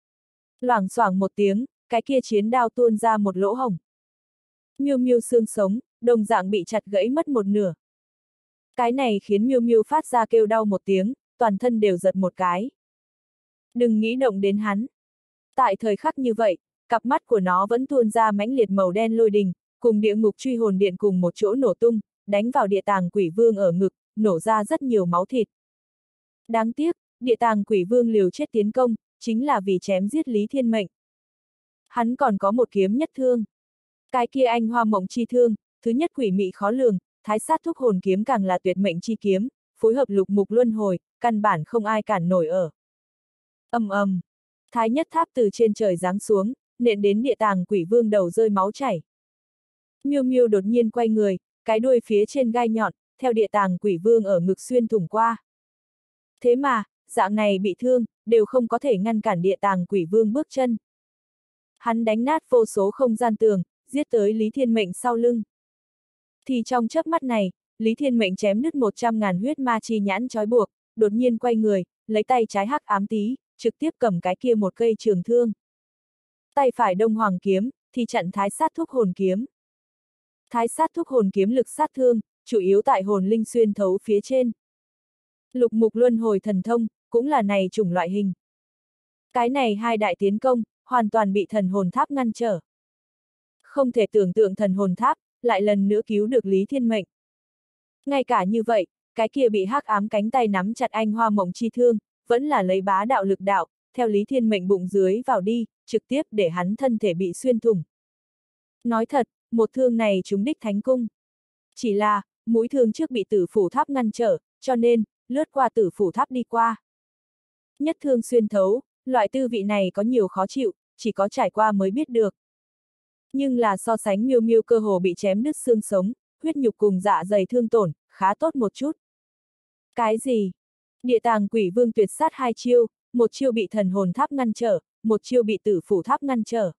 Loảng xoảng một tiếng, cái kia chiến đao tuôn ra một lỗ hổng. Miêu miêu xương sống, đồng dạng bị chặt gãy mất một nửa. Cái này khiến miêu miêu phát ra kêu đau một tiếng, toàn thân đều giật một cái. Đừng nghĩ động đến hắn. Tại thời khắc như vậy, cặp mắt của nó vẫn tuôn ra mãnh liệt màu đen lôi đình, cùng địa ngục truy hồn điện cùng một chỗ nổ tung, đánh vào địa tàng quỷ vương ở ngực, nổ ra rất nhiều máu thịt. Đáng tiếc, địa tàng quỷ vương liều chết tiến công, chính là vì chém giết Lý Thiên Mệnh. Hắn còn có một kiếm nhất thương. Cái kia anh hoa mộng chi thương, thứ nhất quỷ mị khó lường, thái sát thúc hồn kiếm càng là tuyệt mệnh chi kiếm, phối hợp lục mục luân hồi, căn bản không ai cản nổi ở. Ầm ầm, thái nhất tháp từ trên trời giáng xuống, nện đến địa tàng quỷ vương đầu rơi máu chảy. Miêu miêu đột nhiên quay người, cái đuôi phía trên gai nhọn, theo địa tàng quỷ vương ở ngực xuyên thủng qua. Thế mà, dạng này bị thương, đều không có thể ngăn cản địa tàng quỷ vương bước chân. Hắn đánh nát vô số không gian tường, giết tới Lý Thiên Mệnh sau lưng. Thì trong chớp mắt này, Lý Thiên Mệnh chém đứt một trăm ngàn huyết ma chi nhãn trói buộc, đột nhiên quay người, lấy tay trái hắc ám tí, trực tiếp cầm cái kia một cây trường thương. Tay phải Đông Hoàng kiếm, thì chặn Thái Sát Thúc Hồn kiếm. Thái Sát Thúc Hồn kiếm lực sát thương, chủ yếu tại hồn linh xuyên thấu phía trên. Lục mục luân hồi thần thông, cũng là này chủng loại hình. Cái này hai đại tiến công, hoàn toàn bị thần hồn tháp ngăn trở. Không thể tưởng tượng thần hồn tháp, lại lần nữa cứu được Lý Thiên Mệnh. Ngay cả như vậy, cái kia bị hắc ám cánh tay nắm chặt anh hoa mộng chi thương, vẫn là lấy bá đạo lực đạo, theo Lý Thiên Mệnh bụng dưới vào đi, trực tiếp để hắn thân thể bị xuyên thủng. Nói thật, một thương này trúng đích thánh cung. Chỉ là, mũi thương trước bị tử phủ tháp ngăn trở, cho nên, lướt qua tử phủ tháp đi qua. Nhất thương xuyên thấu, loại tư vị này có nhiều khó chịu, chỉ có trải qua mới biết được. Nhưng là so sánh miêu miêu cơ hồ bị chém đứt xương sống, huyết nhục cùng dạ dày thương tổn, khá tốt một chút. Cái gì? Địa tàng quỷ vương tuyệt sát hai chiêu, một chiêu bị thần hồn tháp ngăn trở, một chiêu bị tử phủ tháp ngăn trở.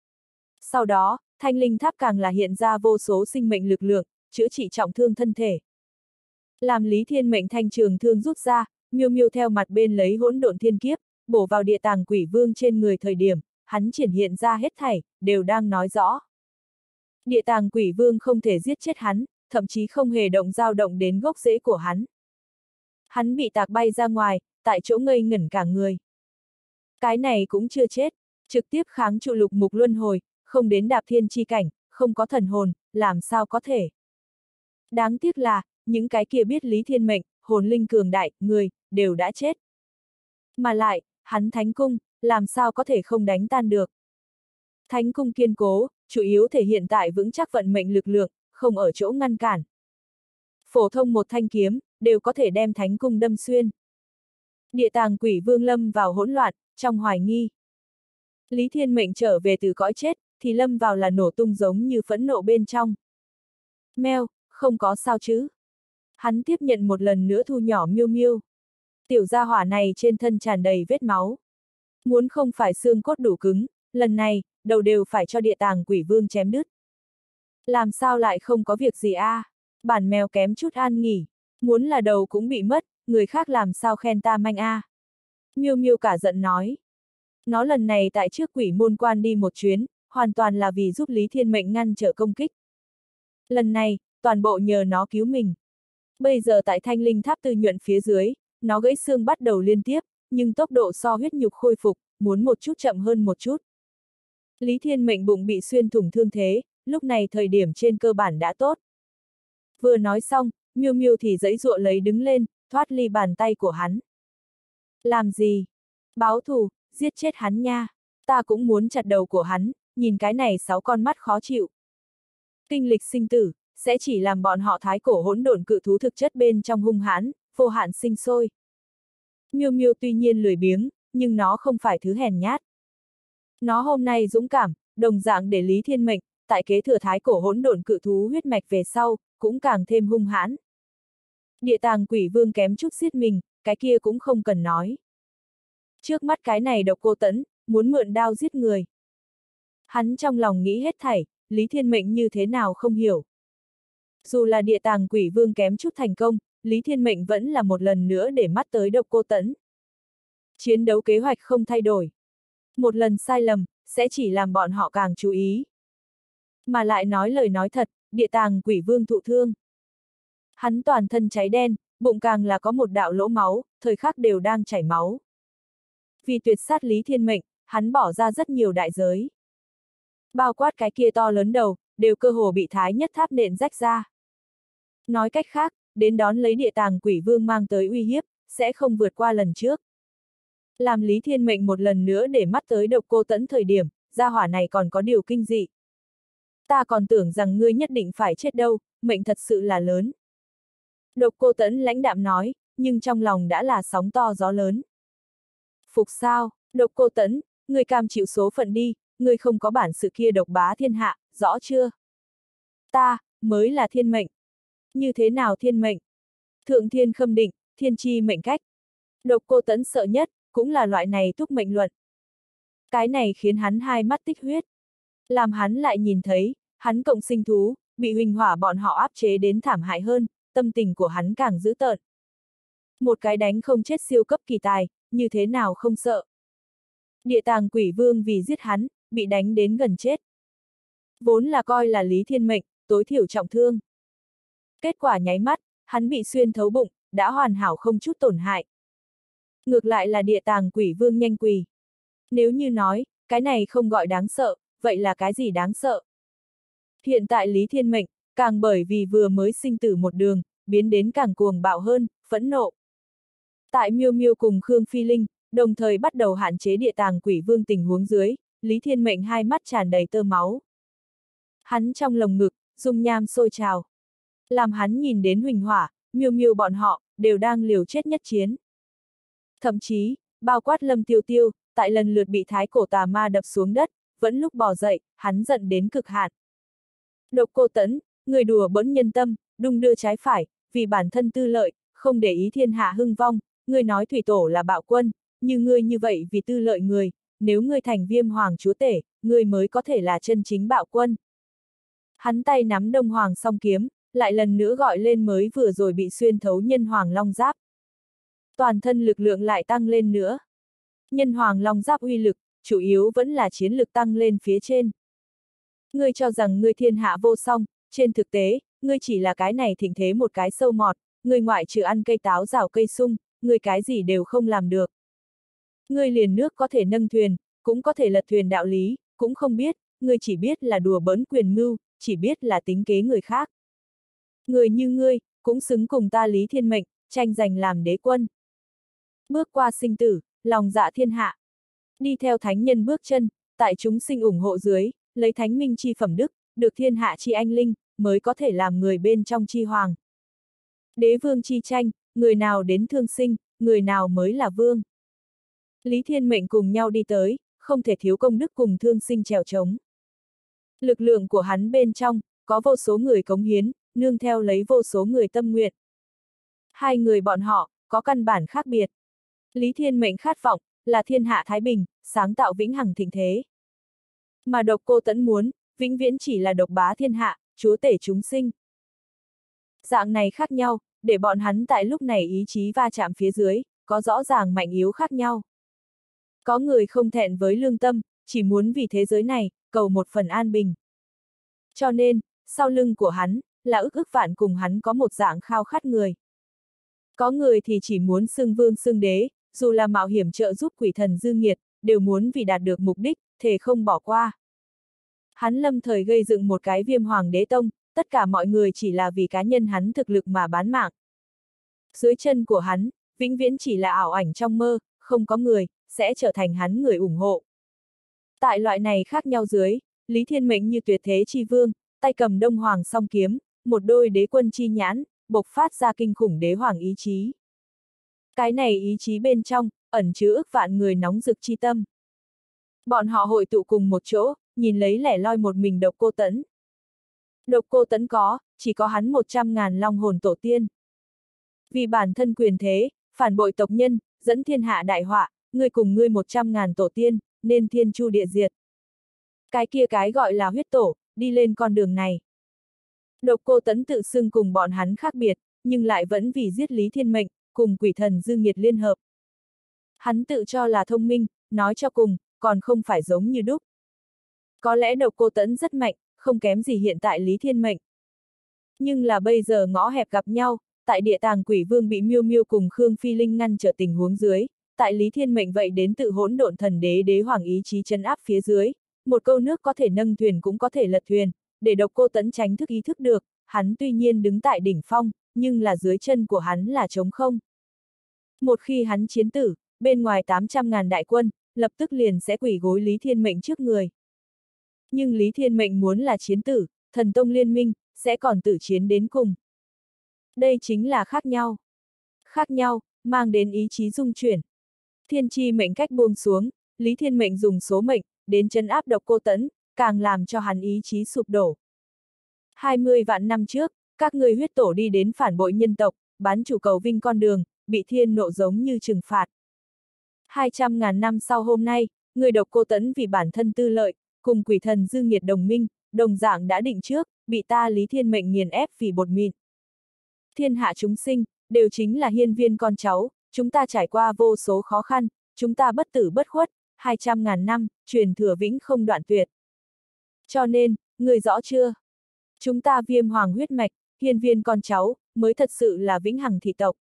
Sau đó, thanh linh tháp càng là hiện ra vô số sinh mệnh lực lượng, chữa trị trọng thương thân thể. Làm Lý Thiên Mệnh thanh trường thương rút ra, miêu miêu theo mặt bên lấy hỗn độn thiên kiếp, bổ vào địa tàng quỷ vương trên người thời điểm, hắn triển hiện ra hết thảy, đều đang nói rõ. Địa tàng quỷ vương không thể giết chết hắn, thậm chí không hề động dao động đến gốc rễ của hắn. Hắn bị tạc bay ra ngoài, tại chỗ ngây ngẩn cả người. Cái này cũng chưa chết, trực tiếp kháng trụ lục mục luân hồi, không đến đạp thiên chi cảnh, không có thần hồn, làm sao có thể. Đáng tiếc là, những cái kia biết Lý Thiên Mệnh, hồn linh cường đại, người, đều đã chết. Mà lại, hắn thánh cung, làm sao có thể không đánh tan được. Thánh cung kiên cố, chủ yếu thể hiện tại vững chắc vận mệnh lực lượng, không ở chỗ ngăn cản. Phổ thông một thanh kiếm, đều có thể đem thánh cung đâm xuyên. Địa tàng quỷ vương lâm vào hỗn loạn, trong hoài nghi. Lý Thiên Mệnh trở về từ cõi chết, thì lâm vào là nổ tung giống như phẫn nộ bên trong. Meo, không có sao chứ. Hắn tiếp nhận một lần nữa thu nhỏ miêu miêu. Tiểu gia hỏa này trên thân tràn đầy vết máu. Muốn không phải xương cốt đủ cứng, lần này, đầu đều phải cho địa tàng quỷ vương chém đứt. Làm sao lại không có việc gì a? À? Bản mèo kém chút an nghỉ. Muốn là đầu cũng bị mất, người khác làm sao khen ta manh a? À? Miêu miêu cả giận nói. Nó lần này tại trước quỷ môn quan đi một chuyến, hoàn toàn là vì giúp Lý Thiên Mệnh ngăn trở công kích. Lần này, toàn bộ nhờ nó cứu mình. Bây giờ tại thanh linh tháp tư nhuận phía dưới, nó gãy xương bắt đầu liên tiếp, nhưng tốc độ so huyết nhục khôi phục, muốn một chút chậm hơn một chút. Lý Thiên Mệnh bụng bị xuyên thủng thương thế, lúc này thời điểm trên cơ bản đã tốt. Vừa nói xong, miêu miêu thì giãy giụa lấy đứng lên, thoát ly bàn tay của hắn. Làm gì? Báo thù, giết chết hắn nha. Ta cũng muốn chặt đầu của hắn, nhìn cái này sáu con mắt khó chịu. Kinh lịch sinh tử, sẽ chỉ làm bọn họ thái cổ hỗn độn cự thú thực chất bên trong hung hãn, vô hạn sinh sôi. Miêu miêu tuy nhiên lười biếng, nhưng nó không phải thứ hèn nhát. Nó hôm nay dũng cảm, đồng dạng để Lý Thiên Mệnh, tại kế thừa thái cổ hỗn độn cự thú huyết mạch về sau, cũng càng thêm hung hãn. Địa tàng quỷ vương kém chút giết mình, cái kia cũng không cần nói. Trước mắt cái này độc cô Tẫn, muốn mượn đao giết người. Hắn trong lòng nghĩ hết thảy, Lý Thiên Mệnh như thế nào không hiểu. Dù là địa tàng quỷ vương kém chút thành công, Lý Thiên Mệnh vẫn là một lần nữa để mắt tới độc cô Tẫn. Chiến đấu kế hoạch không thay đổi. Một lần sai lầm, sẽ chỉ làm bọn họ càng chú ý. Mà lại nói lời nói thật, địa tàng quỷ vương thụ thương. Hắn toàn thân cháy đen, bụng càng là có một đạo lỗ máu, thời khắc đều đang chảy máu. Vì tuyệt sát Lý Thiên Mệnh, hắn bỏ ra rất nhiều đại giới. Bao quát cái kia to lớn đầu, đều cơ hồ bị thái nhất tháp nện rách ra. Nói cách khác, đến đón lấy địa tàng quỷ vương mang tới uy hiếp, sẽ không vượt qua lần trước. Làm Lý Thiên Mệnh một lần nữa để mắt tới độc cô Tẫn thời điểm, gia hỏa này còn có điều kinh dị. Ta còn tưởng rằng ngươi nhất định phải chết đâu, mệnh thật sự là lớn. Độc cô Tẫn lãnh đạm nói, nhưng trong lòng đã là sóng to gió lớn. Phục sao, độc cô Tẫn, ngươi cam chịu số phận đi, ngươi không có bản sự kia độc bá thiên hạ, rõ chưa? Ta, mới là thiên mệnh. Như thế nào thiên mệnh? Thượng thiên khâm định, thiên chi mệnh cách. Độc cô Tẫn sợ nhất, cũng là loại này túc mệnh luận. Cái này khiến hắn hai mắt tích huyết. Làm hắn lại nhìn thấy, hắn cộng sinh thú, bị huỳnh hỏa bọn họ áp chế đến thảm hại hơn, tâm tình của hắn càng dữ tợn. Một cái đánh không chết siêu cấp kỳ tài, như thế nào không sợ. Địa tàng quỷ vương vì giết hắn, bị đánh đến gần chết. Vốn là coi là Lý Thiên Mệnh, tối thiểu trọng thương. Kết quả nháy mắt, hắn bị xuyên thấu bụng, đã hoàn hảo không chút tổn hại. Ngược lại là địa tàng quỷ vương nhanh quỳ. Nếu như nói, cái này không gọi đáng sợ, vậy là cái gì đáng sợ? Hiện tại Lý Thiên Mệnh, càng bởi vì vừa mới sinh tử một đường, biến đến càng cuồng bạo hơn, phẫn nộ. Tại Miêu Miêu cùng Khương Phi Linh, đồng thời bắt đầu hạn chế địa tàng quỷ vương tình huống dưới, Lý Thiên Mệnh hai mắt tràn đầy tơ máu. Hắn trong lồng ngực, dung nham sôi trào. Làm hắn nhìn đến Huỳnh Hỏa, Miêu Miêu bọn họ, đều đang liều chết nhất chiến. Thậm chí, bao quát Lâm Tiêu Tiêu, tại lần lượt bị thái cổ tà ma đập xuống đất, vẫn lúc bò dậy, hắn giận đến cực hạn. Độc Cô Tẫn, người đùa bỡn nhân tâm, đung đưa trái phải, vì bản thân tư lợi, không để ý thiên hạ hưng vong, ngươi nói thủy tổ là bạo quân, như ngươi như vậy vì tư lợi người, nếu ngươi thành Viêm Hoàng chúa tể, ngươi mới có thể là chân chính bạo quân. Hắn tay nắm Đông Hoàng song kiếm, lại lần nữa gọi lên mới vừa rồi bị xuyên thấu Nhân Hoàng Long Giáp. Toàn thân lực lượng lại tăng lên nữa. Nhân Hoàng Long Giáp uy lực, chủ yếu vẫn là chiến lực tăng lên phía trên. Ngươi cho rằng ngươi thiên hạ vô song, trên thực tế, ngươi chỉ là cái này thịnh thế một cái sâu mọt, ngươi ngoại trừ ăn cây táo rào cây sung, ngươi cái gì đều không làm được. Ngươi liền nước có thể nâng thuyền, cũng có thể lật thuyền đạo lý, cũng không biết, ngươi chỉ biết là đùa bỡn quyền mưu, chỉ biết là tính kế người khác. Người như ngươi, cũng xứng cùng ta Lý Thiên Mệnh, tranh giành làm đế quân. Bước qua sinh tử, lòng dạ thiên hạ. Đi theo thánh nhân bước chân, tại chúng sinh ủng hộ dưới, lấy thánh minh chi phẩm đức, được thiên hạ chi anh linh, mới có thể làm người bên trong chi hoàng. Đế vương chi tranh, người nào đến thương sinh, người nào mới là vương. Lý Thiên Mệnh cùng nhau đi tới, không thể thiếu công đức cùng thương sinh trèo trống. Lực lượng của hắn bên trong, có vô số người cống hiến, nương theo lấy vô số người tâm nguyện. Hai người bọn họ, có căn bản khác biệt. Lý Thiên Mệnh khát vọng, là thiên hạ thái bình, sáng tạo vĩnh hằng thịnh thế. Mà Độc Cô Tẫn muốn, vĩnh viễn chỉ là độc bá thiên hạ, chúa tể chúng sinh. Dạng này khác nhau, để bọn hắn tại lúc này ý chí va chạm phía dưới, có rõ ràng mạnh yếu khác nhau. Có người không thẹn với lương tâm, chỉ muốn vì thế giới này, cầu một phần an bình. Cho nên, sau lưng của hắn, là ức ức vạn cùng hắn có một dạng khao khát người. Có người thì chỉ muốn xưng vương xưng đế, dù là mạo hiểm trợ giúp quỷ thần dư nghiệt, đều muốn vì đạt được mục đích, thề không bỏ qua. Hắn lâm thời gây dựng một cái Viêm Hoàng đế tông, tất cả mọi người chỉ là vì cá nhân hắn thực lực mà bán mạng. Dưới chân của hắn, vĩnh viễn chỉ là ảo ảnh trong mơ, không có người, sẽ trở thành hắn người ủng hộ. Tại loại này khác nhau dưới, Lý Thiên Mệnh như tuyệt thế chi vương, tay cầm Đông Hoàng song kiếm, một đôi đế quân chi nhãn, bộc phát ra kinh khủng đế hoàng ý chí. Cái này ý chí bên trong, ẩn chứa ức vạn người nóng rực chi tâm. Bọn họ hội tụ cùng một chỗ, nhìn lấy lẻ loi một mình Độc Cô Tẫn. Độc Cô Tẫn có, chỉ có hắn một trăm ngàn long hồn tổ tiên. Vì bản thân quyền thế, phản bội tộc nhân, dẫn thiên hạ đại họa, ngươi cùng ngươi một trăm ngàn tổ tiên, nên thiên chu địa diệt. Cái kia cái gọi là huyết tổ, đi lên con đường này. Độc Cô Tẫn tự xưng cùng bọn hắn khác biệt, nhưng lại vẫn vì giết Lý Thiên Mệnh, cùng quỷ thần dư nghiệt liên hợp. Hắn tự cho là thông minh, nói cho cùng, còn không phải giống như đúc. Có lẽ Độc Cô Tẫn rất mạnh, không kém gì hiện tại Lý Thiên Mệnh. Nhưng là bây giờ ngõ hẹp gặp nhau, tại địa tàng quỷ vương bị Miêu Miêu cùng Khương Phi Linh ngăn trở tình huống dưới, tại Lý Thiên Mệnh vậy đến tự hỗn độn thần đế đế hoàng ý chí trấn áp phía dưới, một câu nước có thể nâng thuyền cũng có thể lật thuyền, để Độc Cô Tẫn tránh thức ý thức được, hắn tuy nhiên đứng tại đỉnh phong, nhưng là dưới chân của hắn là trống không. Một khi hắn chiến tử, bên ngoài tám trăm ngàn đại quân, lập tức liền sẽ quỳ gối Lý Thiên Mệnh trước người. Nhưng Lý Thiên Mệnh muốn là chiến tử, thần tông liên minh, sẽ còn tử chiến đến cùng. Đây chính là khác nhau. Khác nhau, mang đến ý chí dung chuyển. Thiên chi mệnh cách buông xuống, Lý Thiên Mệnh dùng số mệnh, đến trấn áp Độc Cô Tẫn, càng làm cho hắn ý chí sụp đổ. hai mươi vạn năm trước, các ngươi huyết tổ đi đến phản bội nhân tộc, bán chủ cầu vinh con đường, bị thiên nộ giống như trừng phạt. hai trăm ngàn năm sau hôm nay, người Độc Cô Tẫn vì bản thân tư lợi, cùng quỷ thần dư nghiệt đồng minh, đồng dạng đã định trước, bị ta Lý Thiên Mệnh nghiền ép vì bột mịn. Thiên hạ chúng sinh, đều chính là hiên viên con cháu, chúng ta trải qua vô số khó khăn, chúng ta bất tử bất khuất, hai trăm ngàn năm, truyền thừa vĩnh không đoạn tuyệt. Cho nên, người rõ chưa? Chúng ta Viêm Hoàng huyết mạch, hiên viên con cháu, mới thật sự là vĩnh hằng thị tộc.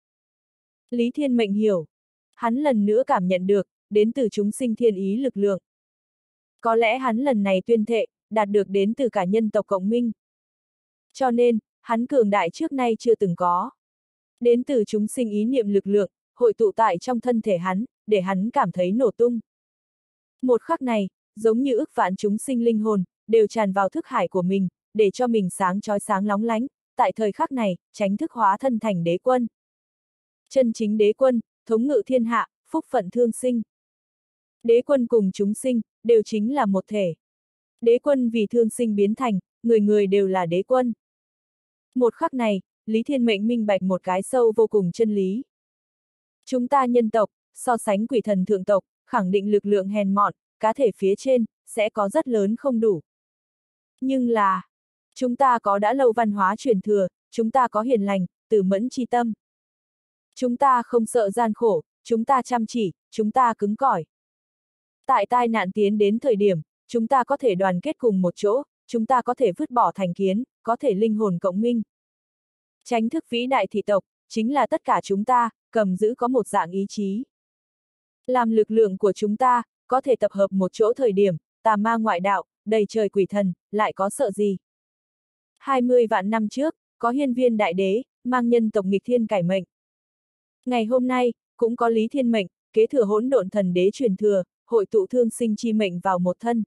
Lý Thiên Mệnh hiểu. Hắn lần nữa cảm nhận được, đến từ chúng sinh thiên ý lực lượng. Có lẽ hắn lần này tuyên thệ, đạt được đến từ cả nhân tộc cộng minh. Cho nên, hắn cường đại trước nay chưa từng có. Đến từ chúng sinh ý niệm lực lượng, hội tụ tại trong thân thể hắn, để hắn cảm thấy nổ tung. Một khắc này, giống như ức vạn chúng sinh linh hồn, đều tràn vào thức hải của mình, để cho mình sáng chói sáng lóng lánh, tại thời khắc này, tránh thức hóa thân thành đế quân. Chân chính đế quân, thống ngự thiên hạ, phúc phận thương sinh. Đế quân cùng chúng sinh, đều chính là một thể. Đế quân vì thương sinh biến thành, người người đều là đế quân. Một khắc này, Lý Thiên Mệnh minh bạch một cái sâu vô cùng chân lý. Chúng ta nhân tộc, so sánh quỷ thần thượng tộc, khẳng định lực lượng hèn mọn, cá thể phía trên, sẽ có rất lớn không đủ. Nhưng là, chúng ta có đã lâu văn hóa truyền thừa, chúng ta có hiền lành, từ mẫn chi tâm. Chúng ta không sợ gian khổ, chúng ta chăm chỉ, chúng ta cứng cỏi. Tại tai nạn tiến đến thời điểm, chúng ta có thể đoàn kết cùng một chỗ, chúng ta có thể vứt bỏ thành kiến, có thể linh hồn cộng minh. Chánh thức vĩ đại thị tộc, chính là tất cả chúng ta, cầm giữ có một dạng ý chí. Làm lực lượng của chúng ta, có thể tập hợp một chỗ thời điểm, tà ma ngoại đạo, đầy trời quỷ thần, lại có sợ gì. hai mươi vạn năm trước, có hiên viên đại đế, mang nhân tộc nghịch thiên cải mệnh. Ngày hôm nay, cũng có Lý Thiên Mệnh, kế thừa hỗn độn thần đế truyền thừa, hội tụ thương sinh chi mệnh vào một thân.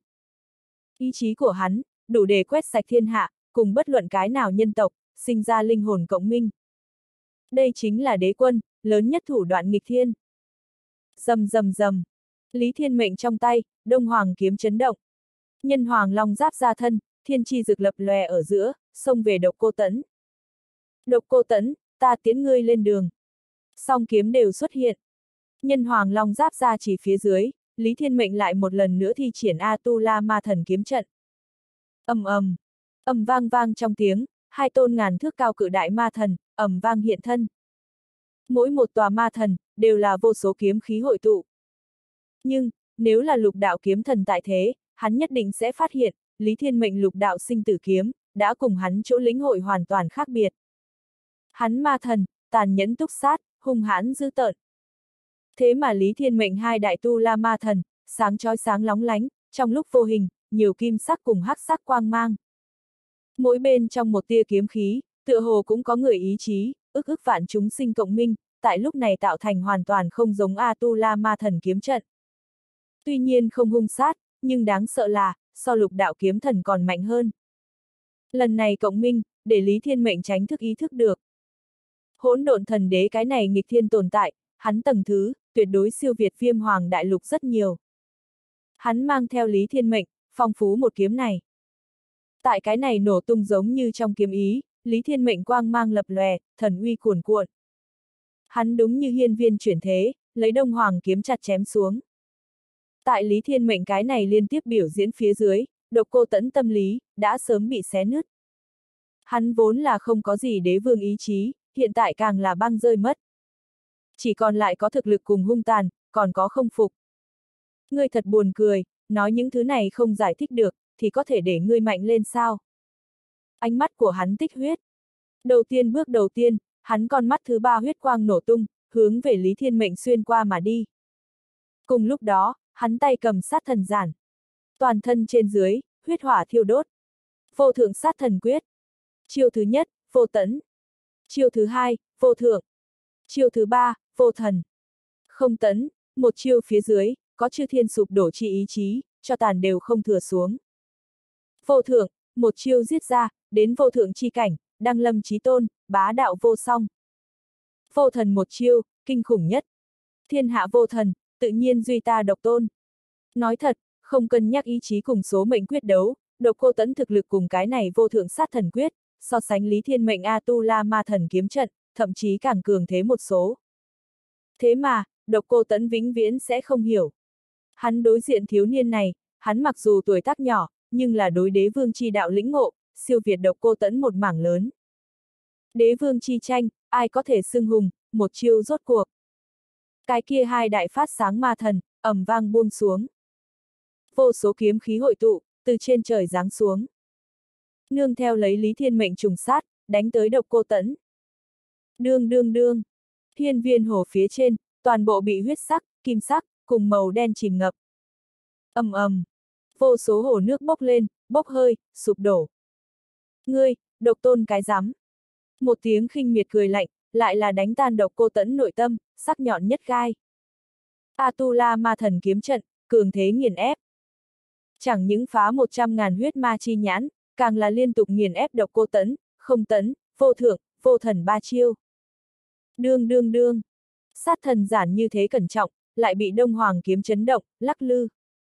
Ý chí của hắn, đủ để quét sạch thiên hạ, cùng bất luận cái nào nhân tộc, sinh ra linh hồn cộng minh. Đây chính là đế quân, lớn nhất thủ đoạn nghịch thiên. Rầm rầm rầm. Lý Thiên Mệnh trong tay, Đông Hoàng kiếm chấn động. Nhân hoàng long giáp ra thân, thiên chi rực lập lòe ở giữa, xông về Độc Cô Tấn. Độc Cô Tấn, ta tiến ngươi lên đường. Song kiếm đều xuất hiện. Nhân hoàng long giáp ra chỉ phía dưới, Lý Thiên Mệnh lại một lần nữa thi triển A-tu-la ma thần kiếm trận. Ầm ầm, ầm vang vang trong tiếng, hai tôn ngàn thước cao cự đại ma thần, ầm vang hiện thân. Mỗi một tòa ma thần, đều là vô số kiếm khí hội tụ. Nhưng, nếu là lục đạo kiếm thần tại thế, hắn nhất định sẽ phát hiện, Lý Thiên Mệnh lục đạo sinh tử kiếm, đã cùng hắn chỗ lĩnh hội hoàn toàn khác biệt. Hắn ma thần, tàn nhẫn túc sát, hung hãn dữ tợn. Thế mà Lý Thiên Mệnh hai đại tu la ma thần, sáng chói sáng lóng lánh, trong lúc vô hình, nhiều kim sắc cùng hắc sắc quang mang. Mỗi bên trong một tia kiếm khí, tựa hồ cũng có người ý chí, ức ức vạn chúng sinh cộng minh, tại lúc này tạo thành hoàn toàn không giống A-tu-la ma thần kiếm trận. Tuy nhiên không hung sát, nhưng đáng sợ là, so lục đạo kiếm thần còn mạnh hơn. Lần này cộng minh, để Lý Thiên Mệnh tránh thức ý thức được. Hỗn độn thần đế cái này nghịch thiên tồn tại, hắn tầng thứ, tuyệt đối siêu việt Viêm Hoàng đại lục rất nhiều. Hắn mang theo Lý Thiên Mệnh, phong phú một kiếm này. Tại cái này nổ tung giống như trong kiếm ý, Lý Thiên Mệnh quang mang lập lòe, thần uy cuồn cuộn. Hắn đúng như hiên viên chuyển thế, lấy Đông Hoàng kiếm chặt chém xuống. Tại Lý Thiên Mệnh cái này liên tiếp biểu diễn phía dưới, Độc Cô Tấn tâm lý, đã sớm bị xé nứt. Hắn vốn là không có gì đế vương ý chí, hiện tại càng là băng rơi mất. Chỉ còn lại có thực lực cùng hung tàn, còn có không phục. Ngươi thật buồn cười, nói những thứ này không giải thích được, thì có thể để ngươi mạnh lên sao? Ánh mắt của hắn tích huyết. Đầu tiên bước đầu tiên, hắn con mắt thứ ba huyết quang nổ tung, hướng về Lý Thiên Mệnh xuyên qua mà đi. Cùng lúc đó, hắn tay cầm sát thần giản. Toàn thân trên dưới, huyết hỏa thiêu đốt. Vô thượng sát thần quyết. Chiêu thứ nhất, vô tẫn. Chiêu thứ hai, vô thượng. Chiêu thứ ba, vô thần. Không tẫn, một chiêu phía dưới, có chư thiên sụp đổ chi ý chí, cho tàn đều không thừa xuống. Vô thượng, một chiêu giết ra, đến vô thượng chi cảnh, đăng lâm chí tôn, bá đạo vô song. Vô thần một chiêu, kinh khủng nhất. Thiên hạ vô thần, tự nhiên duy ta độc tôn. Nói thật, không cân nhắc ý chí cùng số mệnh quyết đấu, Độc Cô Tấn thực lực cùng cái này vô thượng sát thần quyết, so sánh Lý Thiên Mệnh A-tu-la ma thần kiếm trận, thậm chí càng cường thế một số. Thế mà, Độc Cô Tấn vĩnh viễn sẽ không hiểu. Hắn đối diện thiếu niên này, hắn mặc dù tuổi tác nhỏ, nhưng là đối đế vương chi đạo lĩnh ngộ, siêu việt Độc Cô Tấn một mảng lớn. Đế vương chi tranh, ai có thể xưng hùng, một chiêu rốt cuộc. Cái kia hai đại phát sáng ma thần, ầm vang buông xuống. vô số kiếm khí hội tụ, từ trên trời giáng xuống. Nương theo lấy Lý Thiên Mệnh trùng sát, đánh tới Độc Cô Tẫn. Đương đương đương. Hiên viên hồ phía trên, toàn bộ bị huyết sắc, kim sắc, cùng màu đen chìm ngập. Ầm ầm. Vô số hồ nước bốc lên, bốc hơi, sụp đổ. Ngươi, độc tôn cái rắm. Một tiếng khinh miệt cười lạnh, lại là đánh tan Độc Cô Tẫn nội tâm, sắc nhọn nhất gai. Atula ma thần kiếm trận, cường thế nghiền ép. Chẳng những phá một trăm ngàn huyết ma chi nhãn, càng là liên tục nghiền ép Độc Cô Tẫn, không tẫn, vô thượng, vô thần ba chiêu. Đương đương đương. Sát thần giản như thế cẩn trọng, lại bị Đông Hoàng kiếm chấn động, lắc lư.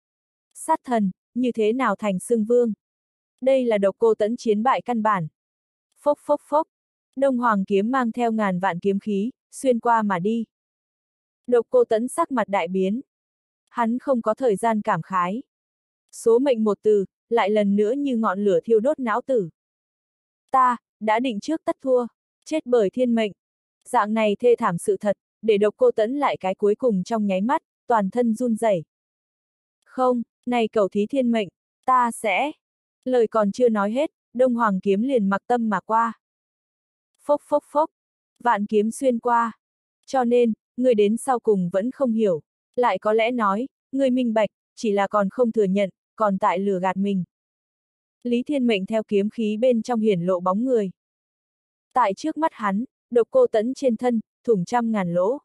Sát thần, như thế nào thành xưng vương? Đây là Độc Cô Tẫn chiến bại căn bản. Phốc phốc phốc. Đông Hoàng kiếm mang theo ngàn vạn kiếm khí, xuyên qua mà đi. Độc Cô Tẫn sắc mặt đại biến. Hắn không có thời gian cảm khái. Số mệnh một từ, lại lần nữa như ngọn lửa thiêu đốt não tử. Ta, đã định trước tất thua, chết bởi thiên mệnh. Dạng này thê thảm sự thật, để Độc Cô Tẫn lại cái cuối cùng trong nháy mắt, toàn thân run rẩy. Không, này cầu thí thiên mệnh, ta sẽ... Lời còn chưa nói hết, Đông Hoàng kiếm liền mặc tâm mà qua. Phốc phốc phốc, vạn kiếm xuyên qua. Cho nên, người đến sau cùng vẫn không hiểu. Lại có lẽ nói, người minh bạch, chỉ là còn không thừa nhận, còn tại lừa gạt mình. Lý Thiên Mệnh theo kiếm khí bên trong hiển lộ bóng người. Tại trước mắt hắn, Độc Cô Tẫn trên thân, thủng trăm ngàn lỗ.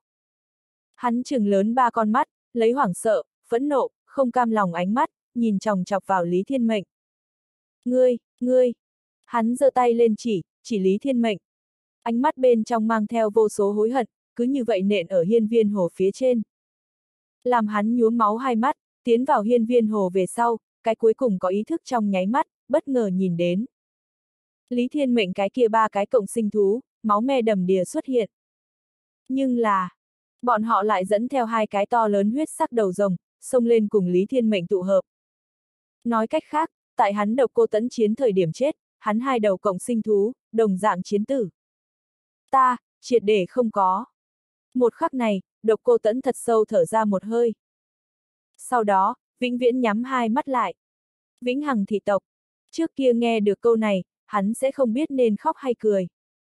Hắn trừng lớn ba con mắt, lấy hoảng sợ, phẫn nộ, không cam lòng ánh mắt, nhìn chòng chọc vào Lý Thiên Mệnh. Ngươi, ngươi! Hắn giơ tay lên chỉ, chỉ Lý Thiên Mệnh. Ánh mắt bên trong mang theo vô số hối hận, cứ như vậy nện ở hiên viên hồ phía trên. Làm hắn nhuốm máu hai mắt, tiến vào hiên viên hồ về sau, cái cuối cùng có ý thức trong nháy mắt, bất ngờ nhìn đến. Lý Thiên Mệnh cái kia ba cái cộng sinh thú, máu me đầm đìa xuất hiện. Nhưng là, bọn họ lại dẫn theo hai cái to lớn huyết sắc đầu rồng, xông lên cùng Lý Thiên Mệnh tụ hợp. Nói cách khác, tại hắn Độc Cô Tẫn chiến thời điểm chết, hắn hai đầu cộng sinh thú, đồng dạng chiến tử. Ta, triệt để không có. Một khắc này, Độc Cô Tẫn thật sâu thở ra một hơi. Sau đó, vĩnh viễn nhắm hai mắt lại. Vĩnh hằng thị tộc. Trước kia nghe được câu này, hắn sẽ không biết nên khóc hay cười.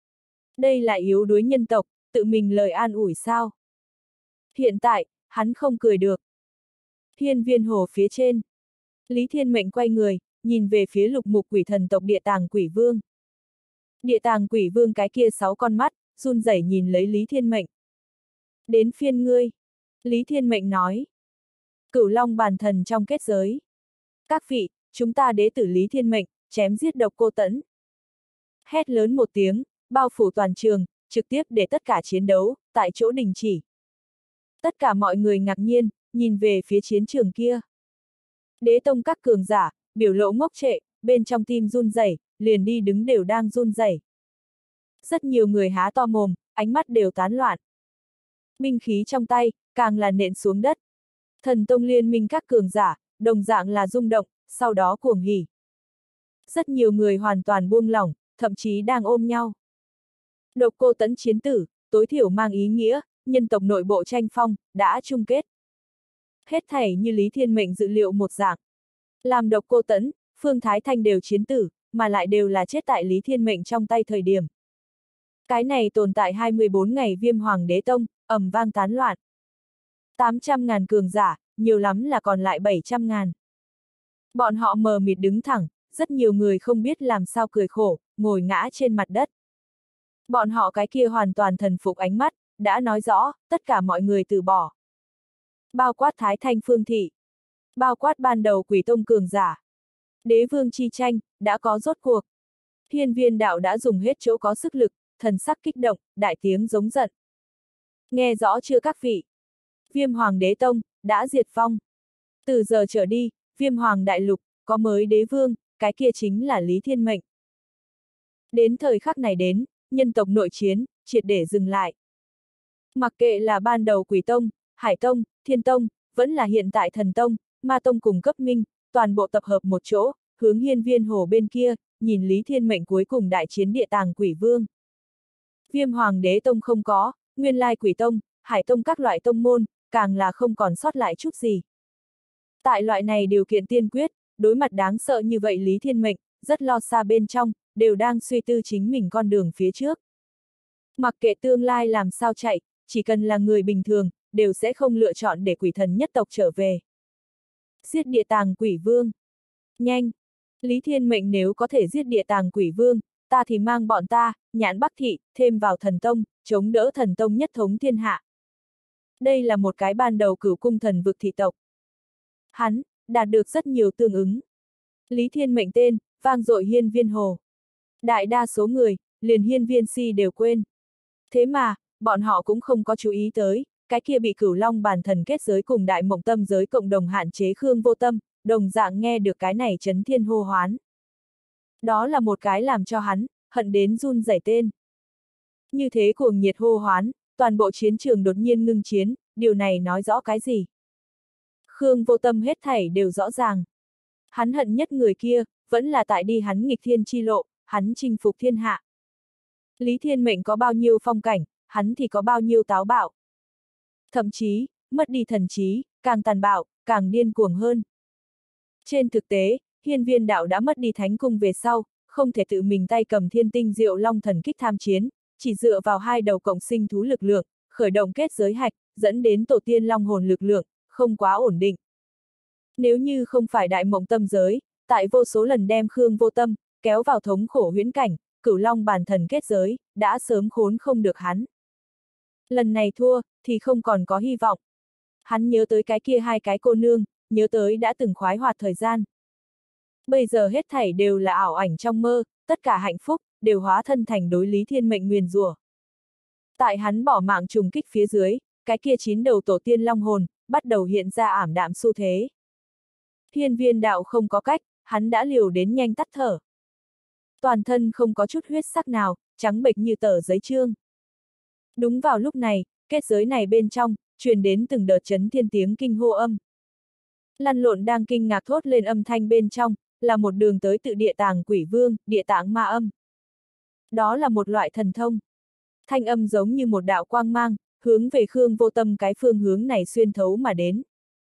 Đây là yếu đuối nhân tộc, tự mình lời an ủi sao? Hiện tại, hắn không cười được. Hiên viên hồ phía trên. Lý Thiên Mệnh quay người, nhìn về phía lục mục quỷ thần tộc địa tàng quỷ vương. Địa tàng quỷ vương cái kia sáu con mắt, run rẩy nhìn lấy Lý Thiên Mệnh. Đến phiên ngươi. Lý Thiên Mệnh nói. Cửu Long bàn thần trong kết giới. Các vị, chúng ta đế tử Lý Thiên Mệnh, chém giết Độc Cô Tẫn. Hét lớn một tiếng, bao phủ toàn trường, trực tiếp để tất cả chiến đấu, tại chỗ đình chỉ. Tất cả mọi người ngạc nhiên, nhìn về phía chiến trường kia. Đế tông các cường giả, biểu lộ ngốc trệ, bên trong tim run rẩy, liền đi đứng đều đang run rẩy. Rất nhiều người há to mồm, ánh mắt đều tán loạn. Binh khí trong tay, càng là nện xuống đất. Thần tông liên minh các cường giả, đồng dạng là rung động, sau đó cuồng hỉ. Rất nhiều người hoàn toàn buông lỏng, thậm chí đang ôm nhau. Độc Cô Tẫn chiến tử, tối thiểu mang ý nghĩa, nhân tộc nội bộ tranh phong, đã chung kết. Hết thảy như Lý Thiên Mệnh dự liệu một dạng. Làm Độc Cô Tẫn, Phương Thái Thanh đều chiến tử, mà lại đều là chết tại Lý Thiên Mệnh trong tay thời điểm. Cái này tồn tại hai mươi bốn ngày Viêm Hoàng Đế Tông, ầm vang tán loạn. tám trăm ngàn cường giả, nhiều lắm là còn lại bảy trăm ngàn. Bọn họ mờ mịt đứng thẳng, rất nhiều người không biết làm sao cười khổ, ngồi ngã trên mặt đất. Bọn họ cái kia hoàn toàn thần phục ánh mắt, đã nói rõ, tất cả mọi người từ bỏ. Bao quát Thái Thanh Phương Thị. Bao quát ban đầu Quỷ Tông cường giả. Đế vương chi tranh, đã có rốt cuộc. Hiên viên đạo đã dùng hết chỗ có sức lực, thần sắc kích động, đại tiếng giống giận. Nghe rõ chưa các vị? Viêm Hoàng Đế Tông, đã diệt vong. Từ giờ trở đi, Viêm Hoàng Đại Lục, có mới đế vương, cái kia chính là Lý Thiên Mệnh. Đến thời khắc này đến, nhân tộc nội chiến, triệt để dừng lại. Mặc kệ là ban đầu Quỷ Tông, Hải Tông, Thiên Tông, vẫn là hiện tại Thần Tông, Ma Tông cùng cấp minh, toàn bộ tập hợp một chỗ, hướng hiên viên hồ bên kia, nhìn Lý Thiên Mệnh cuối cùng đại chiến địa tàng quỷ vương. Viêm Hoàng Đế Tông không có, nguyên lai Quỷ Tông, Hải Tông các loại tông môn, càng là không còn sót lại chút gì. Tại loại này điều kiện tiên quyết, đối mặt đáng sợ như vậy Lý Thiên Mệnh, rất lo xa bên trong, đều đang suy tư chính mình con đường phía trước. Mặc kệ tương lai làm sao chạy, chỉ cần là người bình thường, đều sẽ không lựa chọn để quỷ thần nhất tộc trở về. Giết địa tàng quỷ vương. Nhanh! Lý Thiên Mệnh nếu có thể giết địa tàng quỷ vương, ta thì mang bọn ta, Nhãn Bắc Thị, thêm vào thần tông, chống đỡ thần tông nhất thống thiên hạ. Đây là một cái ban đầu cửu cung thần vực thị tộc. Hắn, đạt được rất nhiều tương ứng. Lý Thiên Mệnh tên, vang dội hiên viên hồ. Đại đa số người, liền hiên viên si đều quên. Thế mà, bọn họ cũng không có chú ý tới, cái kia bị cửu long bàn thần kết giới cùng đại mộng tâm giới cộng đồng hạn chế Khương Vô Tâm, đồng dạng nghe được cái này chấn thiên hô hoán. Đó là một cái làm cho hắn, hận đến run rẩy tên. Như thế cuồng nhiệt hô hoán, toàn bộ chiến trường đột nhiên ngưng chiến, điều này nói rõ cái gì? Khương Vô Tâm hết thảy đều rõ ràng. Hắn hận nhất người kia, vẫn là tại đi hắn nghịch thiên chi lộ, hắn chinh phục thiên hạ. Lý Thiên Mệnh có bao nhiêu phong cảnh, hắn thì có bao nhiêu táo bạo. Thậm chí, mất đi thần trí, càng tàn bạo, càng điên cuồng hơn. Trên thực tế, hiên viên đạo đã mất đi thánh cung về sau, không thể tự mình tay cầm thiên tinh diệu long thần kích tham chiến, chỉ dựa vào hai đầu cộng sinh thú lực lượng, khởi động kết giới hạch, dẫn đến tổ tiên long hồn lực lượng, không quá ổn định. Nếu như không phải đại mộng tâm giới, tại vô số lần đem Khương Vô Tâm, kéo vào thống khổ huyễn cảnh, cửu long bàn thần kết giới, đã sớm khốn không được hắn. Lần này thua, thì không còn có hy vọng. Hắn nhớ tới cái kia hai cái cô nương, nhớ tới đã từng khoái hoạt thời gian. Bây giờ hết thảy đều là ảo ảnh trong mơ, tất cả hạnh phúc, đều hóa thân thành đối Lý Thiên Mệnh nguyền rủa. Tại hắn bỏ mạng trùng kích phía dưới, cái kia chín đầu tổ tiên long hồn, bắt đầu hiện ra ảm đạm xu thế. Hiên viên đạo không có cách, hắn đã liều đến nhanh tắt thở. Toàn thân không có chút huyết sắc nào, trắng bệch như tờ giấy trương. Đúng vào lúc này, kết giới này bên trong, truyền đến từng đợt chấn thiên tiếng kinh hô âm. Lăn lộn đang kinh ngạc thốt lên âm thanh bên trong, là một đường tới tự địa tàng quỷ vương, địa tạng ma âm. Đó là một loại thần thông. Thanh âm giống như một đạo quang mang, hướng về Khương Vô Tâm cái phương hướng này xuyên thấu mà đến.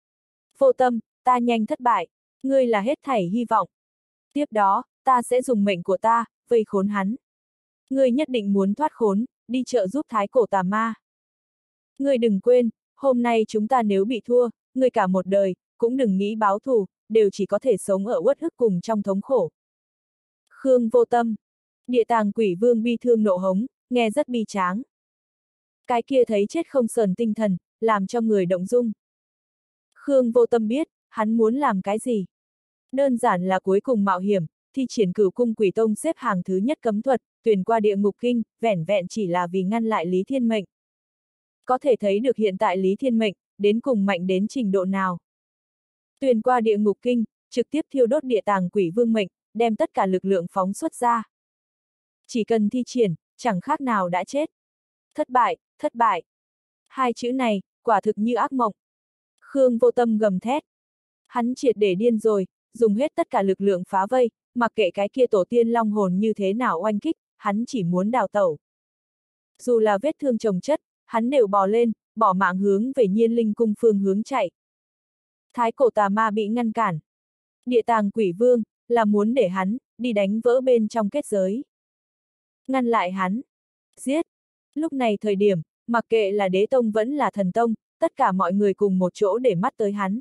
Vô Tâm, ta nhanh thất bại, ngươi là hết thảy hy vọng. Tiếp đó, ta sẽ dùng mệnh của ta, vây khốn hắn. Ngươi nhất định muốn thoát khốn, đi trợ giúp thái cổ tà ma. Ngươi đừng quên, hôm nay chúng ta nếu bị thua, ngươi cả một đời, cũng đừng nghĩ báo thù, đều chỉ có thể sống ở uất ức cùng trong thống khổ. Khương Vô Tâm. Địa tàng quỷ vương bi thương nộ hống, nghe rất bi tráng. Cái kia thấy chết không sờn tinh thần, làm cho người động dung. Khương Vô Tâm biết, hắn muốn làm cái gì. Đơn giản là cuối cùng mạo hiểm, thi triển cửu cung quỷ tông xếp hàng thứ nhất cấm thuật, tuyển qua địa ngục kinh, vẻn vẹn chỉ là vì ngăn lại Lý Thiên Mệnh. Có thể thấy được hiện tại Lý Thiên Mệnh, đến cùng mạnh đến trình độ nào. Tuyển qua địa ngục kinh, trực tiếp thiêu đốt địa tàng quỷ vương mệnh, đem tất cả lực lượng phóng xuất ra. Chỉ cần thi triển, chẳng khác nào đã chết. Thất bại, thất bại. Hai chữ này, quả thực như ác mộng. Khương Vô Tâm gầm thét. Hắn triệt để điên rồi, dùng hết tất cả lực lượng phá vây, mặc kệ cái kia tổ tiên long hồn như thế nào oanh kích, hắn chỉ muốn đào tẩu. Dù là vết thương chồng chất, hắn đều bò lên, bỏ mạng hướng về Nhiên Linh cung phương hướng chạy. Thái cổ tà ma bị ngăn cản. Địa tàng quỷ vương, là muốn để hắn, đi đánh vỡ bên trong kết giới. Ngăn lại hắn. Giết. Lúc này thời điểm, mặc kệ là đế tông vẫn là thần tông, tất cả mọi người cùng một chỗ để mắt tới hắn.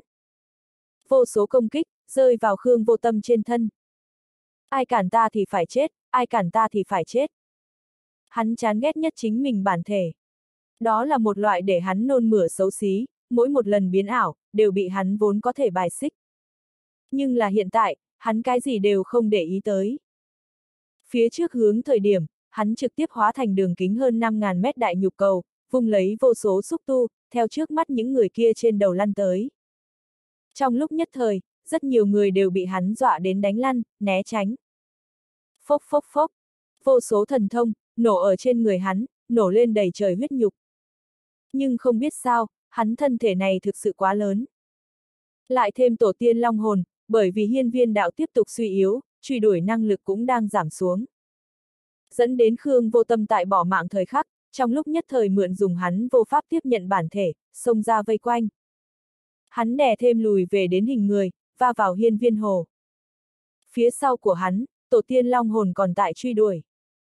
Vô số công kích, rơi vào Khương Vô Tâm trên thân. Ai cản ta thì phải chết, ai cản ta thì phải chết. Hắn chán ghét nhất chính mình bản thể. Đó là một loại để hắn nôn mửa xấu xí, mỗi một lần biến ảo, đều bị hắn vốn có thể bài xích. Nhưng là hiện tại, hắn cái gì đều không để ý tới. Phía trước hướng thời điểm, hắn trực tiếp hóa thành đường kính hơn năm ngàn mét đại nhục cầu, vung lấy vô số xúc tu, theo trước mắt những người kia trên đầu lăn tới. Trong lúc nhất thời, rất nhiều người đều bị hắn dọa đến đánh lăn, né tránh. Phốc phốc phốc, vô số thần thông, nổ ở trên người hắn, nổ lên đầy trời huyết nhục. Nhưng không biết sao, hắn thân thể này thực sự quá lớn. Lại thêm tổ tiên long hồn, bởi vì hiên viên đạo tiếp tục suy yếu, truy đuổi năng lực cũng đang giảm xuống. Dẫn đến Khương Vô Tâm tại bỏ mạng thời khắc, trong lúc nhất thời mượn dùng hắn vô pháp tiếp nhận bản thể, xông ra vây quanh. Hắn đè thêm lùi về đến hình người, va vào hiên viên hồ. Phía sau của hắn, tổ tiên long hồn còn tại truy đuổi.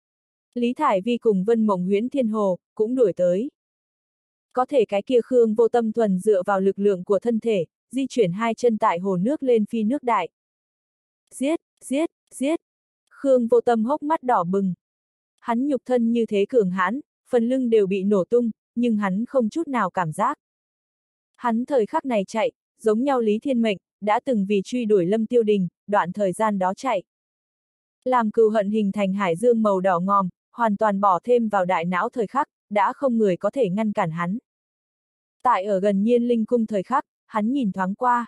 Lý Thải Vi cùng Vân Mộng Huyễn Thiên Hồ, cũng đuổi tới. Có thể cái kia Khương Vô Tâm thuần dựa vào lực lượng của thân thể, di chuyển hai chân tại hồ nước lên phi nước đại. Giết, giết, giết. Khương Vô Tâm hốc mắt đỏ bừng. Hắn nhục thân như thế cường hãn, phần lưng đều bị nổ tung, nhưng hắn không chút nào cảm giác. Hắn thời khắc này chạy, giống nhau Lý Thiên Mệnh, đã từng vì truy đuổi Lâm Tiêu Đình, đoạn thời gian đó chạy. Làm cừu hận hình thành hải dương màu đỏ ngòm, hoàn toàn bỏ thêm vào đại não thời khắc, đã không người có thể ngăn cản hắn. Tại ở gần Nhiên Linh Cung thời khắc, hắn nhìn thoáng qua.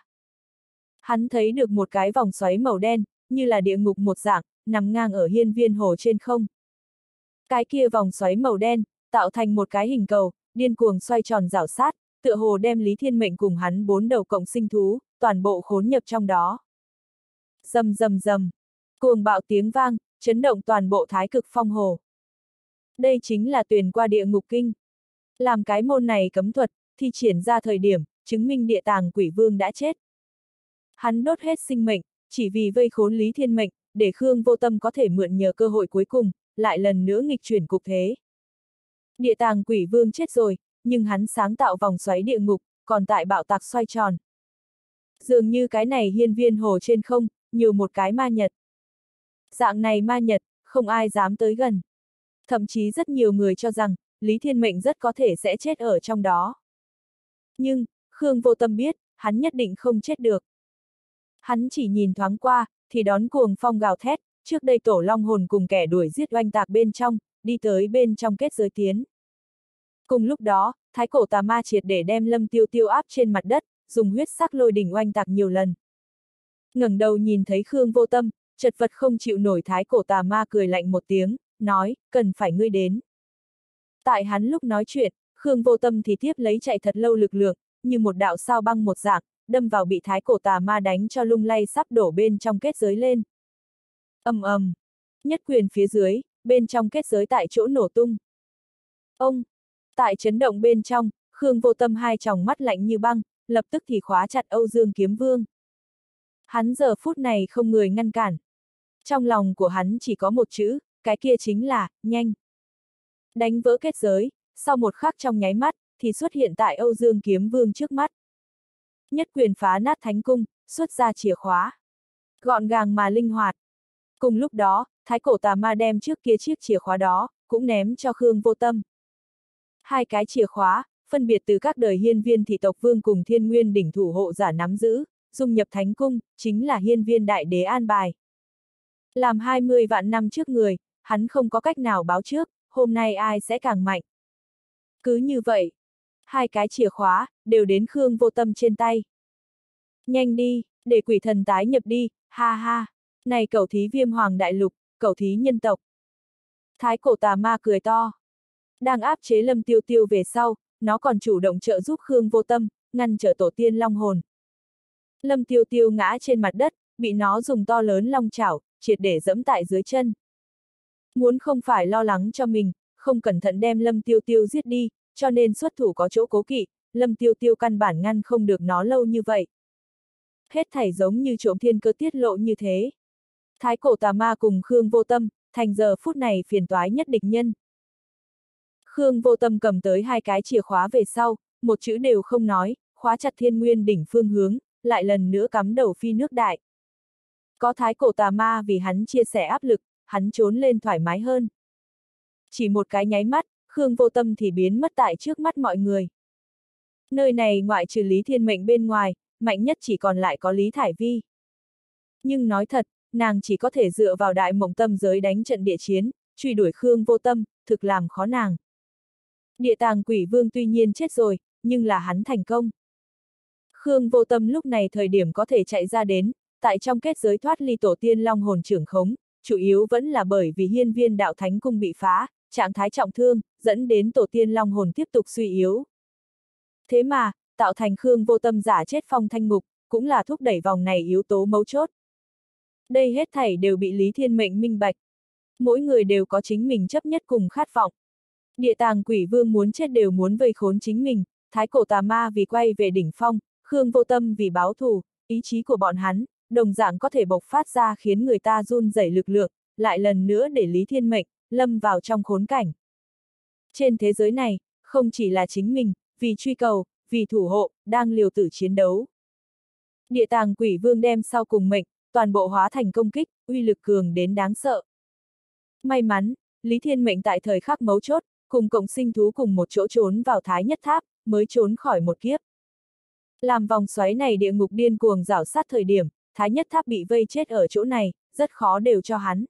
Hắn thấy được một cái vòng xoáy màu đen, như là địa ngục một dạng, nằm ngang ở hiên viên hồ trên không. Cái kia vòng xoáy màu đen, tạo thành một cái hình cầu, điên cuồng xoay tròn rảo sát, tựa hồ đem Lý Thiên Mệnh cùng hắn bốn đầu cộng sinh thú, toàn bộ khốn nhập trong đó. Rầm rầm rầm, cuồng bạo tiếng vang, chấn động toàn bộ Thái Cực Phong Hồ. Đây chính là Tuyền qua địa ngục kinh. Làm cái môn này cấm thuật, thi triển ra thời điểm, chứng minh địa tàng quỷ vương đã chết. Hắn đốt hết sinh mệnh, chỉ vì vây khốn Lý Thiên Mệnh, để Khương Vô Tâm có thể mượn nhờ cơ hội cuối cùng, lại lần nữa nghịch chuyển cục thế. Địa tàng quỷ vương chết rồi, nhưng hắn sáng tạo vòng xoáy địa ngục, còn tại bạo tạc xoay tròn. Dường như cái này hiên viên hồ trên không, nhiều một cái ma nhật. Dạng này ma nhật, không ai dám tới gần. Thậm chí rất nhiều người cho rằng, Lý Thiên Mệnh rất có thể sẽ chết ở trong đó. Nhưng, Khương Vô Tâm biết, hắn nhất định không chết được. Hắn chỉ nhìn thoáng qua, thì đón cuồng phong gào thét, trước đây tổ long hồn cùng kẻ đuổi giết oanh tạc bên trong, đi tới bên trong kết giới tiến. Cùng lúc đó, thái cổ tà ma triệt để đem Lâm Tiêu Tiêu áp trên mặt đất, dùng huyết sắc lôi đỉnh oanh tạc nhiều lần. Ngẩng đầu nhìn thấy Khương Vô Tâm, chật vật không chịu nổi thái cổ tà ma cười lạnh một tiếng, nói, cần phải ngươi đến. Tại hắn lúc nói chuyện, Khương Vô Tâm thì tiếp lấy chạy thật lâu lực lượng, như một đạo sao băng một dạng, đâm vào bị thái cổ tà ma đánh cho lung lay sắp đổ bên trong kết giới lên. Ầm ầm, nhất quyền phía dưới, bên trong kết giới tại chỗ nổ tung. Ông, tại chấn động bên trong, Khương Vô Tâm hai tròng mắt lạnh như băng, lập tức thì khóa chặt Âu Dương Kiếm Vương. Hắn giờ phút này không người ngăn cản. Trong lòng của hắn chỉ có một chữ, cái kia chính là, nhanh. Đánh vỡ kết giới, sau một khắc trong nháy mắt, thì xuất hiện tại Âu Dương Kiếm Vương trước mắt. Nhất quyền phá nát thánh cung, xuất ra chìa khóa. Gọn gàng mà linh hoạt. Cùng lúc đó, thái cổ tà ma đem trước kia chiếc chìa khóa đó, cũng ném cho Khương Vô Tâm. Hai cái chìa khóa, phân biệt từ các đời hiên viên thị tộc vương cùng thiên nguyên đỉnh thủ hộ giả nắm giữ, dung nhập thánh cung, chính là hiên viên đại đế an bài. Làm hai mươi vạn năm trước người, hắn không có cách nào báo trước, hôm nay ai sẽ càng mạnh. Cứ như vậy, hai cái chìa khóa, đều đến Khương Vô Tâm trên tay. Nhanh đi, để quỷ thần tái nhập đi, ha ha, này cẩu thí viêm hoàng đại lục, cẩu thí nhân tộc. Thái cổ tà ma cười to. Đang áp chế Lâm Tiêu Tiêu về sau, nó còn chủ động trợ giúp Khương Vô Tâm, ngăn trở tổ tiên long hồn. Lâm Tiêu Tiêu ngã trên mặt đất, bị nó dùng to lớn long chảo, triệt để dẫm tại dưới chân. Muốn không phải lo lắng cho mình, không cẩn thận đem Lâm Tiêu Tiêu giết đi, cho nên xuất thủ có chỗ cố kỵ, Lâm Tiêu Tiêu căn bản ngăn không được nó lâu như vậy. Hết thảy giống như trộm thiên cơ tiết lộ như thế. Thái cổ tà ma cùng Khương Vô Tâm, thành giờ phút này phiền toái nhất địch nhân. Khương Vô Tâm cầm tới hai cái chìa khóa về sau, một chữ đều không nói, khóa chặt thiên nguyên đỉnh phương hướng, lại lần nữa cắm đầu phi nước đại. Có thái cổ tà ma vì hắn chia sẻ áp lực, hắn trốn lên thoải mái hơn. Chỉ một cái nháy mắt, Khương Vô Tâm thì biến mất tại trước mắt mọi người. Nơi này ngoại trừ Lý Thiên Mệnh bên ngoài, mạnh nhất chỉ còn lại có Lý Thải Vi. Nhưng nói thật, nàng chỉ có thể dựa vào đại mộng tâm giới đánh trận địa chiến, truy đuổi Khương Vô Tâm, thực làm khó nàng. Địa tàng quỷ vương tuy nhiên chết rồi, nhưng là hắn thành công. Khương Vô Tâm lúc này thời điểm có thể chạy ra đến, tại trong kết giới thoát ly tổ tiên long hồn trưởng khống, chủ yếu vẫn là bởi vì hiên viên đạo thánh cung bị phá, trạng thái trọng thương, dẫn đến tổ tiên long hồn tiếp tục suy yếu. Thế mà, tạo thành Khương Vô Tâm giả chết phong thanh ngục, cũng là thúc đẩy vòng này yếu tố mấu chốt. Đây hết thảy đều bị Lý Thiên Mệnh minh bạch. Mỗi người đều có chính mình chấp nhất cùng khát vọng. Địa tàng quỷ vương muốn chết đều muốn vây khốn chính mình, thái cổ tà ma vì quay về đỉnh phong, Khương Vô Tâm vì báo thù, ý chí của bọn hắn, đồng dạng có thể bộc phát ra khiến người ta run rẩy lực lượng, lại lần nữa để Lý Thiên Mệnh lâm vào trong khốn cảnh. Trên thế giới này, không chỉ là chính mình, vì truy cầu, vì thủ hộ, đang liều tử chiến đấu. Địa tàng quỷ vương đem sau cùng mệnh, toàn bộ hóa thành công kích, uy lực cường đến đáng sợ. May mắn, Lý Thiên Mệnh tại thời khắc mấu chốt, cùng cộng sinh thú cùng một chỗ trốn vào Thái Nhất Tháp, mới trốn khỏi một kiếp. Làm vòng xoáy này địa ngục điên cuồng rảo sát thời điểm, Thái Nhất Tháp bị vây chết ở chỗ này, rất khó đều cho hắn.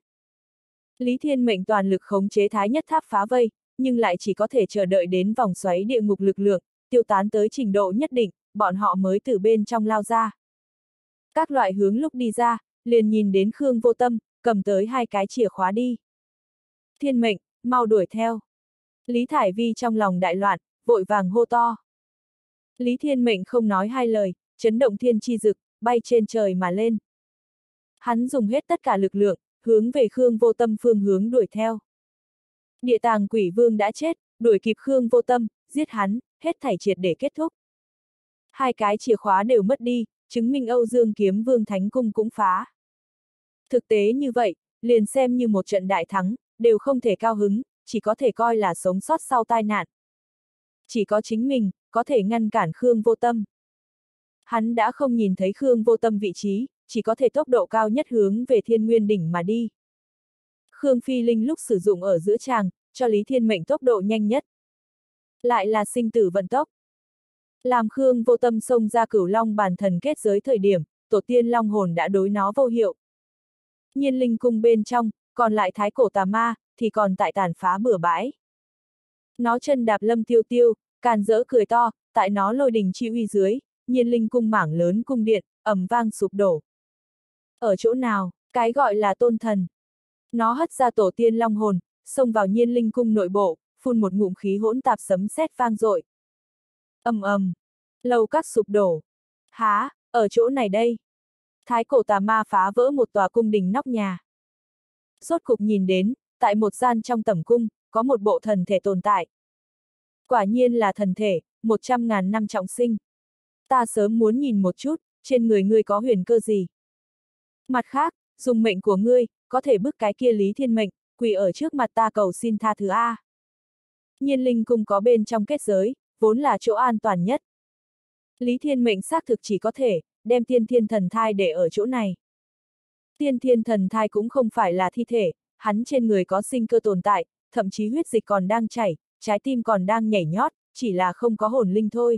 Lý Thiên Mệnh toàn lực khống chế Thái Nhất Tháp phá vây, nhưng lại chỉ có thể chờ đợi đến vòng xoáy địa ngục lực lượng, tiêu tán tới trình độ nhất định, bọn họ mới từ bên trong lao ra. Các loại hướng lúc đi ra, liền nhìn đến Khương Vô Tâm, cầm tới hai cái chìa khóa đi. Thiên Mệnh, mau đuổi theo. Lý Thải Vi trong lòng đại loạn, vội vàng hô to. Lý Thiên Mệnh không nói hai lời, chấn động thiên chi dực, bay trên trời mà lên. Hắn dùng hết tất cả lực lượng, hướng về Khương Vô Tâm phương hướng đuổi theo. Địa tàng quỷ vương đã chết, đuổi kịp Khương Vô Tâm, giết hắn, hết thảy triệt để kết thúc. Hai cái chìa khóa đều mất đi, chứng minh Âu Dương Kiếm Vương Thánh Cung cũng phá. Thực tế như vậy, liền xem như một trận đại thắng, đều không thể cao hứng, chỉ có thể coi là sống sót sau tai nạn. Chỉ có chính mình, có thể ngăn cản Khương Vô Tâm. Hắn đã không nhìn thấy Khương Vô Tâm vị trí, chỉ có thể tốc độ cao nhất hướng về Thiên Nguyên Đỉnh mà đi. Khương Phi Linh lúc sử dụng ở giữa tràng, cho Lý Thiên Mệnh tốc độ nhanh nhất. Lại là sinh tử vận tốc. Làm Khương Vô Tâm xông ra Cửu Long Bản Thần kết giới thời điểm, tổ tiên Long hồn đã đối nó vô hiệu. Nhiên Linh cung bên trong, còn lại thái cổ tà ma, thì còn tại tàn phá bừa bãi. Nó chân đạp Lâm Tiêu Tiêu, càn rỡ cười to, tại nó lôi đình chi uy dưới, Nhiên Linh cung mảng lớn cung điện, ầm vang sụp đổ. Ở chỗ nào, cái gọi là tôn thần. Nó hất ra tổ tiên long hồn, xông vào Nhiên Linh cung nội bộ, phun một ngụm khí hỗn tạp sấm sét vang dội. Ầm ầm, lầu các sụp đổ. Há, ở chỗ này đây. Thái cổ tà ma phá vỡ một tòa cung đình nóc nhà. Rốt cục nhìn đến, tại một gian trong tẩm cung, có một bộ thần thể tồn tại. Quả nhiên là thần thể, một trăm ngàn năm trọng sinh. Ta sớm muốn nhìn một chút, trên người ngươi có huyền cơ gì. Mặt khác, dùng mệnh của ngươi, có thể bức cái kia Lý Thiên Mệnh, quỳ ở trước mặt ta cầu xin tha thứ A. Nhiên Linh cung có bên trong kết giới, vốn là chỗ an toàn nhất. Lý Thiên Mệnh xác thực chỉ có thể, đem tiên thiên thần thai để ở chỗ này. Tiên thiên thần thai cũng không phải là thi thể, hắn trên người có sinh cơ tồn tại, thậm chí huyết dịch còn đang chảy, trái tim còn đang nhảy nhót, chỉ là không có hồn linh thôi.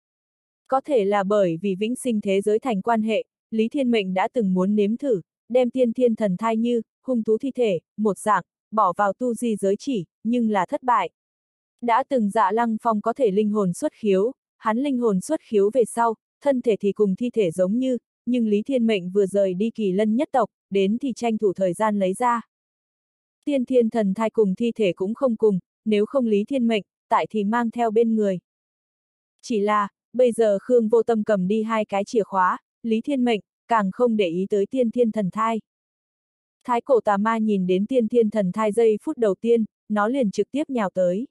Có thể là bởi vì vĩnh sinh thế giới thành quan hệ, Lý Thiên Mệnh đã từng muốn nếm thử, đem tiên thiên thần thai như, hung thú thi thể, một dạng, bỏ vào tu di giới chỉ, nhưng là thất bại. Đã từng Dạ Lăng Phong có thể linh hồn xuất khiếu, hắn linh hồn xuất khiếu về sau, thân thể thì cùng thi thể giống như, nhưng Lý Thiên Mệnh vừa rời đi Kỳ Lân nhất tộc, đến thì tranh thủ thời gian lấy ra. Tiên thiên thần thai cùng thi thể cũng không cùng, nếu không Lý Thiên Mệnh, tại thì mang theo bên người. Chỉ là, bây giờ Khương Vô Tâm cầm đi hai cái chìa khóa, Lý Thiên Mệnh, càng không để ý tới tiên thiên thần thai. Thái cổ tà ma nhìn đến tiên thiên thần thai giây phút đầu tiên, nó liền trực tiếp nhào tới.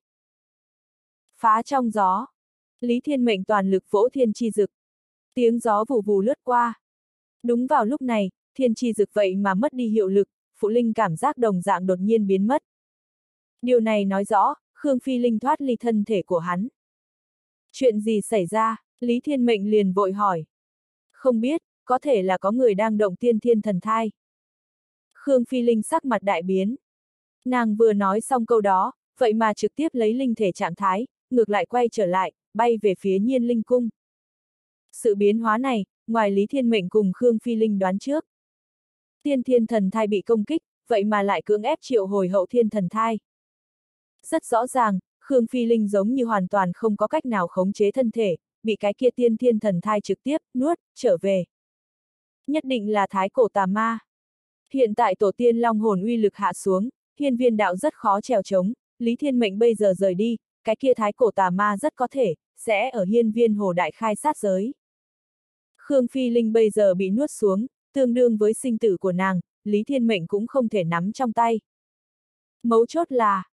Phá trong gió. Lý Thiên Mệnh toàn lực vỗ thiên chi dực. Tiếng gió vù vù lướt qua. Đúng vào lúc này, thiên chi dực vậy mà mất đi hiệu lực, phụ linh cảm giác đồng dạng đột nhiên biến mất. Điều này nói rõ, Khương Phi Linh thoát ly thân thể của hắn. Chuyện gì xảy ra, Lý Thiên Mệnh liền vội hỏi. Không biết, có thể là có người đang động tiên thiên thần thai. Khương Phi Linh sắc mặt đại biến. Nàng vừa nói xong câu đó, vậy mà trực tiếp lấy linh thể trạng thái, ngược lại quay trở lại, bay về phía Nhiên Linh cung. Sự biến hóa này, ngoài Lý Thiên Mệnh cùng Khương Phi Linh đoán trước. Tiên thiên thần thai bị công kích, vậy mà lại cưỡng ép triệu hồi hậu thiên thần thai. Rất rõ ràng, Khương Phi Linh giống như hoàn toàn không có cách nào khống chế thân thể, bị cái kia tiên thiên thần thai trực tiếp, nuốt, trở về. Nhất định là thái cổ tà ma. Hiện tại tổ tiên long hồn uy lực hạ xuống, hiên viên đạo rất khó trèo trống, Lý Thiên Mệnh bây giờ rời đi, cái kia thái cổ tà ma rất có thể, sẽ ở hiên viên hồ đại khai sát giới. Khương Phi Linh bây giờ bị nuốt xuống, tương đương với sinh tử của nàng, Lý Thiên Mệnh cũng không thể nắm trong tay. Mấu chốt là,